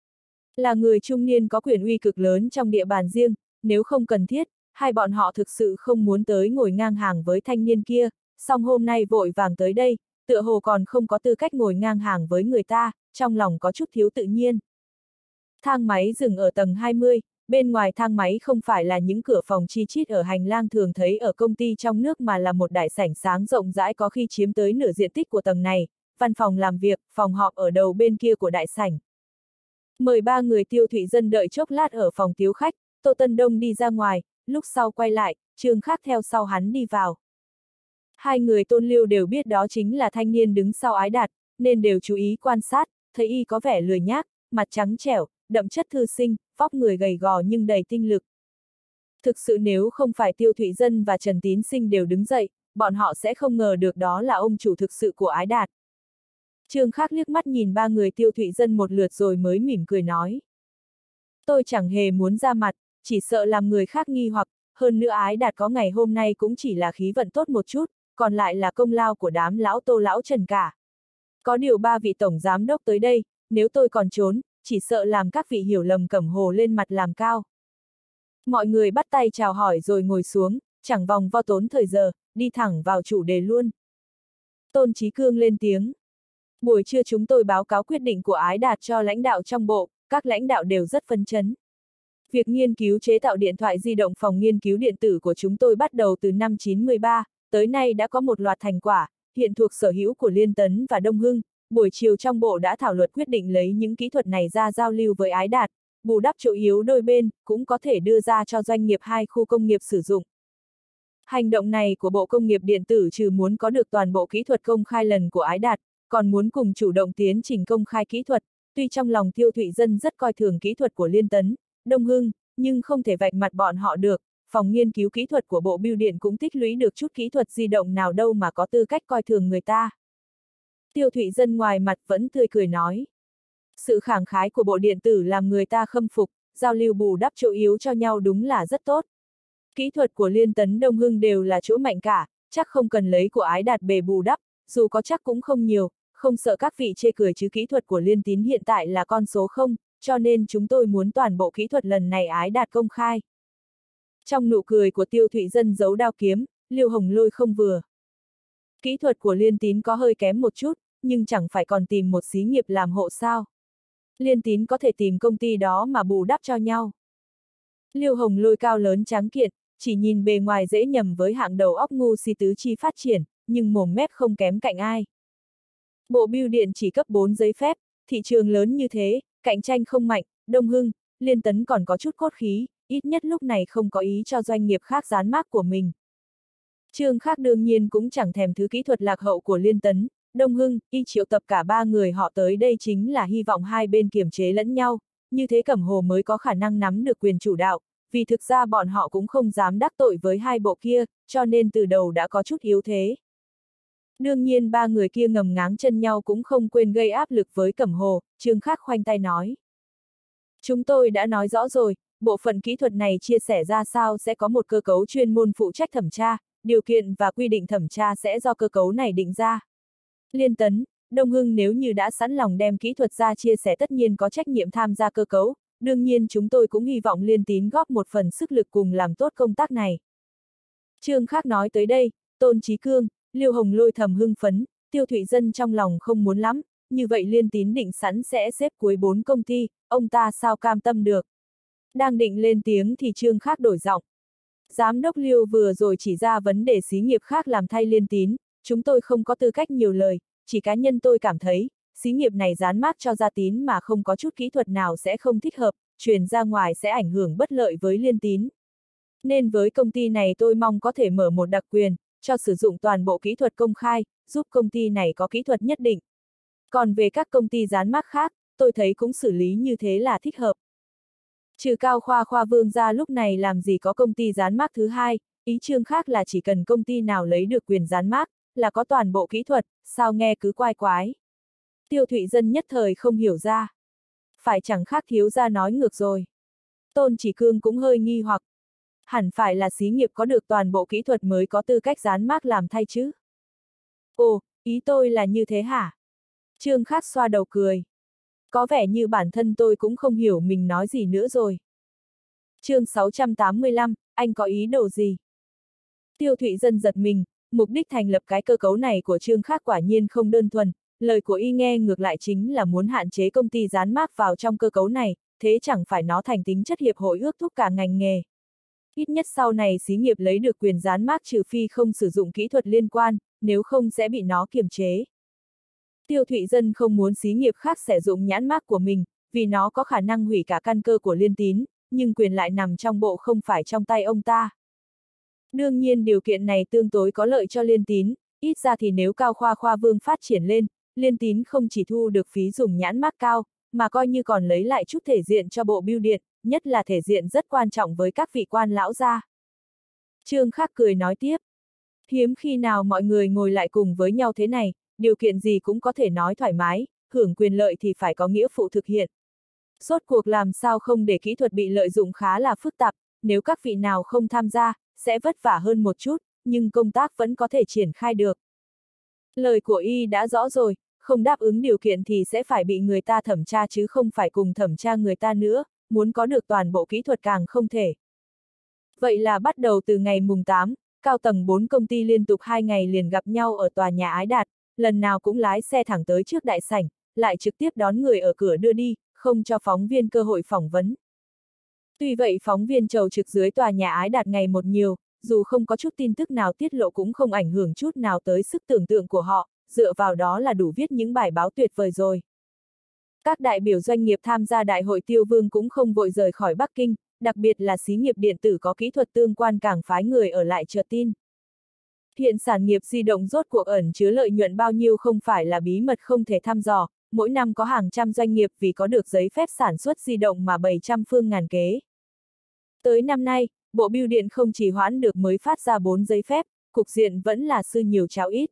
Là người trung niên có quyền uy cực lớn trong địa bàn riêng, nếu không cần thiết, hai bọn họ thực sự không muốn tới ngồi ngang hàng với thanh niên kia, song hôm nay vội vàng tới đây, tựa hồ còn không có tư cách ngồi ngang hàng với người ta, trong lòng có chút thiếu tự nhiên. Thang máy dừng ở tầng 20, bên ngoài thang máy không phải là những cửa phòng chi chít ở hành lang thường thấy ở công ty trong nước mà là một đại sảnh sáng rộng rãi có khi chiếm tới nửa diện tích của tầng này, văn phòng làm việc, phòng họp ở đầu bên kia của đại sảnh. Mời 3 người Tiêu Thụy Dân đợi chốc lát ở phòng tiếu khách, Tô Tân Đông đi ra ngoài, lúc sau quay lại, Trương Khác theo sau hắn đi vào. Hai người Tôn Liêu đều biết đó chính là thanh niên đứng sau Ái Đạt, nên đều chú ý quan sát, thấy y có vẻ lười nhác, mặt trắng trẻo, đậm chất thư sinh, vóc người gầy gò nhưng đầy tinh lực. Thực sự nếu không phải Tiêu Thụy Dân và Trần Tín Sinh đều đứng dậy, bọn họ sẽ không ngờ được đó là ông chủ thực sự của Ái Đạt. Trương Khác liếc mắt nhìn 3 người Tiêu Thụy Dân một lượt rồi mới mỉm cười nói. Tôi chẳng hề muốn ra mặt, chỉ sợ làm người khác nghi hoặc, hơn nữa Ái Đạt có ngày hôm nay cũng chỉ là khí vận tốt một chút, còn lại là công lao của đám lão Tô lão Trần cả. Có điều 3 vị tổng giám đốc tới đây, nếu tôi còn trốn, chỉ sợ làm các vị hiểu lầm cẩm hồ lên mặt làm cao. Mọi người bắt tay chào hỏi rồi ngồi xuống, chẳng vòng vo tốn thời giờ, đi thẳng vào chủ đề luôn. Tôn Chí Cương lên tiếng. Buổi trưa chúng tôi báo cáo quyết định của Ái Đạt cho lãnh đạo trong bộ, các lãnh đạo đều rất phấn chấn. Việc nghiên cứu chế tạo điện thoại di động phòng nghiên cứu điện tử của chúng tôi bắt đầu từ năm 93, tới nay đã có một loạt thành quả, hiện thuộc sở hữu của Liên Tấn và Đông Hưng. Buổi chiều trong bộ đã thảo luận quyết định lấy những kỹ thuật này ra giao lưu với Ái Đạt, bù đắp chỗ yếu đôi bên, cũng có thể đưa ra cho doanh nghiệp hai khu công nghiệp sử dụng. Hành động này của Bộ Công nghiệp Điện tử trừ muốn có được toàn bộ kỹ thuật công khai lần của Ái Đạt, còn muốn cùng chủ động tiến trình công khai kỹ thuật, tuy trong lòng Tiêu Thụy Dân rất coi thường kỹ thuật của Liên Tấn, Đông Hưng, nhưng không thể vạch mặt bọn họ được, phòng nghiên cứu kỹ thuật của Bộ Bưu điện cũng tích lũy được chút kỹ thuật di động nào đâu mà có tư cách coi thường người ta. Tiêu Thụy Dân ngoài mặt vẫn tươi cười nói. Sự khẳng khái của Bộ Điện tử làm người ta khâm phục, giao lưu bù đắp chỗ yếu cho nhau đúng là rất tốt. Kỹ thuật của Liên Tấn Đông Hưng đều là chỗ mạnh cả, chắc không cần lấy của Ái Đạt bề bù đắp, dù có chắc cũng không nhiều, không sợ các vị chê cười chứ kỹ thuật của Liên Tín hiện tại là con số 0, cho nên chúng tôi muốn toàn bộ kỹ thuật lần này Ái Đạt công khai. Trong nụ cười của Tiêu Thụy Dân giấu đao kiếm, Liêu Hồng Lôi không vừa. Kỹ thuật của Liên Tín có hơi kém một chút, nhưng chẳng phải còn tìm một xí nghiệp làm hộ sao. Liên Tín có thể tìm công ty đó mà bù đắp cho nhau. Liêu Hồng Lôi cao lớn trắng kiện, chỉ nhìn bề ngoài dễ nhầm với hạng đầu óc ngu si tứ chi phát triển, nhưng mồm mép không kém cạnh ai. Bộ Bưu điện chỉ cấp 4 giấy phép, thị trường lớn như thế, cạnh tranh không mạnh, Đông Hưng, Liên Tấn còn có chút cốt khí, ít nhất lúc này không có ý cho doanh nghiệp khác dán mác của mình. Trương Khác đương nhiên cũng chẳng thèm thứ kỹ thuật lạc hậu của Liên Tấn, Đông Hưng, y triệu tập cả 3 người họ tới đây chính là hy vọng hai bên kiềm chế lẫn nhau, như thế Cẩm Hồ mới có khả năng nắm được quyền chủ đạo, vì thực ra bọn họ cũng không dám đắc tội với hai bộ kia, cho nên từ đầu đã có chút yếu thế. Đương nhiên ba người kia ngầm ngáng chân nhau cũng không quên gây áp lực với Cẩm Hồ, Trương Khắc khoanh tay nói. Chúng tôi đã nói rõ rồi, bộ phận kỹ thuật này chia sẻ ra sao sẽ có một cơ cấu chuyên môn phụ trách thẩm tra, điều kiện và quy định thẩm tra sẽ do cơ cấu này định ra. Liên Tấn, Đông Hưng nếu như đã sẵn lòng đem kỹ thuật ra chia sẻ tất nhiên có trách nhiệm tham gia cơ cấu, đương nhiên chúng tôi cũng hy vọng Liên Tín góp một phần sức lực cùng làm tốt công tác này. Trương Khắc nói tới đây, Tôn Chí Cương, Liêu Hồng Lôi thầm hưng phấn, Tiêu Thụy Dân trong lòng không muốn lắm, như vậy Liên Tín định sẵn sẽ xếp cuối 4 công ty, ông ta sao cam tâm được. Đang định lên tiếng thì Trương Khắc đổi giọng. Giám đốc Liêu vừa rồi chỉ ra vấn đề xí nghiệp khác làm thay Liên Tín, chúng tôi không có tư cách nhiều lời, chỉ cá nhân tôi cảm thấy, xí nghiệp này dán mác cho Gia Tín mà không có chút kỹ thuật nào sẽ không thích hợp, truyền ra ngoài sẽ ảnh hưởng bất lợi với Liên Tín. Nên với công ty này tôi mong có thể mở một đặc quyền, cho sử dụng toàn bộ kỹ thuật công khai, giúp công ty này có kỹ thuật nhất định. Còn về các công ty dán mác khác, tôi thấy cũng xử lý như thế là thích hợp. Trừ Cao Khoa Vương ra lúc này làm gì có công ty dán mác thứ hai, ý Trương Khắc là chỉ cần công ty nào lấy được quyền dán mác, là có toàn bộ kỹ thuật, sao nghe cứ quái quái. Tiêu Thụy Dân nhất thời không hiểu ra. Phải chẳng khác thiếu gia nói ngược rồi. Tôn Chỉ Cương cũng hơi nghi hoặc. Hẳn phải là xí nghiệp có được toàn bộ kỹ thuật mới có tư cách dán mác làm thay chứ. Ồ, ý tôi là như thế hả? Trương Khắc xoa đầu cười. Có vẻ như bản thân tôi cũng không hiểu mình nói gì nữa rồi. Chương 685, anh có ý đồ gì? Tiêu Thụy Dân giật mình, mục đích thành lập cái cơ cấu này của Trương Khắc quả nhiên không đơn thuần, lời của y nghe ngược lại chính là muốn hạn chế công ty dán mác vào trong cơ cấu này, thế chẳng phải nó thành tính chất hiệp hội ước thúc cả ngành nghề. Ít nhất sau này xí nghiệp lấy được quyền dán mác trừ phi không sử dụng kỹ thuật liên quan, nếu không sẽ bị nó kiềm chế. Tiêu Thụy Dân không muốn xí nghiệp khác sử dụng nhãn mác của mình, vì nó có khả năng hủy cả căn cơ của Liên Tín, nhưng quyền lại nằm trong bộ không phải trong tay ông ta. Đương nhiên điều kiện này tương đối có lợi cho Liên Tín, ít ra thì nếu Cao Khoa Vương phát triển lên, Liên Tín không chỉ thu được phí dùng nhãn mác cao, mà coi như còn lấy lại chút thể diện cho bộ bưu điện, nhất là thể diện rất quan trọng với các vị quan lão gia. Trương Khắc cười nói tiếp. Hiếm khi nào mọi người ngồi lại cùng với nhau thế này, điều kiện gì cũng có thể nói thoải mái, hưởng quyền lợi thì phải có nghĩa vụ thực hiện. Rốt cuộc làm sao không để kỹ thuật bị lợi dụng khá là phức tạp, nếu các vị nào không tham gia, sẽ vất vả hơn một chút, nhưng công tác vẫn có thể triển khai được. Lời của y đã rõ rồi, không đáp ứng điều kiện thì sẽ phải bị người ta thẩm tra chứ không phải cùng thẩm tra người ta nữa, muốn có được toàn bộ kỹ thuật càng không thể. Vậy là bắt đầu từ ngày mùng 8, cao tầng 4 công ty liên tục 2 ngày liền gặp nhau ở tòa nhà Ái Đạt, lần nào cũng lái xe thẳng tới trước đại sảnh, lại trực tiếp đón người ở cửa đưa đi, không cho phóng viên cơ hội phỏng vấn. Tuy vậy phóng viên chầu trực dưới tòa nhà Ái Đạt ngày một nhiều, dù không có chút tin tức nào tiết lộ cũng không ảnh hưởng chút nào tới sức tưởng tượng của họ, dựa vào đó là đủ viết những bài báo tuyệt vời rồi. Các đại biểu doanh nghiệp tham gia đại hội Tiêu Vương cũng không vội rời khỏi Bắc Kinh, đặc biệt là xí nghiệp điện tử có kỹ thuật tương quan càng phái người ở lại chờ tin. Hiện sản nghiệp di động rốt cuộc ẩn chứa lợi nhuận bao nhiêu không phải là bí mật không thể thăm dò, mỗi năm có hàng trăm doanh nghiệp vì có được giấy phép sản xuất di động mà 700 phương ngàn kế. Tới năm nay, Bộ Bưu điện không chỉ hoãn được mới phát ra 4 giấy phép, cục diện vẫn là sư nhiều cháo ít.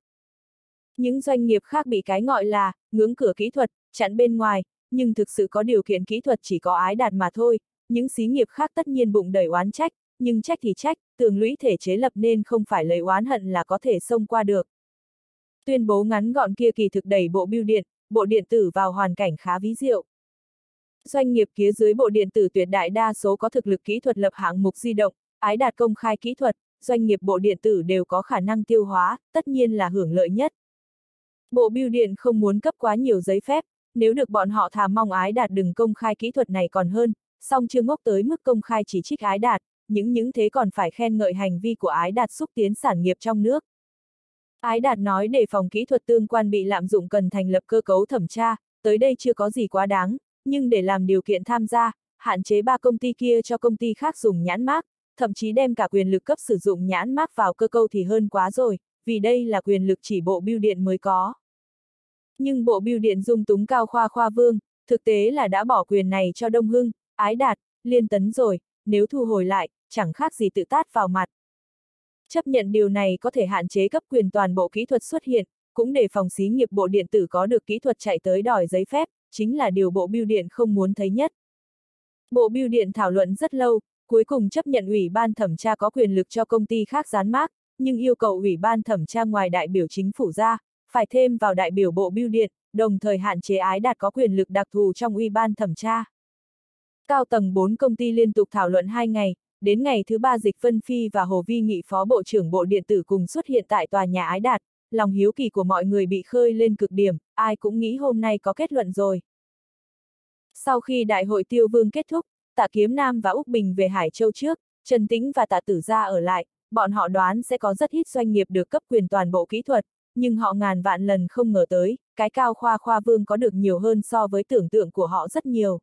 Những doanh nghiệp khác bị cái gọi là ngưỡng cửa kỹ thuật, chặn bên ngoài, nhưng thực sự có điều kiện kỹ thuật chỉ có Ái Đạt mà thôi, những xí nghiệp khác tất nhiên bụng đầy oán trách, nhưng trách thì trách, tường lũy thể chế lập nên không phải lấy oán hận là có thể xông qua được. Tuyên bố ngắn gọn kia kỳ thực đẩy Bộ Bưu điện, Bộ Điện tử vào hoàn cảnh khá ví diệu. Doanh nghiệp phía dưới Bộ Điện tử tuyệt đại đa số có thực lực kỹ thuật lập hạng mục di động, Ái Đạt công khai kỹ thuật, doanh nghiệp Bộ Điện tử đều có khả năng tiêu hóa, tất nhiên là hưởng lợi nhất. Bộ Bưu điện không muốn cấp quá nhiều giấy phép, nếu được bọn họ thà mong Ái Đạt đừng công khai kỹ thuật này còn hơn, song chưa ngốc tới mức công khai chỉ trích Ái Đạt, những thế còn phải khen ngợi hành vi của Ái Đạt xúc tiến sản nghiệp trong nước. Ái Đạt nói để phòng kỹ thuật tương quan bị lạm dụng cần thành lập cơ cấu thẩm tra, tới đây chưa có gì quá đáng, nhưng để làm điều kiện tham gia, hạn chế 3 công ty kia cho công ty khác dùng nhãn mác, thậm chí đem cả quyền lực cấp sử dụng nhãn mác vào cơ cấu thì hơn quá rồi, vì đây là quyền lực chỉ Bộ Bưu điện mới có. Nhưng Bộ Bưu điện dung túng Cao Khoa Vương, thực tế là đã bỏ quyền này cho Đông Hưng, Ái Đạt, Liên Tấn rồi, nếu thu hồi lại, chẳng khác gì tự tát vào mặt. Chấp nhận điều này có thể hạn chế cấp quyền toàn bộ kỹ thuật xuất hiện, cũng để phòng xí nghiệp bộ điện tử có được kỹ thuật chạy tới đòi giấy phép, chính là điều Bộ Bưu điện không muốn thấy nhất. Bộ Bưu điện thảo luận rất lâu, cuối cùng chấp nhận Ủy ban thẩm tra có quyền lực cho công ty khác dán mác, nhưng yêu cầu Ủy ban thẩm tra ngoài đại biểu chính phủ ra, phải thêm vào đại biểu Bộ Bưu điện, đồng thời hạn chế Ái Đạt có quyền lực đặc thù trong Ủy ban thẩm tra. Cao tầng 4 công ty liên tục thảo luận 2 ngày, đến ngày thứ 3 Dịch Vân Phi và Hồ Vi Nghị Phó Bộ trưởng Bộ Điện tử cùng xuất hiện tại tòa nhà Ái Đạt, lòng hiếu kỳ của mọi người bị khơi lên cực điểm, ai cũng nghĩ hôm nay có kết luận rồi. Sau khi đại hội Tiêu Vương kết thúc, Tạ Kiếm Nam và Úc Bình về Hải Châu trước, Trần Tĩnh và Tạ Tử Gia ở lại, bọn họ đoán sẽ có rất ít doanh nghiệp được cấp quyền toàn bộ kỹ thuật, nhưng họ ngàn vạn lần không ngờ tới, cái Cao Khoa Vương có được nhiều hơn so với tưởng tượng của họ rất nhiều.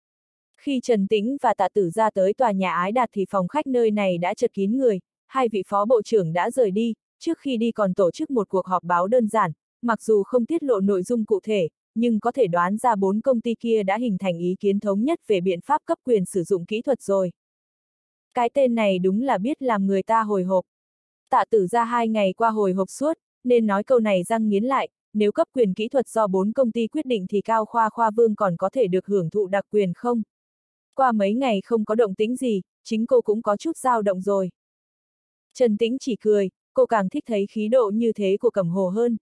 Khi Trần Tĩnh và Tạ Tử Gia tới tòa nhà Ái Đạt thì phòng khách nơi này đã chật kín người, hai vị phó bộ trưởng đã rời đi, trước khi đi còn tổ chức một cuộc họp báo đơn giản, mặc dù không tiết lộ nội dung cụ thể, nhưng có thể đoán ra 4 công ty kia đã hình thành ý kiến thống nhất về biện pháp cấp quyền sử dụng kỹ thuật rồi. Cái tên này đúng là biết làm người ta hồi hộp. Tạ Tử Gia 2 ngày qua hồi hộp suốt, nên nói câu này răng nghiến lại, nếu cấp quyền kỹ thuật do 4 công ty quyết định thì Cao Khoa Vương còn có thể được hưởng thụ đặc quyền không? Qua mấy ngày không có động tĩnh gì, chính cô cũng có chút dao động rồi. Trần Tĩnh chỉ cười, cô càng thích thấy khí độ như thế của Cẩm Hồ hơn.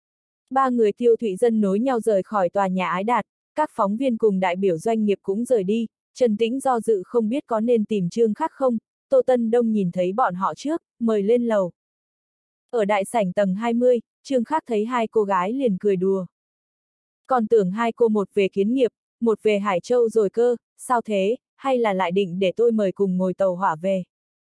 Ba người Tiêu Thụy Dân nối nhau rời khỏi tòa nhà Ái Đạt, các phóng viên cùng đại biểu doanh nghiệp cũng rời đi, Trần Tĩnh do dự không biết có nên tìm Trương Khác không, Tô Tân Đông nhìn thấy bọn họ trước, mời lên lầu. Ở đại sảnh tầng 20, Trương Khác thấy hai cô gái liền cười đùa. Còn tưởng hai cô một về kiến nghiệp, một về Hải Châu rồi cơ, sao thế, hay là lại định để tôi mời cùng ngồi tàu hỏa về?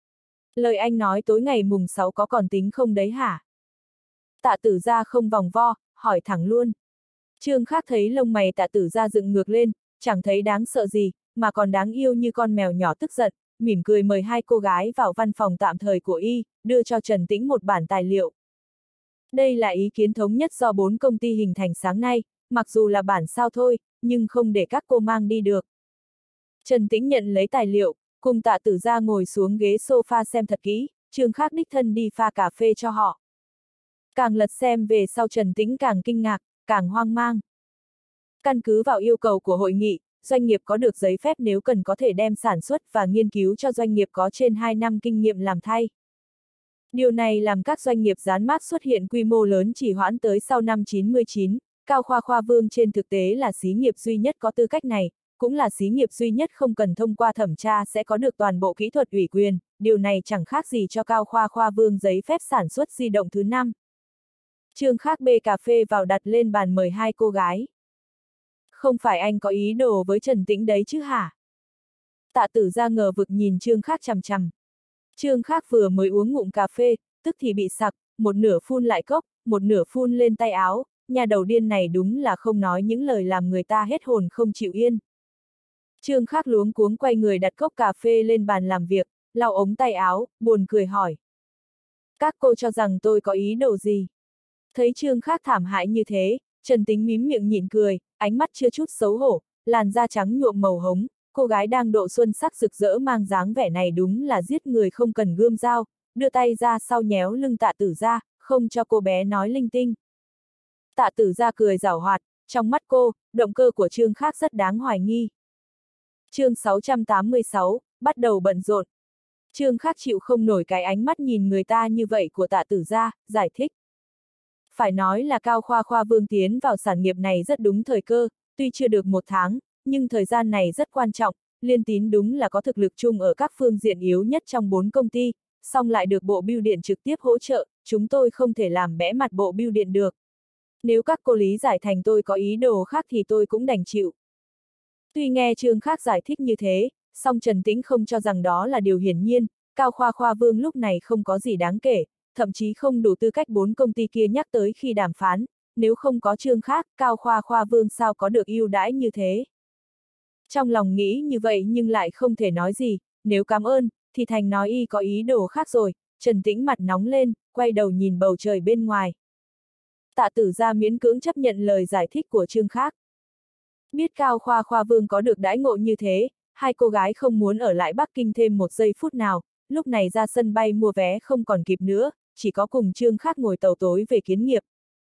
Lời anh nói tối ngày mùng 6 có còn tính không đấy hả? Tạ Tử Gia không vòng vo, hỏi thẳng luôn. Trương Khác thấy lông mày Tạ Tử Gia dựng ngược lên, chẳng thấy đáng sợ gì, mà còn đáng yêu như con mèo nhỏ tức giận, mỉm cười mời hai cô gái vào văn phòng tạm thời của y, đưa cho Trần Tĩnh một bản tài liệu. Đây là ý kiến thống nhất do 4 công ty hình thành sáng nay, mặc dù là bản sao thôi, nhưng không để các cô mang đi được. Trần Tĩnh nhận lấy tài liệu, cùng Tạ Tử Gia ngồi xuống ghế sofa xem thật kỹ, Trương Khác đích thân đi pha cà phê cho họ. Càng lật xem về sau Trần Tĩnh càng kinh ngạc, càng hoang mang. Căn cứ vào yêu cầu của hội nghị, doanh nghiệp có được giấy phép nếu cần có thể đem sản xuất và nghiên cứu cho doanh nghiệp có trên 2 năm kinh nghiệm làm thay. Điều này làm các doanh nghiệp dán mác xuất hiện quy mô lớn chỉ hoãn tới sau năm 99, Cao Khoa Vương trên thực tế là xí nghiệp duy nhất có tư cách này, cũng là xí nghiệp duy nhất không cần thông qua thẩm tra sẽ có được toàn bộ kỹ thuật ủy quyền, điều này chẳng khác gì cho Cao Khoa Vương giấy phép sản xuất di động thứ 5. Trương Khác bê cà phê vào đặt lên bàn mời hai cô gái. Không phải anh có ý đồ với Trần Tĩnh đấy chứ hả? Tạ Tử Gia ngờ vực nhìn Trương Khác chằm chằm. Trương Khác vừa mới uống ngụm cà phê, tức thì bị sặc, một nửa phun lại cốc, một nửa phun lên tay áo, nhà đầu điên này đúng là không nói những lời làm người ta hết hồn không chịu yên. Trương Khác luống cuống quay người đặt cốc cà phê lên bàn làm việc, lau ống tay áo, buồn cười hỏi. Các cô cho rằng tôi có ý đồ gì? Thấy Trương Khác thảm hại như thế, Trần Tĩnh mím miệng nhịn cười, ánh mắt chưa chút xấu hổ, làn da trắng nhuộm màu hống, cô gái đang độ xuân sắc rực rỡ mang dáng vẻ này đúng là giết người không cần gươm dao, đưa tay ra sau nhéo lưng Tạ Tử Gia, không cho cô bé nói linh tinh. Tạ Tử Gia cười giảo hoạt, trong mắt cô, động cơ của Trương Khác rất đáng hoài nghi. Chương 686, bắt đầu bận rộn. Trương Khác chịu không nổi cái ánh mắt nhìn người ta như vậy của Tạ Tử Gia, giải thích. Phải nói là Cao Khoa Vương tiến vào sản nghiệp này rất đúng thời cơ, tuy chưa được 1 tháng, nhưng thời gian này rất quan trọng, Liên Tín đúng là có thực lực chung ở các phương diện yếu nhất trong 4 công ty, song lại được Bộ Bưu điện trực tiếp hỗ trợ, chúng tôi không thể làm bẽ mặt Bộ Bưu điện được. Nếu các cô lý giải thành tôi có ý đồ khác thì tôi cũng đành chịu. Tuy nghe Trương Khác giải thích như thế, song Trần Tĩnh không cho rằng đó là điều hiển nhiên, Cao Khoa Vương lúc này không có gì đáng kể, thậm chí không đủ tư cách 4 công ty kia nhắc tới khi đàm phán, nếu không có Trương Khác, Cao Khoa Vương sao có được ưu đãi như thế. Trong lòng nghĩ như vậy nhưng lại không thể nói gì, nếu cảm ơn, thì thành nói y có ý đồ khác rồi, Trần Tĩnh mặt nóng lên, quay đầu nhìn bầu trời bên ngoài. Tạ Tử Gia miễn cưỡng chấp nhận lời giải thích của Trương Khác. Biết Cao Khoa Vương có được đãi ngộ như thế, hai cô gái không muốn ở lại Bắc Kinh thêm một giây phút nào, lúc này ra sân bay mua vé không còn kịp nữa, chỉ có cùng Trương Khắc ngồi tàu tối về Kiến Nghiệp.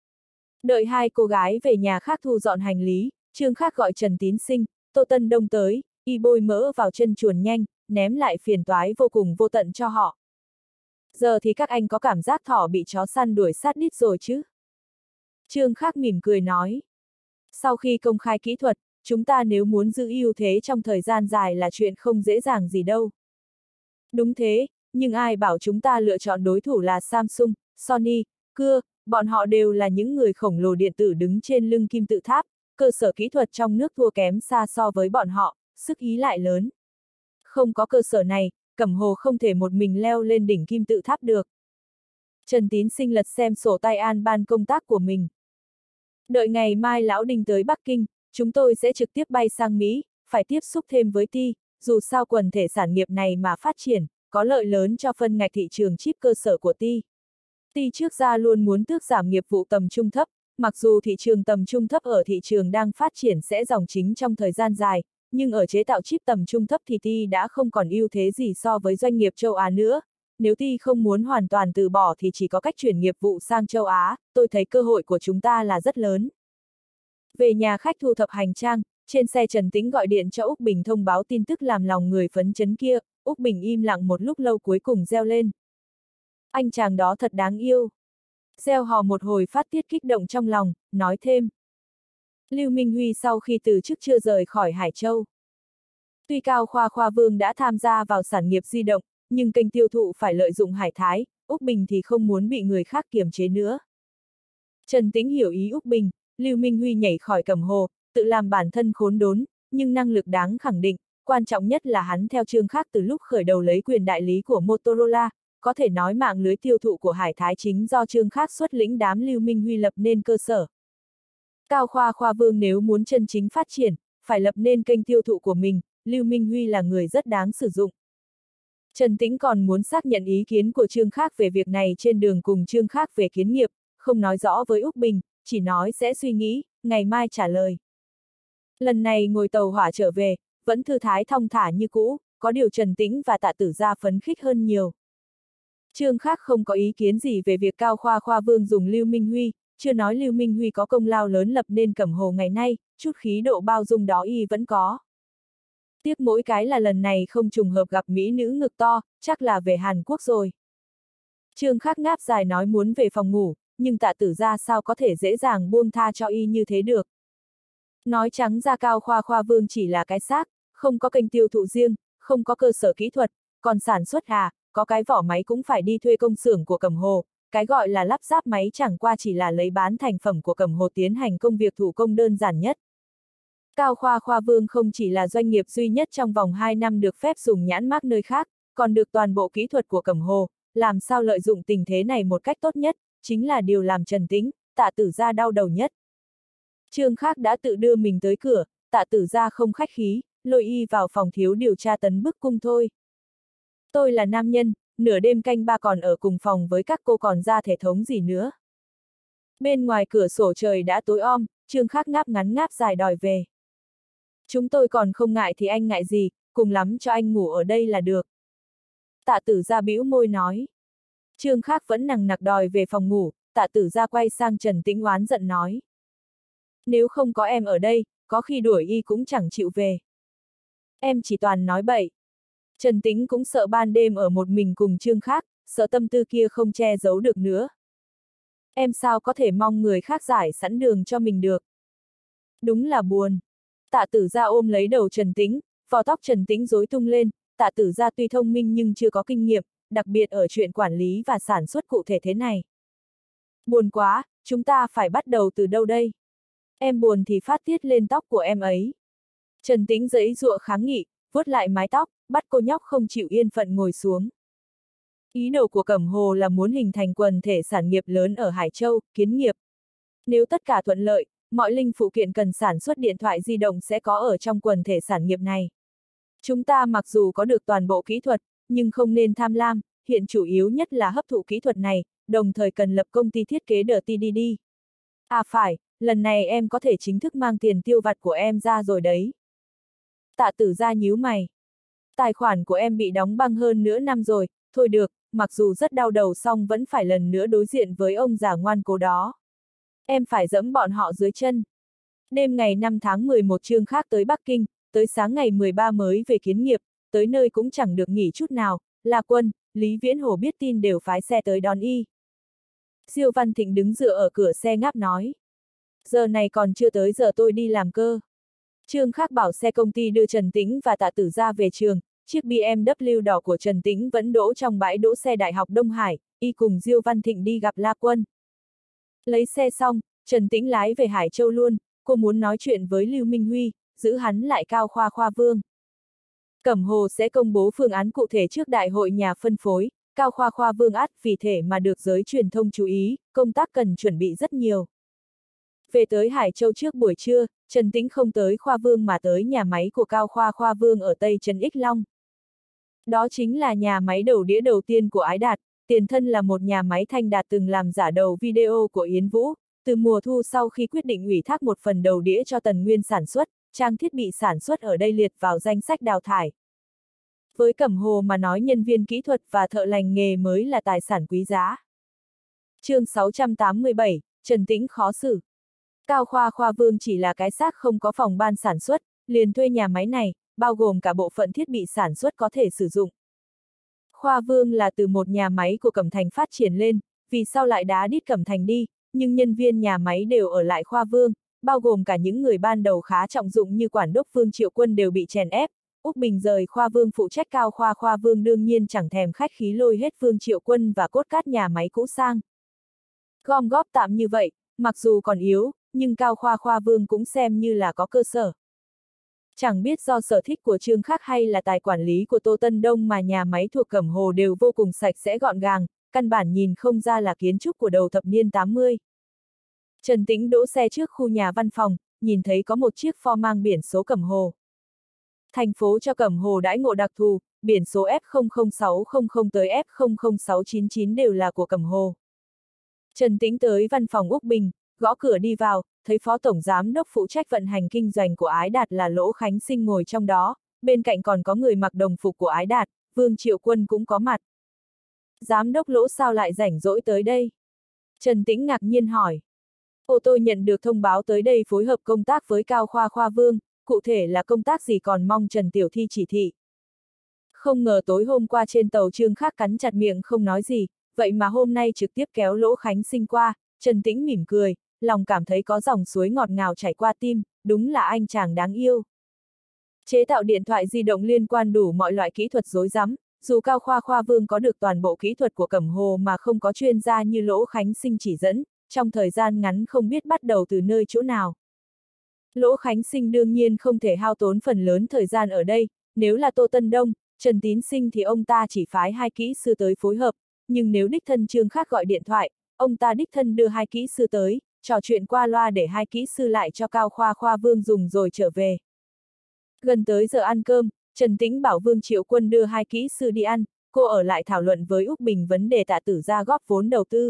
Đợi hai cô gái về nhà khác thu dọn hành lý, Trương Khắc gọi Trần Tín Sinh, Tô Tân Đông tới, y bôi mỡ vào chân chuồn nhanh, ném lại phiền toái vô cùng vô tận cho họ. Giờ thì các anh có cảm giác thỏ bị chó săn đuổi sát đít rồi chứ? Trương Khắc mỉm cười nói. Sau khi công khai kỹ thuật, chúng ta nếu muốn giữ ưu thế trong thời gian dài là chuyện không dễ dàng gì đâu. Đúng thế, nhưng ai bảo chúng ta lựa chọn đối thủ là Samsung, Sony, Cưa, bọn họ đều là những người khổng lồ điện tử đứng trên lưng kim tự tháp, cơ sở kỹ thuật trong nước thua kém xa so với bọn họ, sức ý lại lớn. Không có cơ sở này, Cẩm Hồ không thể một mình leo lên đỉnh kim tự tháp được. Trần Tín Sinh lật xem sổ tay an ban công tác của mình. Đợi ngày mai Lão Đinh tới Bắc Kinh, chúng tôi sẽ trực tiếp bay sang Mỹ, phải tiếp xúc thêm với Ti, dù sao quần thể sản nghiệp này mà phát triển, có lợi lớn cho phân ngạch thị trường chip cơ sở của Ti. Ti trước ra luôn muốn tước giảm nghiệp vụ tầm trung thấp, mặc dù thị trường tầm trung thấp ở thị trường đang phát triển sẽ dòng chính trong thời gian dài, nhưng ở chế tạo chip tầm trung thấp thì Ti đã không còn ưu thế gì so với doanh nghiệp châu Á nữa. Nếu Ti không muốn hoàn toàn từ bỏ thì chỉ có cách chuyển nghiệp vụ sang châu Á, tôi thấy cơ hội của chúng ta là rất lớn. Về nhà khách thu thập hành trang, trên xe Trần Tĩnh gọi điện cho Úc Bình thông báo tin tức làm lòng người phấn chấn kia, Úc Bình im lặng một lúc lâu cuối cùng reo lên. Anh chàng đó thật đáng yêu. Reo hò một hồi phát tiết kích động trong lòng, nói thêm. Lưu Minh Huy sau khi từ chức chưa rời khỏi Hải Châu. Tuy Cao Khoa Vương đã tham gia vào sản nghiệp di động, nhưng kênh tiêu thụ phải lợi dụng Hải Thái, Úc Bình thì không muốn bị người khác kiềm chế nữa. Trần Tĩnh hiểu ý Úc Bình, Lưu Minh Huy nhảy khỏi Cẩm Hồ, tự làm bản thân khốn đốn, nhưng năng lực đáng khẳng định, quan trọng nhất là hắn theo Trương Khắc từ lúc khởi đầu lấy quyền đại lý của Motorola, có thể nói mạng lưới tiêu thụ của Hải Thái chính do Trương Khắc xuất lĩnh đám Lưu Minh Huy lập nên cơ sở. Cao Khoa Vương nếu muốn chân chính phát triển, phải lập nên kênh tiêu thụ của mình, Lưu Minh Huy là người rất đáng sử dụng. Trần Tĩnh còn muốn xác nhận ý kiến của Trương Khắc về việc này trên đường cùng Trương Khắc về Kiến Nghiệp, không nói rõ với Úc Bình, chỉ nói sẽ suy nghĩ, ngày mai trả lời. Lần này ngồi tàu hỏa trở về, vẫn thư thái thong thả như cũ, có điều Trần Tĩnh và Tạ Tử Gia phấn khích hơn nhiều. Trương Khắc không có ý kiến gì về việc Cao Khoa Vương dùng Lưu Minh Huy, chưa nói Lưu Minh Huy có công lao lớn lập nên Cẩm Hồ ngày nay, chút khí độ bao dung đó y vẫn có. Tiếc mỗi cái là lần này không trùng hợp gặp mỹ nữ ngực to, chắc là về Hàn Quốc rồi. Trương Khắc ngáp dài nói muốn về phòng ngủ, nhưng Tạ Tử Gia sao có thể dễ dàng buông tha cho y như thế được. Nói trắng ra Cao Khoa Vương chỉ là cái xác, không có kênh tiêu thụ riêng, không có cơ sở kỹ thuật, còn sản xuất có cái vỏ máy cũng phải đi thuê công xưởng của Cẩm Hồ, cái gọi là lắp ráp máy chẳng qua chỉ là lấy bán thành phẩm của Cẩm Hồ tiến hành công việc thủ công đơn giản nhất. Cao Khoa Vương không chỉ là doanh nghiệp duy nhất trong vòng 2 năm được phép dùng nhãn mác nơi khác, còn được toàn bộ kỹ thuật của Cẩm Hồ, làm sao lợi dụng tình thế này một cách tốt nhất, chính là điều làm Trần Tĩnh, Tạ Tử Gia đau đầu nhất. Trương Khắc đã tự đưa mình tới cửa, Tạ Tử Gia không khách khí, lôi y vào phòng thiếu điều tra tấn bức cung thôi. Tôi là nam nhân, nửa đêm canh ba còn ở cùng phòng với các cô còn ra thể thống gì nữa. Bên ngoài cửa sổ trời đã tối om, Trương Khắc ngáp ngắn ngáp dài đòi về. Chúng tôi còn không ngại thì anh ngại gì, cùng lắm cho anh ngủ ở đây là được. Tạ Tử Gia bĩu môi nói. Trương Khắc vẫn nằng nặc đòi về phòng ngủ, Tạ Tử Gia quay sang Trần Tĩnh oán giận nói. Nếu không có em ở đây, có khi đuổi y cũng chẳng chịu về. Em chỉ toàn nói bậy. Trần Tĩnh cũng sợ ban đêm ở một mình cùng Trương Khắc, sợ tâm tư kia không che giấu được nữa. Em sao có thể mong người khác giải sẵn đường cho mình được. Đúng là buồn. Tạ Tử Gia ôm lấy đầu Trần Tĩnh, vò tóc Trần Tĩnh rối tung lên, Tạ Tử Gia tuy thông minh nhưng chưa có kinh nghiệm, đặc biệt ở chuyện quản lý và sản xuất cụ thể thế này. Buồn quá, chúng ta phải bắt đầu từ đâu đây? Em buồn thì phát tiết lên tóc của em ấy. Trần Tĩnh giãy giụa kháng nghị, vuốt lại mái tóc, bắt cô nhóc không chịu yên phận ngồi xuống. Ý đồ của Cẩm Hồ là muốn hình thành quần thể sản nghiệp lớn ở Hải Châu, Kiến Nghiệp. Nếu tất cả thuận lợi, mọi linh phụ kiện cần sản xuất điện thoại di động sẽ có ở trong quần thể sản nghiệp này. Chúng ta mặc dù có được toàn bộ kỹ thuật, nhưng không nên tham lam, hiện chủ yếu nhất là hấp thụ kỹ thuật này, đồng thời cần lập công ty thiết kế DTDD. À phải, lần này em có thể chính thức mang tiền tiêu vặt của em ra rồi đấy. Tạ Tử Gia nhíu mày. Tài khoản của em bị đóng băng hơn nửa năm rồi, thôi được, mặc dù rất đau đầu song vẫn phải lần nữa đối diện với ông già ngoan cố đó. Em phải dẫm bọn họ dưới chân. Đêm ngày 5 tháng 11 Trương Khác tới Bắc Kinh, tới sáng ngày 13 mới về kiến nghiệp, tới nơi cũng chẳng được nghỉ chút nào, La Quân, Lý Viễn Hồ biết tin đều phái xe tới đón y. Diêu Văn Thịnh đứng dựa ở cửa xe ngáp nói. Giờ này còn chưa tới giờ tôi đi làm cơ. Trương Khác bảo xe công ty đưa Trần Tĩnh và Tạ Tử Gia về trường, chiếc BMW đỏ của Trần Tĩnh vẫn đỗ trong bãi đỗ xe Đại học Đông Hải, y cùng Diêu Văn Thịnh đi gặp La Quân. Lấy xe xong, Trần Tĩnh lái về Hải Châu luôn, cô muốn nói chuyện với Lưu Minh Huy, giữ hắn lại Cao Khoa Khoa Vương. Cẩm Hồ sẽ công bố phương án cụ thể trước đại hội nhà phân phối, Cao Khoa Khoa Vương ắt vì thể mà được giới truyền thông chú ý, công tác cần chuẩn bị rất nhiều. Về tới Hải Châu trước buổi trưa, Trần Tĩnh không tới Khoa Vương mà tới nhà máy của Cao Khoa Khoa Vương ở Tây Trấn Ích Long. Đó chính là nhà máy đầu đĩa đầu tiên của Ái Đạt, tiền thân là một nhà máy Thanh Đạt từng làm giả đầu video của Yến Vũ, từ mùa thu sau khi quyết định ủy thác một phần đầu đĩa cho Tần Nguyên sản xuất, trang thiết bị sản xuất ở đây liệt vào danh sách đào thải. Với Cẩm Hồ mà nói nhân viên kỹ thuật và thợ lành nghề mới là tài sản quý giá. Chương 687, Trần Tĩnh khó xử. Cao Khoa Khoa Vương chỉ là cái xác không có phòng ban sản xuất, liền thuê nhà máy này, bao gồm cả bộ phận thiết bị sản xuất có thể sử dụng. Khoa Vương là từ một nhà máy của Cẩm Thành phát triển lên, vì sao lại đá đít Cẩm Thành đi, nhưng nhân viên nhà máy đều ở lại Khoa Vương, bao gồm cả những người ban đầu khá trọng dụng như quản đốc Vương Triệu Quân đều bị chèn ép. Úc Bình rời Khoa Vương phụ trách Cao Khoa Khoa Vương đương nhiên chẳng thèm khách khí lôi hết Vương Triệu Quân và cốt cát nhà máy cũ sang. Gom góp tạm như vậy, mặc dù còn yếu, nhưng Cao Khoa Khoa Vương cũng xem như là có cơ sở. Chẳng biết do sở thích của Trương Khác hay là tài quản lý của Tô Tân Đông mà nhà máy thuộc Cẩm Hồ đều vô cùng sạch sẽ gọn gàng, căn bản nhìn không ra là kiến trúc của đầu thập niên 80. Trần Tĩnh đỗ xe trước khu nhà văn phòng, nhìn thấy có một chiếc Ford mang biển số Cẩm Hồ. Thành phố cho Cẩm Hồ đãi ngộ đặc thù, biển số F00600 tới F00699 đều là của Cẩm Hồ. Trần Tĩnh tới văn phòng Úc Bình, gõ cửa đi vào, thấy Phó Tổng Giám đốc phụ trách vận hành kinh doanh của Ái Đạt là Lỗ Khánh Sinh ngồi trong đó, bên cạnh còn có người mặc đồng phục của Ái Đạt, Vương Triệu Quân cũng có mặt. Giám đốc Lỗ sao lại rảnh rỗi tới đây? Trần Tĩnh ngạc nhiên hỏi. Tôi nhận được thông báo tới đây phối hợp công tác với Cao Khoa Khoa Vương, cụ thể là công tác gì còn mong Trần Tiểu Thi chỉ thị. Không ngờ tối hôm qua trên tàu Trương Khác cắn chặt miệng không nói gì, vậy mà hôm nay trực tiếp kéo Lỗ Khánh Sinh qua. Trần Tĩnh mỉm cười, lòng cảm thấy có dòng suối ngọt ngào chảy qua tim, đúng là anh chàng đáng yêu. Chế tạo điện thoại di động liên quan đủ mọi loại kỹ thuật rối rắm, dù Cao Khoa Khoa Vương có được toàn bộ kỹ thuật của Cẩm Hồ mà không có chuyên gia như Lỗ Khánh Sinh chỉ dẫn, trong thời gian ngắn không biết bắt đầu từ nơi chỗ nào. Lỗ Khánh Sinh đương nhiên không thể hao tốn phần lớn thời gian ở đây, nếu là Tô Tân Đông, Trần Tín Sinh thì ông ta chỉ phái 2 kỹ sư tới phối hợp, nhưng nếu đích thân Trương Khác gọi điện thoại, ông ta đích thân đưa 2 kỹ sư tới, trò chuyện qua loa để 2 kỹ sư lại cho Cao Khoa Khoa Vương dùng rồi trở về. Gần tới giờ ăn cơm, Trần Tĩnh bảo Vương Triệu Quân đưa 2 kỹ sư đi ăn, cô ở lại thảo luận với Úc Bình vấn đề Tạ Tử Gia góp vốn đầu tư.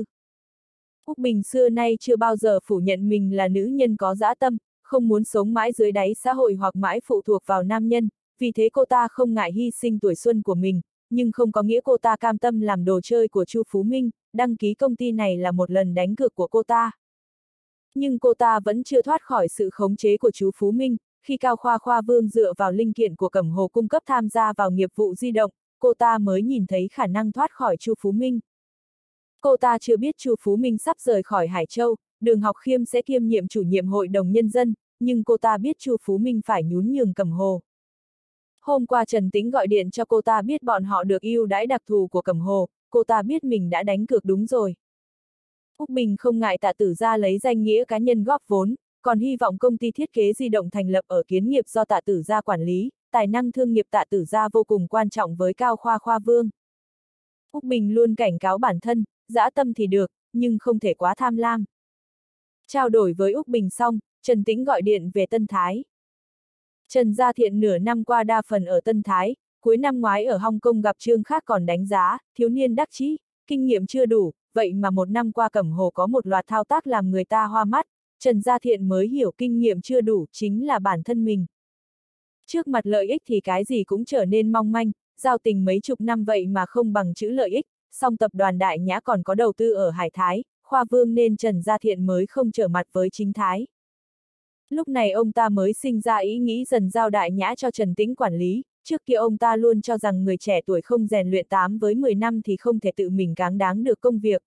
Úc Bình xưa nay chưa bao giờ phủ nhận mình là nữ nhân có dã tâm, không muốn sống mãi dưới đáy xã hội hoặc mãi phụ thuộc vào nam nhân, vì thế cô ta không ngại hy sinh tuổi xuân của mình, nhưng không có nghĩa cô ta cam tâm làm đồ chơi của Chu Phú Minh, đăng ký công ty này là một lần đánh cược của cô ta. Nhưng cô ta vẫn chưa thoát khỏi sự khống chế của chú Phú Minh, khi Cao Khoa Khoa Vương dựa vào linh kiện của Cẩm Hồ cung cấp tham gia vào nghiệp vụ di động, cô ta mới nhìn thấy khả năng thoát khỏi Chu Phú Minh. Cô ta chưa biết Chu Phú Minh sắp rời khỏi Hải Châu, Đường Học Khiêm sẽ kiêm nhiệm chủ nhiệm hội đồng nhân dân, nhưng cô ta biết Chu Phú Minh phải nhún nhường Cẩm Hồ. Hôm qua Trần Tĩnh gọi điện cho cô ta biết bọn họ được ưu đãi đặc thù của Cẩm Hồ, cô ta biết mình đã đánh cược đúng rồi. Úc Bình không ngại Tạ Tử Gia lấy danh nghĩa cá nhân góp vốn, còn hy vọng công ty thiết kế di động thành lập ở Kiến Nghiệp do Tạ Tử Gia quản lý, tài năng thương nghiệp Tạ Tử Gia vô cùng quan trọng với Cao Khoa Khoa Vương. Úc Bình luôn cảnh cáo bản thân, dã tâm thì được, nhưng không thể quá tham lam. Trao đổi với Úc Bình xong, Trần Tĩnh gọi điện về Tân Thái. Trần Gia Thiện nửa năm qua đa phần ở Tân Thái, cuối năm ngoái ở Hong Kong gặp Trương Khác còn đánh giá, thiếu niên đắc chí, kinh nghiệm chưa đủ, vậy mà một năm qua Cẩm Hồ có một loạt thao tác làm người ta hoa mắt, Trần Gia Thiện mới hiểu kinh nghiệm chưa đủ chính là bản thân mình. Trước mặt lợi ích thì cái gì cũng trở nên mong manh, giao tình mấy chục năm vậy mà không bằng chữ lợi ích, song tập đoàn Đại Nhã còn có đầu tư ở Hải Thái, Khoa Vương nên Trần Gia Thiện mới không trở mặt với chính Thái. Lúc này ông ta mới sinh ra ý nghĩ dần giao Đại Nhã cho Trần Tĩnh quản lý, trước kia ông ta luôn cho rằng người trẻ tuổi không rèn luyện 8 với 10 năm thì không thể tự mình cáng đáng được công việc.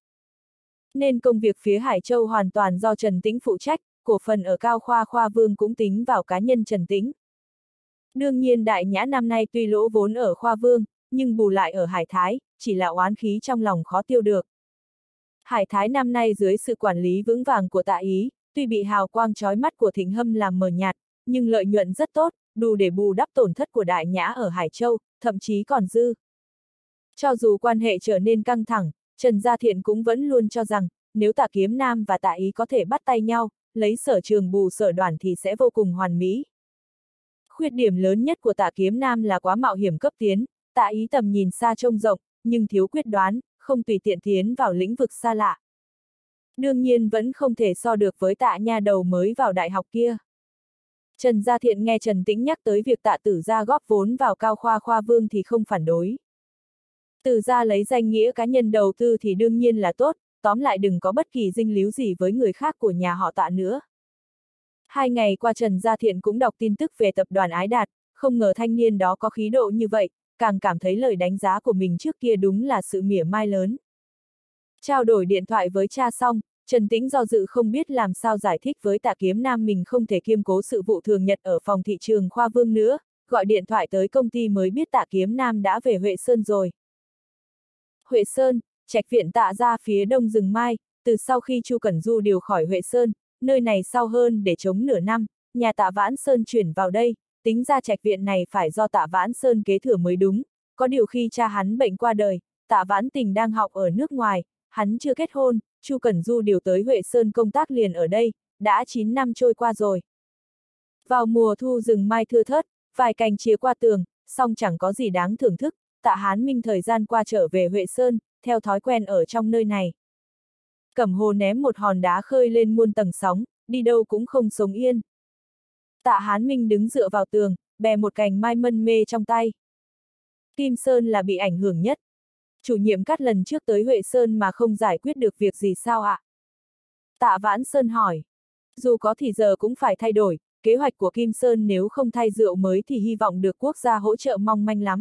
Nên công việc phía Hải Châu hoàn toàn do Trần Tĩnh phụ trách, cổ phần ở Cao Khoa Vương cũng tính vào cá nhân Trần Tĩnh. Đương nhiên Đại Nhã năm nay tuy lỗ vốn ở Khoa Vương, nhưng bù lại ở Hải Thái, chỉ là oán khí trong lòng khó tiêu được. Hải Thái năm nay dưới sự quản lý vững vàng của Tạ Ý, tuy bị hào quang chói mắt của Thịnh Hâm làm mờ nhạt, nhưng lợi nhuận rất tốt, đủ để bù đắp tổn thất của Đại Nhã ở Hải Châu, thậm chí còn dư. Cho dù quan hệ trở nên căng thẳng, Trần Gia Thiện cũng vẫn luôn cho rằng, nếu Tạ Kiếm Nam và Tạ Ý có thể bắt tay nhau, lấy Sở Trường bù Sở Đoản thì sẽ vô cùng hoàn mỹ. Khuyết điểm lớn nhất của Tạ Kiếm Nam là quá mạo hiểm cấp tiến, Tạ Ý tầm nhìn xa trông rộng, nhưng thiếu quyết đoán, không tùy tiện tiến vào lĩnh vực xa lạ. Đương nhiên vẫn không thể so được với Tạ nha đầu mới vào đại học kia. Trần Gia Thiện nghe Trần Tĩnh nhắc tới việc Tạ Tử Gia góp vốn vào Cao Khoa Vương thì không phản đối. Tử Gia lấy danh nghĩa cá nhân đầu tư thì đương nhiên là tốt, tóm lại đừng có bất kỳ dinh líu gì với người khác của nhà họ Tạ nữa. 2 ngày qua Trần Gia Thiện cũng đọc tin tức về tập đoàn Ái Đạt, không ngờ thanh niên đó có khí độ như vậy, càng cảm thấy lời đánh giá của mình trước kia đúng là sự mỉa mai lớn. Trao đổi điện thoại với cha xong, Trần Tĩnh do dự không biết làm sao giải thích với Tạ Kiếm Nam mình không thể kiêm cố sự vụ thường nhật ở phòng thị trường Khoa Vương nữa, gọi điện thoại tới công ty mới biết Tạ Kiếm Nam đã về Huệ Sơn rồi. Huệ Sơn, trạch viện Tạ gia phía đông rừng Mai, từ sau khi Chu Cẩn Du điều khỏi Huệ Sơn, nơi này sau hơn để chống nửa năm, nhà Tạ Vãn Sơn chuyển vào đây, tính ra trạch viện này phải do Tạ Vãn Sơn kế thừa mới đúng, có điều khi cha hắn bệnh qua đời, Tạ Vãn Tình đang học ở nước ngoài, hắn chưa kết hôn, Chu Cẩn Du điều tới Huệ Sơn công tác liền ở đây, đã 9 năm trôi qua rồi. Vào mùa thu rừng mai thưa thớt, vài cành chìa qua tường, song chẳng có gì đáng thưởng thức, Tạ Hán Minh thời gian qua trở về Huệ Sơn, theo thói quen ở trong nơi này. Cẩm Hồ ném một hòn đá khơi lên muôn tầng sóng, đi đâu cũng không sống yên. Tạ Hán Minh đứng dựa vào tường, bè một cành mai mân mê trong tay. Kim Sơn là bị ảnh hưởng nhất. Chủ nhiệm Cát lần trước tới Huệ Sơn mà không giải quyết được việc gì sao ạ? Tạ Vãn Sơn hỏi. Dù có thì giờ cũng phải thay đổi, kế hoạch của Kim Sơn nếu không thay rượu mới thì hy vọng được quốc gia hỗ trợ mong manh lắm.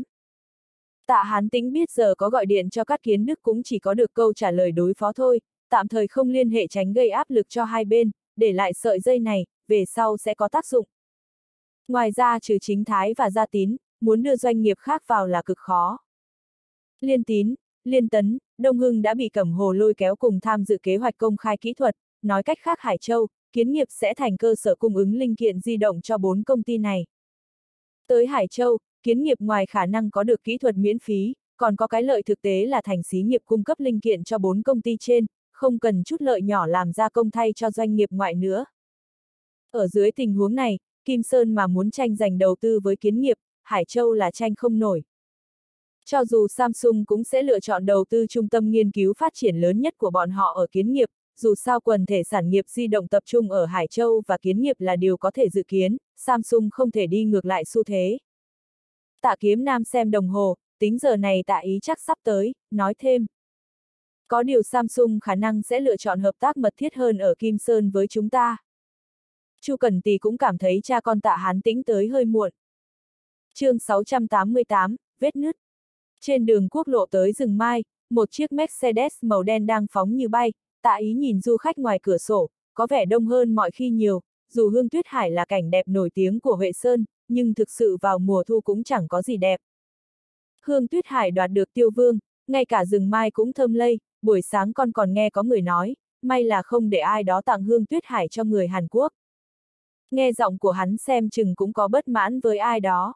Tạ Hán Tĩnh biết giờ có gọi điện cho Cát Kiến Đức cũng chỉ có được câu trả lời đối phó thôi, tạm thời không liên hệ tránh gây áp lực cho hai bên, để lại sợi dây này, về sau sẽ có tác dụng. Ngoài ra trừ Chính Thái và Gia Tín, muốn đưa doanh nghiệp khác vào là cực khó. Liên Tín, Liên Tấn, Đông Hưng đã bị Cẩm Hồ lôi kéo cùng tham dự kế hoạch công khai kỹ thuật, nói cách khác Hải Châu, Kiến nghiệp sẽ thành cơ sở cung ứng linh kiện di động cho 4 công ty này. Tới Hải Châu, Kiến nghiệp ngoài khả năng có được kỹ thuật miễn phí, còn có cái lợi thực tế là thành xí nghiệp cung cấp linh kiện cho 4 công ty trên, không cần chút lợi nhỏ làm gia công thay cho doanh nghiệp ngoại nữa. Ở dưới tình huống này, Kim Sơn mà muốn tranh giành đầu tư với Kiến nghiệp, Hải Châu là tranh không nổi. Cho dù Samsung cũng sẽ lựa chọn đầu tư trung tâm nghiên cứu phát triển lớn nhất của bọn họ ở Kiến nghiệp, dù sao quần thể sản nghiệp di động tập trung ở Hải Châu và Kiến nghiệp là điều có thể dự kiến, Samsung không thể đi ngược lại xu thế. Tạ Kiếm Nam xem đồng hồ, tính giờ này Tạ Ý chắc sắp tới, nói thêm. Có điều Samsung khả năng sẽ lựa chọn hợp tác mật thiết hơn ở Kim Sơn với chúng ta. Chu Cẩn Tì cũng cảm thấy cha con Tạ Hán Tĩnh tới hơi muộn. Chương 688, vết nứt. Trên đường quốc lộ tới rừng Mai, một chiếc Mercedes màu đen đang phóng như bay, Tạ Ý nhìn du khách ngoài cửa sổ, có vẻ đông hơn mọi khi nhiều, dù Hương Tuyết Hải là cảnh đẹp nổi tiếng của Huệ Sơn, nhưng thực sự vào mùa thu cũng chẳng có gì đẹp. Hương Tuyết Hải đoạt được Tiêu Vương, ngay cả rừng Mai cũng thơm lây, buổi sáng con còn nghe có người nói, may là không để ai đó tặng Hương Tuyết Hải cho người Hàn Quốc. Nghe giọng của hắn xem chừng cũng có bất mãn với ai đó.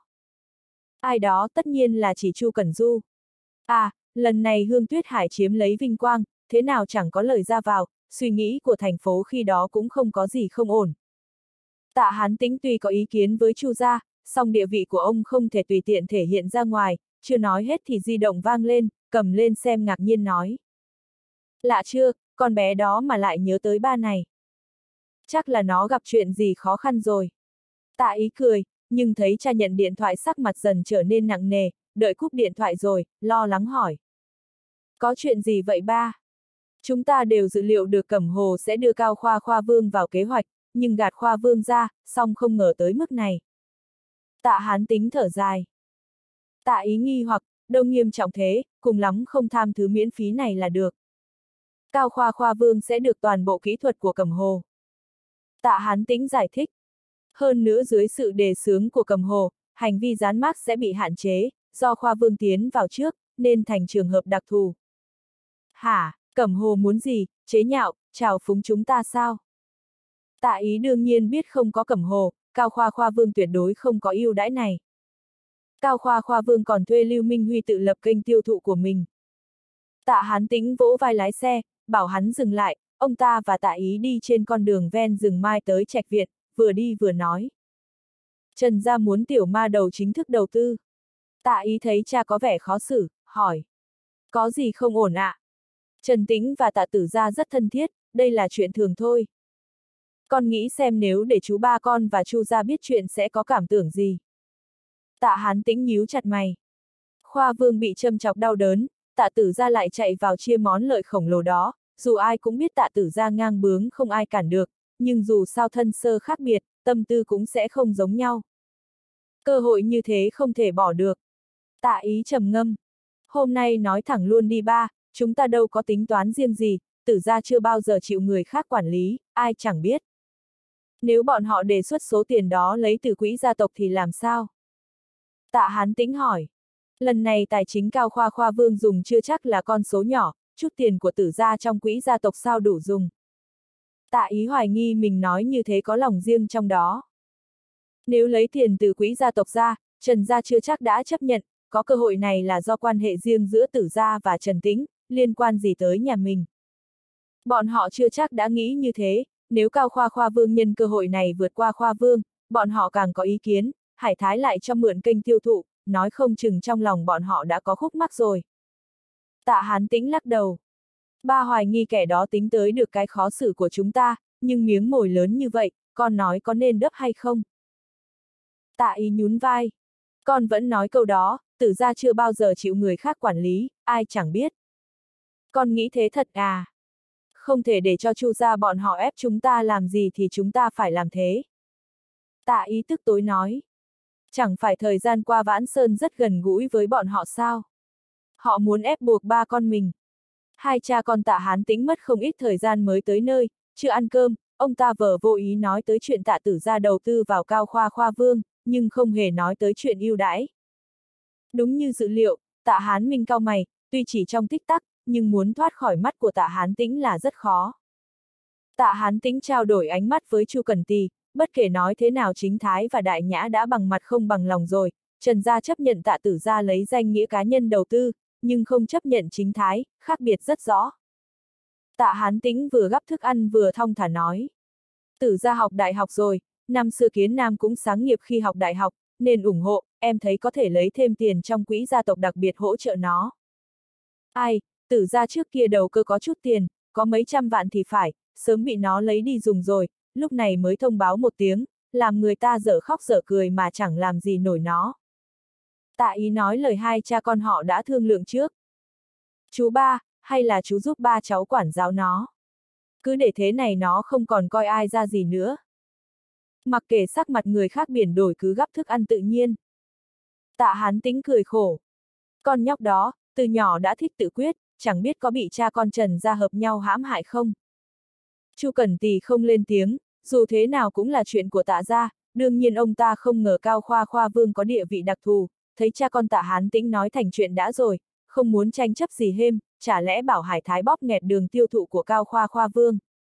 Ai đó tất nhiên là chỉ Chu Cẩn Du. À, lần này Hương Tuyết Hải chiếm lấy vinh quang, thế nào chẳng có lời ra vào, suy nghĩ của thành phố khi đó cũng không có gì không ổn. Tạ Hán Tĩnh tuy có ý kiến với Chu gia, song địa vị của ông không thể tùy tiện thể hiện ra ngoài, chưa nói hết thì di động vang lên, cầm lên xem ngạc nhiên nói. Lạ chưa, con bé đó mà lại nhớ tới ba này. Chắc là nó gặp chuyện gì khó khăn rồi. Tạ Ý cười, nhưng thấy cha nhận điện thoại sắc mặt dần trở nên nặng nề, đợi cúp điện thoại rồi, lo lắng hỏi. Có chuyện gì vậy ba? Chúng ta đều dự liệu được Cẩm Hồ sẽ đưa Cao Khoa Vương vào kế hoạch, nhưng gạt Khoa Vương ra, song không ngờ tới mức này. Tạ Hán Tính thở dài. Tạ Ý nghi hoặc, đâu nghiêm trọng thế, cùng lắm không tham thứ miễn phí này là được. Cao Khoa Vương sẽ được toàn bộ kỹ thuật của Cẩm Hồ. Tạ Hán Tính giải thích. Hơn nữa dưới sự đề xướng của Cẩm Hồ, hành vi dán mác sẽ bị hạn chế, do Khoa Vương tiến vào trước, nên thành trường hợp đặc thù. Hả, Cẩm Hồ muốn gì, chế nhạo, trào phúng chúng ta sao? Tạ Ý đương nhiên biết không có Cẩm Hồ, Cao Khoa Vương tuyệt đối không có ưu đãi này. Cao Khoa Vương còn thuê Lưu Minh Huy tự lập kênh tiêu thụ của mình. Tạ Hán Tính vỗ vai lái xe, bảo hắn dừng lại, ông ta và Tạ Ý đi trên con đường ven rừng mai tới Trạch Việt, vừa đi vừa nói. Trần gia muốn tiểu ma đầu chính thức đầu tư. Tạ Ý thấy cha có vẻ khó xử, hỏi. Có gì không ổn ạ? Trần Tĩnh và Tạ Tử gia rất thân thiết, đây là chuyện thường thôi. Con nghĩ xem nếu để chú ba con và Chu gia biết chuyện sẽ có cảm tưởng gì. Tạ Hán Tĩnh nhíu chặt mày. Khoa Vương bị châm chọc đau đớn, Tạ Tử gia lại chạy vào chia món lợi khổng lồ đó, dù ai cũng biết Tạ Tử gia ngang bướng không ai cản được, nhưng dù sao thân sơ khác biệt, tâm tư cũng sẽ không giống nhau. Cơ hội như thế không thể bỏ được. Tạ Ý trầm ngâm. Hôm nay nói thẳng luôn đi ba, chúng ta đâu có tính toán riêng gì, Tử gia chưa bao giờ chịu người khác quản lý, ai chẳng biết. Nếu bọn họ đề xuất số tiền đó lấy từ quỹ gia tộc thì làm sao? Tạ Hán Tĩnh hỏi. Lần này tài chính Cao Khoa Vương dùng chưa chắc là con số nhỏ, chút tiền của Tử gia trong quỹ gia tộc sao đủ dùng. Tạ Ý hoài nghi mình nói như thế có lòng riêng trong đó. Nếu lấy tiền từ quỹ gia tộc ra, Trần gia chưa chắc đã chấp nhận, có cơ hội này là do quan hệ riêng giữa Tử gia và Trần Tĩnh, liên quan gì tới nhà mình. Bọn họ chưa chắc đã nghĩ như thế, nếu Cao Khoa Vương nhân cơ hội này vượt qua Khoa Vương, bọn họ càng có ý kiến, Hải Thái lại cho mượn kênh tiêu thụ, nói không chừng trong lòng bọn họ đã có khúc mắc rồi. Tạ Hán Tĩnh lắc đầu. Ba hoài nghi kẻ đó tính tới được cái khó xử của chúng ta, nhưng miếng mồi lớn như vậy, con nói có nên đấp hay không? Tạ Ý nhún vai. Con vẫn nói câu đó, Tử gia chưa bao giờ chịu người khác quản lý, ai chẳng biết. Con nghĩ thế thật à? Không thể để cho Chu gia bọn họ ép chúng ta làm gì thì chúng ta phải làm thế. Tạ Ý tức tối nói. Chẳng phải thời gian qua Vãn Sơn rất gần gũi với bọn họ sao? Họ muốn ép buộc ba con mình. Hai cha con Tạ Hán Tĩnh mất không ít thời gian mới tới nơi, chưa ăn cơm, ông ta vờ vô ý nói tới chuyện Tạ Tử gia đầu tư vào Cao Khoa Vương, nhưng không hề nói tới chuyện ưu đãi. Đúng như dự liệu, Tạ Hán Minh cau mày, tuy chỉ trong tích tắc, nhưng muốn thoát khỏi mắt của Tạ Hán Tĩnh là rất khó. Tạ Hán Tĩnh trao đổi ánh mắt với Chu Cẩn Tì, bất kể nói thế nào Chính Thái và Đại Nhã đã bằng mặt không bằng lòng rồi, Trần gia chấp nhận Tạ Tử gia lấy danh nghĩa cá nhân đầu tư, nhưng không chấp nhận Chính Thái, khác biệt rất rõ. Tạ Hán Tĩnh vừa gắp thức ăn vừa thong thả nói. Tử gia học đại học rồi, năm xưa Kiến Nam cũng sáng nghiệp khi học đại học, nên ủng hộ, em thấy có thể lấy thêm tiền trong quỹ gia tộc đặc biệt hỗ trợ nó. Ai, Tử gia trước kia đầu cơ có chút tiền, có mấy trăm vạn thì phải, sớm bị nó lấy đi dùng rồi, lúc này mới thông báo một tiếng, làm người ta dở khóc dở cười mà chẳng làm gì nổi nó. Tạ Ý nói lời hai cha con họ đã thương lượng trước. Chú ba, hay là chú giúp ba cháu quản giáo nó. Cứ để thế này nó không còn coi ai ra gì nữa. Mặc kệ sắc mặt người khác biển đổi cứ gắp thức ăn tự nhiên. Tạ Hán Tĩnh cười khổ. Con nhóc đó, từ nhỏ đã thích tự quyết, chẳng biết có bị cha con Trần gia hợp nhau hãm hại không. Chu Cẩn Tì không lên tiếng, dù thế nào cũng là chuyện của Tạ gia, đương nhiên ông ta không ngờ Cao Khoa Vương có địa vị đặc thù, thấy cha con Tạ Hán Tĩnh nói thành chuyện đã rồi, không muốn tranh chấp gì thêm, chả lẽ bảo Hải Thái bóp nghẹt đường tiêu thụ của Cao Khoa Vương.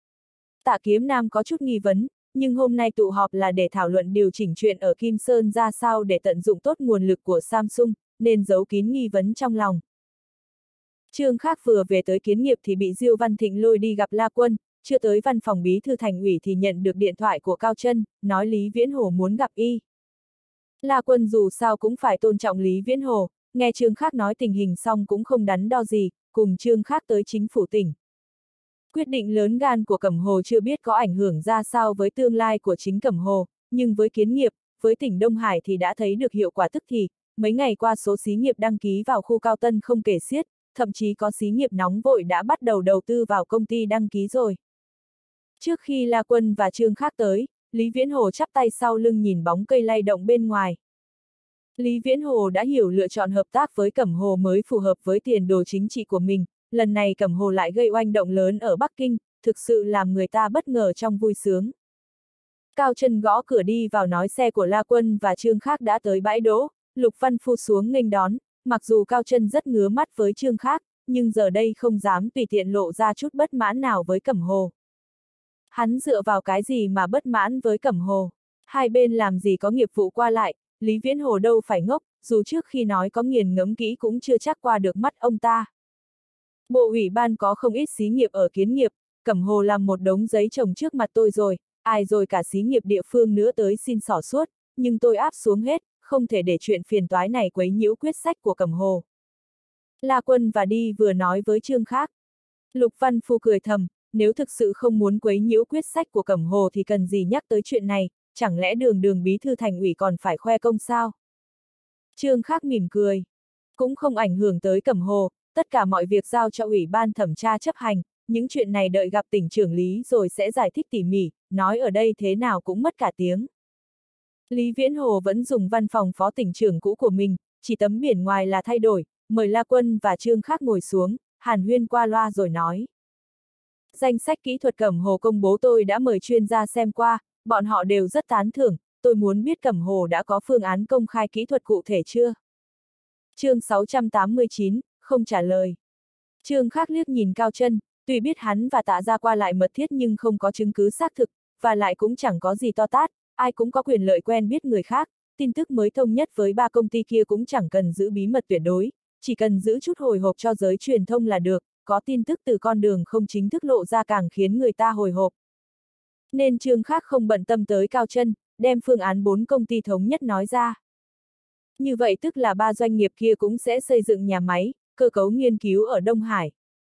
Tạ Kiếm Nam có chút nghi vấn, nhưng hôm nay tụ họp là để thảo luận điều chỉnh chuyện ở Kim Sơn ra sao để tận dụng tốt nguồn lực của Samsung, nên giấu kín nghi vấn trong lòng. Trương Khác vừa về tới Kiến Nghiệp thì bị Diêu Văn Thịnh lôi đi gặp La Quân, chưa tới văn phòng bí thư thành ủy thì nhận được điện thoại của Cao Trân, nói Lý Viễn Hồ muốn gặp y. La Quân dù sao cũng phải tôn trọng Lý Viễn Hồ, nghe Trương Khác nói tình hình xong cũng không đắn đo gì, cùng Trương Khác tới chính phủ tỉnh. Quyết định lớn gan của Cẩm Hồ chưa biết có ảnh hưởng ra sao với tương lai của chính Cẩm Hồ, nhưng với Kiến Nghiệp, với tỉnh Đông Hải thì đã thấy được hiệu quả tức thì, mấy ngày qua số xí nghiệp đăng ký vào khu Cao Tân không kể xiết, thậm chí có xí nghiệp nóng vội đã bắt đầu đầu tư vào công ty đăng ký rồi. Trước khi La Quân và Trương Khác tới, Lý Viễn Hồ chắp tay sau lưng nhìn bóng cây lay động bên ngoài. Lý Viễn Hồ đã hiểu lựa chọn hợp tác với Cẩm Hồ mới phù hợp với tiền đồ chính trị của mình, lần này Cẩm Hồ lại gây oanh động lớn ở Bắc Kinh, thực sự làm người ta bất ngờ trong vui sướng. Cao Chân gõ cửa đi vào nói xe của La Quân và Trương Khác đã tới bãi đỗ, Lục Văn Phu xuống nghênh đón, mặc dù Cao Chân rất ngứa mắt với Trương Khác, nhưng giờ đây không dám tùy tiện lộ ra chút bất mãn nào với Cẩm Hồ. Hắn dựa vào cái gì mà bất mãn với Cẩm Hồ? Hai bên làm gì có nghiệp vụ qua lại, Lý Viễn Hồ đâu phải ngốc, dù trước khi nói có nghiền ngẫm kỹ cũng chưa chắc qua được mắt ông ta. Bộ ủy ban có không ít xí nghiệp ở Kiến Nghiệp, Cẩm Hồ làm một đống giấy chồng trước mặt tôi rồi, ai rồi cả xí nghiệp địa phương nữa tới xin xỏ suốt, nhưng tôi áp xuống hết, không thể để chuyện phiền toái này quấy nhiễu quyết sách của Cẩm Hồ. La Quân và đi vừa nói với Trương Khác. Lục Văn Phu cười thầm, nếu thực sự không muốn quấy nhiễu quyết sách của Cẩm Hồ thì cần gì nhắc tới chuyện này, chẳng lẽ Đường bí thư thành ủy còn phải khoe công sao? Trương Khác mỉm cười. Cũng không ảnh hưởng tới Cẩm Hồ, tất cả mọi việc giao cho ủy ban thẩm tra chấp hành, những chuyện này đợi gặp tỉnh trưởng Lý rồi sẽ giải thích tỉ mỉ, nói ở đây thế nào cũng mất cả tiếng. Lý Viễn Hồ vẫn dùng văn phòng phó tỉnh trưởng cũ của mình, chỉ tấm biển ngoài là thay đổi, mời La Quân và Trương Khác ngồi xuống, hàn huyên qua loa rồi nói. Danh sách kỹ thuật Cẩm Hồ công bố tôi đã mời chuyên gia xem qua, bọn họ đều rất tán thưởng, tôi muốn biết Cẩm Hồ đã có phương án công khai kỹ thuật cụ thể chưa? Chương 689, không trả lời. Trương Khác liếc nhìn Cao Chân, tuy biết hắn và Tạ Gia qua lại mật thiết nhưng không có chứng cứ xác thực, và lại cũng chẳng có gì to tát, ai cũng có quyền lợi quen biết người khác, tin tức mới thông nhất với ba công ty kia cũng chẳng cần giữ bí mật tuyệt đối, chỉ cần giữ chút hồi hộp cho giới truyền thông là được, có tin tức từ con đường không chính thức lộ ra càng khiến người ta hồi hộp. Nên Trương Khác không bận tâm tới Cao Chân, đem phương án 4 công ty thống nhất nói ra. Như vậy tức là 3 doanh nghiệp kia cũng sẽ xây dựng nhà máy, cơ cấu nghiên cứu ở Đông Hải.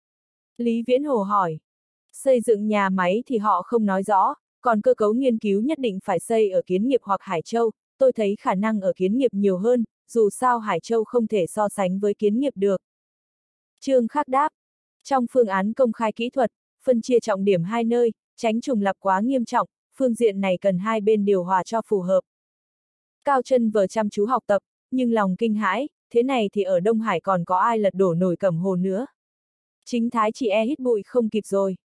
Lý Viễn Hồ hỏi. Xây dựng nhà máy thì họ không nói rõ, còn cơ cấu nghiên cứu nhất định phải xây ở Kiến Nghiệp hoặc Hải Châu, tôi thấy khả năng ở Kiến Nghiệp nhiều hơn, dù sao Hải Châu không thể so sánh với Kiến Nghiệp được. Trương Khác đáp. Trong phương án công khai kỹ thuật, phân chia trọng điểm 2 nơi, tránh trùng lặp quá nghiêm trọng, phương diện này cần hai bên điều hòa cho phù hợp. Cao Chân vừa chăm chú học tập, nhưng lòng kinh hãi, thế này thì ở Đông Hải còn có ai lật đổ nổi Cẩm Hồ nữa. Chính Thái chỉ hít bụi không kịp rồi.